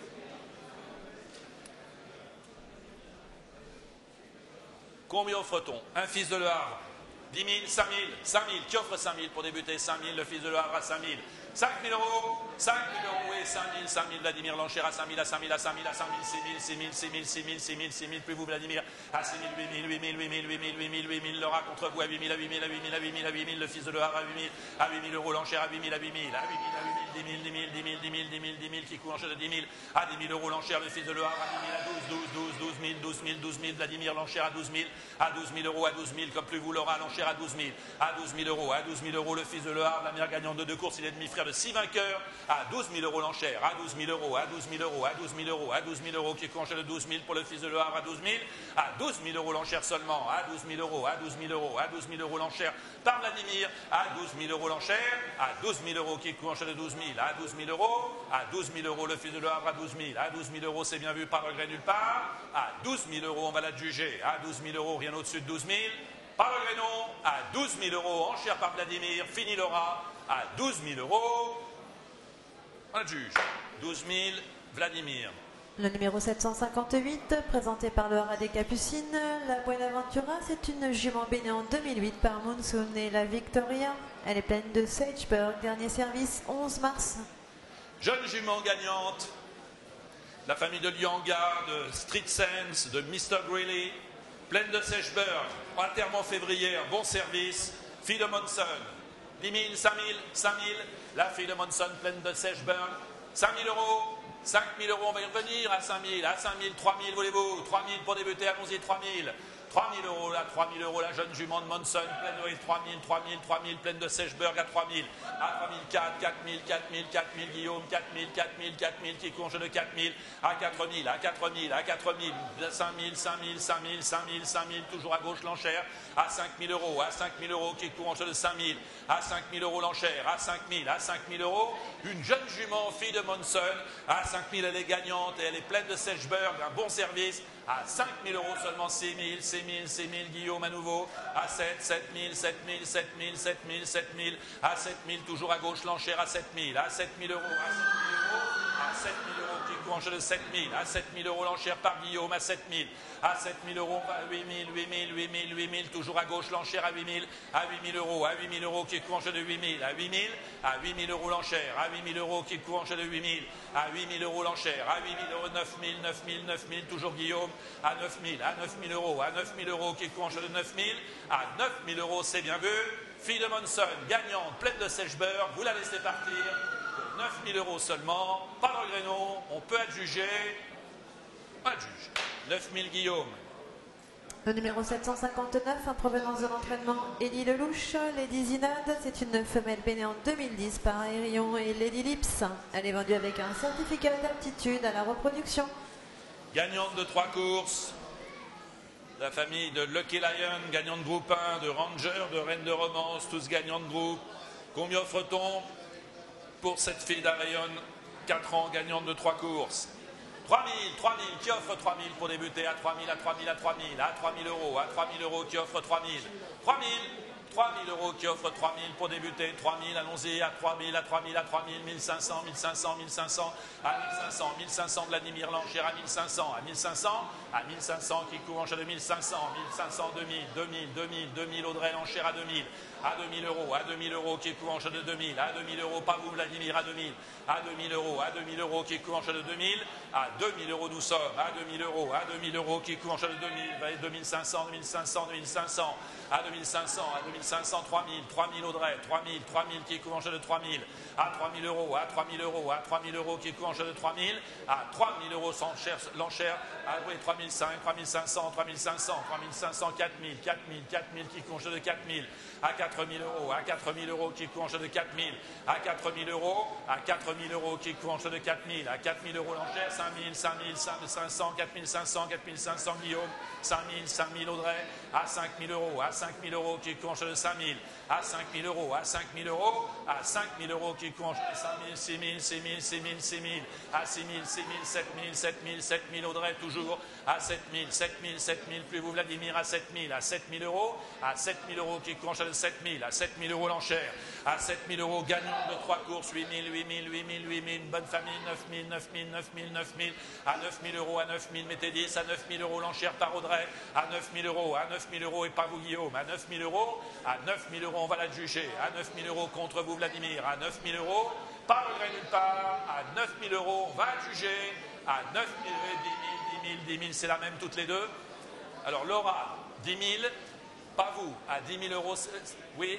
Combien offre-t-on? Un fils de Le Havre, dix mille, cinq mille, cinq mille. Qui offre cinq mille pour débuter? cinq mille, le fils de Le Havre à cinq mille. cinq mille euros, cinq mille euros et cinq mille, cinq mille, Vladimir l'enchère à cinq mille, à cinq mille, à cinq mille, à cinq mille, six mille, six mille, six mille, six mille, six mille, six mille, plus vous Vladimir, à six mille, huit mille, huit mille, huit mille, huit mille, huit mille, huit mille, Laura contre vous à huit mille, à huit mille, à huit mille, à huit mille, à huit mille, le fils de Le Havre à huit mille, à huit mille euros l'enchère à huit mille, à huit mille, à huit mille, à huit mille, dix mille, dix mille, dix mille, dix mille, dix mille, dix mille, qui court l'enchère de dix mille, à dix mille euros l'enchère, le fils de Le Havre à dix mille, à douze, douze, douze, douze mille, douze mille, douze mille, Vladimir l'enchère à douze mille, à douze mille euros, à douze mille, comme plus vous Laura l'enchère à douze mille, à douze mille euros, à douze mille euros, le fils de Le Havre, la mère gagnante de deux courses, il est demi-frère de six vainqueurs, à douze mille euros l'enchère, à douze mille euros, à douze mille euros, à douze mille euros, à douze mille euros, qui congèle de douze mille pour le fils de Le Havre à douze mille, à douze mille euros l'enchère seulement, à douze mille euros, à douze mille euros, à douze mille euros l'enchère par Vladimir, à douze mille euros l'enchère, à douze mille euros qui congèle de douze mille, à douze mille euros, à douze mille euros le fils de Le Havre à douze mille, à douze mille euros c'est bien vu, pas de regret nulle part, à douze mille euros on va l'adjuger, à douze mille euros rien au-dessus de douze mille, pas de regret non, à douze mille euros enchère par Vladimir, fini Laura, à douze mille euros, on adjuge, douze mille, Vladimir. Le numéro sept cent cinquante-huit, présenté par le Haras des Capucines, la Buenaventura, c'est une jument née en deux mille huit par Monsoon et la Victoria. Elle est pleine de Sageberg, dernier service onze mars. Jeune jument gagnante, La famille de Lianga, de Street Sense, de mister Greeley, pleine de Sechberg, un terme en février, un bon service, fille de Monson, dix mille, cinq mille, cinq mille, la fille de Monson pleine de Sechberg, cinq mille euros, cinq mille euros, on va y revenir à cinq mille, à cinq mille, trois mille, voulez-vous, trois mille pour débuter, allons-y, trois mille. trois mille euros, là, trois mille euros, la jeune jument de Monson, pleine de trois mille, trois mille, trois mille, pleine de Sechberg à trois mille, à trois mille quatre, quatre mille, quatre mille, quatre mille, Guillaume, quatre mille, quatre mille, quatre mille, qui conge de quatre mille, à quatre mille, à quatre mille, à quatre mille, cinq mille, cinq mille, cinq mille, cinq mille, cinq mille, toujours à gauche l'enchère, à cinq mille euros, à cinq mille euros, qui conge de cinq mille, à cinq mille euros l'enchère, à cinq mille, à cinq mille euros, une jeune jument, fille de Monson, à cinq mille, elle est gagnante et elle est pleine de Sechberg, un bon service, à cinq mille euros seulement, six mille, six mille, six mille, Guillaume à nouveau, à sept, sept mille, sept mille, sept mille, sept mille, sept mille, à sept mille, toujours à gauche l'enchère, à sept mille, à sept mille euros, à sept mille euros, à sept mille euros, qui courent de sept mille, à sept mille euros l'enchère par Guillaume, à sept mille, à sept mille euros, à huit mille, huit mille, huit mille, huit mille, toujours à gauche l'enchère, à huit mille, à huit mille euros, à huit mille euros, qui courent de huit mille, à huit mille, à huit mille euros l'enchère, à huit mille euros, qui courent de huit mille, à huit mille euros l'enchère, à huit mille euros, neuf mille, neuf mille, neuf mille, toujours Guillaume, à neuf mille, à neuf mille euros, à neuf mille euros, qui courent de neuf mille, à neuf mille euros, c'est bien vu, fille de Monson, gagnante, pleine de Sechberg, vous la laissez partir, pour neuf mille euros seulement, pas de regret non, on peut adjuger, pas de juge, neuf mille Guillaume. Le numéro sept cent cinquante-neuf, en provenance de l'entraînement, Elie Lelouch, Lady Zinad, c'est une femelle bénée en deux mille dix par Aérion et Lady Lips. Elle est vendue avec un certificat d'aptitude à la reproduction. Gagnante de trois courses, la famille de Lucky Lion, gagnant de groupe un, de Ranger, de Reine de Romance, tous gagnants de groupe. Combien offre-t-on pour cette fille d'Arion, quatre ans, gagnante de trois courses? trois mille, trois mille, qui offre trois mille pour débuter? À trois mille, à trois mille, à trois mille, à trois mille euros, à trois mille euros, qui offre trois mille? trois mille, trois mille euros, qui offre trois mille pour débuter? trois mille, allons-y, à trois mille, à trois mille, à trois mille, mille cinq cents, mille cinq cents, mille cinq cents, à mille cinq cents, mille cinq cents, Vladimir l'enchère à mille cinq cents, à mille cinq cents, à mille cinq cents, qui court en jeu de mille cinq cents, mille cinq cents, deux mille, deux mille, deux mille, deux mille, Audrey l'enchère à deux mille, à deux mille euros, à deux mille euros, qui court en jeu de deux mille, à deux mille euros, pas vous Vladimir, à deux mille, à deux mille euros, à deux mille euros, qui court en jeu de deux mille, à deux mille euros nous sommes, à deux mille euros, à deux mille euros, qui court en jeu de deux mille, deux mille cinq cents, deux mille cinq cents, deux mille cinq cents, à deux mille cinq cents, à deux mille cinq cents, trois mille, trois mille Audrey, trois mille, trois mille, qui court en jeu de trois mille, à trois mille euros, à trois mille euros, à trois mille euros, qui court en jeu de trois mille, à trois mille euros sans l'enchère, à oui, trois mille cinq, trois mille cinq cents, trois mille cinq cents, trois mille cinq cents, quatre mille, quatre mille, quatre mille, qui court en jeu de quatre mille, à quatre mille euros, à quatre mille euros, qui court en jeu de quatre mille, à quatre mille euros, à quatre mille euros, qui court en jeu de quatre mille, à quatre mille euros l'enchère, cinq mille, cinq mille, cinq cents, quatre mille cinq cents, quatre mille cinq cents Guillaume, cinq mille, cinq mille Audrey, à cinq mille euros, à cinq mille euros, qui court en jeu de cinq mille, à cinq mille euros, à cinq mille euros, à cinq mille euros, qui court en jeu de cinq mille, six mille, six mille, six mille, six mille, à six mille, six mille, sept mille, sept mille, sept mille Audrey, toujours, à sept mille, sept mille, sept mille, plus vous Vladimir, à sept mille, à sept mille euros, à sept mille euros, qui court en jeu de sept mille, à sept mille euros l'enchère, à sept mille euros, gagnant de trois courses, huit mille, huit mille, huit mille, huit mille, bonne famille, neuf mille, neuf mille, neuf mille, neuf mille, à neuf mille euros, à neuf mille, mettez dix, à neuf mille euros l'enchère par Audrey, à neuf mille euros, à neuf mille euros, et pas vous Guillaume, à neuf mille euros, à neuf mille euros, on va la juger, à neuf mille euros contre vous Vladimir, à neuf mille euros, pas regret nulle part, à neuf mille euros, on va juger, à neuf mille, dix mille, dix mille, dix mille, c'est la même toutes les deux. Alors Laura, dix mille, pas vous, à dix mille euros, oui,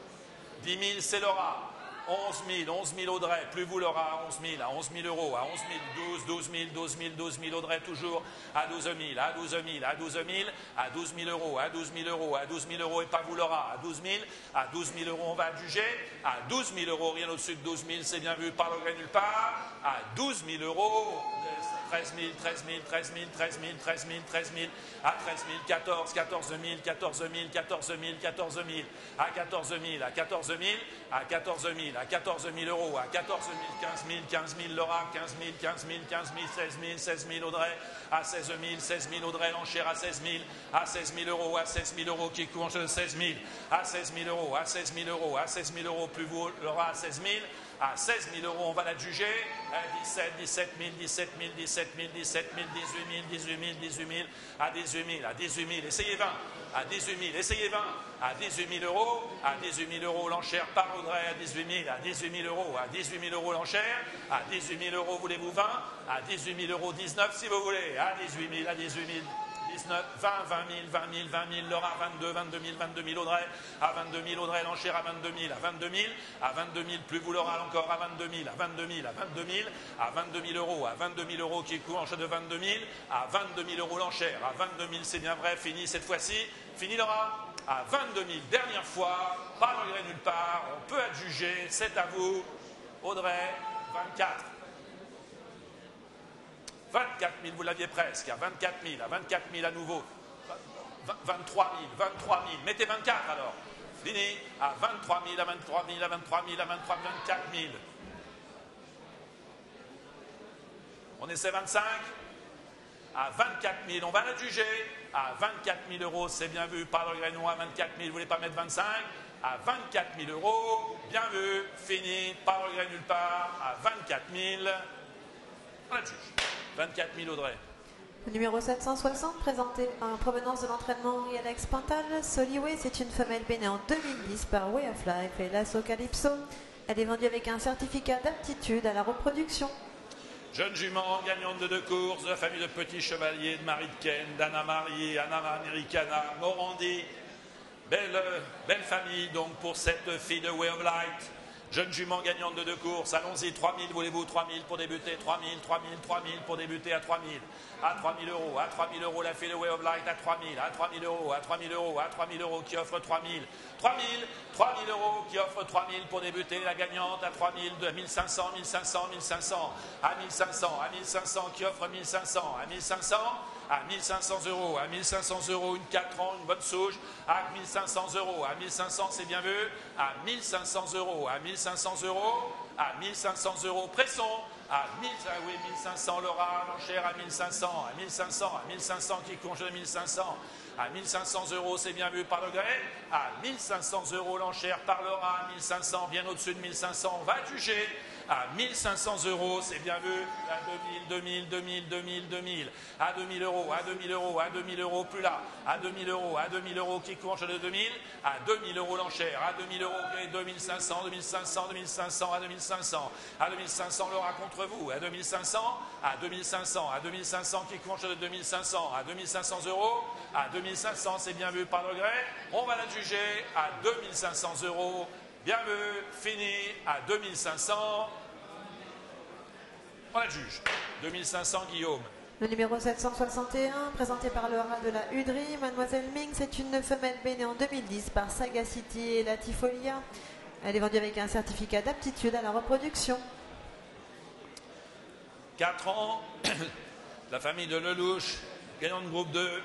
dix mille c'est Laura, onze mille, onze mille Audrey, plus vous Laura, à onze mille, à onze mille euros, à onze mille, douze, douze mille, douze mille, douze mille Audrey, toujours, à douze mille, à douze mille, à douze mille, à douze mille euros, à douze mille euros, à douze mille euros, et pas vous Laura, à douze mille, à douze mille euros, on va adjuger, à douze mille euros, rien au-dessus de douze mille, c'est bien vu, pas le regret nulle part, à douze mille euros, treize mille, treize mille, treize mille, treize mille, treize mille, treize mille, à treize mille, quatorze, quatorze mille, quatorze mille, quatorze mille, quatorze mille, à quatorze mille, à quatorze mille, à quatorze mille, à quatorze mille euros, à quatorze mille, quinze mille, quinze mille Laura, quinze mille, quinze mille, quinze mille, seize mille, seize mille Audrey, à seize mille, seize mille Audrey, l'enchère à seize mille, à seize mille euros, à seize mille euros, qui court en jeu de seize mille, à seize mille euros, à seize mille euros, à seize mille euros, plus vous Laura, à seize mille, à seize mille euros, on va la juger. À dix-sept, dix-sept mille, dix-sept mille, dix-sept mille, dix-sept mille, dix-huit mille, dix-huit mille, dix-huit mille, à dix-huit mille, à dix-huit mille, essayez vingt, à dix-huit mille, essayez vingt, à dix-huit mille euros, à dix-huit mille euros l'enchère par Audrey, à dix-huit mille, à dix-huit mille euros, à dix-huit mille euros l'enchère, à dix-huit mille euros, voulez-vous vingt, à dix-huit mille euros, dix-neuf si vous voulez, à dix-huit mille, à dix-huit mille, dix-neuf, vingt, vingt mille, vingt mille, vingt mille, Laura, vingt-deux, vingt-deux mille, vingt-deux mille, Audrey, à vingt-deux mille, Audrey, l'enchère à vingt-deux mille, à vingt-deux mille, à vingt-deux mille, plus vous Laura encore à vingt-deux mille, à vingt-deux mille, à vingt-deux mille, à vingt-deux mille euros, à vingt-deux mille euros qui coûte enchère de vingt-deux mille, à vingt-deux mille euros l'enchère, à vingt-deux mille, c'est bien vrai, fini cette fois-ci, fini Laura, à vingt-deux mille, dernière fois, pas de regret nulle part, on peut adjuger, c'est à vous, Audrey, vingt-quatre. vingt-quatre mille, vous l'aviez presque, à vingt-quatre mille, à vingt-quatre mille à nouveau, vingt-trois mille, vingt-trois mille, mettez vingt-quatre alors, fini, à vingt-trois mille, à vingt-trois mille, à vingt-trois mille, à vingt-trois, vingt-quatre mille. On essaie vingt-cinq, à vingt-quatre mille, on va la juger, à vingt-quatre mille euros, c'est bien vu, pas de regret non, à vingt-quatre mille, vous voulez pas mettre vingt-cinq, à vingt-quatre mille euros, bien vu, fini, pas de regret nulle part, à vingt-quatre mille, on la juge. vingt-quatre mille Audrey. Le numéro sept cent soixante, présenté en provenance de l'entraînement Henri Alex Pantal, Soliway, c'est une femelle bénée en deux mille dix par Way of Life et Lasso Calypso. Elle est vendue avec un certificat d'aptitude à la reproduction. Jeune jument, gagnante de deux courses, de la famille de petits chevaliers, de Marie de Ken, d'Anna Marie, Anna Americana, Morandi. Belle, belle famille donc pour cette fille de Way of Light. Jeune jument gagnante de deux courses, allons-y, trois mille, voulez-vous, trois mille pour débuter, trois mille, trois mille, trois mille pour débuter à trois mille, à trois mille euros, à trois mille euros, la fille de Way of Light à trois mille, à trois mille euros, à trois mille euros, à trois mille euros qui offre trois mille, trois mille, trois mille euros qui offre trois mille pour débuter, la gagnante à trois mille, de mille cinq cents, mille cinq cents, mille cinq cents, à mille cinq cents, à mille cinq cents qui offre mille cinq cents, à mille cinq cents, à mille cinq cents euros, à mille cinq cents euros, une quatre ans, une bonne souche, à mille cinq cents euros, à mille cinq cents, c'est bien vu, à mille cinq cents euros, à mille cinq cents euros, à mille cinq cents euros, pressons, à mille, ah oui, mille cinq cents, Laura, l'enchère à mille cinq cents, à mille cinq cents, à mille cinq cents, qui congèle mille cinq cents, à mille cinq cents euros, c'est bien vu, par regret, à mille cinq cents euros, l'enchère par Laura, à mille cinq cents, bien au-dessus de mille cinq cents, on va juger, à mille cinq cents euros, c'est bien vu, à deux mille, deux mille, deux mille, deux mille, deux mille, à deux mille euros, à deux mille euros, à deux mille euros, plus là, à deux mille euros, à deux mille euros, qui court de deux mille, à deux mille euros l'enchère, à deux mille euros, deux mille cinq cents, deux mille cinq cents, deux mille cinq cents, à deux mille cinq cents, à deux mille cinq cents, Laura contre vous, à deux mille cinq cents, à deux mille cinq cents, à deux mille cinq cents, qui court de deux mille cinq cents, à deux mille cinq cents euros, à deux mille cinq cents, c'est bien vu, pas de regret, on va la juger à deux mille cinq cents euros, bien vu, fini, à deux mille cinq cents, on la juge. deux mille cinq cents, Guillaume. Le numéro sept cent soixante et un, présenté par le rat de la Huderie, Mademoiselle Ming, c'est une femelle bénée en deux mille dix par Sagacity et Latifolia. Elle est vendue avec un certificat d'aptitude à la reproduction. quatre ans, la famille de Lelouch, gagnant de groupe deux.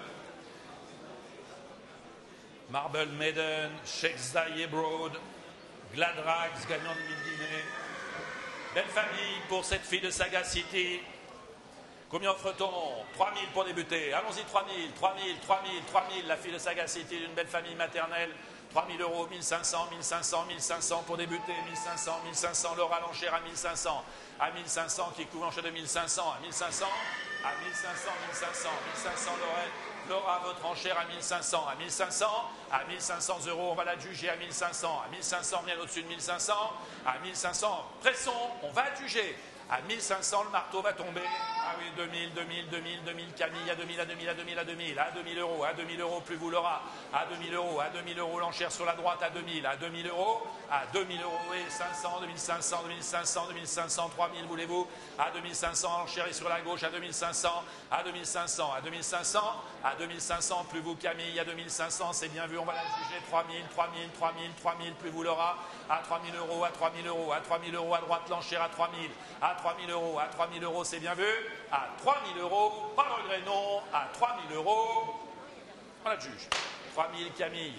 Marble Maiden, Sheikh Zayed Broad, Gladrax, gagnant de mille-dîner. Belle famille pour cette fille de Sagacity. Combien offre-t-on? trois mille pour débuter. Allons-y, trois mille, trois mille, trois mille, trois mille. La fille de Sagacity d'une belle famille maternelle. trois mille euros, mille cinq cents, mille cinq cents, mille cinq cents pour débuter. mille cinq cents, mille cinq cents. Laura l'enchère à mille cinq cents. À mille cinq cents, qui couvre l'enchère de mille cinq cents. À mille cinq cents, à mille cinq cents, mille cinq cents, mille cinq cents, Laura. Laura, votre enchère à mille cinq cents, à mille cinq cents, à mille cinq cents euros, on va la juger à mille cinq cents, à mille cinq cents, bien au-dessus de mille cinq cents, à mille cinq cents, pressons, on va juger, à mille cinq cents, le marteau va tomber, ah oui, deux mille, deux mille, deux mille, deux mille, Camille, à deux mille, à deux mille, à deux mille, à deux mille, à deux mille euros, à deux mille euros, plus vous Laura, à deux mille euros, à deux mille euros, l'enchère sur la droite, à deux mille, à deux mille euros, à deux mille euros, et cinq cents, deux mille cinq cents, deux mille cinq cents, deux mille cinq cents, trois mille, voulez-vous, à deux mille cinq cents, l'enchère est sur la gauche, à deux mille cinq cents, à deux mille cinq cents, à deux mille cinq cents, à deux mille cinq cents, plus vous Camille, à deux mille cinq cents, c'est bien vu, on va la juger, trois mille, trois mille, trois mille, trois mille, plus vous Laura, à trois mille euros, à trois mille euros, à trois mille euros, à droite, l'enchère à trois mille, à trois mille euros, à trois mille euros, c'est bien vu, à trois mille euros, pas de regret non, à trois mille euros, on la juge, trois mille Camille.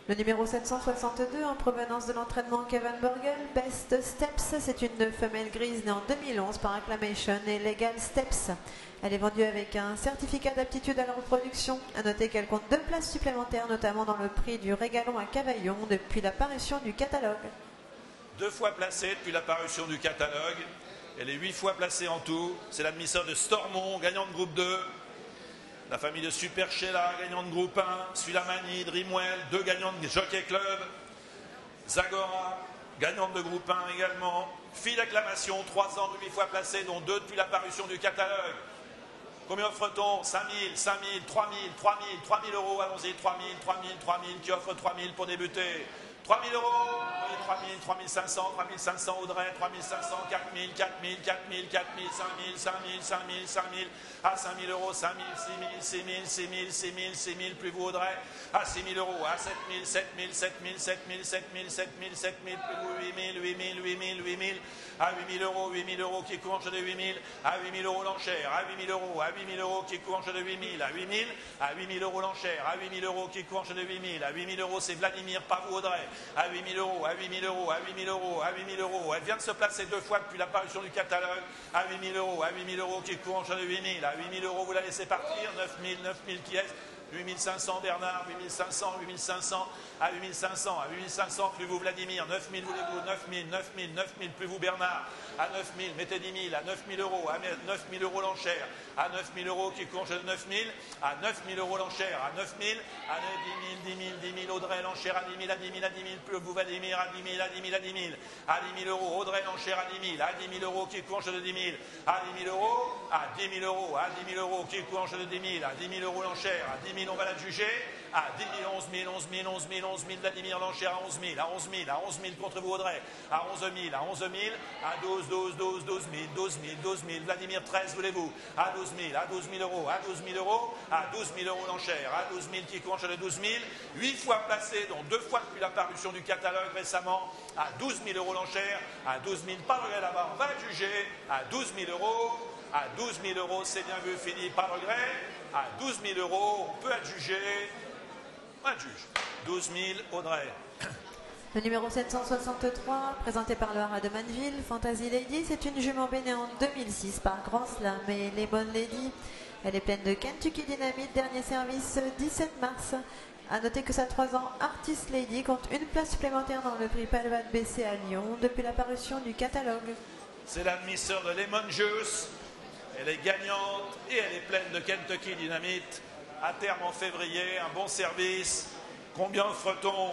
Le numéro sept cent soixante-deux, en provenance de l'entraînement Kevin Burgel, Best Steps, c'est une femelle grise née en deux mille onze par Acclamation et Legal Steps. Elle est vendue avec un certificat d'aptitude à la reproduction. À noter qu'elle compte deux places supplémentaires, notamment dans le prix du Régalon à Cavaillon depuis l'apparition du catalogue. Deux fois placée depuis l'apparition du catalogue. Elle est huit fois placée en tout. C'est l'admisseur de Stormont, gagnant de groupe deux. La famille de Super Sheila, gagnant de groupe un. Sulamani, Dreamwell, deux gagnants de Jockey Club. Zagora, gagnante de groupe un également. Fille d'acclamation, trois ans, huit fois placée, dont deux depuis l'apparition du catalogue. Combien offre-t-on? cinq mille, cinq mille, trois mille, trois mille, trois mille euros. Allons-y, trois mille, trois mille, trois mille. Qui offre trois mille pour débuter? trois mille euros, trois mille, trois mille cinq cents, trois mille cinq cents Audrey, trois mille cinq cents, quatre mille, quatre mille, quatre mille, quatre mille, cinq mille, cinq mille, cinq mille, cinq mille, à cinq mille euros, cinq mille, six mille, six mille, six mille, six mille, six mille, plus vous Audrey, à six mille euros, à sept mille, sept mille, sept mille, sept mille, sept mille, sept mille, sept mille, plus vous huit mille, huit mille, huit mille, huit mille, à huit mille euros, huit mille euros qui courent de huit mille, à huit mille euros l'enchère, à huit mille euros, à huit mille euros qui courent de huit mille, à huit mille, à huit mille euros l'enchère, à huit mille euros qui courent de huit mille, à huit mille euros c'est Vladimir, pas vous Audrey, à huit mille euros, à huit mille euros, à huit mille euros, à huit mille euros. Elle vient de se placer deux fois depuis l'apparition du catalogue. À huit mille euros, à huit mille euros qui courent de huit mille. À huit mille euros, vous la laissez partir. neuf mille, neuf mille qui est huit mille cinq cents Bernard, huit mille cinq cents, huit mille cinq cents, à huit mille cinq cents, à huit mille cinq cents, plus vous Vladimir, neuf mille voulez-vous, neuf mille, neuf mille, neuf mille, plus vous Bernard, à neuf mille, mettez dix mille, à neuf mille euros, à neuf mille euros l'enchère, à neuf mille euros qui court de neuf mille, à neuf mille euros l'enchère, à neuf mille, à dix mille, dix mille, dix mille, Audrey l'enchère, à dix mille, à dix mille, à dix mille, plus vous Vladimir, à dix mille, à dix mille, à dix mille, à dix mille euros, Audrey l'enchère, à dix mille, à dix mille euros qui court de dix mille, à dix mille euros, à dix mille euros, à dix mille euros qui court de dix mille, à dix mille euros l'enchère, à dix mille on va la juger, à dix mille, onze mille, onze mille, onze mille, onze mille, Vladimir l'enchère à onze mille, à onze mille, à onze mille contre vous Audrey, à onze mille, à onze mille, à douze, douze, douze, douze mille, douze mille, douze mille, Vladimir treize voulez-vous, à douze mille, à douze mille euros, à douze mille euros, à douze mille euros l'enchère, à douze mille qui court de douze mille, huit fois placé, dont deux fois depuis la parution du catalogue récemment, à douze mille euros l'enchère, à douze mille, pas de regret là-bas, on va juger, à douze mille euros, à douze mille euros, c'est bien vu, fini, pas de regret, à douze mille euros, on peut adjuger. Un juge. douze mille, Audrey. Le numéro sept cent soixante-trois, présenté par le Haras de Manville, Fantasy Lady, c'est une jument née en deux mille six par Grand Slam et Lemon Lady. Elle est pleine de Kentucky Dynamite, dernier service dix-sept mars. A noter que sa trois ans Artist Lady compte une place supplémentaire dans le prix Palvat B C à Lyon depuis l'apparition du catalogue. C'est l'admisseur de Lemon Juice. Elle est gagnante et elle est pleine de Kentucky Dynamite. À terme en février, un bon service. Combien offre-t-on?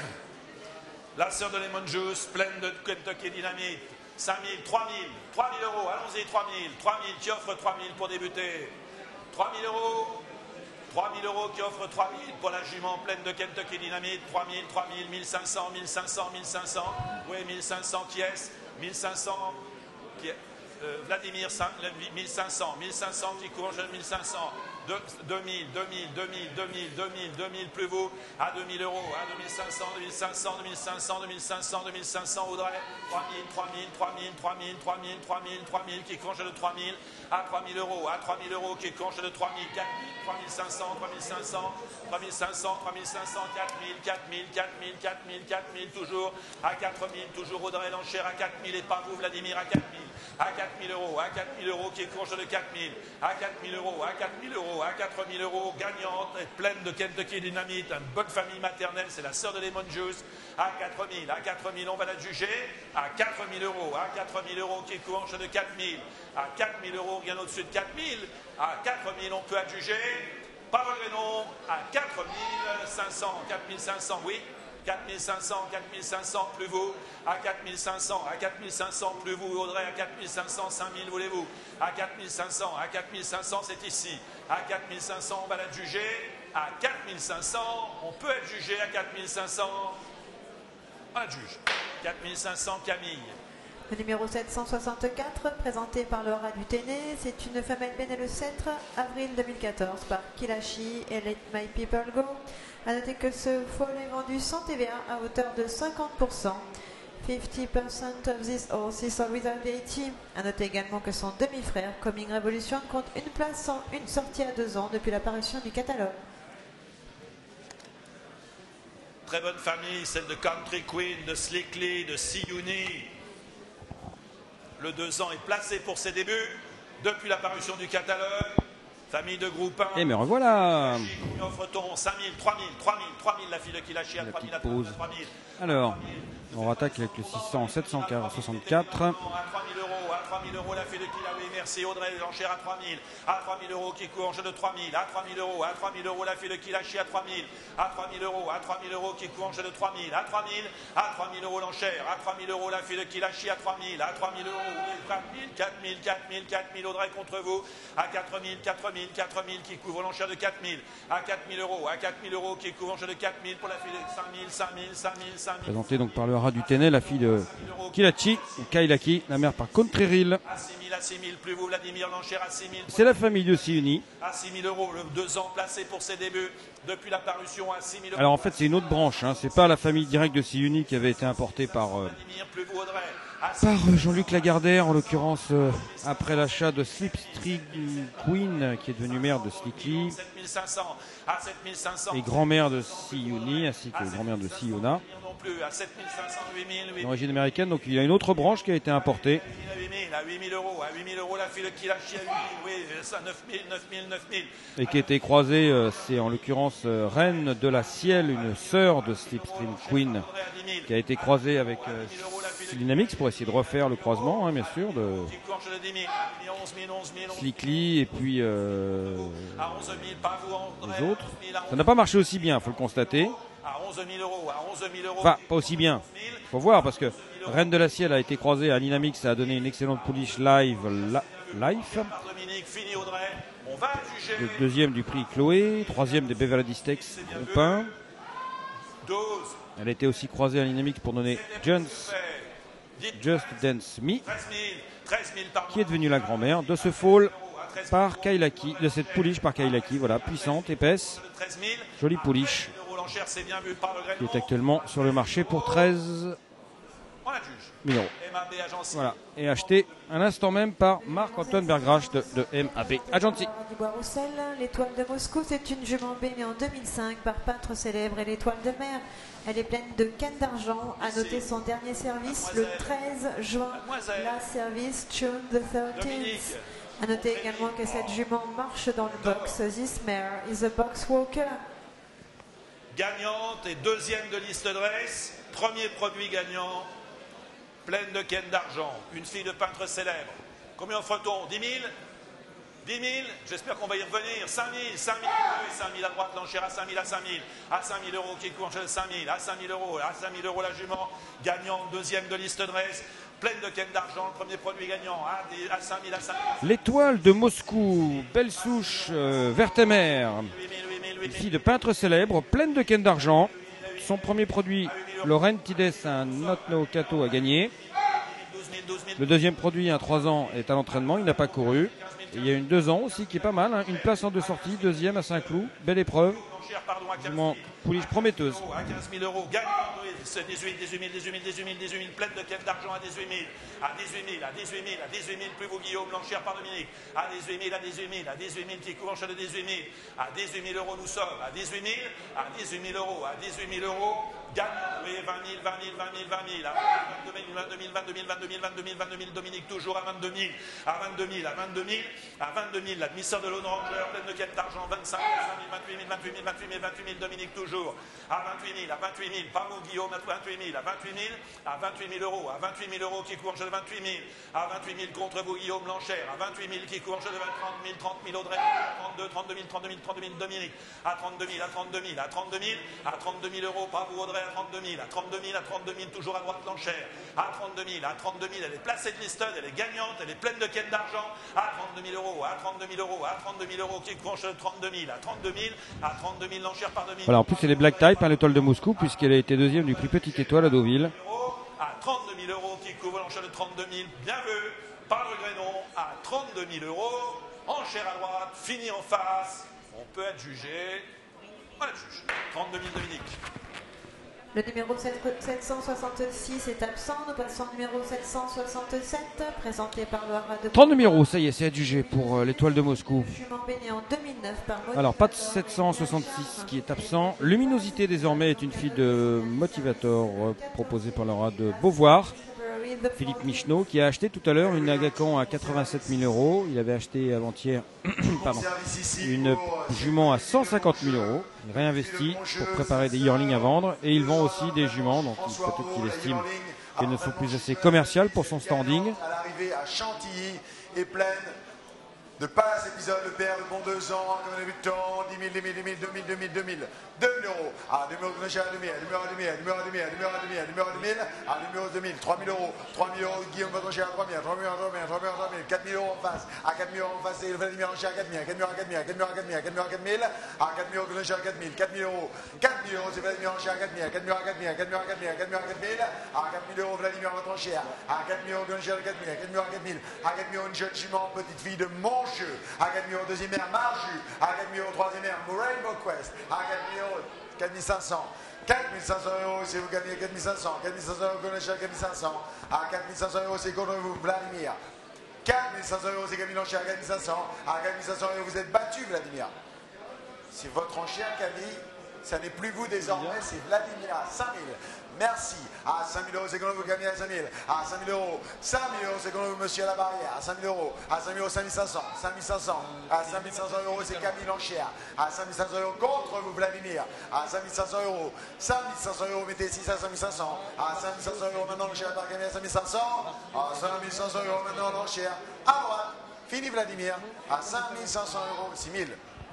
La sœur de Lemon Juice, pleine de Kentucky Dynamite. cinq mille, trois mille, trois mille euros, allons-y, trois mille. trois mille qui offre trois mille pour débuter. trois mille euros. trois mille euros qui offre trois mille pour la jument pleine de Kentucky Dynamite. trois mille, trois mille, mille cinq cents, mille cinq cents, mille cinq cents. Oui, mille cinq cents qui est mille cinq cents qui est euh, Vladimir, mille cinq cents, mille cinq cents qui court, mille cinq cents. deux mille, deux mille, deux mille, deux mille, deux mille, deux mille, plus vous, à deux mille euros, à deux mille cinq cents, deux mille cinq cents, deux mille cinq cents, deux mille cinq cents, deux mille cinq cents, Audrey, trois mille, trois mille, trois mille, trois mille, trois mille, trois mille, trois mille, qui conge de trois mille, à trois mille euros, à trois mille euros, qui conge de trois mille, quatre mille, trois mille cinq cents, trois mille cinq cents, trois mille cinq cents, trois mille cinq cents, quatre mille, quatre mille, quatre mille, quatre mille, quatre mille, toujours, à quatre mille, toujours Audrey l'enchère à quatre mille, et pas vous, Vladimir, à quatre mille, à quatre mille euros, à quatre mille euros, qui conge de quatre mille, à quatre mille euros, à quatre mille euros, à quatre mille euros, gagnante, et pleine de Kentucky Dynamite, une bonne famille maternelle, c'est la sœur de Lemon Juice, à quatre mille, à quatre mille, on va la juger, à quatre mille euros, à quatre mille euros, qui courent de quatre mille, à quatre mille euros, bien au-dessus de quatre mille, à quatre mille, on peut adjuger, pas regret non, à quatre mille cinq cents, quatre mille cinq cents, oui, quatre mille cinq cents, quatre mille cinq cents, plus vous, à quatre mille cinq cents, à quatre mille cinq cents, plus vous, Audrey, à quatre mille cinq cents, cinq mille, voulez-vous, à quatre mille cinq cents, à quatre mille cinq cents, c'est ici, à quatre mille cinq cents, on va la juger, à quatre mille cinq cents, on peut être jugé à quatre mille cinq cents, on la juge, quatre mille cinq cents, Camille. Le numéro sept cent soixante-quatre, présenté par le Haras du Téné, c'est une femelle benne le sept avril deux mille quatorze par Kilashi et Let My People Go. A noter que ce foal est vendu sans T V A à hauteur de cinquante pour cent. cinquante pour cent of this horse is without V A T. A noter également que son demi-frère, Coming Revolution, compte une place sans une sortie à deux ans depuis l'apparition du catalogue. Très bonne famille, celle de Country Queen, de Slickly, de Siouni. Le deux ans est placé pour ses débuts depuis l'apparition du catalogue. Famille de groupe un. Et me revoilà. Offre-t-on cinq mille, trois mille, trois mille, trois mille la fille de Kilachi à trois mille, à trois mille. Alors, on attaque avec le six cents, sept cent soixante-quatre. À trois mille euros, à trois mille euros la fille de Kilachi. Merci Audrey, l'enchère à trois mille. À trois mille euros qui court en jeu de trois mille. À trois mille euros, à trois mille euros la fille de Kilachi à trois mille. À trois mille euros, à trois mille euros qui court en jeu de trois mille. À trois mille, à trois mille euros l'enchère. À trois mille euros la fille de Kilachi à trois mille. À trois mille euros, quatre mille, quatre mille, quatre mille, quatre mille Audrey contre vous. À quatre mille, quatre mille, quatre mille qui couvre l'enchère de quatre mille. À quatre mille euros, à quatre mille euros qui couvre en jeu de quatre mille pour la fille de cinq mille, cinq mille, cinq mille, cinq mille. Présenté donc par le rat du Ténet, la fille de Kilachi, ou Kailaki, la mère par Country Reel. À six mille, à six mille, plus vous Vladimir, l'enchère à six mille. C'est la famille de Siouni. À six mille euros, le deux ans placé pour ses débuts depuis la parution à six mille euros. Alors en fait c'est une autre branche, hein. C'est pas la famille directe de Siouni qui avait été importée par, euh, par euh, Jean-Luc Lagardère, en l'occurrence euh, après l'achat de Slipstream Queen qui est devenue mère de Slickly sept mille cinq cents, à sept mille cinq cents. et grand-mère de Siouni ainsi que grand-mère de Siona. Non plus, à sept mille cinq cents, huit mille, huit mille. D'origine américaine, donc il y a une autre branche qui a été importée. À huit mille, à huit mille euros, à huit mille euros la fille de Kilachi à huit mille, oui, ça, neuf mille, neuf mille, neuf mille. Et qui a été croisée, euh, c'est en l'occurrence euh, Reine de la Ciel, une sœur de Slipstream Queen, qui a été croisée avec euh, Dynamix pour essayer de refaire le croisement, hein, bien sûr, de Slickly et puis euh, les autres. Ça n'a pas marché aussi bien, il faut le constater. À onze mille euros, à onze mille euros. Enfin, pas aussi bien. Il faut voir parce que Reine de la Ciel a été croisée à Dynamix, ça a donné une excellente pouliche live, la, live. Le deuxième du prix Chloé, troisième des Beverly Stakes Groupin. Elle a été aussi croisée à Dynamix pour donner Just, Just Dance Me, qui est devenue la grand-mère de ce foal par Kailaki, de cette pouliche par Kailaki, voilà, puissante, épaisse, jolie pouliche, qui est actuellement sur le marché pour treize mille euros. Voilà, et acheté à l'instant même par Marc-Antoine Bergrache de, de M A B Agency. L'étoile de Moscou, c'est une jument bénée en deux mille cinq par peintre célèbre et l'étoile de mer. Elle est pleine de cannes d'argent. À noter son dernier service le treize juin. La service June the thirteenth. À noter également que cette jument marche dans le box. This mare is a box walker. Gagnante et deuxième de liste de race. Premier produit gagnant. Pleine de cannes d'argent. Une fille de peintre célèbre. Combien offre-t-on? dix mille? dix mille, j'espère qu'on va y revenir. cinq mille, cinq mille, cinq mille à droite, l'enchère à cinq mille, à cinq mille, à cinq mille euros qui court de cinq mille, à cinq mille euros, à cinq mille euros la jument, gagnant, deuxième de liste de race, pleine de cannes d'argent, le premier produit gagnant, à cinq mille, à cinq mille. L'étoile de Moscou, belle souche, euh, Vertemer, une fille de peintre célèbre, pleine de cannes d'argent. Son premier produit, Lorraine Tides, un Notno Cato a gagné. Le deuxième produit, un trois ans, est à l'entraînement, il n'a pas couru. Et il y a une deux ans aussi qui est pas mal, hein. Une place en deux sorties, deuxième à Saint-Cloud, belle épreuve, vraiment pouliche prometteuse. À quinze mille euros, gagnant, dix-huit, dix-huit mille, dix-huit mille, dix-huit mille, dix-huit mille, pleine de cannes d'argent à dix-huit mille, à dix-huit mille, à dix-huit mille, à dix-huit mille, plus vous Guillaume, l'enchère par Dominique, à dix-huit mille, à dixhuit mille, à dix-huit mille, qui court en de dix-huit mille, à dix-huit mille euros nous sommes, à dix-huit mille, à dix-huit mille euros, à dix-huit mille euros, gagnant, oui, vingt mille, vingt mille, vingt mille, vingt mille, à vingt-deux mille, vingt-deux mille, vingt-deux mille, vingt-deux mille, vingt-deux mille, vingt-deux mille, Dominique toujours à vingt-deux mille, à vingt-deux mille, à vingt-deux mille, à vingt-deux mille, l'admisseur de l'honneur Ranger, pleine de cannes d'argent, vingt-cinq mille, vingt-huit mille, vingt-huit mille, vingt-huit mille, vingt-huit mille, Dominique toujours, à vingt-huit mille, à vingt-huit mille, Pamou Guillaume à vingt-huit mille, à vingt-huit mille, à vingt-huit mille euros, à vingt-huit mille euros qui court en jeu de vingt-huit mille, à vingt-huit mille contre vous Guillaume l'enchère, à vingt-huit mille qui court en jeu de trente mille, trente mille Audrey, trente-deux, trente-deux mille, trente-deux mille, trente-deux mille Dominique, à trente-deux mille, à trente-deux mille, à trente-deux mille, à trente-deux mille euros, pas vous Audrey, à trente-deux mille, à trente-deux mille, à trente-deux mille, toujours à droite l'enchère, à trente-deux mille, à trente-deux mille, elle est placée de listed, elle est gagnante, elle est pleine de cannes d'argent, à trente-deux mille euros, à trente-deux mille euros, à trente-deux mille euros qui court en jeu de trente-deux mille, à trente-deux mille, à trente-deux mille l'enchère par deux mille. Voilà, en plus c'est les Black Type, hein, l'étoile de Moscou, puisqu'elle a été deuxième du prix Petite Étoile à Deauville. À trente-deux mille euros qui couvre l'enchère de trente-deux mille, bien vu, pas de regret non, à trente-deux mille euros, enchère à droite, fini en face, on peut être jugé, voilà le juge, trente-deux mille Dominique. Le numéro sept cent soixante-six est absent. Nous passons au numéro sept cent soixante-sept, présenté par le haras de... trente numéros, ça y est, c'est adjugé pour euh, l'étoile de Moscou. Jument béné en deux mille neuf par Motivator. Alors, pas de sept cent soixante-six qui est absent. Luminosité, désormais, est une fille de Motivator euh, proposée par le haras de Beauvoir. Philippe Michneau, qui a acheté tout à l'heure une Agacan à quatre-vingt-sept mille euros. Il avait acheté avant-hier pardon, une jument à cent cinquante mille euros. Il réinvestit pour préparer des yearlings à vendre. Et il vend aussi des juments, donc peut-être qu'il estime qu'elles ne sont plus assez commerciales pour son standing. À l'arrivée à Chantilly est pleine de passe épisode, le père de bon deux ans, comme débutant, dix mille, dix mille, dix mille, deux mille, deux mille, deux mille, deux mille euros, à numéro de à deux mille, numéro à deux mille, numéro à deux mille, numéro à deux mille, numéro à deux mille, à numéro deux mille, trois mille euros, trois mille euros, Guillaume votre cher à trois mille, trois mille, trois mille, trois mille, trois mille, quatre mille euros en face, à quatre mille euros en face, et Vladimir en cher à quatre mille, quatre mille, quatre mille, quatre mille, quatre mille, quatre mille, quatre mille, à quatre mille euros, à quatre mille, quatre mille euros, quatre mille euros, c'est Vladimir en cher à quatre mille, quatre mille, quatre mille, quatre mille, quatre mille, quatre mille, quatre mille, à quatre mille euros, Vladimir votre enchère, à quatre mille euros, cher à quatre mille, quatre mille, quatre mille, à quatre mille euros, une jeune jument, petite fille de Moncheux, à quatre mille euros, deuxième mère, Marju, à quatre mille euros, troisième mère, Rainbow Quest, à quatre mille euros, quatre mille cinq cents, quatre mille cinq cents euros, si vous gagnez quatre mille cinq cents, quatre mille cinq cents euros, quatre mille cinq cents, à quatre mille cinq cents euros, c'est contre vous, Vladimir, quatre mille cinq cents euros, c'est Camille Enchère, quatre mille cinq cents, à quatre mille cinq cents euros, vous êtes battu, Vladimir. C'est votre enchère, Camille, ça n'est plus vous désormais, c'est Vladimir, à cinq mille. Merci. À cinq mille euros, c'est quand vous gagnez à cinq mille. À cinq mille euros, cinq mille euros, c'est quand vous monsieur à la barrière. À cinq mille euros, à cinq mille euros, cinq mille cinq cents. cinq mille cinq cents. À cinq mille cinq cents euros, c'est Camille Enchère. À cinq mille cinq cents euros, contre vous, Vladimir. À cinq mille cinq cents euros, cinq mille cinq cents euros, mettez six à cinq mille cinq cents. À cinq mille cinq cents euros, maintenant l'enchère par Camille à cinq mille cinq cents. À cinq mille cinq cents euros, maintenant l'enchère à droite. Fini, Vladimir. À cinq mille cinq cents euros, six mille.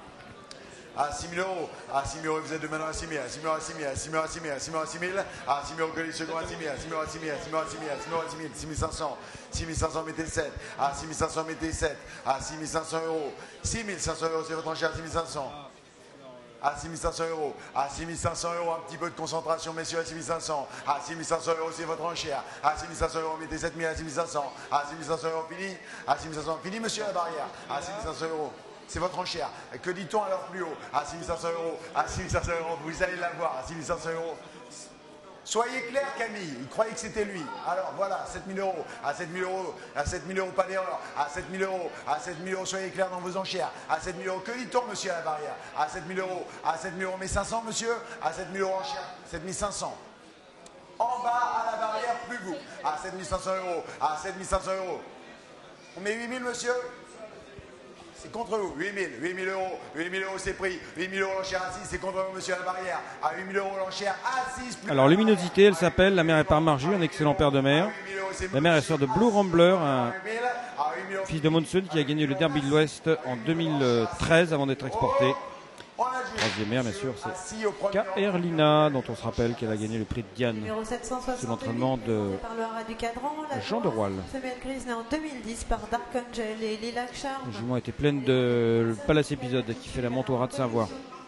À six mille euros, à six mille euros, vous êtes de maintenant à six mille, à six mille, à six mille, à six mille, à six mille, à six mille, à six mille, à six mille euros, que les secondes à six mille, à six mille, à six mille, à six mille, à six mille, à six mille, à six mille, six mille cinq cents, six mille cinq cents, mettez sept, à six mille cinq cents, mettez sept, à six mille cinq cents euros, six mille cinq cents euros, c'est votre enchère à six mille cinq cents. À six mille cinq cents euros, à six mille cinq cents euros, un petit peu de concentration, messieurs, à six mille cinq cents, à six mille cinq cents euros, c'est votre enchère, à six mille cinq cents euros, mettez sept mille à six mille cinq cents, à six mille cinq cents euros, fini, à six mille cinq cents, fini, monsieur, à la barrière, à six mille cinq cents euros. C'est votre enchère. Que dit-on alors plus haut? À six mille cinq cents euros, à six mille cinq cents euros, vous allez l'avoir, à six mille cinq cents euros. Soyez clair, Camille, il croyait que c'était lui. Alors voilà, sept mille euros, à sept mille euros, à sept mille euros, pas d'erreur, à sept mille euros, à sept mille euros, soyez clair dans vos enchères, à sept mille euros, que dit-on, monsieur, à la barrière? À sept mille euros, à sept mille euros, mais cinq cents, monsieur, à sept mille euros enchère, sept mille cinq cents. En bas, à la barrière, plus vous, à sept mille cinq cents euros, à sept mille cinq cents euros. On met huit mille, monsieur? C'est contre vous, huit mille, huit mille euros, huit mille euros c'est pris, huit mille euros l'enchère à six, c'est contre vous, monsieur, à la barrière, à huit mille euros l'enchère à six. Alors, luminosité, elle s'appelle, la mère est par Marju, un excellent père de mère. La mère est sœur de Blue Rambler, un fils de Monsoon qui a gagné le Derby de l'Ouest en deux mille treize avant d'être exporté. Troisième mère, bien sûr, c'est Kaerlina, dont on se rappelle qu'elle a gagné le prix de Diane. C'est l'entraînement de Jean de Roile. Femelle grise née en deux mille dix par Dark Angel et Lilac Charme. La jument était pleine de Palace Épisode qui fait la monte au rat de Saint-Voir.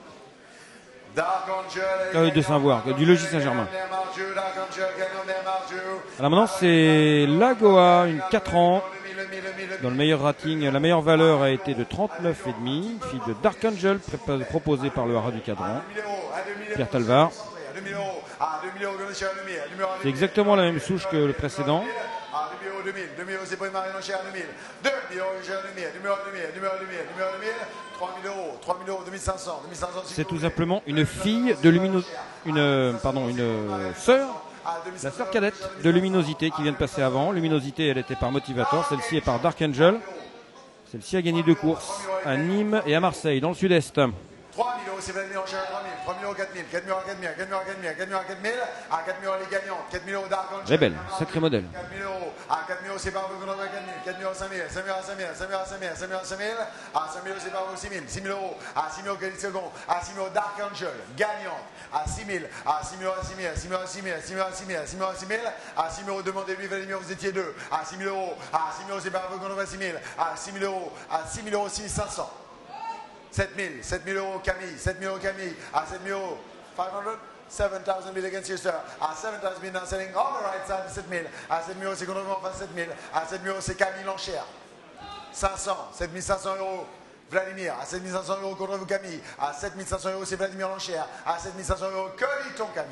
Euh, de Saint-Voir, du Logis Saint-Germain. Alors maintenant, c'est Lagoa, une quatre ans. Dans le meilleur rating, la meilleure valeur a été de trente-neuf virgule cinq, fille de Dark Angel, proposée par le haras du Cadran, Pierre Talvar. C'est exactement la même souche que le précédent. deux mille, deux mille euros, c'est pour Marie Enchère, deux mille, deux mille euros, deux mille, numéro deux mille, numéro deux mille, numéro deux mille, trois mille euros, trois mille euros, deux mille cinq cents, deux mille cinq cents. C'est tout simplement une fille de luminosité, une, pardon, une sœur, la sœur cadette de Luminosité qui vient de passer avant. Luminosité, elle était par Motivator, celle-ci est par Dark Angel. Celle-ci a gagné deux courses à Nîmes et à Marseille, dans le sud-est. trois mille euros, c'est Vladimir Enchère à trois mille, trois mille euros, quatre mille, quatre mille euros, quatre mille, quatre mille euros, quatre mille, quatre mille euros, quatre mille, à quatre mille euros les gagnants, quatre mille euros Dark Angel. Rebelle, sacré modèle. quatre mille euros, à quatre mille euros, c'est par vous, quatre mille, quatre mille euros, cinq mille, cinq mille euros, cinq mille, cinq mille euros, cinq mille, cinq mille euros, cinq mille, à cinq mille euros, c'est par vous, six mille, six mille euros, à six mille euros, qualité seconde, à six mille euros Dark Angel, gagnante, à six mille, à six mille euros, à six mille, à six mille euros, à six mille, à six mille euros, à six mille, à six mille euros, à six mille, à six mille euros, demandez-lui, Vladimir, vous étiez deux, à six mille euros, à six mille euros, c'est par vous, six mille, à six mille euros, à six mille euros, six mille cinq cents. sept mille, sept mille euros Camille, sept mille euros Camille, à sept mille euros, cinq cents, seven thousand bid against you, sir. À seven thousand bid now selling on the right side, sept mille. À sept mille euros, c'est contre vous, enfin sept mille. À sept mille euros, c'est Camille l'enchère. cinq cents, sept mille cinq cents euros. Vladimir, à sept mille cinq cents euros contre vous Camille. À sept mille cinq cents euros, c'est Vladimir l'enchère. À sept mille cinq cents euros, que dit-on Camille?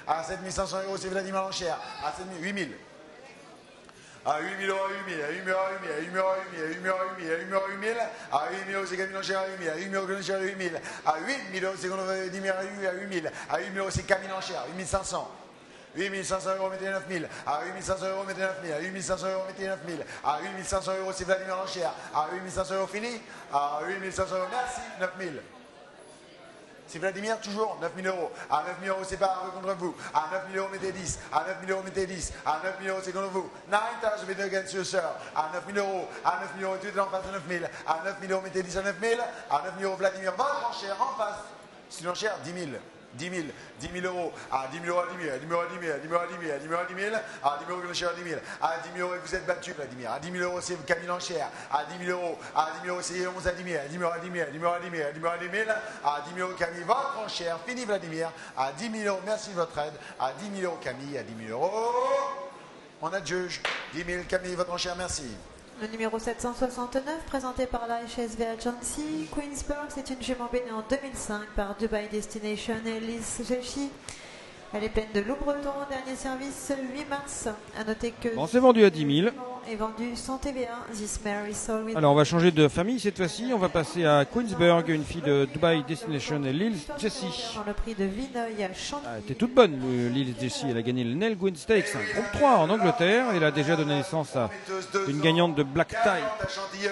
À sept mille cinq cents euros, c'est Vladimir l'enchère. À sept mille, huit mille. À huit mille euros, huit mille, à huit mille euros, huit mille, à huit mille euros, huit mille, à huit mille euros, huit mille, à huit mille euros, huit mille, à huit mille euros, c'est Camille l'enchère à huit mille, à huit mille euros, l'enchère à huit mille, à huit mille euros, c'est Vladimir à huit mille, à huit mille euros, c'est Camille l'enchère, huit mille cinq cents. huit mille cinq cents euros, mettez neuf mille. À huit mille cinq cents euros, mettez neuf mille. À huit mille cinq cents euros, mettez neuf mille. À huit mille cinq cents euros, c'est Vladimir l'enchère. À huit mille cinq cents euros, fini. À huit mille cinq cents euros, merci, neuf mille. C'est Vladimir, toujours neuf mille euros. À neuf mille euros, c'est pas contre vous. À neuf mille euros, mettez dix. À neuf mille euros, mettez dix. À neuf mille euros, c'est contre vous. nine thousand bid against your sir. À neuf mille euros. À neuf mille euros, tout est en face de neuf mille. À neuf mille euros, mettez dix à neuf mille. À neuf mille euros, Vladimir, votre enchère en face. C'est une enchère, dix mille. dix mille, dix mille euros, à dix mille euros, à dix mille, à dix mille euros, à dix mille, à dix mille euros, à dix mille, à dix mille euros, à dix mille, à dix mille euros, l'enchère à dix mille, à dix mille euros, vous êtes battu, Vladimir, à dix mille euros, c'est Camille l'enchère, à dix mille euros, à dix mille euros, c'est onze à dix mille, à dix mille euros, à dix mille, à dix mille euros, à dix mille, à dix mille euros, à dix mille, à dix mille euros, Camille, votre enchère, fini Vladimir, à dix mille euros, merci de votre aide, à dix mille euros, Camille, à dix mille euros, on adjuge, dix mille, Camille, votre enchère, merci. Le numéro sept cent soixante-neuf, présenté par la H S V Agency, Queensburg, c'est une jument née en deux mille cinq par Dubai Destination et Liz Jechi. Elle est pleine de loup breton, dernier service huit mars. À noter que bon, c'est vendu à dix mille. Est vendu sans T V A. This Mary Soul with Alors on va changer de famille cette fois-ci, on va passer à Queensburg, une fille de Dubai Destination et Lil Jessie. Dans le prix de Vinoy à Chantilly. Elle était toute bonne, euh, Lil Jessie, elle a gagné le Nell Gwyn Stakes, un groupe trois en Angleterre, elle a déjà donné naissance à une gagnante de Black Tie.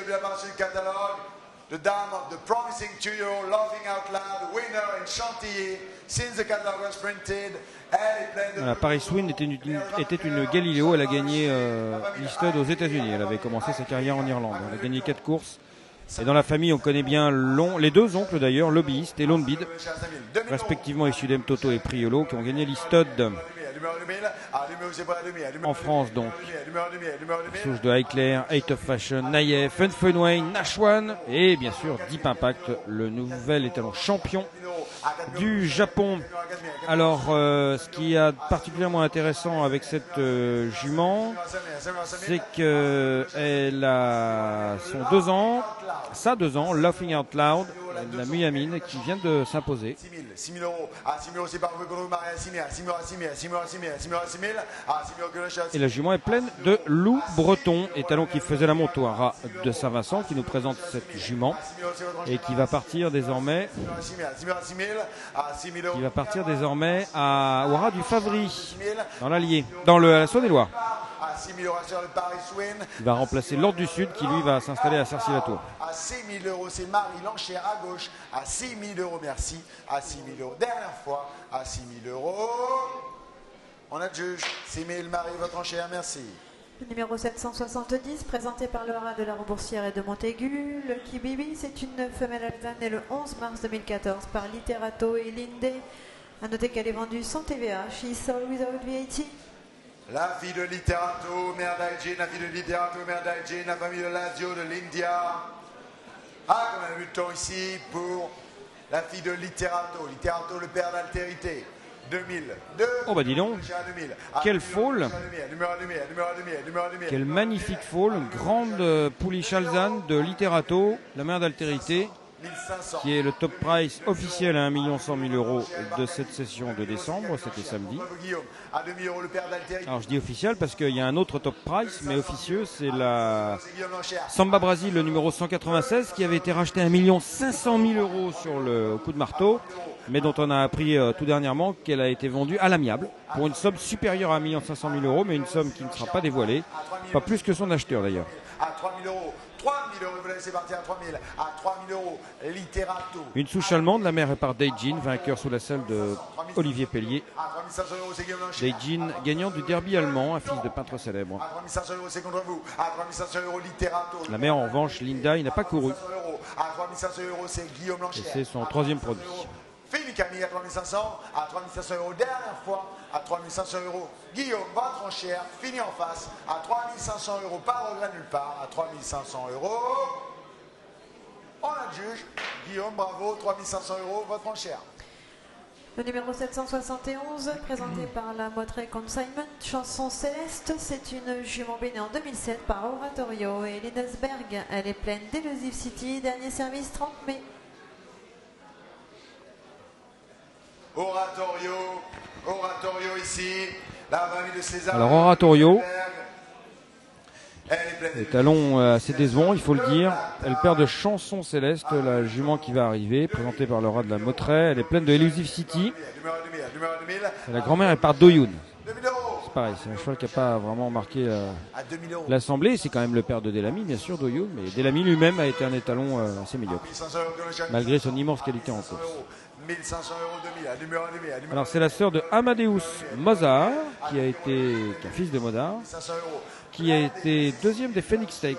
The dame of the promising two-year-old laughing out loud, winner in Chantilly, since the catalogue was printed. Voilà, Paris Wind était une, était une Galileo, elle a gagné euh, l'Easted aux États-Unis, elle avait commencé sa carrière en Irlande, elle a gagné quatre courses. Et dans la famille, on connaît bien Lon, les deux oncles d'ailleurs, Lobbyist et Lone Bid, respectivement issus d'M Toto et Priolo, qui ont gagné l'Easted en France donc. Souche de Highclere, Eight of Fashion, Naïef, Fun Funway, Nashwan et bien sûr Deep Impact, le nouvel étalon champion du Japon. Alors euh, ce qui est particulièrement intéressant avec cette euh, jument, c'est qu'elle a son deux ans, ça deux ans, Laughing Out Loud, la Muyamine qui vient de s'imposer. six mille euros, à six mille euros c'est par vous qu'on vous marie à six mille, à six mille, à six mille, à six mille, à six mille, à six mille, à six mille, à six mille. Et la jument est pleine de loups bretons, étalon qui faisait la monte au haras de Saint-Vincent, qui nous présente cette jument et qui va partir désormais qui va partir désormais à, au haras du Favry, dans l'Allier, dans le, la Saône-et-Loire. Il va remplacer l'Ordre du Sud qui lui va s'installer à Cercy-la-Tour. À six mille euros, c'est Marie l'enchère à gauche. À six mille euros, merci. À six mille euros, dernière fois. À six mille euros, on adjuge. six mille, Marie, votre enchère, merci. Le numéro sept cent soixante-dix, présenté par le haras de la Reboursière et de Montaigu. Le Kibibi, c'est une femelle alezane née le onze mars deux mille quatorze par Literato et Linde. A noter qu'elle est vendue sans T V A. She sold without V A T. La fille de Literato, mère d'Aïdjin, la fille de Literato, mère d'Aïdjin, la famille de Lazio, de l'India. Ah, on a eu le temps ici pour la fille de Literato. Literato, le père d'altérité. deux mille deux. Oh bah dis donc, quel fall, quel magnifique fall, une grande pouliche alezane de Literato, la mère d'altérité, qui est le top price officiel à un million cent mille euros de cette session de décembre, c'était samedi. Alors je dis officiel parce qu'il y a un autre top price, mais officieux, c'est la Samba Brasil, le numéro cent quatre-vingt-seize, qui avait été racheté à un million cinq cent mille euros sur le coup de marteau, mais dont on a appris euh, tout dernièrement qu'elle a été vendue à l'amiable pour une somme supérieure à un million cinq cent mille euros, mais une somme qui ne sera pas dévoilée, pas plus que son acheteur d'ailleurs. À trois mille euros. trois mille euros, vous la laissez partir à trois mille. À trois mille euros, Literato. Une souche allemande, la mère est par Deijin, vainqueur sous la selle de Olivier Pellier. À trois mille cinq cents euros, c'est Guillaume l'enchère. Deijin, gagnant du derby allemand, un fils de peintre célèbre. À trois mille cinq cents euros, c'est contre vous. À trois mille cinq cents euros, Literato. La mère, en revanche, Linda, il n'a pas couru. À trois mille cinq cents euros, c'est Guillaume l'enchère. Et c'est son troisième produit. Fini Camille à trois mille cinq cents, à trois mille cinq cents euros, dernière fois, à trois mille cinq cents euros, Guillaume, votre enchère, fini en face, à trois mille cinq cents euros, pas de regret nulle part, à trois mille cinq cents euros, on adjuge, Guillaume, bravo, trois mille cinq cents euros, votre enchère. Le numéro sept cent soixante et onze, présenté par la Motrey Consignment, chanson Céleste, c'est une jument née en deux mille sept par Oratorio et Linesberg. Elle est pleine d'Elusive City, dernier service trente mai. Oratorio, Oratorio ici. La famille de César. Alors Oratorio, les talons euh, assez décevants, il faut le dire. Elle perd de Chanson Céleste, la jument qui va arriver, présentée par le rat de la Mottray. Elle est pleine de Elusive City. Et la grand-mère est par Doyoun. C'est pareil, c'est un cheval qui n'a pas vraiment marqué euh, l'assemblée. C'est quand même le père de Delamy, bien sûr, Doyoun. Mais Delamy lui-même a été un étalon euh, assez médiocre, malgré son immense qualité en course. Alors c'est la sœur de Amadeus Mozart, qui a été qui est fils de Mozart, qui a été deuxième des Phoenix Stakes,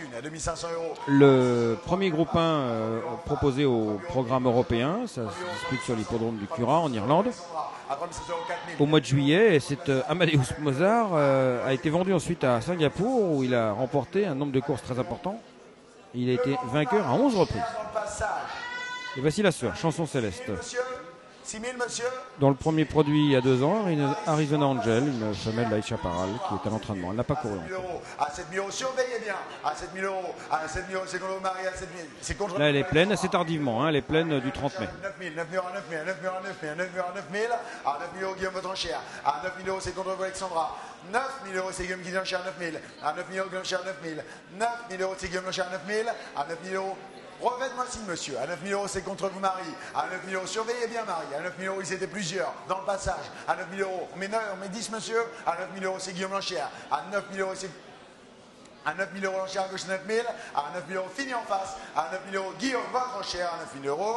le premier groupe un euh, proposé au programme européen. Ça se dispute sur l'hippodrome du Cura en Irlande au mois de juillet. Et cet euh, Amadeus Mozart euh, a été vendu ensuite à Singapour, où il a remporté un nombre de courses très important. Il a été vainqueur à onze reprises. Et voici la sœur, Chanson Céleste. Dans le premier produit il y a deux ans, Arizona Angel, une femelle d'Aïe Chaparral qui est à l'entraînement. Elle n'a pas couru. Là, elle est pleine, assez tardivement. Hein, elle est pleine du trente mai. neuf mille, neuf mille euros, neuf mille, neuf mille euros, neuf mille, neuf mille euros, neuf mille. À neuf mille euros, Guillaume votre enchère. À neuf mille euros, c'est contre Alexandra. neuf mille euros, c'est Guillaume qui enchère à neuf mille. À neuf mille euros, Guillaume enchère à neuf mille. neuf mille euros, c'est Guillaume enchère à neuf mille. À neuf mille euros. Refaites-moi signe, monsieur. À neuf mille euros, c'est contre vous, Marie. À neuf mille euros, surveillez bien, Marie. À neuf mille euros, ils étaient plusieurs dans le passage. À neuf mille euros, on met neuf, on met dix, monsieur. À neuf mille euros, c'est Guillaume Lanchère. À neuf mille euros, c'est. À neuf mille euros, l'enchère à gauche, neuf mille. À neuf mille euros, fini en face. À neuf mille euros, Guillaume, votre enchère. À neuf mille euros.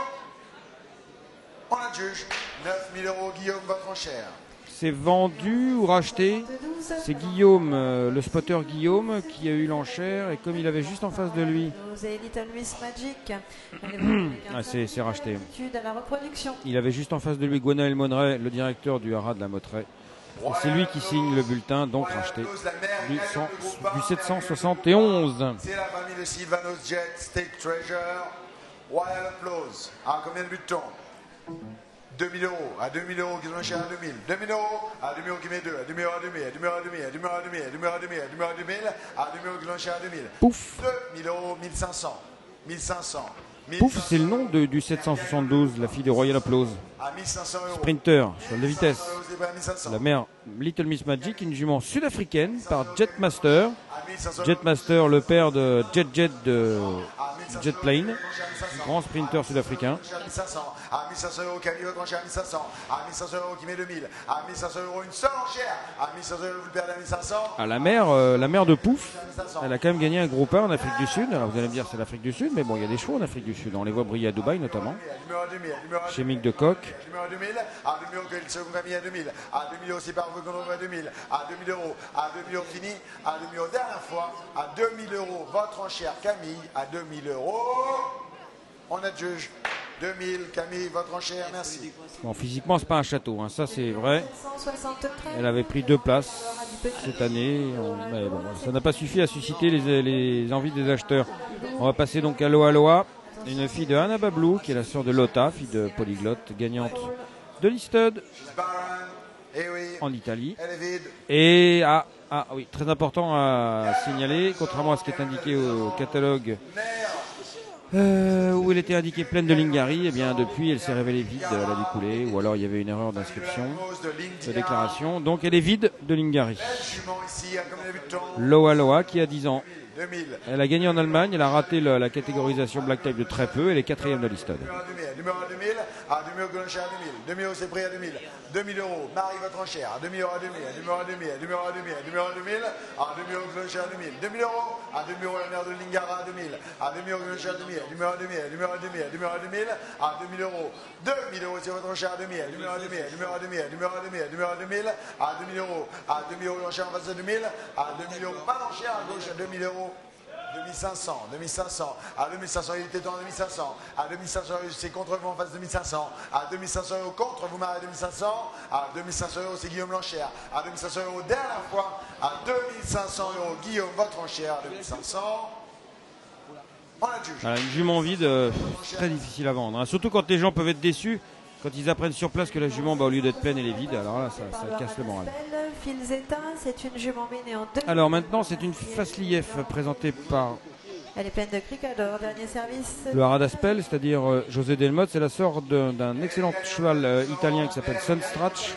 On a le juge. neuf mille euros, Guillaume, votre enchère. C'est vendu ou racheté. C'est Guillaume, euh, le spotter Guillaume, qui a eu l'enchère. Et comme il avait juste en face de lui. Vous avez Little Miss Magic. Ah, c'est racheté. À la reproduction. Il avait juste en face de lui Gwenaël Monneray, le directeur du haras de la Mottray. Et c'est lui qui signe le bulletin, donc racheté, du, cent, du sept cent soixante et onze. C'est la famille de Sylvanos Jet, Stake Treasure. Royal Applause. À combien de butons? deux mille euros, à deux mille euros qui sont chers à deux mille, deux mille euros, à deux mille euros qui met deux, à deux mille euros à deux mille, à deux mille euros à deux mille, à deux mille euros à deux mille, à deux mille euros à deux mille, à deux mille euros à deux mille, à deux mille euros qui sont chers à deux mille. Pouf. deux mille euros, mille cinq cents, mille cinq cents. Pouf, c'est le nom de, du sept cent soixante-douze, la fille de Royal Applause. Sprinter, cheval de vitesse. La mère Little Miss Magic, une jument sud-africaine par Jetmaster. Jetmaster, le père de Jet Jet de Jet Plane, grand sprinter sud-africain. À mille cinq cents euros, Camille votre enchère à mille cinq cents. À mille cinq cents euros qui met deux mille. À mille cinq cents euros, une seule enchère. À mille cinq cents euros, vous le perdez à mille cinq cents. Ah, la mère, euh, la mère de Pouf, elle a quand même gagné un groupe un en Afrique du Sud. Alors vous allez me dire c'est l'Afrique du Sud, mais bon, il y a des chevaux en Afrique du Sud. On les voit briller à Dubaï notamment. Chez Mick de Coq. À deux mille euros, que le second Camille à deux mille. À deux mille euros, c'est par vous qu'on à deux mille. À deux mille euros, à deux mille euros fini. À deux mille euros dernière fois. À deux mille euros, votre enchère Camille. À deux mille euros, on a de juge. deux mille, Camille, votre enchère, merci. Bon, physiquement, c'est pas un château, hein, ça c'est vrai. Elle avait pris deux places cette année, mais bon, ça n'a pas suffi à susciter les, les envies des acheteurs. On va passer donc à Loa Loa, une fille de Anna Bablou, qui est la sœur de Lotta, fille de polyglotte, gagnante de l'Istud en Italie. Et ah, ah oui, très important à signaler, contrairement à ce qui est indiqué au catalogue. Euh, où elle était indiquée pleine de Lingari, et bien depuis elle s'est révélée vide, elle a découlé, ou alors il y avait une erreur d'inscription, de déclaration, donc elle est vide de Lingari. Loa Loa qui a dix ans, elle a gagné en Allemagne, elle a raté la, la catégorisation Black Type de très peu, elle est quatrième de l'Istad. deux mille euros, c'est pris à deux mille. deux mille euros, Marie, votre enchère. À deux mille euros, à deux mille, à deux mille euros, à deux mille, à deux mille euros, à deux mille, à deux mille euros, à deux mille, à deux mille euros, clocher à deux mille. deux mille euros, à deux mille euros, la mère de Lingara, à deux mille, à deux mille euros, clocher à deux mille, à deux mille euros, à deux mille, à deux mille euros, à deux mille, à deux mille euros, à deux mille, à deux mille euros. deux mille euros, c'est votre enchère à deux mille, à deux mille euros, à deux mille, à deux mille euros, à deux mille, à deux mille euros, à deux mille, à deux mille euros, à deux mille, à deux mille euros, à deux mille euros, l'enchère en face de deux mille, à deux mille euros, pas d'enchère à gauche, à deux mille euros. deux mille cinq cents, deux mille cinq cents, à deux mille cinq cents, il était dans deux mille cinq cents, à deux mille cinq cents, c'est contre vous en face de deux mille cinq cents, à deux mille cinq cents euros contre vous, Marie, deux mille cinq cents, à deux mille cinq cents euros, c'est Guillaume l'enchère, à deux mille cinq cents euros, dernière fois, à deux mille cinq cents euros, Guillaume, votre enchère, à deux mille cinq cents, on a le juge. Voilà, une jument vide, euh, très difficile à vendre, hein. Surtout quand les gens peuvent être déçus, quand ils apprennent sur place que la jument, bah, au lieu d'être pleine, elle est vide, alors là, ça, ça casse le moral. Filzetta, c'est une jument née en deux mille. Alors maintenant, c'est une Faslief présentée par Elle est pleine de cricador. Dernier service. Le Haradaspel, c'est-à-dire euh, José Delmotte, c'est la sœur de- d'un excellent cheval euh, italien qui s'appelle Sunstratch.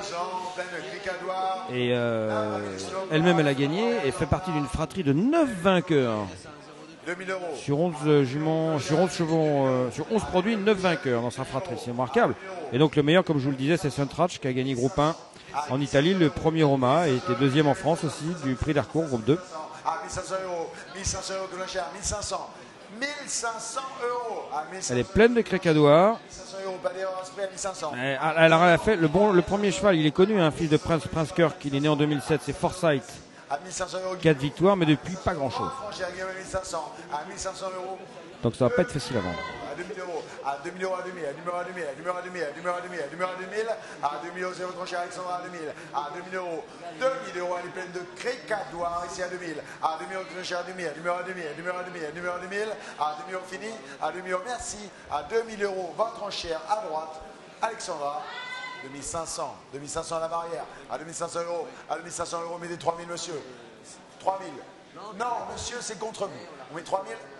Et euh, elle-même, elle a gagné et fait partie d'une fratrie de neuf vainqueurs. Sur onze euh, juments, sur onze chevaux, euh, sur onze produits, neuf vainqueurs dans sa fratrie. C'est remarquable. Et donc le meilleur, comme je vous le disais, c'est Sunstratch qui a gagné groupe un en Italie, le premier Roma, et était deuxième en France aussi du prix d'Harcourt, groupe deux. À mille cinq cents euros, mille cinq cents euros que l'on cherche, mille cinq cents, mille cinq cents euros. À mille cinq cents Elle est pleine de crécadoirs. euros, pas d'erreur, à mille cinq cents. Elle, elle a fait le, bon, le premier cheval, il est connu, un fils de Prince, Prince Kirk, il est né en deux mille sept, c'est Forsyth. À mille cinq cents euros. quatre victoires, mais depuis pas grand-chose. Cher Guillaume, mille cinq cents, à mille cinq cents euros. Donc ça va pas être facile à vendre. À deux mille euros, à deux mille euros, à deux mille, à deux mille, à deux mille, à deux mille, à deux mille, à deux mille, à deux mille, à deux mille, à deux mille, à deux mille euros, c'est votre cher Alexandra, à deux mille, à deux mille euros, deux mille euros, elle est pleine de crécadoirs ici à deux mille, à deux mille euros, cher à deux mille, à deux mille, à deux mille, à deux mille, à deux mille, à deux mille, à deux mille, à deux mille euros fini, à deux mille euros, merci, à deux mille euros, votre enchère à droite, Alexandra. deux mille cinq cents, deux mille cinq cents à la barrière, à deux mille cinq cents euros, à deux mille cinq cents euros, mettez trois mille, monsieur. trois mille. Non, monsieur, c'est contre vous. On met trois mille.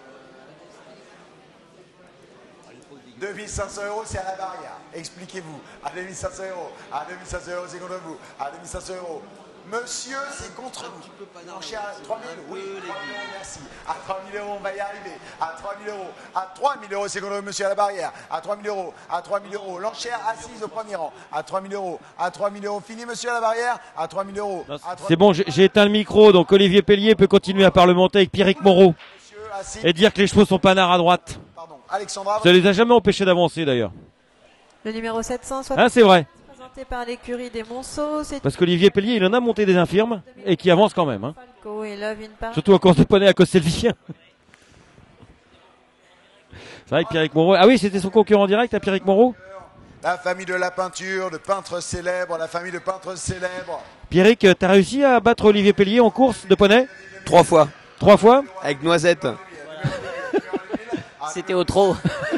deux mille cinq cents euros, c'est à la barrière. Expliquez-vous. À deux mille cinq cents euros. À deux mille cinq cents euros, c'est contre vous. À deux mille cinq cents euros. Monsieur, c'est contre vous. Mon cher, trois mille, oui, trois mille euros, merci. À trois mille euros, on va y arriver. À trois mille euros. À trois mille euros, c'est contre vous, monsieur, à la barrière. À trois mille euros. À trois mille euros. L'enchère assise au premier rang. À trois mille euros. À trois mille euros. Fini, monsieur, à la barrière. À trois mille euros. C'est bon, j'ai j'ai éteint le micro, donc Olivier Pellier peut continuer à parlementer avec Pierrick Moreau et dire que les chevaux sont panards à droite. Alexandra. Ça les a jamais empêchés d'avancer d'ailleurs. Le numéro sept cent soixante. Hein, c'est vrai. Présenté par l'écurie des Monceaux. C'est Parce qu'Olivier Pellier, il en a monté des infirmes et qui avance quand même. Hein. Falco et Love in Paris. Surtout en course de poney à Costelvicien. C'est vrai que Pierrick Moreau. Ah oui, c'était son concurrent direct à Pierrick Moreau. La famille de la peinture, de peintres célèbres, la famille de peintres célèbres. Pierrick, t'as réussi à battre Olivier Pellier en course de poney? Trois fois. Trois fois? Avec Noisette. C'était au trot.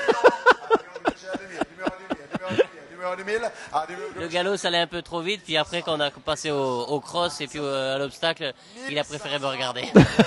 Le galop, ça allait un peu trop vite, puis après, quand on a passé au, au cross et puis au- à l'obstacle, il a préféré me regarder.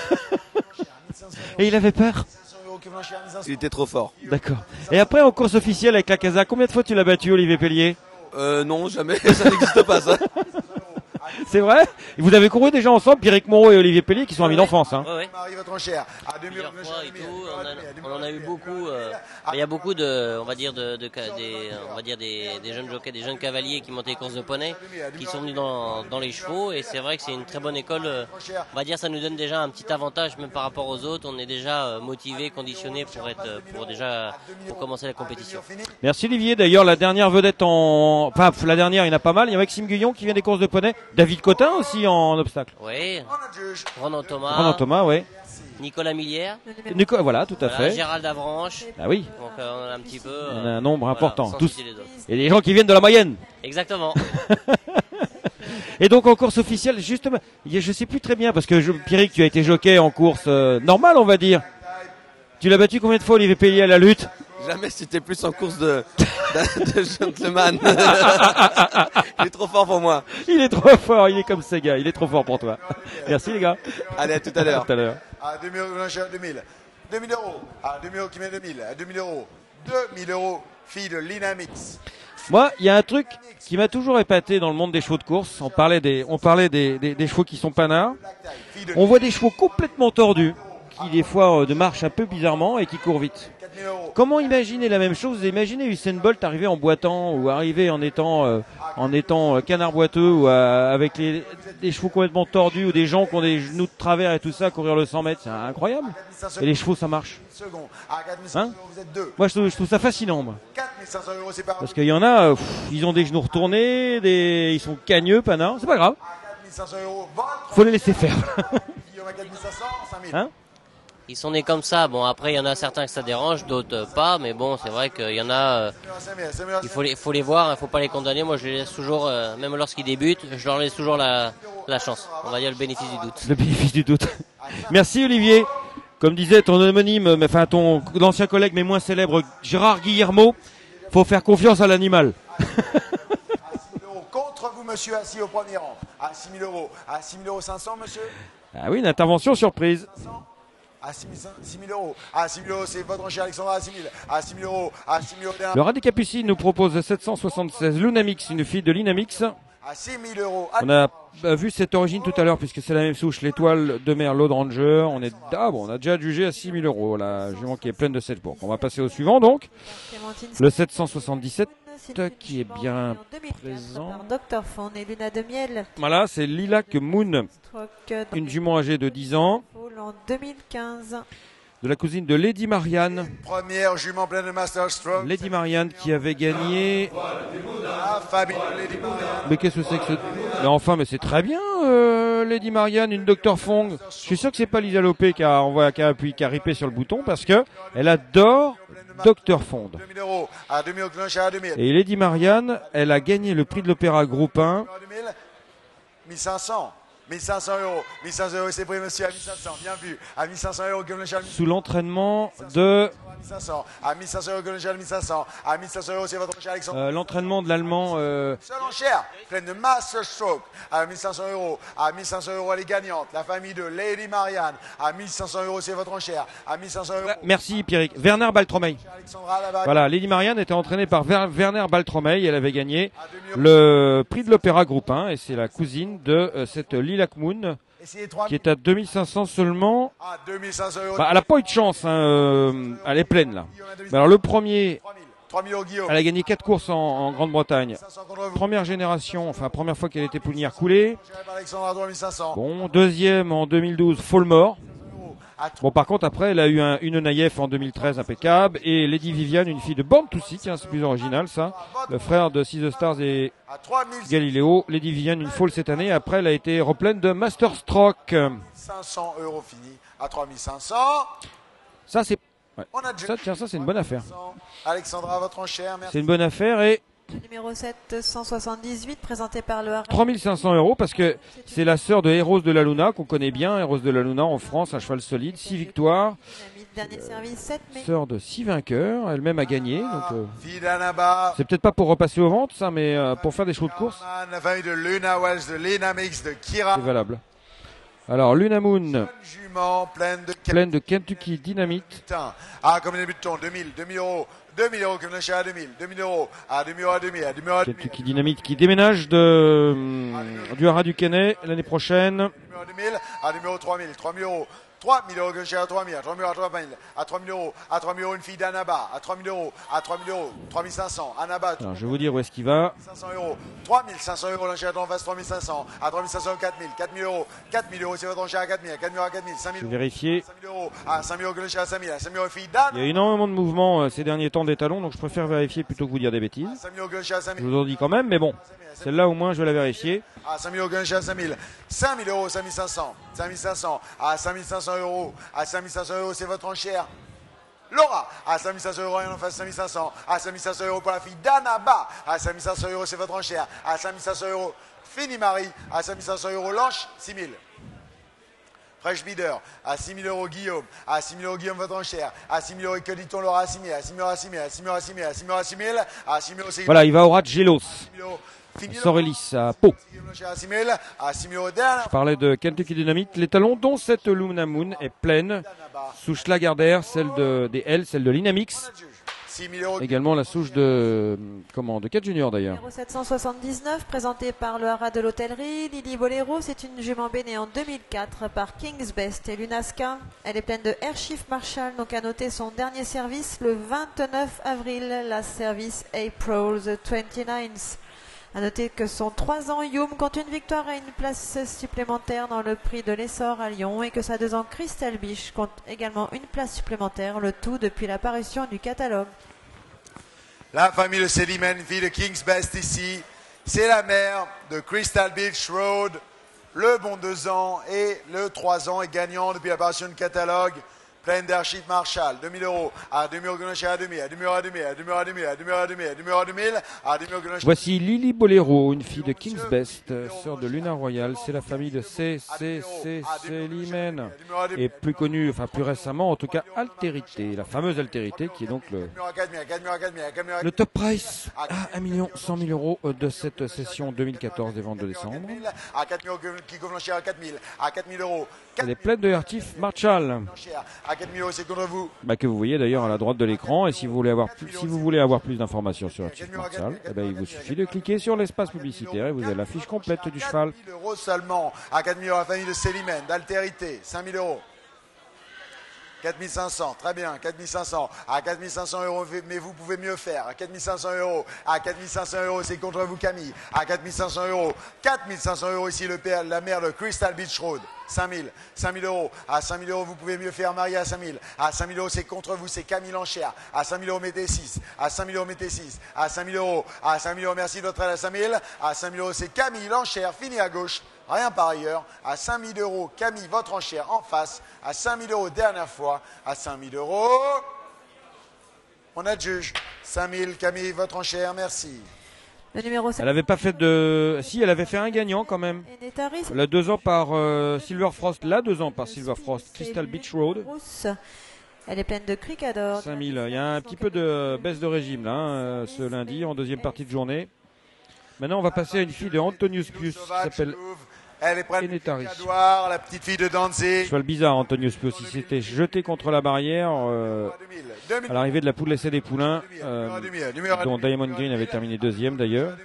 Et il avait peur? Il était trop fort. D'accord. Et après, en course officielle avec la Casa, combien de fois tu l'as battu, Olivier Pellier? Euh, non, jamais. Ça n'existe pas, ça. C'est vrai? Et vous avez couru déjà ensemble, Pierrick Moreau et Olivier Pellier, qui sont amis d'enfance. Hein. Ouais, ouais. Marie, votre enchère. À deux mille euros. Plusieurs fois et tout, on, a- on en a eu beaucoup. euh, Il y a beaucoup de, on va dire, de, de ca- des, on va dire des, des jeunes jockeys, des jeunes cavaliers qui montaient les courses de poney, qui sont venus dans, dans les chevaux, et c'est vrai que c'est une très bonne école. euh, On va dire, ça nous donne déjà un petit avantage, même par rapport aux autres. On est déjà euh, motivé, conditionné pour être, euh, pour déjà, pour commencer la compétition. Merci Olivier. D'ailleurs, la dernière vedette en, enfin, la dernière, il y en a pas mal. Il y a Maxime Guyon qui vient des courses de poney. David Cotin aussi en obstacle. Oui. Ronan Thomas. Ronan Thomas, oui. Nicolas Millière. Nico, voilà, tout à Voilà, fait. Gérald Avranches. Ah oui. Donc euh, on a un petit peu. On a euh, un nombre voilà, important. sans Tous. citer les autres. Et des gens qui viennent de la moyenne. Exactement. Et donc en course officielle, justement, il y a- je sais plus très bien parce que je, Pierrick, tu as été jockey en course euh, normale, on va dire. Tu l'as battu combien de fois, Olivier Pellier, à la lutte? Jamais, c'était plus en course de, de, de gentleman. Il est trop fort pour moi. Il est trop fort, il est comme ces gars, il est trop fort pour toi. Merci les gars. Allez, à tout à l'heure. À tout à l'heure. À deux mille euros, l'enchère, deux mille. deux mille euros. À deux mille euros qui met deux mille. À deux mille euros. deux mille euros. Fille de Linamix. Moi, il y a un truc qui m'a toujours épaté dans le monde des chevaux de course. On parlait des, on parlait des, des, des chevaux qui sont panards. On voit des chevaux complètement tordus, qui des fois euh, de marchent un peu bizarrement et qui courent vite. Comment imaginer la même chose? Imaginez Usain Bolt arriver en boitant ou arriver en étant, euh, en étant euh, canard boiteux ou euh, avec les, des chevaux complètement tordus ou des gens qui ont des genoux de travers et tout ça, courir le cent mètres, c'est incroyable. Et les chevaux, ça marche. Secondes. À quatre mille cinq cents Hein euros, vous êtes deux. Moi, je trouve, je trouve ça fascinant, moi. quatre mille cinq cents euros, c'est pas Parce qu'il y en a, euh, pff, ils ont des genoux retournés, des, ils sont cagneux, panards, c'est pas grave. quatre mille cinq cents euros. Votre Faut les laisser faire. Guillaume à quatre mille cinq cents, cinq mille. Hein? Ils sont nés comme ça. Bon, après, il y en a certains que ça dérange, d'autres euh, pas. Mais bon, c'est vrai qu'il y en a. euh, il faut les, faut les voir, il faut pas les condamner. Moi, je les laisse toujours, euh, même lorsqu'ils débutent, je leur laisse toujours la, la chance. On va dire le bénéfice du doute. Le bénéfice du doute. Merci Olivier. Comme disait ton homonyme, mais enfin ton ancien collègue mais moins célèbre Gérard Guillermo, faut faire confiance à l'animal. Contre vous, monsieur, assis au premier rang. À six mille euros. À six mille euros cinq cents, monsieur. Ah oui, une intervention surprise. à six mille euros. À six mille euros, c'est votre enchère Alexandra à six mille. À six mille euros, à six mille euros. Le Rat des Capucines nous propose sept cent soixante-seize Lunamix, une fille de l'Inamix. À six mille euros. On a euh, vu cette origine tout à l'heure puisque c'est la même souche, l'étoile de mer Lord Ranger. On est ah bon, on a déjà jugé à six mille euros la jument qui est pleine de Selbourg. On va passer au suivant donc. Le sept cent soixante-dix-sept qui est bien présent. Par docteur Fond et Luna de Miel. Voilà, c'est Lilac Moon, une jument âgée de dix ans. En deux mille quinze. De la cousine de Lady Marianne. Première jument pleine de Master Stroke. Lady Marianne qui avait gagné. Ah, Fabien, Lady Marianne. Mais qu'est-ce que c'est que ce. Mais enfin, mais c'est très bien, euh, Lady Marianne, une docteur Fong. Je suis sûr que c'est pas Lisa Lopé qui a, envoyé, qui a appuyé, qui a ripé sur le bouton parce que elle adore docteur Fond. deux mille euros. À deux mille à deux mille. Et Lady Marianne, elle a gagné le prix de l'Opéra Groupe un. mille cinq cents. mille cinq cents euros. mille cinq cents euros, c'est pris, monsieur, à mille cinq cents. Bien vu. À mille cinq cents euros, comme le châle. Sous l'entraînement de. mille cinq cents. À mille cinq cents euros, comme le châle, mille cinq cents. À mille cinq cents euros, c'est votre cher Alexandre. Euh, l'entraînement de l'allemand. Euh... Seule enchère, pleine de Master Stroke. À mille cinq cents euros. À mille cinq cents euros, elle est gagnante. La famille de Lady Marianne. À mille cinq cents euros, c'est votre enchère. À mille cinq cents euros. Merci, Pierrick. Werner Baltromey. Voilà, Lady Marianne était entraînée par Ver Werner Baltromey. Elle avait gagné le prix de l'Opéra Groupe un. Et c'est la cousine de euh, cette Lilac Moon. Qui est à deux mille cinq cents seulement. Ah, deux mille cinq cents euros. Bah, elle n'a pas eu de chance, hein, euh, elle est pleine là. Mais alors le premier, elle a gagné quatre courses en, en Grande-Bretagne. Première génération, enfin première fois qu'elle était poulinière coulée. Bon, deuxième en deux mille douze, Fallmore. Bon, par contre, après, elle a eu un, une naïef en deux mille treize, impeccable. Et Lady Viviane, une fille de Born to See, tiens, c'est plus original, ça. Le frère de Six the Stars et Galileo. Lady Viviane, une folle cette année. Après, elle a été repleine de Master Stroke. cinq cents euros fini à trois mille cinq cents. Ça, c'est. Ouais. Ça, tiens, ça, c'est une bonne affaire. Alexandra, votre enchère, merci. C'est une bonne affaire et. Numéro sept cent soixante-dix-huit, présenté par le Haras. trois mille cinq cents euros parce que c'est la sœur de Eros de la Luna qu'on connaît bien. Eros de la Luna en France, un cheval solide, six victoires. Dernier service, sept mai. Sœur de six vainqueurs, elle-même a gagné. Donc, euh, c'est peut-être pas pour repasser aux ventes, ça, mais euh, pour faire des chevaux de course. La famille de Luna Wells, de Lena Mix, de Kira. C'est valable. Alors, Luna Moon, jument pleine de, pleine de Kentucky Dynamite. Ah, comme les butons, deux mille, deux mille euros. deux mille euros, comme le chat à deux mille, deux mille euros, à deux mille euros, à deux mille, à deux mille euros, à deux mille. Kentucky Dynamite qui déménage de, hum, du Haras du Canet l'année prochaine. À deux mille, à deux mille euros, trois mille, trois mille euros. trois mille euros, que j'ai à trois mille, à trois mille euros, à trois mille, à trois mille euros, à trois mille euros, une fille d'Anaba, à trois mille euros, à trois mille euros, trois mille cinq cents, Anaba. Alors, je vais vous dire où est-ce qu'il va. cinq cents euros, trois mille cinq cents euros, l'enchère en face, trois mille cinq cents, à trois mille cinq cents, quatre mille, quatre mille euros, quatre mille euros, c'est votre enchère à quatre mille, à quatre mille euros, à quatre mille, cinq mille. Je vais vérifier. cinq mille euros, à cinq mille euros, que l'enchère à cinq mille, à cinq mille euros, fille d'Anne. Il y a énormément de mouvements euh, ces derniers temps des talons, donc je préfère vérifier plutôt que vous dire des bêtises. cinq mille euros, que l'enchère à cinq Je mille. vous en dis quand même, mais bon, celle-là au moins je vais la vérifier. À cinq mille euros, que l'enchère à cinq mille. cinq mille euros, cinq mille cinq cents, cinq mille cinq cents, à cinq mille cinq cents euros, à cinq mille cinq cents euros, c'est votre enchère. Laura, à cinq mille cinq cents euros, et on en face cinq mille cinq cents, à cinq mille cinq cents euros pour la fille d'Anaba, à cinq mille cinq cents euros, c'est votre enchère, à cinq mille cinq cents euros, Fini Marie, à cinq mille cinq cents euros, Lanche, six mille. Fresh Bidder, à six mille euros, Guillaume, à six mille euros, Guillaume, votre enchère, à six mille euros, que dit-on, Laura, à six mille, à six mille euros, à six mille, à six mille euros, à six mille, à six mille euros, à six mille, à six mille euros, c'est... Voilà, il va au Radgelos. Sorelis à Pau. Je parlais de Kentucky Dynamite. Les talons dont cette Luna Moon est pleine. Souche Lagardère, celle de, des L, celle de l'Inamix. Également la souche de, comment, de quatre Junior d'ailleurs. Numéro sept cent soixante-dix-neuf, présenté par le Haras de l'Hôtellerie. Lily Bolero, c'est une jument bénée en deux mille quatre par King's Best et Lunaska. Elle est pleine de Air Chief Marshall, donc à noter son dernier service le vingt-neuf avril, la service April the vingt-neuf. A noter que son trois ans Youm compte une victoire et une place supplémentaire dans le prix de l'Essor à Lyon et que sa deux ans Crystal Beach compte également une place supplémentaire, le tout depuis l'apparition du catalogue. La famille de Célimène, fille de King's Best ici, c'est la mère de Crystal Beach Road, le bon deux ans et le trois ans est gagnant depuis l'apparition du catalogue. Pleine d'Airship Marshall, deux mille euros, à deux mille euros à deux mille, à deux mille euros à deux mille, à deux mille euros à deux mille, à deux mille euros à deux mille, à deux mille euros à deux mille, à deux mille euros. Voici Lily Bolero, une fille de King's Best, sœur de Luna Royal. C'est la famille de C. C. C. Célimène. Et plus connue, enfin plus récemment, en tout cas, Altérité, la fameuse Altérité, qui est donc le, le top price à un million cent mille euros de cette session deux mille quatorze des ventes de décembre. À quatre mille euros, qui gonfle à quatre mille, à quatre mille euros. Elle est pleine de Hertif Marshall. À quatre mille euros, c'est contre vous. Bah, que vous voyez d'ailleurs à la droite de l'écran. Et si vous voulez avoir plus, si vous voulez avoir plus d'informations sur Hertif Marshall, eh ben, il vous suffit de cliquer sur l'espace publicitaire et vous avez la fiche complète du cheval. quatre mille euros seulement. À quatre mille euros, la famille de Célimène, d'Altérité, cinq mille euros. quatre mille cinq cents, très bien, quatre mille cinq cents, à quatre mille cinq cents euros, mais vous pouvez mieux faire, à quatre mille cinq cents euros, à quatre mille cinq cents euros, c'est contre vous Camille, à quatre mille cinq cents euros, quatre mille cinq cents euros ici le père, la mère de Crystal Beach Road, cinq mille, cinq mille euros, à cinq mille euros, vous pouvez mieux faire, Marie à cinq mille, à cinq mille euros, c'est contre vous, c'est Camille Lanchère, à cinq mille euros, mettez six, à cinq mille euros, mettez six, à cinq mille euros, à cinq mille euros, merci de votre aide à cinq mille, à cinq mille euros, c'est Camille Lanchère, fini à gauche. Rien par ailleurs, à cinq mille euros, Camille, votre enchère en face, à cinq mille euros, dernière fois, à cinq mille euros, on a le juge, cinq mille, Camille, votre enchère, merci. Le numéro Elle n'avait pas fait de... Si, elle avait fait un gagnant quand même. La deux ans par euh, Silver Frost, la deux ans par Silver Frost, Crystal Beach Road. Elle est pleine de cricadors. cinq mille, il y a un petit peu de baisse de régime là, hein, ce lundi, en deuxième partie de journée. Maintenant, on va passer à une fille de Antonius Pius qui s'appelle Elle est prête Enetaris. la petite fille de Danzig. Cheval bizarre, Antonius Pius. Il s'était jeté contre la barrière euh, à l'arrivée de la poule l'essai des poulins, euh, dont Diamond Green avait terminé deuxième d'ailleurs.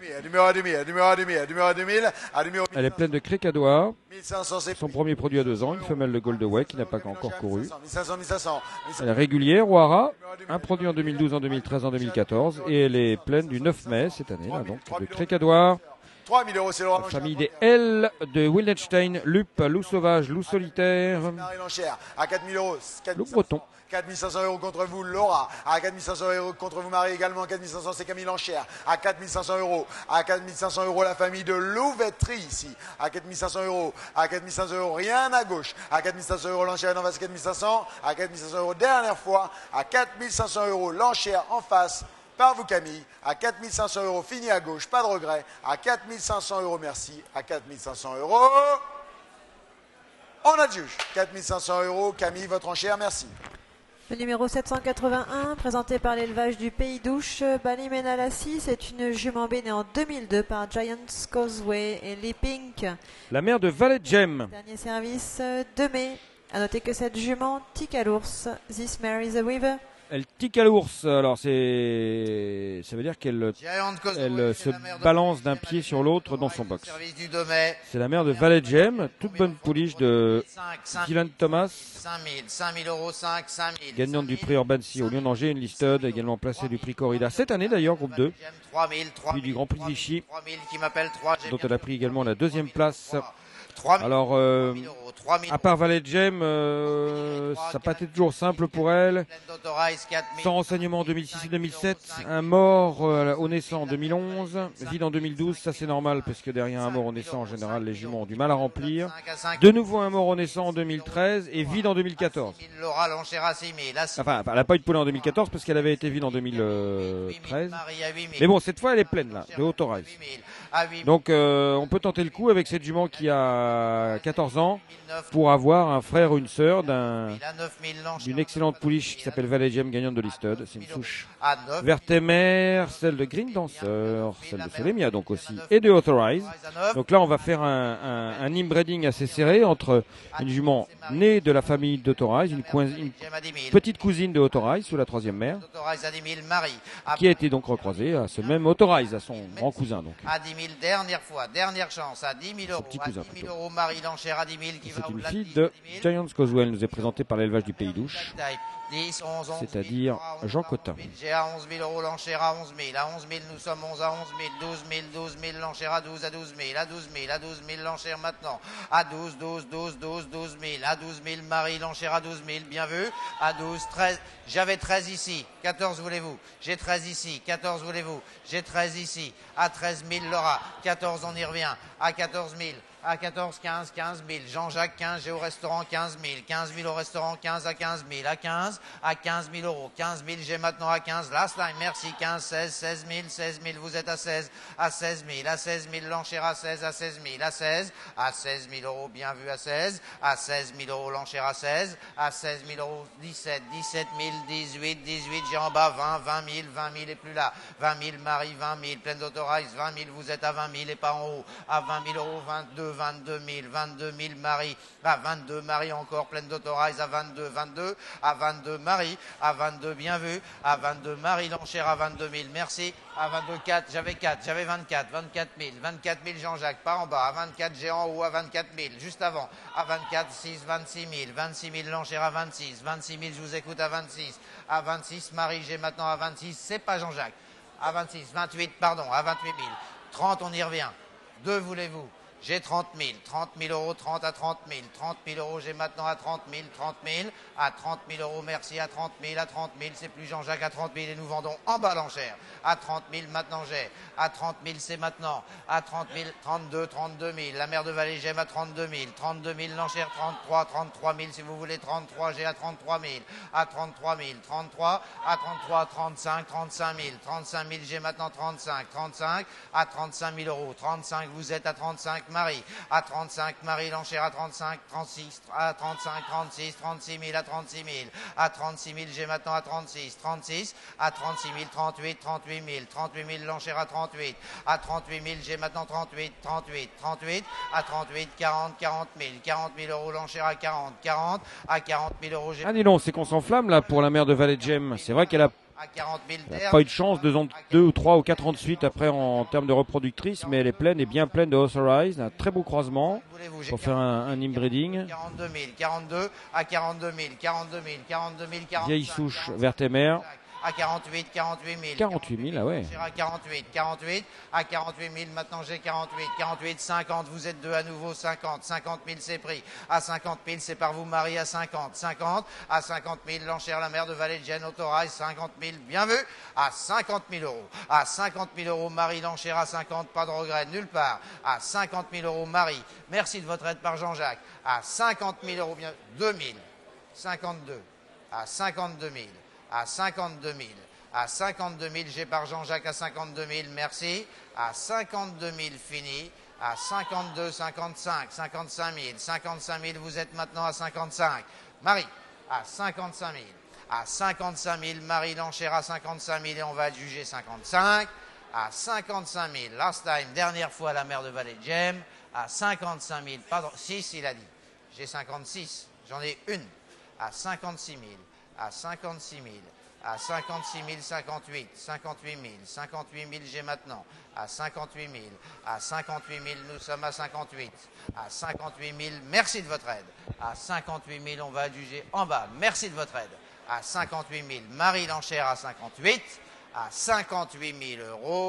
Elle est pleine de crécadois. Son premier produit à deux ans, une femelle de Goldaway qui n'a pas encore couru. Elle est régulière, Ouara, un produit en deux mille douze, en deux mille treize, en deux mille quatorze. Et elle est pleine du neuf mai cette année, là, donc, de crécadois. trois mille euros, c'est Laurent. La famille des L de Wildenstein, Lup, loup sauvage, loup solitaire, à quatre mille euros, loup breton. quatre mille cinq cents euros contre vous, Laura. À quatre mille cinq cents euros contre vous, Marie également. quatre mille cinq cents, c'est Camille Lanchère. À quatre mille cinq cents euros. À quatre mille cinq cents euros, la famille de Louvetterie ici. À quatre mille cinq cents euros. À quatre mille cinq cents euros, rien à gauche. À quatre mille cinq cents euros, Lanchère en face, quatre mille cinq cents. À quatre mille cinq cents euros, dernière fois. À quatre mille cinq cents euros, Lanchère en face. Par vous Camille, à quatre mille cinq cents euros, fini à gauche, pas de regret. À quatre mille cinq cents euros, merci. À quatre mille cinq cents euros, on a le juge. quatre mille cinq cents euros, Camille, votre enchère, merci. Le numéro sept cent quatre-vingt-un, présenté par l'élevage du Pays d'Ouche, Balimenalassi, c'est une jument B née en deux mille deux par Giants Causeway et Lee Pink. La mère de Valet Gem. Dernier service, deux mai. A noter que cette jument tique à l'ours. This mare is a weaver. Elle tique à l'ours, alors c'est, ça veut dire qu'elle elle se balance d'un pied sur l'autre dans son box. C'est la mère de Valet Gem, toute bonne pouliche de Dylan Thomas, gagnante du prix Urban Sea au Lyon d'Angers, une listed, également placée du prix Corrida cette année d'ailleurs, groupe deux, puis du Grand Prix de Vichy, dont elle a pris également la deuxième place. Alors, euh, à part Valet Gem, euh, ça n'a pas été toujours simple pour elle. Sans renseignement en deux mille six et deux mille sept, un mort euh, au naissant en deux mille onze, vide en deux mille douze, ça c'est normal parce que derrière un mort au naissant en général les juments ont du mal à remplir. De nouveau un mort au naissant en deux mille treize et vide en deux mille quatorze. Enfin, elle n'a pas eu de poulet en deux mille quatorze parce qu'elle avait été vide en deux mille treize. Mais bon, cette fois elle est pleine là, de Authorize. Donc euh, on peut tenter le coup avec cette jument qui a quatorze ans pour avoir un frère ou une sœur d'un, d'une excellente pouliche qui s'appelle Valet Gem, gagnante de listed. C'est une souche vertémère, celle de Green Dancer, celle de Solemia donc aussi, et de Authorize. Donc là on va faire un, un, un inbreeding assez serré entre une jument née de la famille d'Authorize, une, une petite cousine de Authorize sous la troisième mère, qui a été donc recroisée à ce même Authorize, à son grand cousin donc. À dix mille, dernière fois, dernière chance, à dix mille euros, à dix mille euros, Marie Lanchère à dix mille qui va c'est une fille de Giants Causeway, elle nous est présentée par l'élevage du Pays d'Ouche, c'est-à-dire Jean Cotin. J'ai à onze mille euros, Lanchère à onze mille, à onze mille nous sommes onze à onze mille, douze mille, douze mille, Lanchère à douze, à douze mille, à douze mille, à douze mille, Lanchère maintenant, à douze, douze, douze, douze, douze mille, à douze mille, Marie Lanchère à douze mille, bien vu, à douze, treize, j'avais treize ici, quatorze voulez-vous, j'ai treize ici, quatorze voulez-vous, j'ai treize ici, à treize mille Laura, quatorze on y revient, à quatorze mille, à quatorze, quinze, quinze mille. Jean-Jacques, quinze, j'ai au restaurant quinze mille. quinze mille au restaurant, quinze à quinze mille. À quinze, à quinze mille euros. quinze mille, j'ai maintenant à quinze. Last line, merci. quinze, seize, seize mille, seize mille, vous êtes à seize, à seize mille, à seize mille, l'enchère à seize, à seize mille, à seize, à seize mille euros, bien vu à seize, à seize mille euros, l'enchère à seize, à seize mille euros, dix-sept, dix-sept mille, dix-huit, dix-huit, j'ai en bas vingt, vingt mille, vingt mille et plus là. vingt mille, Marie, vingt mille, pleine d'autorize, vingt mille, vous êtes à vingt mille et pas en haut. À vingt mille euros, vingt-deux, vingt-deux mille, vingt-deux mille, Marie, à vingt-deux, Marie encore, pleine d'autorize, à vingt-deux, vingt-deux, à vingt-deux, Marie, à vingt-deux, bien vu, à vingt-deux, Marie, l'enchère à vingt-deux mille, merci, à vingt-deux, quatre, j'avais quatre, j'avais vingt-quatre, vingt-quatre mille, vingt-quatre mille, Jean-Jacques, pas en bas, à vingt-quatre, j'ai en haut, à vingt-quatre mille, juste avant, à vingt-quatre, six, vingt-six mille, vingt-six mille, l'enchère à vingt-six, vingt-six mille, je vous écoute à vingt-six, à vingt-six, Marie, j'ai maintenant à vingt-six, c'est pas Jean-Jacques, à vingt-six, vingt-huit, pardon, à vingt-huit mille, trente, on y revient, deux, voulez-vous? J'ai trente mille, trente mille euros, trente à trente mille, trente mille euros, j'ai maintenant à trente mille, trente mille, à trente mille euros, merci, à trente mille, à trente mille, c'est plus Jean-Jacques, à trente mille, et nous vendons en bas l'enchère, à trente mille, maintenant j'ai, à trente mille, c'est maintenant, à trente mille, trente-deux, trente-deux mille, la mère de Vallée, j'aime à trente-deux mille, trente-deux mille, l'enchère, trente-trois, trente-trois mille, si vous voulez, trente-trois, j'ai à trente-trois mille, à trente-trois mille, trente-trois, à trente-trois, trente-cinq, trente-cinq mille, trente-cinq mille, j'ai maintenant trente-cinq, trente-cinq, à trente-cinq mille euros, trente-cinq, vous êtes à trente-cinq, Marie, à trente-cinq, Marie, l'enchère à trente-cinq, trente-six, à trente-cinq, trente-six, trente-six mille, à trente-six mille, à trente-six mille, j'ai maintenant à trente-six, trente-six, à trente-six mille, trente-huit, trente-huit mille, trente-huit mille, l'enchère à trente-huit, à trente-huit mille, j'ai maintenant trente-huit, trente-huit, trente-huit, à trente-huit, quarante, quarante mille, quarante mille euros, l'enchère à quarante, quarante, à quarante mille euros, j'ai... Ah dis donc, c'est qu'on s'enflamme là pour la mère de Valley Gem. C'est vrai qu'elle a à quarante mille Elle n'a pas eu de chance, deux, ans, deux ou trois ou quatre ans de suite après en, en termes de reproductrice, mais elle est pleine et bien pleine de Authorize, un très beau croisement pour faire un, un inbreeding. quarante-deux mille, quarante-deux, à quarante-deux mille, quarante-deux mille, quarante-deux mille, quarante-cinq, Vieille souche vertémère. à quarante-huit, quarante-huit mille. quarante-huit mille, ah ouais. À quarante-huit, quarante-huit, à quarante-huit mille, maintenant j'ai quarante-huit, quarante-huit, cinquante, vous êtes deux à nouveau, cinquante, cinquante mille c'est pris, à cinquante mille c'est par vous Marie, à cinquante, cinquante, à cinquante mille, l'enchère la mère de Vallée de Gênes, Authorize, cinquante mille, bien vu, à cinquante mille euros, à cinquante mille euros, Marie, l'enchère à cinquante, pas de regret, nulle part, à cinquante mille euros, Marie, merci de votre aide par Jean-Jacques, à cinquante mille euros, bien, deux mille, cinquante-deux, à cinquante-deux mille, à cinquante-deux mille, à cinquante-deux mille, j'ai par Jean-Jacques à cinquante-deux mille, merci, à cinquante-deux mille, fini, à cinquante-deux, cinquante-cinq, cinquante-cinq mille, cinquante-cinq mille, vous êtes maintenant à cinquante-cinq, Marie, à cinquante-cinq mille, à cinquante-cinq mille, Marie, l'enchère à cinquante-cinq mille, et on va adjuger cinquante-cinq, à cinquante-cinq mille, last time, dernière fois la mère de Vallée de Gem, à cinquante-cinq mille, pardon, six il a dit, j'ai cinquante-six, j'en ai une, à cinquante-six mille, à cinquante-six mille, à cinquante-six mille, cinquante-huit, cinquante-huit mille, cinquante-huit mille, j'ai maintenant, à cinquante-huit mille, à cinquante-huit mille, nous sommes à cinquante-huit, à cinquante-huit mille, merci de votre aide, à cinquante-huit mille, on va adjuger en bas, merci de votre aide, à cinquante-huit mille, Marie l'enchère à cinquante-huit, à cinquante-huit mille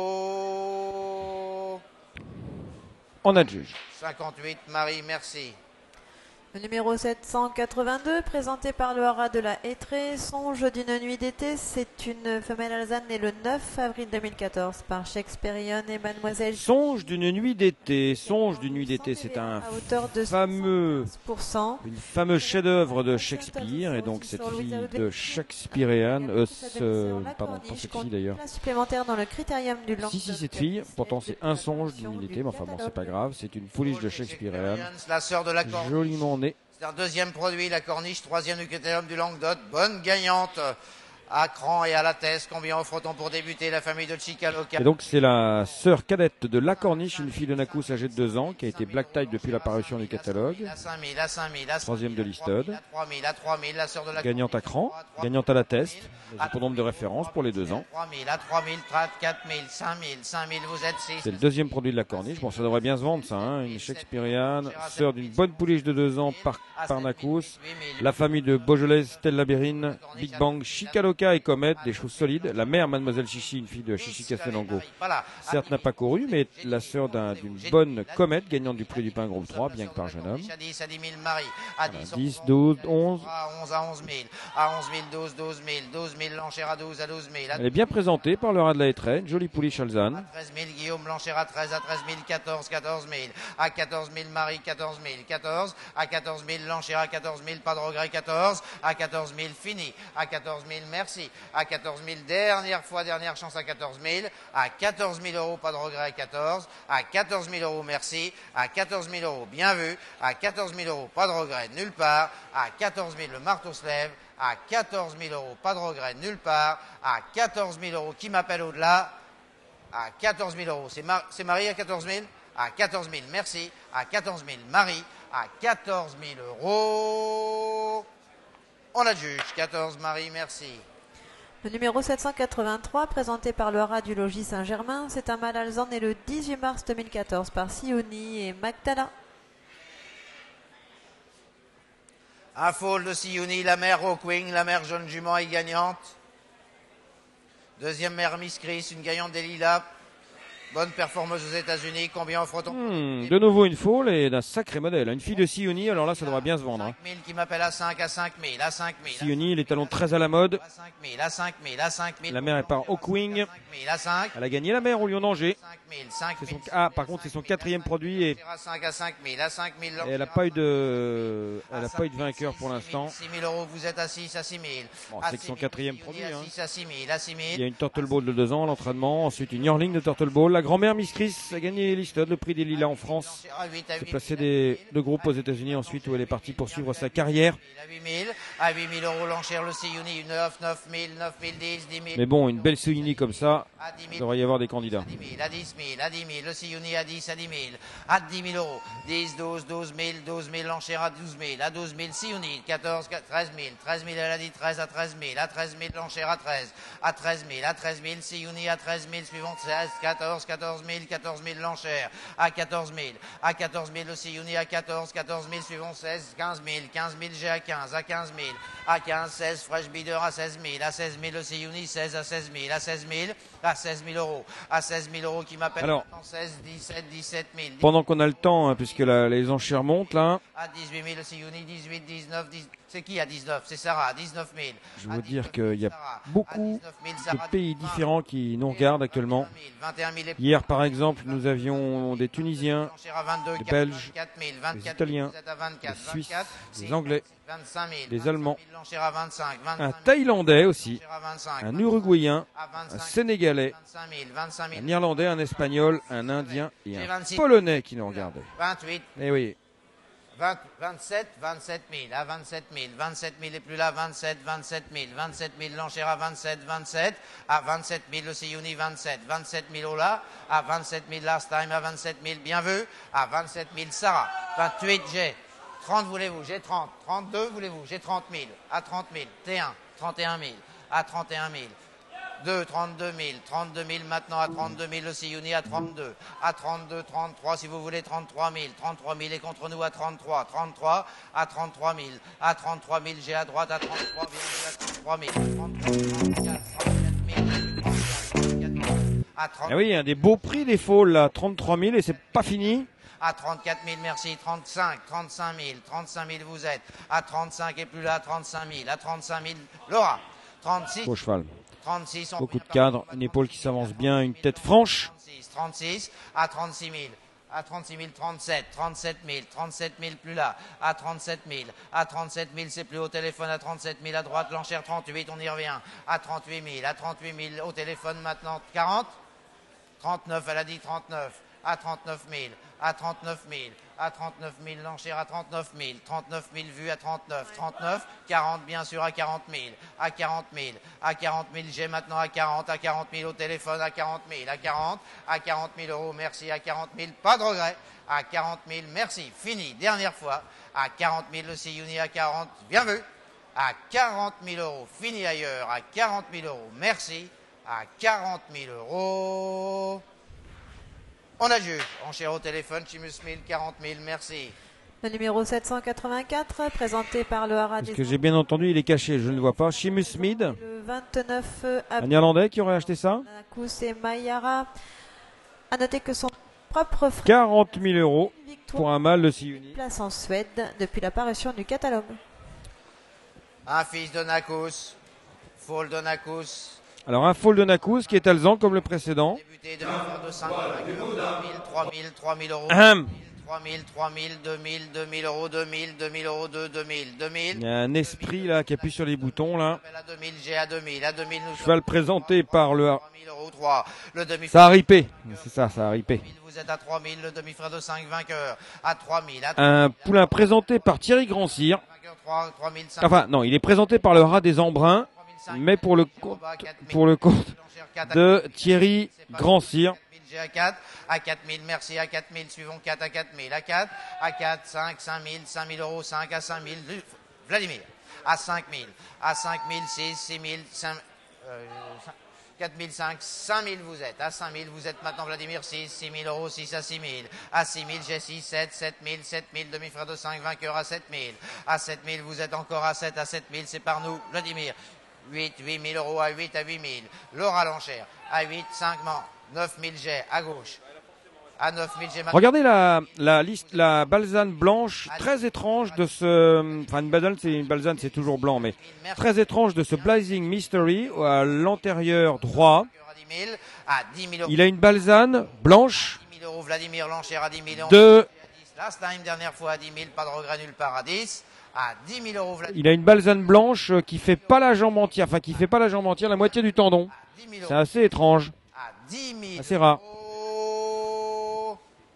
euros, on adjuge. cinquante-huit, Marie, merci. Le numéro sept cent quatre-vingt-deux, présenté par le haras de la Hétrée, Songe d'une nuit d'été, c'est une femelle alezane née le neuf avril deux mille quatorze par Shakespearean et Mademoiselle. Songe d'une nuit d'été, Songe d'une nuit d'été, c'est un fameux, une fameuse chef-d'œuvre de Shakespeare, et donc cette fille de Shakespearean, euh, ce, pardon, pas cette fille d'ailleurs. Supplémentaire dans le critérium du Languedoc. Si, si, cette fille, pourtant c'est un songe d'une nuit d'été, mais enfin bon, c'est pas grave, c'est une pouliche de Shakespearean, la sœur de la corniche. joliment née. C'est un deuxième produit, la corniche, troisième du critérium du Languedoc, bonne gagnante. À Cran et à la Thèse, combien offre-t-on pour débuter la famille de Chicaloca? Et donc c'est la sœur cadette de La Corniche, une fille de Nacous âgée de deux ans, qui a été black type depuis l'apparition du catalogue. À cinq mille, à cinq mille, à troisième de l'Istode. À trois mille, à trois mille, la sœur de la gagnante à Cran, gagnante à la Teste, pour nombre de référence pour les deux ans. trois mille, à trois mille, quatre mille, cinq mille, cinq mille, vous êtes six. C'est le deuxième produit de La Corniche. Bon, ça devrait bien se vendre, ça, hein. Une Shakespearean, sœur d'une bonne pouliche de deux ans par, par Nacous. La famille de Beaujolais, Stella Bérine, Big Bang, Chicaloca. Avocat et Comet, des choses solides. La mère, Mademoiselle Chichi, une fille de Chichi Castelongo, certes n'a pas couru, mais la sœur d'un- d'une bonne Comet, gagnante du prix du pain groupe trois, bien que par jeune homme. À dix, à dix mille, Marie. À Voilà, dix, dix, douze, onze. à onze, à onze mille. À onze mille, douze, douze mille. douze mille, l'enchère à douze, à douze mille. À Elle est bien présentée par le rat de la Hétraie, une jolie pouliche alzane. treize mille, Guillaume, l'enchère à treize, à treize mille, quatorze, quatorze mille. À quatorze mille, Marie, quatorze mille, quatorze. À quatorze mille, l'enchère à quatorze mille, pas de regret, quatorze. À quatorze mille, fini. À quatorze mille, merci. À quatorze mille, dernière fois, dernière chance à quatorze mille. À quatorze mille euros, pas de regret, quatorze. À quatorze mille euros, merci. À quatorze mille euros, bien vu. À quatorze mille euros, pas de regret, nulle part. À quatorze mille, le marteau se lève. À quatorze mille euros, pas de regret, nulle part. À quatorze mille euros, qui m'appelle au-delà? À quatorze mille euros, c'est Mar Marie à quatorze mille? À quatorze mille, merci. À quatorze mille, Marie. À quatorze mille euros, on adjuge. quatorze, Marie, merci. Le numéro sept cent quatre-vingt-trois, présenté par le rat du logis Saint-Germain, c'est un mâle alezan né le dix-huit mars deux mille quatorze par Sioni et Magdala. Un foal de Siouni, la mère Rockwing, la mère Jeune Jument est gagnante. Deuxième mère Miss Chris, une gagnante des Lilas. Bonne performance aux États-Unis. Combien offre-t-on? Hmm, de nouveau une foule et d'un sacré modèle. Une fille de Sioni, alors là, ça devrait bien se vendre. Hein. cinq mille qui m'appelle à cinq, à cinq mille, à cinq mille. Sioni, les talons très à la mode. À cinq mille, à cinq mille, à cinq mille. La mère est par Hawkwing. À cinq. Elle a gagné la mère au Lion d'Angers. cinq mille, cinq C'est mille. son... Ah, par contre, c'est son quatrième produit et, À cinq, à cinq mille, à cinq mille. et elle n'a pas eu de, elle a pas eu de vainqueur pour l'instant. six mille euros, vous êtes à six, à six mille. Bon, c'est que son quatrième produit. Hein. À six, à six mille, à six mille. Il y a une Turtle Ball de deux ans à l'entraînement. Ensuite, une Yearling de Turtle Ball. La grand-mère Miss Chris a gagné l'Istod, le prix des Lilas en France. C'est placé des, de groupe aux États-Unis ensuite où elle est partie poursuivre sa carrière. À huit mille, à huit mille euros l'enchère, le Siouni, neuf, neuf mille, neuf mille, dix, dix mille. Mais bon, une belle Sioni comme ça, il devrait y avoir des candidats. À dix mille, à dix mille, le Siouni à dix, à dix mille, à dix mille euros, dix, douze, douze mille, douze mille, l'enchère à douze mille, à douze mille, Siouni, quatorze, treize mille, treize mille, elle a dit treize à treize mille, à treize mille, l'enchère à treize, à treize mille, à treize mille, Siouni à treize mille, suivante seize, quatorze, quatorze mille, quatorze mille, l'enchère, à quatorze mille, à quatorze mille, le Siouni à quatorze, quatorze mille, suivant seize, quinze mille, quinze mille, j'ai à quinze, à quinze mille, à quinze, seize, Fresh Beater à seize mille, à seize mille, le Siouni, seize à seize mille, à seize mille, à seize mille euros, à seize mille euros qui m'appelle Alors, seize, dix-sept, dix-sept mille. Pendant qu'on a le temps, hein, puisque la- les enchères montent là, À dix-huit mille, le Siouni, dix-huit, dix-neuf, dix... c'est qui à dix-neuf? C'est Sarah, dix-neuf mille. je veux dire qu'il y a beaucoup de pays différents qui nous regardent actuellement. vingt et un mille. Hier, par exemple, nous avions des Tunisiens, L'enchère à vingt-deux, des Belges, vingt-quatre mille, des vingt-quatre Italiens, mille, vous êtes à vingt-quatre, des Suisses, vingt-quatre, des Anglais, vingt-cinq mille, des Allemands, l'enchère à vingt-cinq, un vingt-cinq mille, Thaïlandais aussi, l'enchère à vingt-cinq, un Uruguayen, à un vingt-cinq, Sénégalais, vingt-cinq mille, vingt-cinq un mille, Irlandais, un Espagnol, un Indien et J'ai un vingt-six. Polonais qui nous regardaient. vingt-huit, Eh oui, vingt, vingt-sept, vingt-sept mille, à vingt-sept mille, vingt-sept mille et plus là, vingt-sept, vingt-sept mille, vingt-sept mille, l'enchère à vingt-sept, vingt-sept, à vingt-sept mille, le Siouni, vingt-sept, vingt-sept mille au là, à vingt-sept mille, last time, à vingt-sept mille, bien vu, à vingt-sept mille, Sarah, vingt-huit, j'ai, trente voulez-vous, j'ai trente, trente-deux voulez-vous, j'ai trente mille, à trente mille, T un, trente et un mille, à trente et un mille, deux, trente-deux mille, trente-deux mille maintenant à trente-deux mille, le Siouni à trente-deux, à trente-deux, trente-trois si vous voulez, trente-trois mille, trente-trois mille et contre nous à trente-trois, trente-trois, à trente-trois mille, à trente-trois mille, j'ai à droite à trente-trois, bien à trente-trois mille, trente-trois, trente-quatre, trente-quatre mille, trente-quatre mille, à eh trente, oui, un des beaux prix des faules là, trente-trois mille et c'est pas fini. à trente-quatre mille, merci, trente-cinq, trente-cinq mille, trente-cinq mille vous êtes, à trente-cinq et plus là, trente-cinq mille, à trente-cinq mille, Laura, trente-six, Beau cheval. trente-six, on Beaucoup de cadres, une épaule qui s'avance bien, une tête franche. trente-six, trente-six, à trente-six mille, à trente-six mille, trente-sept, trente-sept mille, trente-sept mille plus là, à trente-sept mille, à trente-sept mille, c'est plus au téléphone, à trente-sept mille à droite, l'enchère trente-huit, on y revient, à trente-huit mille, à trente-huit mille au téléphone maintenant, quarante, trente-neuf, elle a dit trente-neuf, à trente-neuf mille, à trente-neuf mille, à trente-neuf mille, l'enchère à trente-neuf mille, trente-neuf mille vues à trente-neuf, trente-neuf, quarante bien sûr à quarante mille, à quarante mille, à quarante mille, j'ai maintenant à quarante, à quarante mille au téléphone, à quarante mille, à quarante, à quarante mille euros, merci, à quarante mille, pas de regret, à quarante mille, merci, fini, dernière fois, à quarante mille, le Siouni à quarante, bien vu, à quarante mille euros, fini ailleurs, à quarante mille euros, merci, à quarante mille euros. On adjuge. Enchère au téléphone, Chimus mille, quarante mille, merci. Le numéro sept cent quatre-vingt-quatre, présenté par le Haras Parce des que j'ai bien entendu, il est caché, je ne le vois pas. Seamus Mead, le vingt-neuf un Néerlandais qui aurait acheté ça. Anakous et Mayara. À noter que son propre frère quarante mille euros pour un mâle de Siuni. place en Suède depuis l'apparition du catalogue. Un fils de Nakous, Fall de Nakous, Alors un Fall de Nakous qui est alezan comme le précédent. débuté de l'affaire de cinq mille, trois mille, trois mille euros, Ahem. trois mille, trois mille, deux mille, deux mille euros, deux mille, deux mille euros, deux, deux mille, deux mille. Il y a un esprit là qui appuie sur les boutons là. À deux mille, G à deux mille, à deux mille, nous Je vais le présenter par le... mille euros, trois. Le demi Ça a ripé, c'est ça, ça a ripé. Vous êtes à trois mille, le demi-frère de cinq vainqueurs, à trois mille, à Un poulain présenté par Thierry Grandcir. trois, trois mille cinq cents. Enfin non, il est présenté par le Rat des Embruns, mais pour le compte, pour le compte de Thierry Grandcir. G à quatre, à quatre mille, merci, à quatre mille, suivons quatre à quatre mille, à quatre, à quatre, cinq, cinq mille, cinq mille euros, cinq à cinq mille, Vladimir, à cinq mille, à cinq mille, six, six mille, cinq, euh, quatre mille cinq, cinq mille vous êtes, à cinq mille vous êtes maintenant Vladimir, six, six mille euros, six à six mille, à six mille j'ai six, sept, sept mille, sept mille, demi-frère de cinq, vainqueur à sept mille, à sept mille vous êtes encore à sept, à sept mille c'est par nous, Vladimir, huit, huit mille euros à huit, à huit mille, Laura l'enchère, à huit, cinq man, neuf mille j'ai à gauche, à neuf mille j'ai Regardez la, la liste, la balzane blanche très étrange de ce, enfin une balzane c'est une balzane c'est toujours blanc, mais très étrange de ce Blazing Mystery à l'antérieur droit. à dix mille euros. Il a une balzane blanche dix mille euros, Vladimir l'enchère à dix mille euros. de, Last time, dernière fois à dix mille, pas de regret nulle part à dix. À dix mille euros, Vladimir. il a une balzane blanche qui fait pas la jambe entière, enfin qui fait pas la jambe entière, la moitié du tendon. C'est assez étrange, À dix mille assez rare. euros.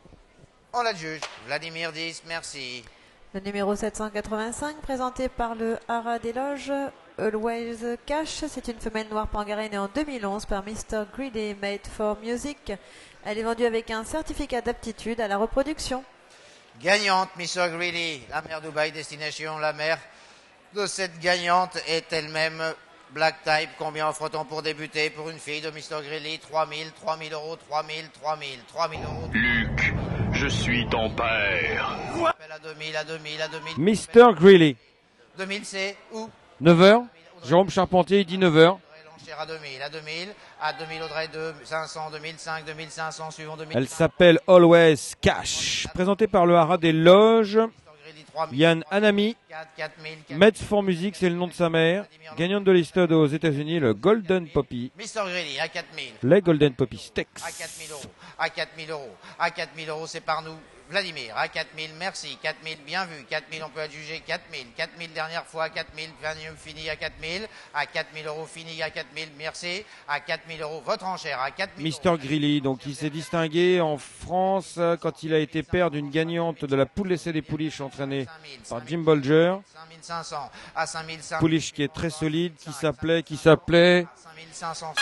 On la juge. Vladimir dix, merci. Le numéro sept cent quatre-vingt-cinq, présenté par le Haras des Loges, Always Cash. C'est une femelle noire pangarée née en deux mille onze par mister Greedy Made for Music. Elle est vendue avec un certificat d'aptitude à la reproduction. Gagnante, mister Greedy. La mère Dubai Destination, la mère de cette gagnante est elle-même Black Type. Combien offre-t-on pour débuter pour une fille de mister Greedy? trois mille, trois mille euros, trois mille, trois mille, trois mille euros. Luc, je suis ton père. À deux mille, à deux mille, à deux mille. mister Greeley. deux mille, c'est où? neuf heures. Jérôme Charpentier, il dit neuf heures. L'enchère à deux mille, à deux mille, à deux mille Audrey, deux, cinq cents, deux mille cinq, deux mille cinq cents, suivant deux mille. Elle s'appelle Always Cash. Présentée par le Haras des Loges. Yann Anami. Made for Music, c'est le nom de sa mère. Gagnante de l'Easted aux États-Unis, le Golden Poppy. mister Greedy, à quatre mille. Les Golden Poppy Steaks. À quatre mille euros. À quatre mille euros. À quatre mille euros, c'est par nous. Vladimir, à quatre mille, merci. quatre mille, bien vu. quatre mille, on peut adjuger. quatre mille. quatre mille, dernière fois. quatre mille, fini à quatre mille. À quatre mille euros, fini à quatre mille, merci. À quatre mille euros, votre enchère. À quatre mille. mister Greeley, donc il s'est distingué en France quand il a été père d'une gagnante de la poule d'essai des pouliches entraînée par Jim Bolger. cinq mille cinq cents. À cinq mille cinq cents. Pouliche qui est très solide, qui s'appelait, qui s'appelait. cinq mille cinq cents.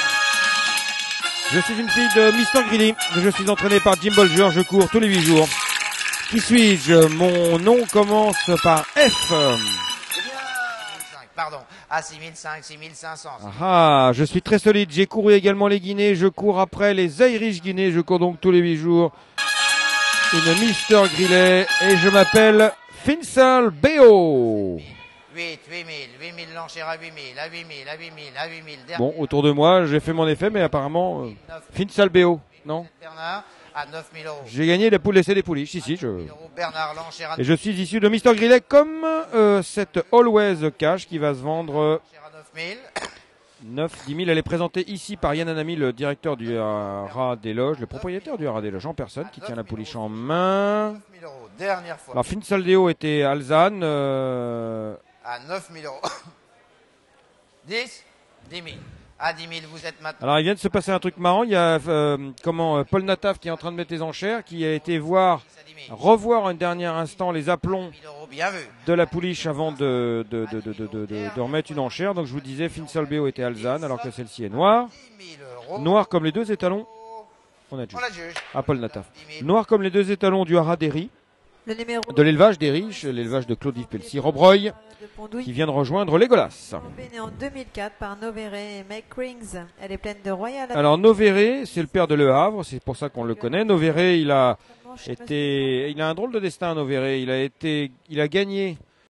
Je suis une fille de mister Greeley. Je suis entraîné par Jim Bolger. Je cours tous les huit jours. Qui suis-je? Mon nom commence par F. Pardon. À six mille cinq, six mille cinq cents. Ah, je suis très solide. J'ai couru également les Guinées. Je cours après les Irish Guinées. Je cours donc tous les huit jours. Une mister Greeley. Et je m'appelle Finsal Beo. huit, huit mille, huit mille l'enchère à huit mille, à huit mille, à huit mille, à huit mille. Bon, autour de moi, j'ai fait mon effet, mais apparemment, euh, Finsal Beo, non? Bernard, à neuf mille euros. J'ai gagné la poule d'essai des pouliches, ici. Je... Bernard l'enchère à Et je suis issu de mister Greeley comme euh, cette Always Cash qui va se vendre euh, neuf mille. neuf, dix mille. Elle est présentée ici par Yann Anami, le directeur du Haras des Loges, le propriétaire du Haras des Loges en personne, qui tient la pouliche en main. neuf mille euros, dernière fois. Alors, Finsal Beo était alezane. Euh... À neuf mille euros. dix, dix mille. À dix mille, vous êtes maintenant. Alors, il vient de se passer un truc marrant. Il y a euh, comment euh, Paul Nataf qui est en train de mettre les enchères, qui a été voir, revoir un dernier instant les aplombs de la pouliche avant de, de, de, de, de, de, de, de remettre une enchère. Donc, je vous disais, Finsal Beo était alezane, alors que celle-ci est noire. Noire comme les deux étalons. On a juge. À Paul Nataf. Noir comme les deux étalons du Haras d'Héry. Le numéro De l'élevage d'Héry, l'élevage de Claude-Yves Pelletier-Robreuil, qui vient de rejoindre les Golas. Née en deux mille quatre par Noveré et Make Rings. Elle est pleine de royal. Alors Noveré, c'est le père de Le Havre, c'est pour ça qu'on le connaît. Noveré, il a je sais pas était, il a un drôle de destin, Noveré. Il a été, il a gagné